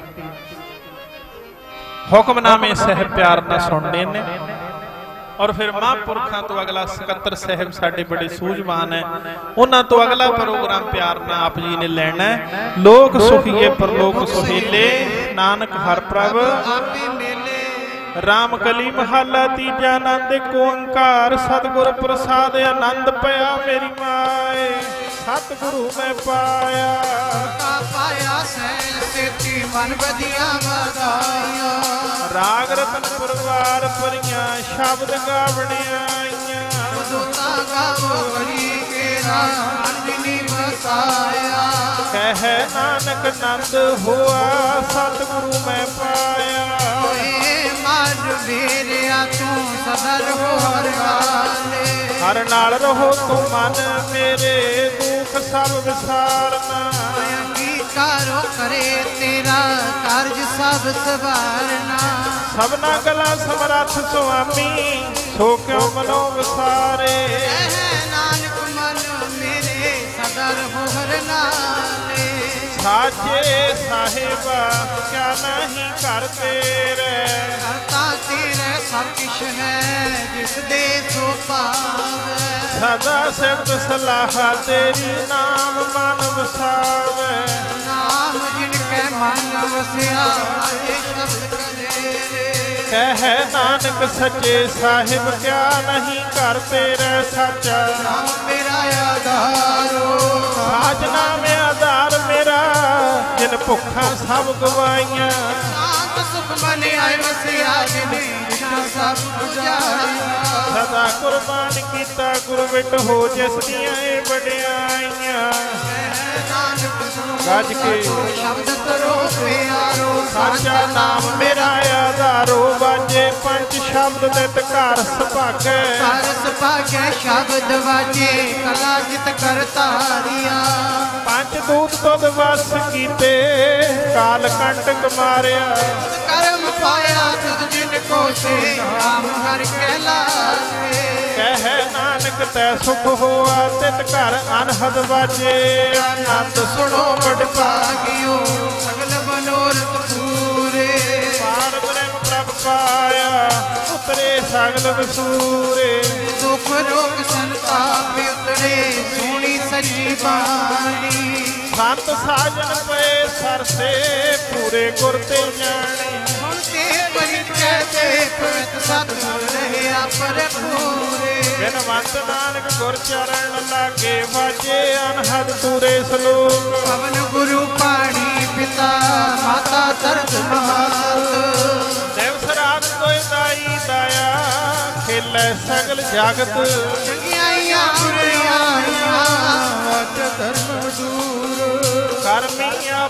L: ਹੁਕਮਨਾਮੇ ਸਾਹਿਬ ਪਿਆਰ ਨਾਲ ਸੁਣਨੇ ਨੇ, ਔਰ ਫਿਰ ਮਹਾਂਪੁਰਖਾਂ ਤੋਂ ਅਗਲਾ ਸਕੱਤਰ ਸਾਹਿਬ ਸਾਡੇ ਬੜੇ ਸੂਝਵਾਨ ਹੈ, ਉਹਨਾਂ ਤੋਂ ਅਗਲਾ ਪ੍ਰੋਗਰਾਮ ਪਿਆਰ ਨਾਲ ਆਪ ਜੀ ਨੇ ਲੈਣਾ। ਲੋਕ ਸੁਖੀਏ ਪਰਲੋਕ ਸੁਹੇਲੇ, ਨਾਨਕ ਹਰ ਪ੍ਰਭ ਰਾਮ ਕਲੀ ਮਹੱਲਾ ਤੀਜਾ। ਆਨੰਦ ਏਕ ਓੰਕਾਰ ਸਤਿਗੁਰ ਪ੍ਰਸਾਦਿ, ਆਨੰਦ ਪਿਆ ਮੇਰੀ ਮਾਏ ਸਤਿਗੁਰੂ ਮੈਂ ਪਾਇਆ।
J: ਪਾਇਆ ਸੈਨ ਸੇਤੀ ਮਨ ਵਧੀਆਂ ਵਧਾਇਆ।
L: ਰਾਗ ਰਤਨ ਪਰਵਾਰ ਭਰੀਆਂ ਸ਼ਬਦ ਗਾਵਣੀਆਂ ਆਈਆਂ।
J: ਦੋਤਾ ਗਾਵੋ ਹਰੀ ਕੇਰਾ ਅੰਜਨੀ ਵਸਾਇਆ।
L: ਕਹਿ ਨਾਨਕ ਆਨੰਦ ਹੋਆ ਸਤਿਗੁਰੂ ਮੈਂ ਪਾਇਆ।
J: ਮਨ ਮੇਰਿਆ ਤੂੰ ਸਦਾ ਰਹੋ ਹਰ ਹਾਲੇ।
L: ਹਰ ਨਾਲ ਰਹੋ ਤੂੰ ਮਨ ਮੇਰੇ, ਦੁੱਖ ਸਭ ਵਿਸਾਰਨਾ।
J: ਅੰਗੀਕਾਰੋ ਕਰੇ ਤੇਰਾ ਕਾਰਜ ਸਭ ਸਵਾਰਨਾ।
L: ਸਭਨਾ ਗਲਾ ਸਮਰੱਥ ਸੁਆਮੀ, ਸੋ ਕਿਉ ਮਨੋ ਵਿਸਾਰੇ।
J: ਨਾਨਕ ਮਨ ਮੇਰੇ ਸਦਾ ਰਹੋ ਹਰ ਨਾਲੇ।
L: ਸਾਚੇ ਸਾਹਿਬਾ ਕਿਆ ਨਹੀਂ ਕਰ ਤੇਰੇ।
J: ਕਰਤਾ ਤੇਰੇ ਸਭ ਕਿਛ ਹੈ, ਜਿਸ ਦੇ ਸੋ ਪਾਵੇ।
L: ਸਦਾ ਸਿਫਤ ਸਲਾਹ ਤੇਰੀ, ਨਾਮ ਮਨ ਵਸਾਵੇ।
J: ਨਾਮ ਜਿਨ ਕੈ ਮਨ ਵਸਿਆ, ਇਹ ਸ਼ਬਦ ਕਰੇ।
L: ਕਹਿ ਨਾਨਕ ਸੱਚੇ ਸਾਹਿਬ ਕਿਆ ਨਹੀਂ ਕਰ ਤੇਰੇ ਸੱਚਾ।
J: ਨਾਮ ਮੇਰਾ ਆਧਾਰੋ,
L: ਸਾਜ ਨਾਮ ਆਧਾਰ ਮੇਰਾ, ਜਿਨ ਭੁੱਖਾਂ ਸਭ ਗਵਾਈਆਂ।
J: ਸ਼ਾਂਤ ਸੁਖ ਮਨ ਆਇ ਵਸਿਆ, ਜਿਨੇ ਜਿਨਾ ਸਭ ਪੁਜਾਇਆ।
L: ਸਦਾ ਕੁਰਬਾਨ ਕੀਤਾ ਗੁਰ ਵਿਟ ਹੋ, ਜਿਸ ਦੀਆਂ ਇਹ ਵਡਿਆਈਆਂ। ਗੱਜ ਕੇ
J: ਸ਼ਬਦ ਕਰੋ ਪਿਆਰੋ,
L: ਸਾਚਾ ਨਾਮ ਮੇਰਾ ਆਧਾਰੋ। ਬਾਜੇ ਪੰਜ ਸ਼ਬਦ ਨਿਤ ਘਰ ਸੁਭਾਗੈ।
J: ਘਰ ਸੁਭਾਗੈ ਸ਼ਬਦ ਵਾਜੇ, ਕਲਾ ਜਿਤ ਕਰਤਾਰੀਆ।
L: ਪੰਜ ਦੂਤ ਤੁਧ ਵਸ ਕੀਤੇ, ਕਾਲ ਕੰਟਕ ਮਾਰਿਆ।
J: ਕਰਮ ਪਾਇਆ ਤੁਧ ਜਿਨ ਕੋ ਸੇ, ਨਾਮ ਹਰਿ ਕੈ ਲਾਗੇ।
L: ਕਹਿ ਨਾਨਕ ਤੈ ਸੁਖ ਹੋਆ, ਤਿਤ ਘਰ ਅਨਹਦ ਵਾਜੇ।
J: ਆਨੰਦ ਸੁਣੋ ਬੜ ਭਾਗਿਓ, ਸਗਲ ਮਨੋਰਥ ਪੂਰੇ।
L: ਪਾਰ ਬ੍ਰਹਮ ਪ੍ਰਭ ਪਾਇਆ, ਉਤਰੇ ਸਗਲ ਵਸੂਰੇ।
J: ਦੁਖ ਰੋਗ ਸੰਤਾਪ ਉਤਰੇ, ਸੋਹਣੀ ਸੱਚੀ ਬਾਣੀ।
L: ਸੰਤ ਸਾਜਨ ਪਏ ਸਰਸੇ, ਪੂਰੇ ਗੁਰ ਤੇ ਜਾਣੇ।
J: ਹੁਣ ਤੇ ਪਰਿਤ ਕਹਤੇ ਪਵਿੱਤ ਸਤਿਗੁਰ ਰਹਿਆ ਪਰਪੂਰੇ।
L: ਬਿਨਵੰਤ ਨਾਨਕ ਗੁਰ ਚਰਨ ਲਾਗੇ, ਵਾਜੇ ਅਨਹਦ ਤੂਰੇ ਸਲੋਕ।
J: ਪਵਨ ਗੁਰੂ ਪਾਣੀ ਪਿਤਾ, ਮਾਤਾ ਤਰਤ ਮਾਤ।
L: ਦਿਵਸ ਰਾਤ ਕੋਈ ਦਾਈ ਦਾਇਆ, ਖੇਲੇ ਸਗਲ ਜਗਤ।
J: ਚੰਗਿਆਈਆਂ ਬੁਰਿਆਈਆਂ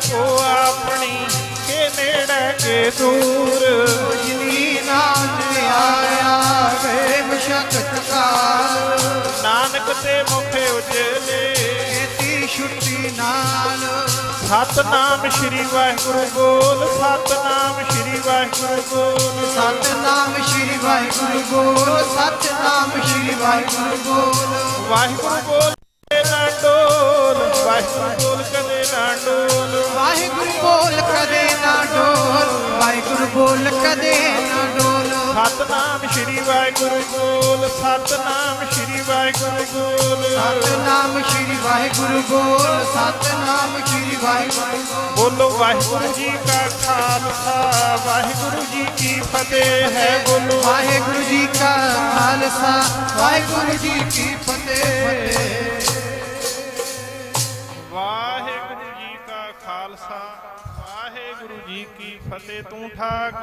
L: आपो अपनी के नेड़े के दूर
J: जिनी नाम आया वे मशक्कत काल
L: नानक ते मुख उजले
J: खेती छुट्टी नाल
L: सतनाम श्री वाहिगुरु बोल सतनाम श्री वाहिगुरु बोल
J: सतनाम श्री वाहिगुरु बोल सतनाम श्री वाहिगुरु बोल
L: वाहिगुरु बोल ना डोल वाहिगुरु बोल कदे ना डोल
J: वाहिगुरु बोल कदे ना डोल वाहिगुरु बोल कदे ना डोल
L: सतनाम श्री वाहिगुरु बोल सतनाम श्री वाहिगुरु बोल
J: सतनाम श्री वाहिगुरु बोल सतनाम श्री वाहिगुरु
L: बोलो वाहिगुरु जी का खालसा वाहिगुरु जी की फतेह है बोलो
J: वाहिगुरु जी का खालसा वाहिगुरु जी की फतेह
L: वाहिगुरु जी का खालसा वाहिगुरु जी की फतेह तू ठाक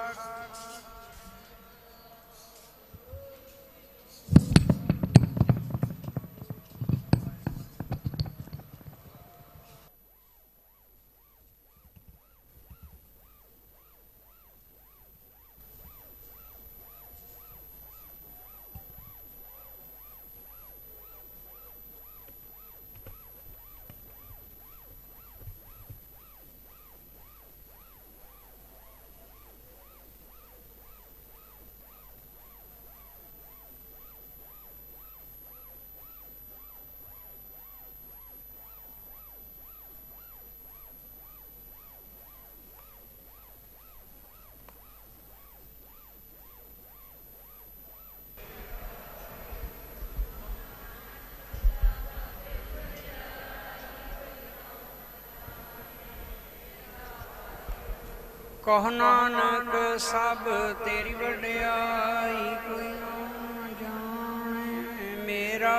M: कहो नानक सब तेरी वड्याई कोई ना जाने मेरा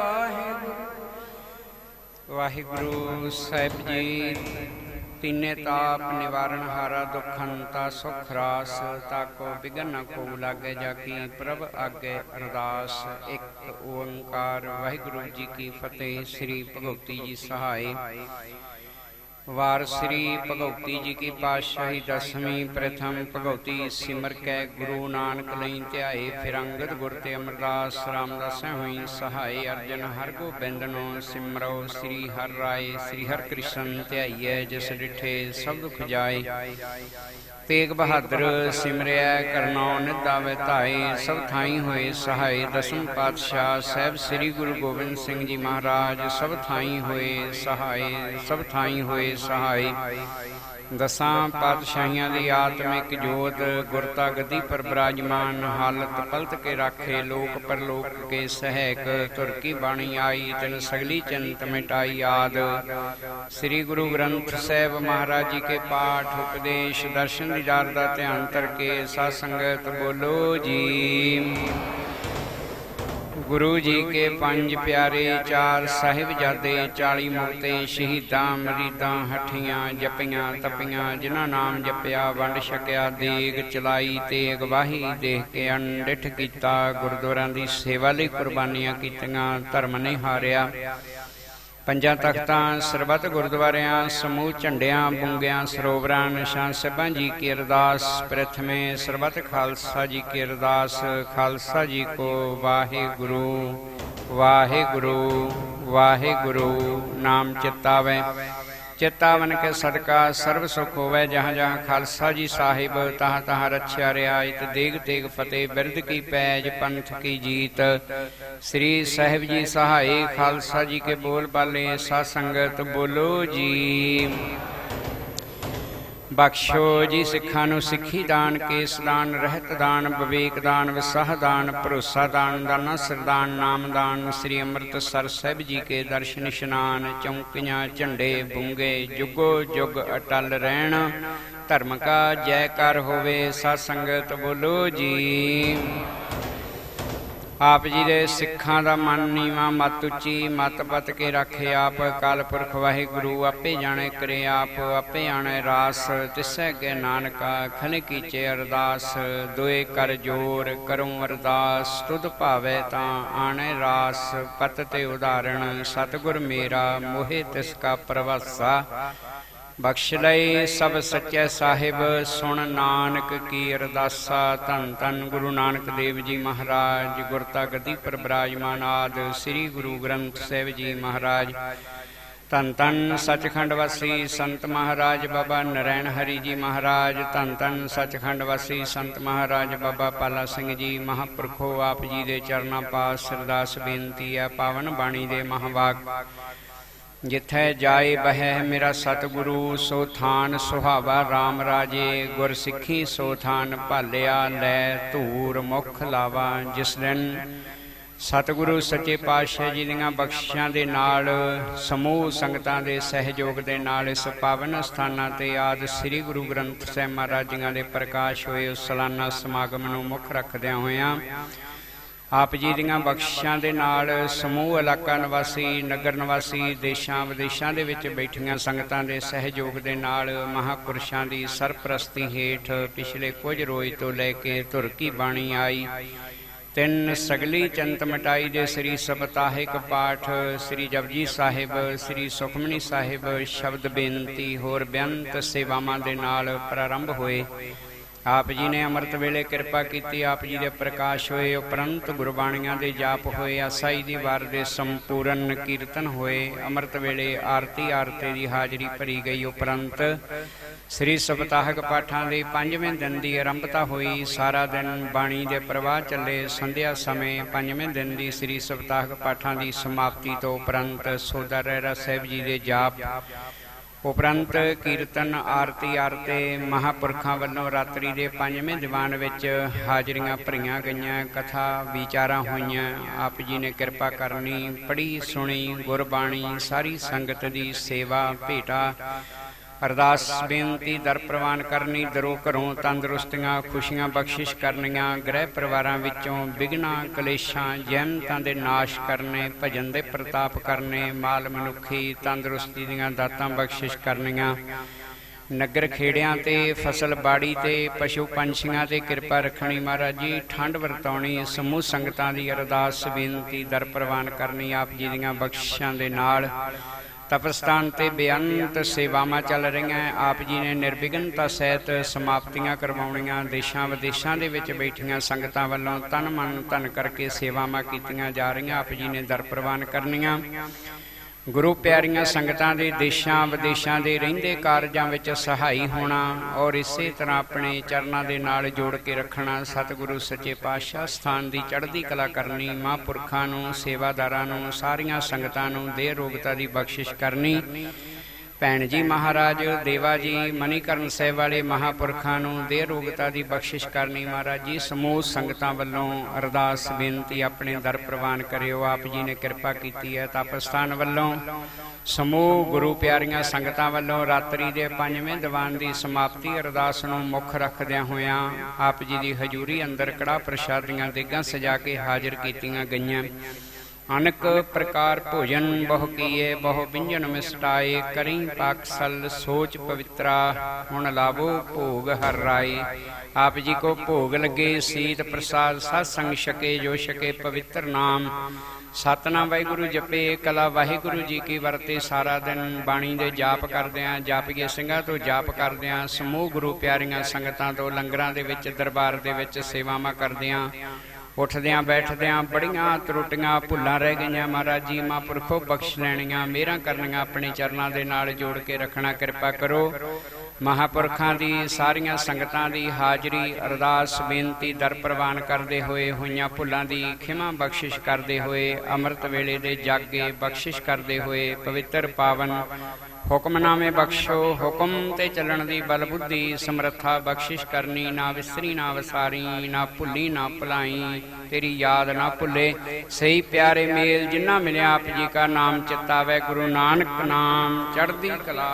M: वाहिगुरु वाहिगुरु साहिब जी तीने ताप निवारण हारा दुखंता सुख रास ताको बिघन को लागे जाकी प्रभ आगे अरदास एक ओंकार वाहिगुरु जी की फतेह। श्री भगवती जी सहाय वार श्री भगवती जी की पातशाही दसवीं प्रथम भगवती सिमर कै गुरु नानक लई ध्याए फिर अंगद गुर ते अमरदास रामदास हुई सहाय अर्जन हर गोबिंदनो सिमरो श्री हर राय श्री हर कृष्ण ध्याइए जिस डिठे सब दुख जाए तेग बहादुर सिमरिया करनौ निदावे धाए सब थाई होए सहाय दसम पातशाह साहब श्री गुरु गोबिंद सिंह जी महाराज सब थाई होए सहाय सब थाई होए सहाय दसां पातशाहियां दी आत्मिक जोत गुरता गद्दी पर विराजमान हालत पलट के राखे लोक परलोक के सहक तुरकी बाणी आई तिन सगली चिंत मिटाई आद श्री गुरु ग्रंथ साहिब महाराज जी के पाठ उपदेश दर्शन दीदार दा ध्यान करके साध संगत बोलो जी। गुरु जी के पंज प्यारे चार साहिबजादे चाली मुक्ते शहीदां मरीदां हठियां जपियां तपियां जिन्हां नाम जपिया वंड छकिया देग चलाई तेग वाही देख के अनडिठ कीता गुरुद्वारां दी सेवा लई कुर्बानियां कीतियां धर्म नहीं हारिया पंजा तख्तां सरबत गुरुद्वारियां समूह झंडियां बुंगियां सरोवरां निशान साहिबां जी की अरदास प्रथमे सरबत खालसा जी की अरदास खालसा जी को वाहे गुरु वाहे गुरु वाहे गुरु नाम चितावे चितावन के सदका सर्व सुख होवे जहाँ जहाँ खालसा जी साहिब तहाँ तहाँ रक्षा रियायत देग तेग फतेह बिरद की पैज पंथ की जीत। श्री साहिब जी सहाय खालसा जी के बोल बाले सा संगत बोलो जी। बख्शो जी सिखां नूं सिखी दान केस दान रहत दान विवेक दान विसाह दान भरोसा दान दाना सरदान नाम दान श्री अमृतसर साहिब जी के दर्शन इशनान चौंकियां झंडे बूंगे जुगो जुग अटल रहन धर्म का जयकार होवे सा संगत बोलो जी। आप जी दे सिखां दा मन नीवा मत उची मत पत के रखे आप काल पुरख वाहिगुरु आपे जाने करे आप आपे आने रास तिसै के नानका खन कीचे अरदास दोए कर जोर करूं अरदास तुद भावे तां आने रास पत ते उदाहरण सतगुर मेरा मोहे तिसका प्रवासा ਬਖਸ਼ ਲਏ ਸਭ ਸੱਚੇ ਸਾਹਿਬ ਸੁਣ ਨਾਨਕ ਕੀ ਅਰਦਾਸਾ। ਧੰਨ ਧੰਨ ਗੁਰੂ ਨਾਨਕ ਦੇਵ ਜੀ ਮਹਾਰਾਜ ਗੁਰਤਾ ਗੱਦੀ ਪਰ ਬਿਰਾਜਮਾਨ ਆਦ ਸ੍ਰੀ ਗੁਰੂ ਗ੍ਰੰਥ ਸਾਹਿਬ ਜੀ ਮਹਾਰਾਜ। ਧੰਨ ਧੰਨ ਸੱਚਖੰਡ ਵਾਸੀ ਸੰਤ ਮਹਾਰਾਜ ਬਾਬਾ ਨਰੈਣ ਹਰੀ ਜੀ ਮਹਾਰਾਜ। ਧੰਨ ਧੰਨ ਸੱਚਖੰਡ ਵਾਸੀ ਸੰਤ ਮਹਾਰਾਜ ਬਾਬਾ ਪਾਲਾ ਸਿੰਘ ਜੀ ਮਹਾਂਪੁਰਖੋ ਆਪ ਜੀ ਦੇ ਚਰਨਾਂ ਪਾਸ ਅਰਦਾਸ ਬੇਨਤੀ ਹੈ। ਪਾਵਨ ਬਾਣੀ ਦੇ ਮਹਾਂਵਾਕ ਜਿੱਥੈ ਜਾਏ ਬਹਿ ਮੇਰਾ ਸਤਿਗੁਰੂ ਸੋ ਥਾਨ ਸੁਹਾਵਾ ਰਾਮ ਰਾਜੇ। ਗੁਰ ਸਿੱਖੀ ਸੋ ਥਾਨ ਭਾਲਿਆ ਲੈ ਧੂਰ ਮੁਖ ਲਾਵਾ। ਜਿਸ ਦਿਨ ਸਤਿਗੁਰੂ ਸੱਚੇ ਪਾਤਸ਼ਾਹ ਜੀ ਦੀਆਂ ਬਖਸ਼ਿਸ਼ਾਂ ਦੇ ਨਾਲ ਸਮੂਹ ਸੰਗਤਾਂ ਦੇ ਸਹਿਯੋਗ ਦੇ ਨਾਲ ਇਸ ਪਾਵਨ ਸਥਾਨਾਂ ਤੇ ਆਦਿ ਸ੍ਰੀ ਗੁਰੂ ਗ੍ਰੰਥ ਸਾਹਿਬ ਮਹਾਰਾਜ ਜੀਆਂ ਦੇ ਪ੍ਰਕਾਸ਼ ਹੋਏ ਉਸ ਸਾਲਾਨਾ ਸਮਾਗਮ ਨੂੰ ਮੁੱਖ ਰੱਖਦਿਆਂ ਹੋਇਆਂ ਆਪ ਜੀ ਦੀਆਂ ਬਖਸ਼ਿਸ਼ਾਂ ਦੇ ਨਾਲ ਸਮੂਹ ਇਲਾਕਾ ਨਿਵਾਸੀ ਨਗਰ ਨਿਵਾਸੀ ਦੇਸ਼ਾਂ ਵਿਦੇਸ਼ਾਂ ਦੇ ਵਿੱਚ ਬੈਠੀਆਂ ਸੰਗਤਾਂ ਦੇ ਸਹਿਯੋਗ ਦੇ ਨਾਲ ਮਹਾਂਪੁਰਸ਼ਾਂ ਦੀ ਸਰਪ੍ਰਸਤੀ ਹੇਠ ਪਿਛਲੇ ਕੁਝ ਰੋਜ਼ ਤੋਂ ਲੈ ਕੇ ਧੁਰ ਕੀ ਬਾਣੀ ਆਈ। ਤਿੰਨ ਸਗਲੀ ਚੰਤ ਮਟਾਈ ਦੇ ਸ੍ਰੀ ਸਪਤਾਹਿਕ ਪਾਠ ਸ੍ਰੀ ਜਪਜੀ ਸਾਹਿਬ ਸ੍ਰੀ ਸੁਖਮਨੀ ਸਾਹਿਬ ਸ਼ਬਦ ਬੇਨਤੀ ਹੋਰ ਬੇਅੰਤ ਸੇਵਾਵਾਂ ਦੇ ਨਾਲ ਪ੍ਰਾਰੰਭ ਹੋਏ। ਆਪ ਜੀ ਨੇ ਅੰਮ੍ਰਿਤ ਵੇਲੇ ਕਿਰਪਾ ਕੀਤੀ। ਆਪ ਜੀ ਦੇ ਪ੍ਰਕਾਸ਼ ਹੋਏ ਉਪਰੰਤ ਗੁਰਬਾਣੀਆਂ ਦੇ ਜਾਪ ਹੋਏ। ਆਸਾਈ ਦੀ ਵਾਰ ਦੇ ਸੰਪੂਰਨ ਕੀਰਤਨ ਹੋਏ। ਅੰਮ੍ਰਿਤ ਵੇਲੇ ਆਰਤੀ ਆਰਤੇ ਦੀ ਹਾਜ਼ਰੀ ਭਰੀ ਗਈ। ਉਪਰੰਤ ਸ੍ਰੀ ਸਪਤਾਹਕ ਪਾਠਾਂ ਦੇ ਪੰਜਵੇਂ ਦਿਨ ਦੀ ਆਰੰਭਤਾ ਹੋਈ। ਸਾਰਾ ਦਿਨ ਬਾਣੀ ਦੇ ਪ੍ਰਵਾਹ ਚੱਲੇ। ਸੰਧਿਆ ਸਮੇਂ ਪੰਜਵੇਂ ਦਿਨ ਦੀ ਸ੍ਰੀ ਸਪਤਾਹਕ ਪਾਠਾਂ ਦੀ ਸਮਾਪਤੀ ਤੋਂ ਉਪਰੰਤ ਸੋਦਾ ਰਹਿਰਾ ਸਾਹਿਬ ਜੀ ਦੇ ਜਾਪ ਉਪਰੰਤ ਕੀਰਤਨ ਆਰਤੀ ਆਰਤੇ ਮਹਾਂਪੁਰਖਾਂ ਵੱਲੋਂ ਰਾਤਰੀ ਦੇ ਪੰਜਵੇਂ ਦੀਵਾਨ ਵਿੱਚ ਹਾਜ਼ਰੀਆਂ ਭਰੀਆਂ ਗਈਆਂ। ਕਥਾ ਵਿਚਾਰਾਂ ਹੋਈਆਂ। ਆਪ ਜੀ ਨੇ ਕਿਰਪਾ ਕਰਨੀ ਪੜ੍ਹੀ ਸੁਣੀ ਗੁਰਬਾਣੀ ਸਾਰੀ ਸੰਗਤ ਦੀ ਸੇਵਾ ਭੇਟਾ ਅਰਦਾਸ ਬੇਨਤੀ ਦਰ ਪ੍ਰਵਾਨ ਕਰਨੀ। ਦਰੋਂ ਘਰੋਂ ਤੰਦਰੁਸਤੀਆਂ ਖੁਸ਼ੀਆਂ ਬਖਸ਼ਿਸ਼ ਕਰਨੀਆਂ। ਗ੍ਰਹਿ ਪਰਿਵਾਰਾਂ ਵਿੱਚੋਂ ਵਿਘਨਾਂ ਕਲੇਸ਼ਾਂ ਜੈਮਤਾਂ ਦੇ ਨਾਸ਼ ਕਰਨੇ। ਭਜਨ ਦੇ ਪ੍ਰਤਾਪ ਕਰਨੇ। ਮਾਲ ਮਨੁੱਖੀ ਤੰਦਰੁਸਤੀ ਦੀਆਂ ਦਾਤਾਂ ਬਖਸ਼ਿਸ਼ ਕਰਨੀਆਂ। ਨਗਰ ਖੇੜਿਆਂ ਤੇ ਫਸਲ ਬਾੜੀ ਤੇ ਪਸ਼ੂ ਪੰਛੀਆਂ ਤੇ ਕਿਰਪਾ ਰੱਖਣੀ। ਮਹਾਰਾਜ ਜੀ ਠੰਡ ਵਰਤਾਉਣੀ। ਸਮੂਹ ਸੰਗਤਾਂ ਦੀ ਅਰਦਾਸ ਬੇਨਤੀ ਦਰ ਪ੍ਰਵਾਨ ਕਰਨੀ। ਆਪ ਜੀ ਦੀਆਂ ਬਖਸ਼ਿਸ਼ਾਂ ਦੇ ਨਾਲ ਤਪਸਥਾਨ ਤੇ ਬੇਅੰਤ ਸੇਵਾਵਾਂ ਚੱਲ ਰਹੀਆਂ। ਆਪ ਜੀ ਨੇ ਨਿਰਵਿਘਨਤਾ ਸਹਿਤ ਸਮਾਪਤੀਆਂ ਕਰਵਾਉਣੀਆਂ। ਦੇਸ਼ਾਂ ਵਿਦੇਸ਼ਾਂ ਦੇ ਵਿੱਚ ਬੈਠੀਆਂ ਸੰਗਤਾਂ ਵੱਲੋਂ ਤਨ ਮਨ ਧਨ ਕਰਕੇ ਸੇਵਾਵਾਂ ਕੀਤੀਆਂ ਜਾ ਰਹੀਆਂ। ਆਪ ਜੀ ਨੇ ਦਰ ਪ੍ਰਵਾਨ ਕਰਨੀਆਂ। ਗੁਰੂ ਪਿਆਰੀਆਂ ਸੰਗਤਾਂ ਦੇ ਦੇਸ਼ਾਂ ਵਿਦੇਸ਼ਾਂ ਦੇ ਰਹਿੰਦੇ ਕਾਰਜਾਂ ਵਿੱਚ ਸਹਾਈ ਹੋਣਾ ਔਰ ਇਸੇ ਤਰ੍ਹਾਂ ਆਪਣੇ ਚਰਨਾਂ ਦੇ ਨਾਲ ਜੋੜ ਕੇ ਰੱਖਣਾ। ਸਤਿਗੁਰੂ ਸੱਚੇ ਪਾਤਸ਼ਾਹ ਸਥਾਨ ਦੀ ਚੜ੍ਹਦੀ ਕਲਾ ਕਰਨੀ। ਮਹਾਂਪੁਰਖਾਂ ਨੂੰ ਸੇਵਾਦਾਰਾਂ ਨੂੰ ਸਾਰੀਆਂ ਸੰਗਤਾਂ ਨੂੰ ਦੇਹ ਰੋਗਤਾ ਦੀ ਬਖਸ਼ਿਸ਼ ਕਰਨੀ। ਭੈਣ ਜੀ ਮਹਾਰਾਜ ਦੇਵਾ ਜੀ ਮਨੀਕਰਨ ਸਾਹਿਬ ਵਾਲੇ ਮਹਾਂਪੁਰਖਾਂ ਨੂੰ ਦੇਹ ਰੋਗਤਾ ਦੀ ਬਖਸ਼ਿਸ਼ ਕਰਨੀ। ਮਹਾਰਾਜ ਜੀ ਸਮੂਹ ਸੰਗਤਾਂ ਵੱਲੋਂ ਅਰਦਾਸ ਬੇਨਤੀ ਆਪਣੇ ਦਰ ਪ੍ਰਵਾਨ ਕਰਿਓ। ਆਪ ਜੀ ਨੇ ਕਿਰਪਾ ਕੀਤੀ ਹੈ। ਤਪਸਥਾਨ ਵੱਲੋਂ ਸਮੂਹ ਗੁਰੂ ਪਿਆਰੀਆਂ ਸੰਗਤਾਂ ਵੱਲੋਂ ਰਾਤਰੀ ਦੇ ਪੰਜਵੇਂ ਦੀਵਾਨ ਦੀ ਸਮਾਪਤੀ ਅਰਦਾਸ ਨੂੰ ਮੁੱਖ ਰੱਖਦਿਆਂ ਹੋਇਆਂ ਆਪ ਜੀ ਦੀ ਹਜ਼ੂਰੀ ਅੰਦਰ ਕੜਾਹ ਪ੍ਰਸ਼ਾਦੀਆਂ ਦੇਗਾਂ ਸਜਾ ਕੇ ਹਾਜ਼ਰ ਕੀਤੀਆਂ ਗਈਆਂ। ਅਨਕ ਪ੍ਰਕਾਰ ਭੋਜਨ ਬਹੁ ਕੀਏ ਬਹੁ ਵਿੰਜਨ ਮਿਸਟਾਏ। ਕਰੀ ਪਾਕਸਲ ਸੋਚ ਪਵਿੱਤਰਾ ਹੁਣ ਲਾਵੋ ਭੋਗ ਹਰ ਰਾਏ। ਆਪ ਜੀ ਕੋ ਭੋਗ ਲੱਗੇ ਸੀਤ ਪ੍ਰਸਾਦ ਸਤ ਸੰਗ ਛਕੇ ਜੋ ਛਕੇ ਪਵਿੱਤਰ ਨਾਮ। ਸਤਨਾਮ ਵਾਹਿਗੁਰੂ ਜਪੇ ਕਲਾ ਵਾਹਿਗੁਰੂ ਜੀ ਕੀ ਵਰਤੇ। ਸਾਰਾ ਦਿਨ ਬਾਣੀ ਦੇ ਜਾਪ ਕਰਦਿਆਂ ਜਾਪੀਏ ਸਿੰਘਾਂ ਤੋਂ ਜਾਪ ਕਰਦਿਆਂ ਸਮੂਹ ਗੁਰੂ ਪਿਆਰੀਆਂ ਸੰਗਤਾਂ ਤੋਂ ਲੰਗਰਾਂ ਦੇ ਵਿੱਚ ਦਰਬਾਰ ਦੇ ਵਿੱਚ ਸੇਵਾਵਾਂ ਕਰਦਿਆਂ ਉੱਠਦਿਆਂ ਬੈਠਦਿਆਂ ਬੜੀਆਂ ਤਰੁੱਟੀਆਂ ਭੁੱਲਾਂ ਰਹਿ ਗਈਆਂ। ਮਹਾਰਾਜ ਜੀ ਮਹਾਂਪੁਰਖੋ ਬਖਸ਼ ਲੈਣੀਆਂ ਮਿਹਰਾਂ ਕਰਨੀਆਂ। ਆਪਣੇ ਚਰਨਾਂ ਦੇ ਨਾਲ ਜੋੜ ਕੇ ਰੱਖਣਾ ਕਿਰਪਾ ਕਰੋ। ਮਹਾਂਪੁਰਖਾਂ ਦੀ ਸਾਰੀਆਂ ਸੰਗਤਾਂ ਦੀ ਹਾਜ਼ਰੀ ਅਰਦਾਸ ਬੇਨਤੀ ਦਰ ਪ੍ਰਵਾਨ ਕਰਦੇ ਹੋਏ ਹੋਈਆਂ ਭੁੱਲਾਂ ਦੀ ਖਿਮਾ ਬਖਸ਼ਿਸ਼ ਕਰਦੇ ਹੋਏ ਅੰਮ੍ਰਿਤ ਵੇਲੇ ਦੇ ਜਾਗੇ ਬਖਸ਼ਿਸ਼ ਕਰਦੇ ਹੋਏ ਪਵਿੱਤਰ ਪਾਵਨ ਹੁਕਮਨਾਮੇ ਬਖਸ਼ੋ। ਹੁਕਮ ਤੇ ਚੱਲਣ ਦੀ ਬਲ ਬੁੱਧੀ ਸਮਰੱਥਾ ਬਖਸ਼ਿਸ਼ ਕਰਨੀ। ਨਾ ਵਿਸਰੀ ਨਾ ਵਸਾਰੀ ਨਾ ਭੁੱਲੀ ਨਾ ਭੁਲਾਈ। ਤੇਰੀ ਯਾਦ ਨਾ ਭੁੱਲੇ ਸਹੀ ਪਿਆਰੇ ਮੇਲ ਜਿਨ੍ਹਾਂ ਮਿਲਿਆ ਆਪ ਜੀ ਕਾ ਨਾਮ ਚਿਤਾਵੇ। ਗੁਰੂ ਨਾਨਕ ਨਾਮ ਚੜ੍ਹਦੀ ਕਲਾ।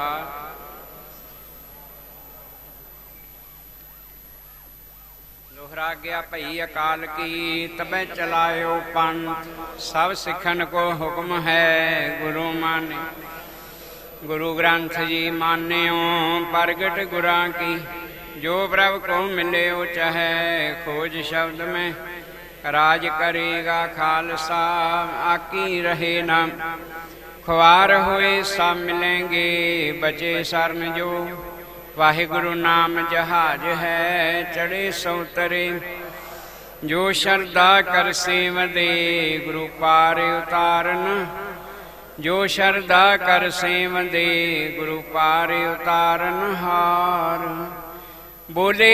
M: ਲੋਹਰਾ ਗਿਆ ਭਈ ਅਕਾਲ ਕੀ ਤਬੈ ਚਲਾਇਓ ਪੰਥ। ਸਭ ਸਿੱਖਣ ਕੋ ਹੁਕਮ ਹੈ ਗੁਰੂ ਮਾਨੇ। ਗੁਰੂ ਗ੍ਰੰਥ ਜੀ ਮਾਨਿਓ ਪ੍ਰਗਟ ਗੁਰਾਂ ਕੀ। ਜੋ ਪ੍ਰਭ ਕੋ ਮਿਲਿਓ ਚਾਹੇ ਖੋਜ ਸ਼ਬਦ ਮੈਂ। ਰਾਜ ਕਰੇਗਾ ਖਾਲਸਾ ਆਕੀ ਰਹੇ ਨਾ। ख्वार हुए सब मिलेंगे बचे शरण जो। वाहिगुरु नाम जहाज है चढ़े सौ तरे, जो श्रद्धा कर सेव दे गुरु पार उतारन। जो श्रद्धा कर सेव दे गुरु पार उतारन हार। बोले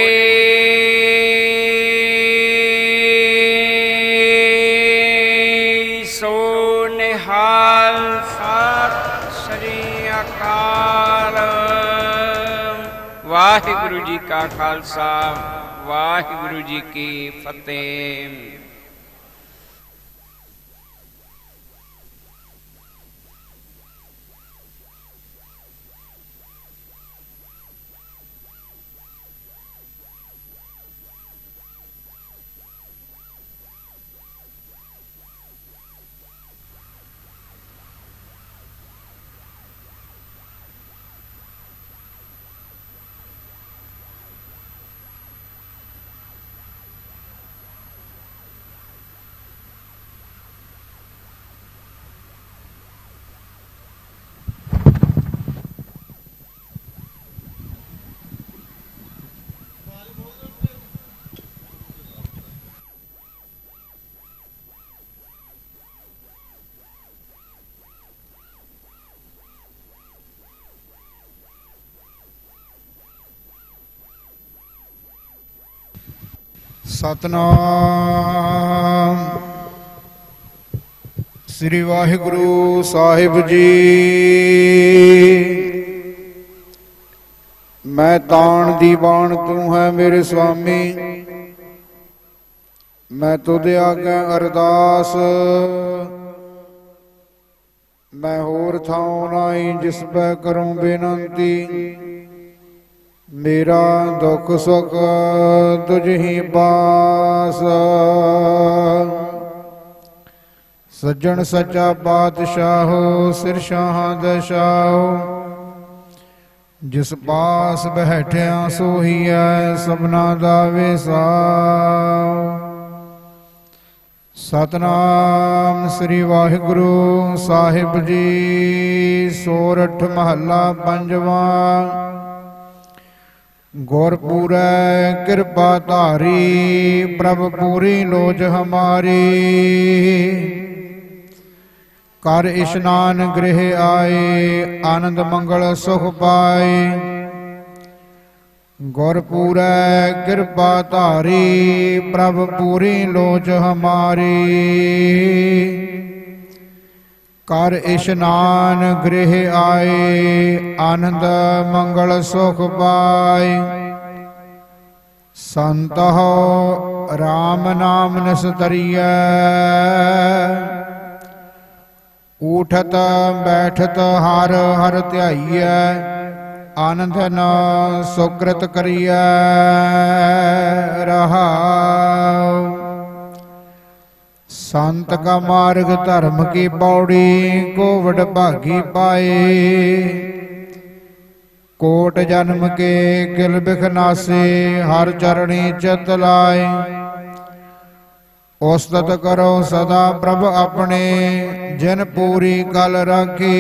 M: सो निहाल सत श्री अकाल। वाहिगुरु जी का खालसा वाहिगुरु जी की फतेह।
B: सतनाम श्री वाहिगुरु साहिब जी। मैं ताण दी बाण तू है मेरे स्वामी, मैं तुझे आगे अरदास। मैं होर थाओ नाई जिस पै करूं बेनती। मेरा दुख सुख तुझ ही पास। सज्जन सच्चा पातशाहो सिर शाह दशाओ। जिस पास बैठिया सोही है सबना दा वेसाओ। सतनाम श्री वाहिगुरु साहिब जी। सोरठ महला पंजवा। गुरपुरै कृपा धारी प्रभ पूरी लोज हमारी। कर इशनान गृह आए आनंद मंगल सुख पाए। गुरपुरै कृपा धारी प्रभ पूरी लोज हमारी। कर इशनान गृह आए आनंद मंगल सुख पाए। संत हो राम नाम निस्तरिय। उठत बैठत हर हर ध्याइय। आनंद न सुकृत करिय रहाओ। संत का मार्ग धर्म की पौड़ी को वडभागी पाए। कोट जन्म के किल बिखनासे हर चरणी चित लाए। उस्तत करो सदा प्रभ अपने जिन पूरी कल राखी।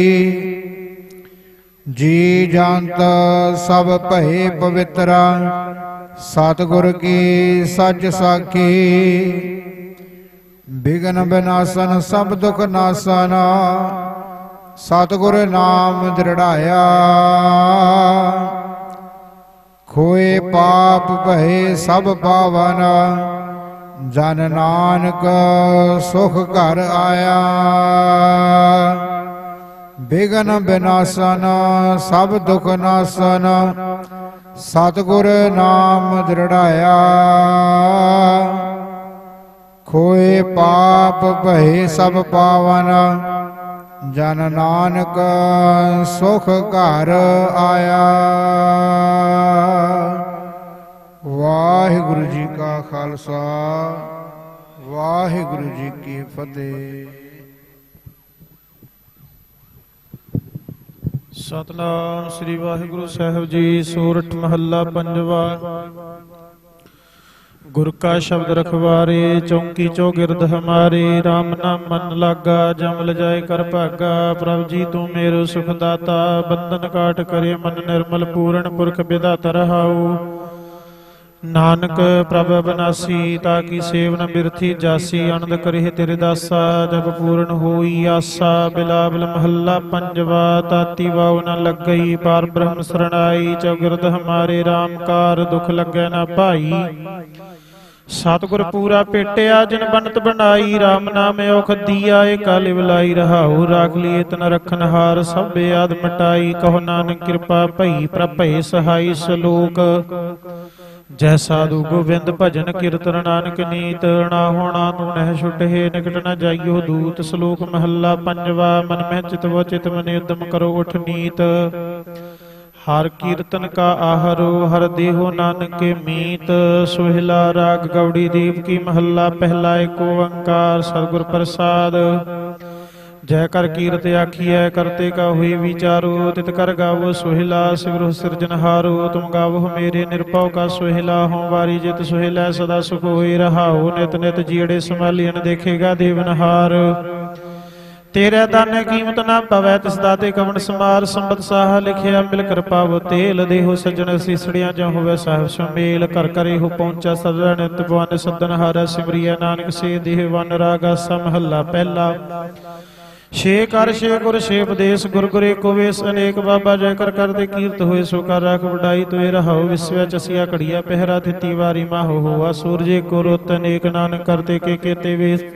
B: जी जानत सब भय पवित्रा सतगुर की सच साखी। बिघन विनाशन सब दुख नासन सतगुर नाम दृढ़ाया। खोए पाप भय सब पावन जन नानक सुख घर आया। बिघन विनाशन सब दुख नासन सतगुर नाम दृढ़ाया। खोए पाप भय सब पावन जन नानक सुख घर आया। वाहिगुरु जी का खालसा वाहिगुरु जी की फतेह।
A: सतनाम श्री वाहिगुरु साहिब जी। सोरठ महला पंजवा। गुर का शब्द रखवारे चौकी चौगिरद हमारे। राम नाम मन लागा जमल जाय कर भागा। प्रभु जी तू मेरो सुख दाता बंधन काट करे मन निर्मल पूर्ण पुरख विधाता रहाऊ। नानक प्रभ अविनाशी ताकि सेवन बिरथी जासी। आनंद करे तेरे दासा जब पूर्ण होई आसा। बिलावल महला पंजवा ताती वाव न लग गई। पार ब्रह्म शरणाई चौगिरद हमारे। राम कार दुख लगे ना भाई। सतगुर पूरा पेटिया जिन बनत बनाई। राम नाम औख दिया काले बुलाई रहाऊ। राख लिए तन रखन हार सब आद मटाई। कहो नानक कृपा भई प्रभ भय सहाई। सलोक जय साधु गोविंद भजन कीर्तन नानक नीत। ना होना तू नह छुटे निकट न जाइयो दूत। श्लोक महला पंजवा मन में चितवो चित मन उद्यम करो उठ नीत। हर कीर्तन का आहरो हर देहो नानक के मीत। सोहिला राग गौड़ी देव की महला पहला एक ओंकार सतगुर प्रसाद। जय कर कीरत आखिए करते का हुई विचारो। तित कर गावो सोहिला सिवरो सिरजनहारो। तुम गावो मेरे निर्भव का सोहिला हो। वारी जित सोहिला सदा सुख होई रहाओ। नित नित जीड़े संभालियन देखेगा देवनहार। तेरे दाने कीमत ना पवै तिस दाते कवन समार। संबत साह लिखिया मिल कर पावो तेल। देहो सज्जन सीसड़िया जो होवे साहिब सुमेल। कर करे हो पहुंचा सदा नित भवन सदन हारा। सिमरिया नानक से देह वन रागा सा महला पहला। छे कर छे गुर छे उपदेश गुर गुरे को वेश अनेक। बाबा जय कर करते कीर्त होए सो कर राख बढ़ाई। तुए रहाओ विश्व चसिया कड़िया पहरा। थिति वारी माहो हुआ सूरजे को रोत अनेक। नानक करते के केते वेश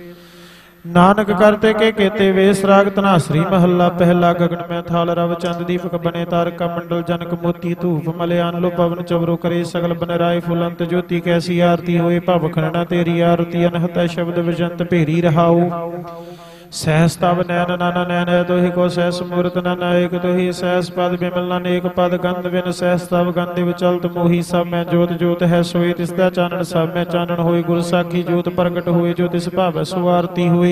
A: नानक करते के केते वेश। राग धनासरी महला पहला। गगन में थाल रव चंद दीपक बने। तारका मंडल जनक मोती धूप मलयान लो पवन चवरो करे। सगल बन राय फुलंत ज्योति कैसी आरती होए। भव खरना तेरी आरती अनहत शब्द विजंत भेरी रहाऊ। सहस तब नैन नाना नैन है तो ही को सहस मूर्त नाना एक। तो ही सहस पद बिमल नान एक पद गंध बिन सहस तब गंध चलत मोही। सब में जोत जोत है सोए तिसदा चानन। सब में चानन होए गुर साखी जोत प्रगट होए। जो तिस भाव सुआरती हुए।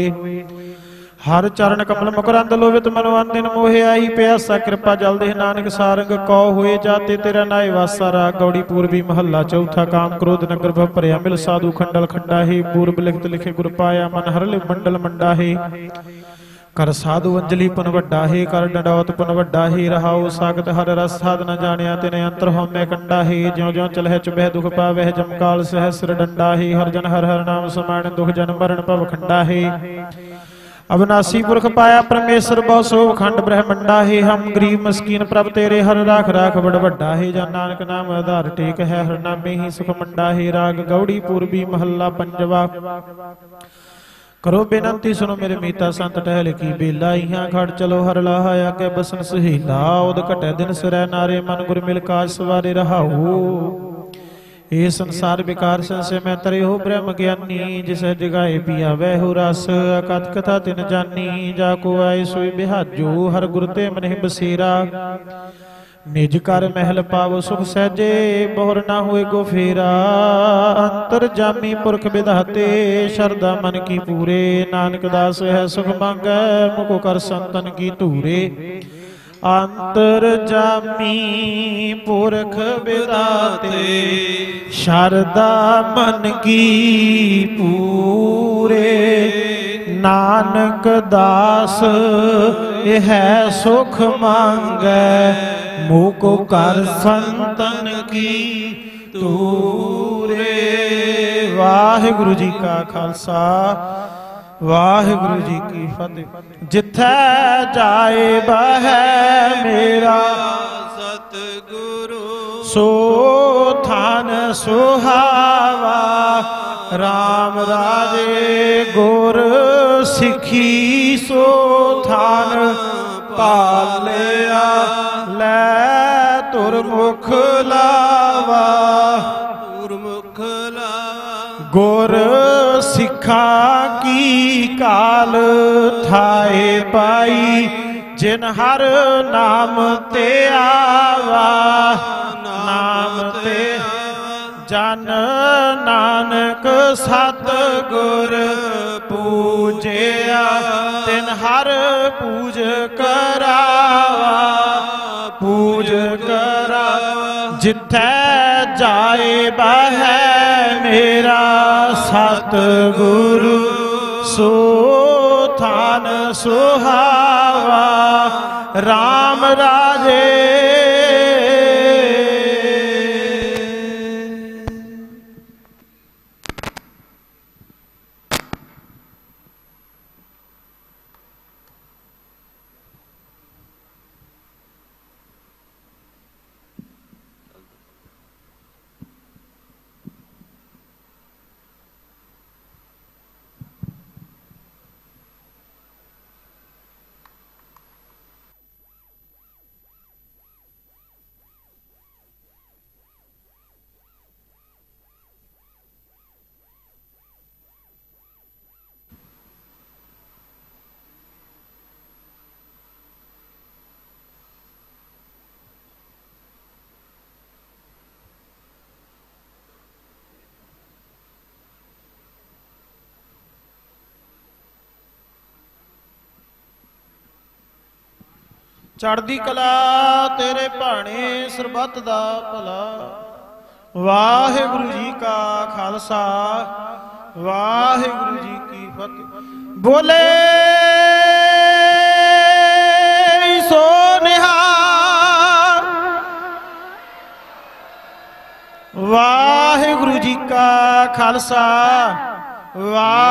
A: हर चरण कमल मकरंद लोवित मनो अंदिन मोहे आई। प्यासा कृपा जल दे नानक सारंग कौ होए। जाते तेरा नाय वासा। राग गौड़ी पूर्वी महला चौथा। काम क्रोध नगर भव भरया मिल साधु खंडल खंडा है। पूर्व लिखत लिखे गुर पाया मन हर ले मंडल मंडा है। कर साधु अंजलि पुन वड्डा है। कर डंडौत पुन वड्डा है। रहाओ सागत हर रस साध न जानिया। तिने अंतर होमे कंडा है। ज्यों ज्यों चलह चुबह दुख पावह। जमकाल सहस्र डंडा है। हर जन हर हर नाम समान दुख जन मरण भव खंडा है। अविनाशी पुरख पाया परमेश्वर बहु सोभ खंड ब्रह्मंडा है। हम गरीब मस्कीन प्रभ तेरे हर राख राख बड़ वड्डा है। जन नानक नाम आधार टेक है। हर नामे ही सुख मंडा है। राग गौड़ी पूर्वी महला पंजवा। करो बेनंती सुनो मेरे मीता संत टहल की बेला। इहाँ खड़ चलो हर लाहा आगे बसन सुहीला। उद घटे दिन सिरै नारे मन गुर मिल काज सवारे रहाऊ। ये संसार विकार संशय में तरे हो ब्रह्म ज्ञानी। जिस जगाए पिया वह हो रस। अकथ कथा तिन जानी। जाको आए सोई बिहाजो। हर गुर ते मन बसेरा। निज कर महल पावो सुख सहजे। बोहर ना हुए गो फेरा। अंतर जामी पुरख विधाते। शरदा मन की पूरे। नानक दास है सुख मांगे। मुको कर संतन की तूरे। अंतर जामी पुरख विधाते। शरदा मन की पूरे। नानक दास यह सुख मांगे। मुको कर संतन की तूरे। वाहिगुरु जी का खालसा वाहिगुरु जी की फतेह। जिथे जाए बह मेरा सतगुरु। सो थान सुहावा। राम राजे गुर सिखी। सो थान पालिया। लै तुर मुख लावा। मुख लावा। गुर सिखा की काल थाए पाई। जिन हर नाम ते आवा। नाम ते जन नानक सतगुर पूजिया। तिन हर पूज करावा। पूज करावा। जिथे ਜਾਏ ਬਹਿ ਮੇਰਾ ਸਤਿਗੁਰੂ ਸੋ ਥਾਨ ਸੁਹਾਵਾ RAM ਰਾਜੇ। ਚੜ੍ਹਦੀ ਕਲਾ ਤੇਰੇ ਭਾਣੇ ਸਰਬੱਤ ਦਾ ਭਲਾ। ਵਾਹਿਗੁਰੂ ਜੀ ਕਾ ਖਾਲਸਾ ਵਾਹਿਗੁਰੂ ਜੀ ਕੀ ਫਤਿਹ। ਬੋਲੇ ਸੋ ਨਿਹਾਲ। ਵਾਹਿਗੁਰੂ ਜੀ ਕਾ ਖਾਲਸਾ ਵਾਹਿਗੁਰੂ